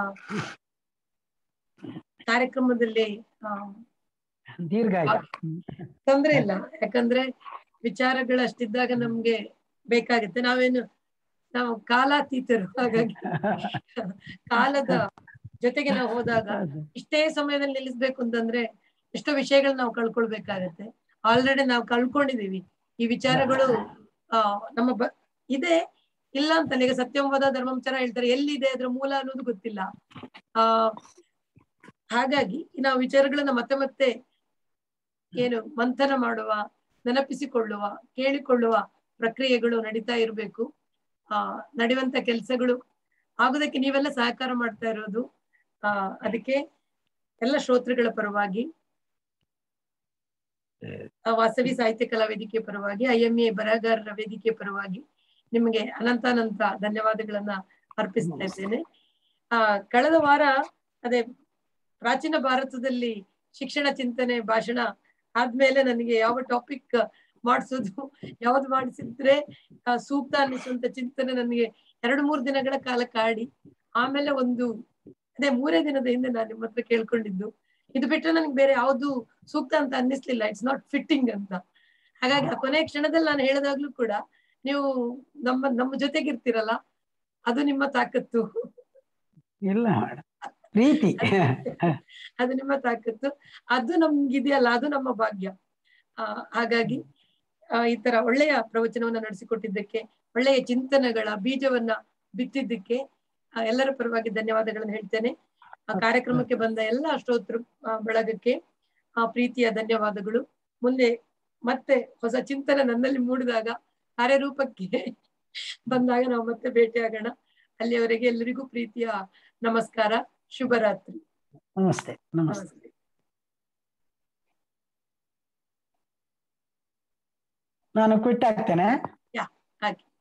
ಕಾರ್ಯಕ್ರಮದಲ್ಲಿ ದೀರ್ಘ ತೊಂದ್ರೆ ಇಲ್ಲ, ಯಾಕಂದ್ರೆ ವಿಚಾರಗಳು ಅಷ್ಟಿದ್ದಾಗ ನಮ್ಗೆ ಬೇಕಾಗುತ್ತೆ. ನಾವೇನು ನಾವು ಕಾಲಾತೀತರು, ಹಾಗಾಗಿ ಕಾಲದ ಜೊತೆಗೆ ನಾವು ಹೋದಾಗ ಇಷ್ಟೇ ಸಮಯದಲ್ಲಿ ನಿಲ್ಲಿಸ್ಬೇಕು ಅಂತಂದ್ರೆ ಎಷ್ಟೋ ವಿಷಯಗಳು ನಾವು ಕಳ್ಕೊಳ್ಬೇಕಾಗತ್ತೆ. ಆಲ್ರೆಡಿ ನಾವು ಕಳ್ಕೊಂಡಿದೀವಿ. ಈ ವಿಚಾರಗಳು ಆ ನಮ್ಮ ಬ ಇದೆ ಇಲ್ಲ ಅಂತಲ್ಲ. ಈಗ ಸತ್ಯಂವದ ಧರ್ಮಂಚರ ಹೇಳ್ತಾರೆ, ಎಲ್ಲಿದೆ ಅದ್ರ ಮೂಲ ಅನ್ನೋದು ಗೊತ್ತಿಲ್ಲ. ಆ ಹಾಗಾಗಿ ನಾವು ವಿಚಾರಗಳನ್ನ ಮತ್ತೆ ಮತ್ತೆ ಏನು ಮಂಥನ ಮಾಡುವ, ನೆನಪಿಸಿಕೊಳ್ಳುವ, ಕೇಳಿಕೊಳ್ಳುವ ಪ್ರಕ್ರಿಯೆಗಳು ನಡೀತಾ ಇರಬೇಕು. ಆ ನಡೆಯುವಂತ ಕೆಲಸಗಳು ಆಗೋದಕ್ಕೆ ನೀವೆಲ್ಲ ಸಹಕಾರ ಮಾಡ್ತಾ ಇರೋದು. ಆ ಅದಕ್ಕೆ ಎಲ್ಲ ಶ್ರೋತೃಗಳ ಪರವಾಗಿ, ವಾಸವಿ ಸಾಹಿತ್ಯ ಕಲಾ ವೇದಿಕೆ ಪರವಾಗಿ, ಐ ಎಂ ಎ ಬರಹಗಾರರ ವೇದಿಕೆ ಪರವಾಗಿ ನಿಮಗೆ ಅನಂತಾನಂತ ಧನ್ಯವಾದಗಳನ್ನ ಅರ್ಪಿಸ್ತಾ ಇದ್ದೇನೆ. ಆ ಕಳೆದ ವಾರ ಅದೇ ಪ್ರಾಚೀನ ಭಾರತದಲ್ಲಿ ಶಿಕ್ಷಣ ಚಿಂತನೆ ಭಾಷಣ ಆದ್ಮೇಲೆ ನನಗೆ ಯಾವ ಟಾಪಿಕ್ ಮಾಡಿಸೋದು ಯಾವ್ದು ಮಾಡಿಸಿದ್ರೆ ಸೂಕ್ತ ಅನ್ನಿಸುವಂತ ಚಿಂತನೆ ನನಗೆ ಎರಡು ಮೂರು ದಿನಗಳ ಕಾಲ ಕಾಡಿ, ಆಮೇಲೆ ಒಂದು ಅದೇ ಮೂರೇ ದಿನದ ಹಿಂದೆ ನಾನು ನಿಮ್ಮ ಹತ್ರ ಕೇಳ್ಕೊಂಡಿದ್ದು, ಇದು ಬಿಟ್ಟರೆ ನನಗೆ ಬೇರೆ ಯಾವ್ದು ಸೂಕ್ತ ಅಂತ ಅನ್ನಿಸ್ಲಿಲ್ಲ, ಇಟ್ಸ್ ನಾಟ್ ಫಿಟ್ಟಿಂಗ್ ಅಂತ. ಹಾಗಾಗಿ ಆ ಕೊನೆಯ ಕ್ಷಣದಲ್ಲಿ ನಾನು ಹೇಳಿದಾಗ್ಲೂ ಕೂಡ ನೀವು ನಮ್ಮ ನಮ್ಮ ಜೊತೆಗಿರ್ತೀರಲ್ಲ, ಅದು ನಿಮ್ಮ ತಾಕತ್ತು. ಇಲ್ಲ ಪ್ರೀತಿ ಅದು ನಿಮ್ಮ ತಾಕತ್ತು, ಅದು ನಮ್ಗಿದೆಯಲ್ಲ, ಅದು ನಮ್ಮ ಭಾಗ್ಯ. ಆ ಹಾಗಾಗಿ ಆ ಈ ತರ ಒಳ್ಳೆಯ ಪ್ರವಚನವನ್ನ ನಡೆಸಿಕೊಟ್ಟಿದ್ದಕ್ಕೆ, ಒಳ್ಳೆಯ ಚಿಂತನೆಗಳ ಬೀಜವನ್ನ ಬಿತ್ತಿದ್ದಕ್ಕೆ ಎಲ್ಲರ ಪರವಾಗಿ ಧನ್ಯವಾದಗಳನ್ನು ಹೇಳ್ತೇನೆ. ಆ ಕಾರ್ಯಕ್ರಮಕ್ಕೆ ಬಂದ ಎಲ್ಲ ಶ್ರೋತೃ ಬಳಗಕ್ಕೆ ಆ ಪ್ರೀತಿಯ ಧನ್ಯವಾದಗಳು. ಮುಂದೆ ಮತ್ತೆ ಹೊಸ ಚಿಂತನೆ ನನ್ನಲ್ಲಿ ಮೂಡಿದಾಗ, ಕಾರ್ಯರೂಪಕ್ಕೆ ಬಂದಾಗ ನಾವು ಮತ್ತೆ ಭೇಟಿಯಾಗೋಣ. ಅಲ್ಲಿಯವರೆಗೆ ಎಲ್ಲರಿಗೂ ಪ್ರೀತಿಯ ನಮಸ್ಕಾರ, ಶುಭರಾತ್ರಿ. ನಮಸ್ತೆ. ನಮಸ್ತೆ. ನಮಸ್ತೆ. ನಾನು ಕ್ವಿಟ್ ಆಗ್ತೇನೆ. ಯಾ ಹಾಗೆ.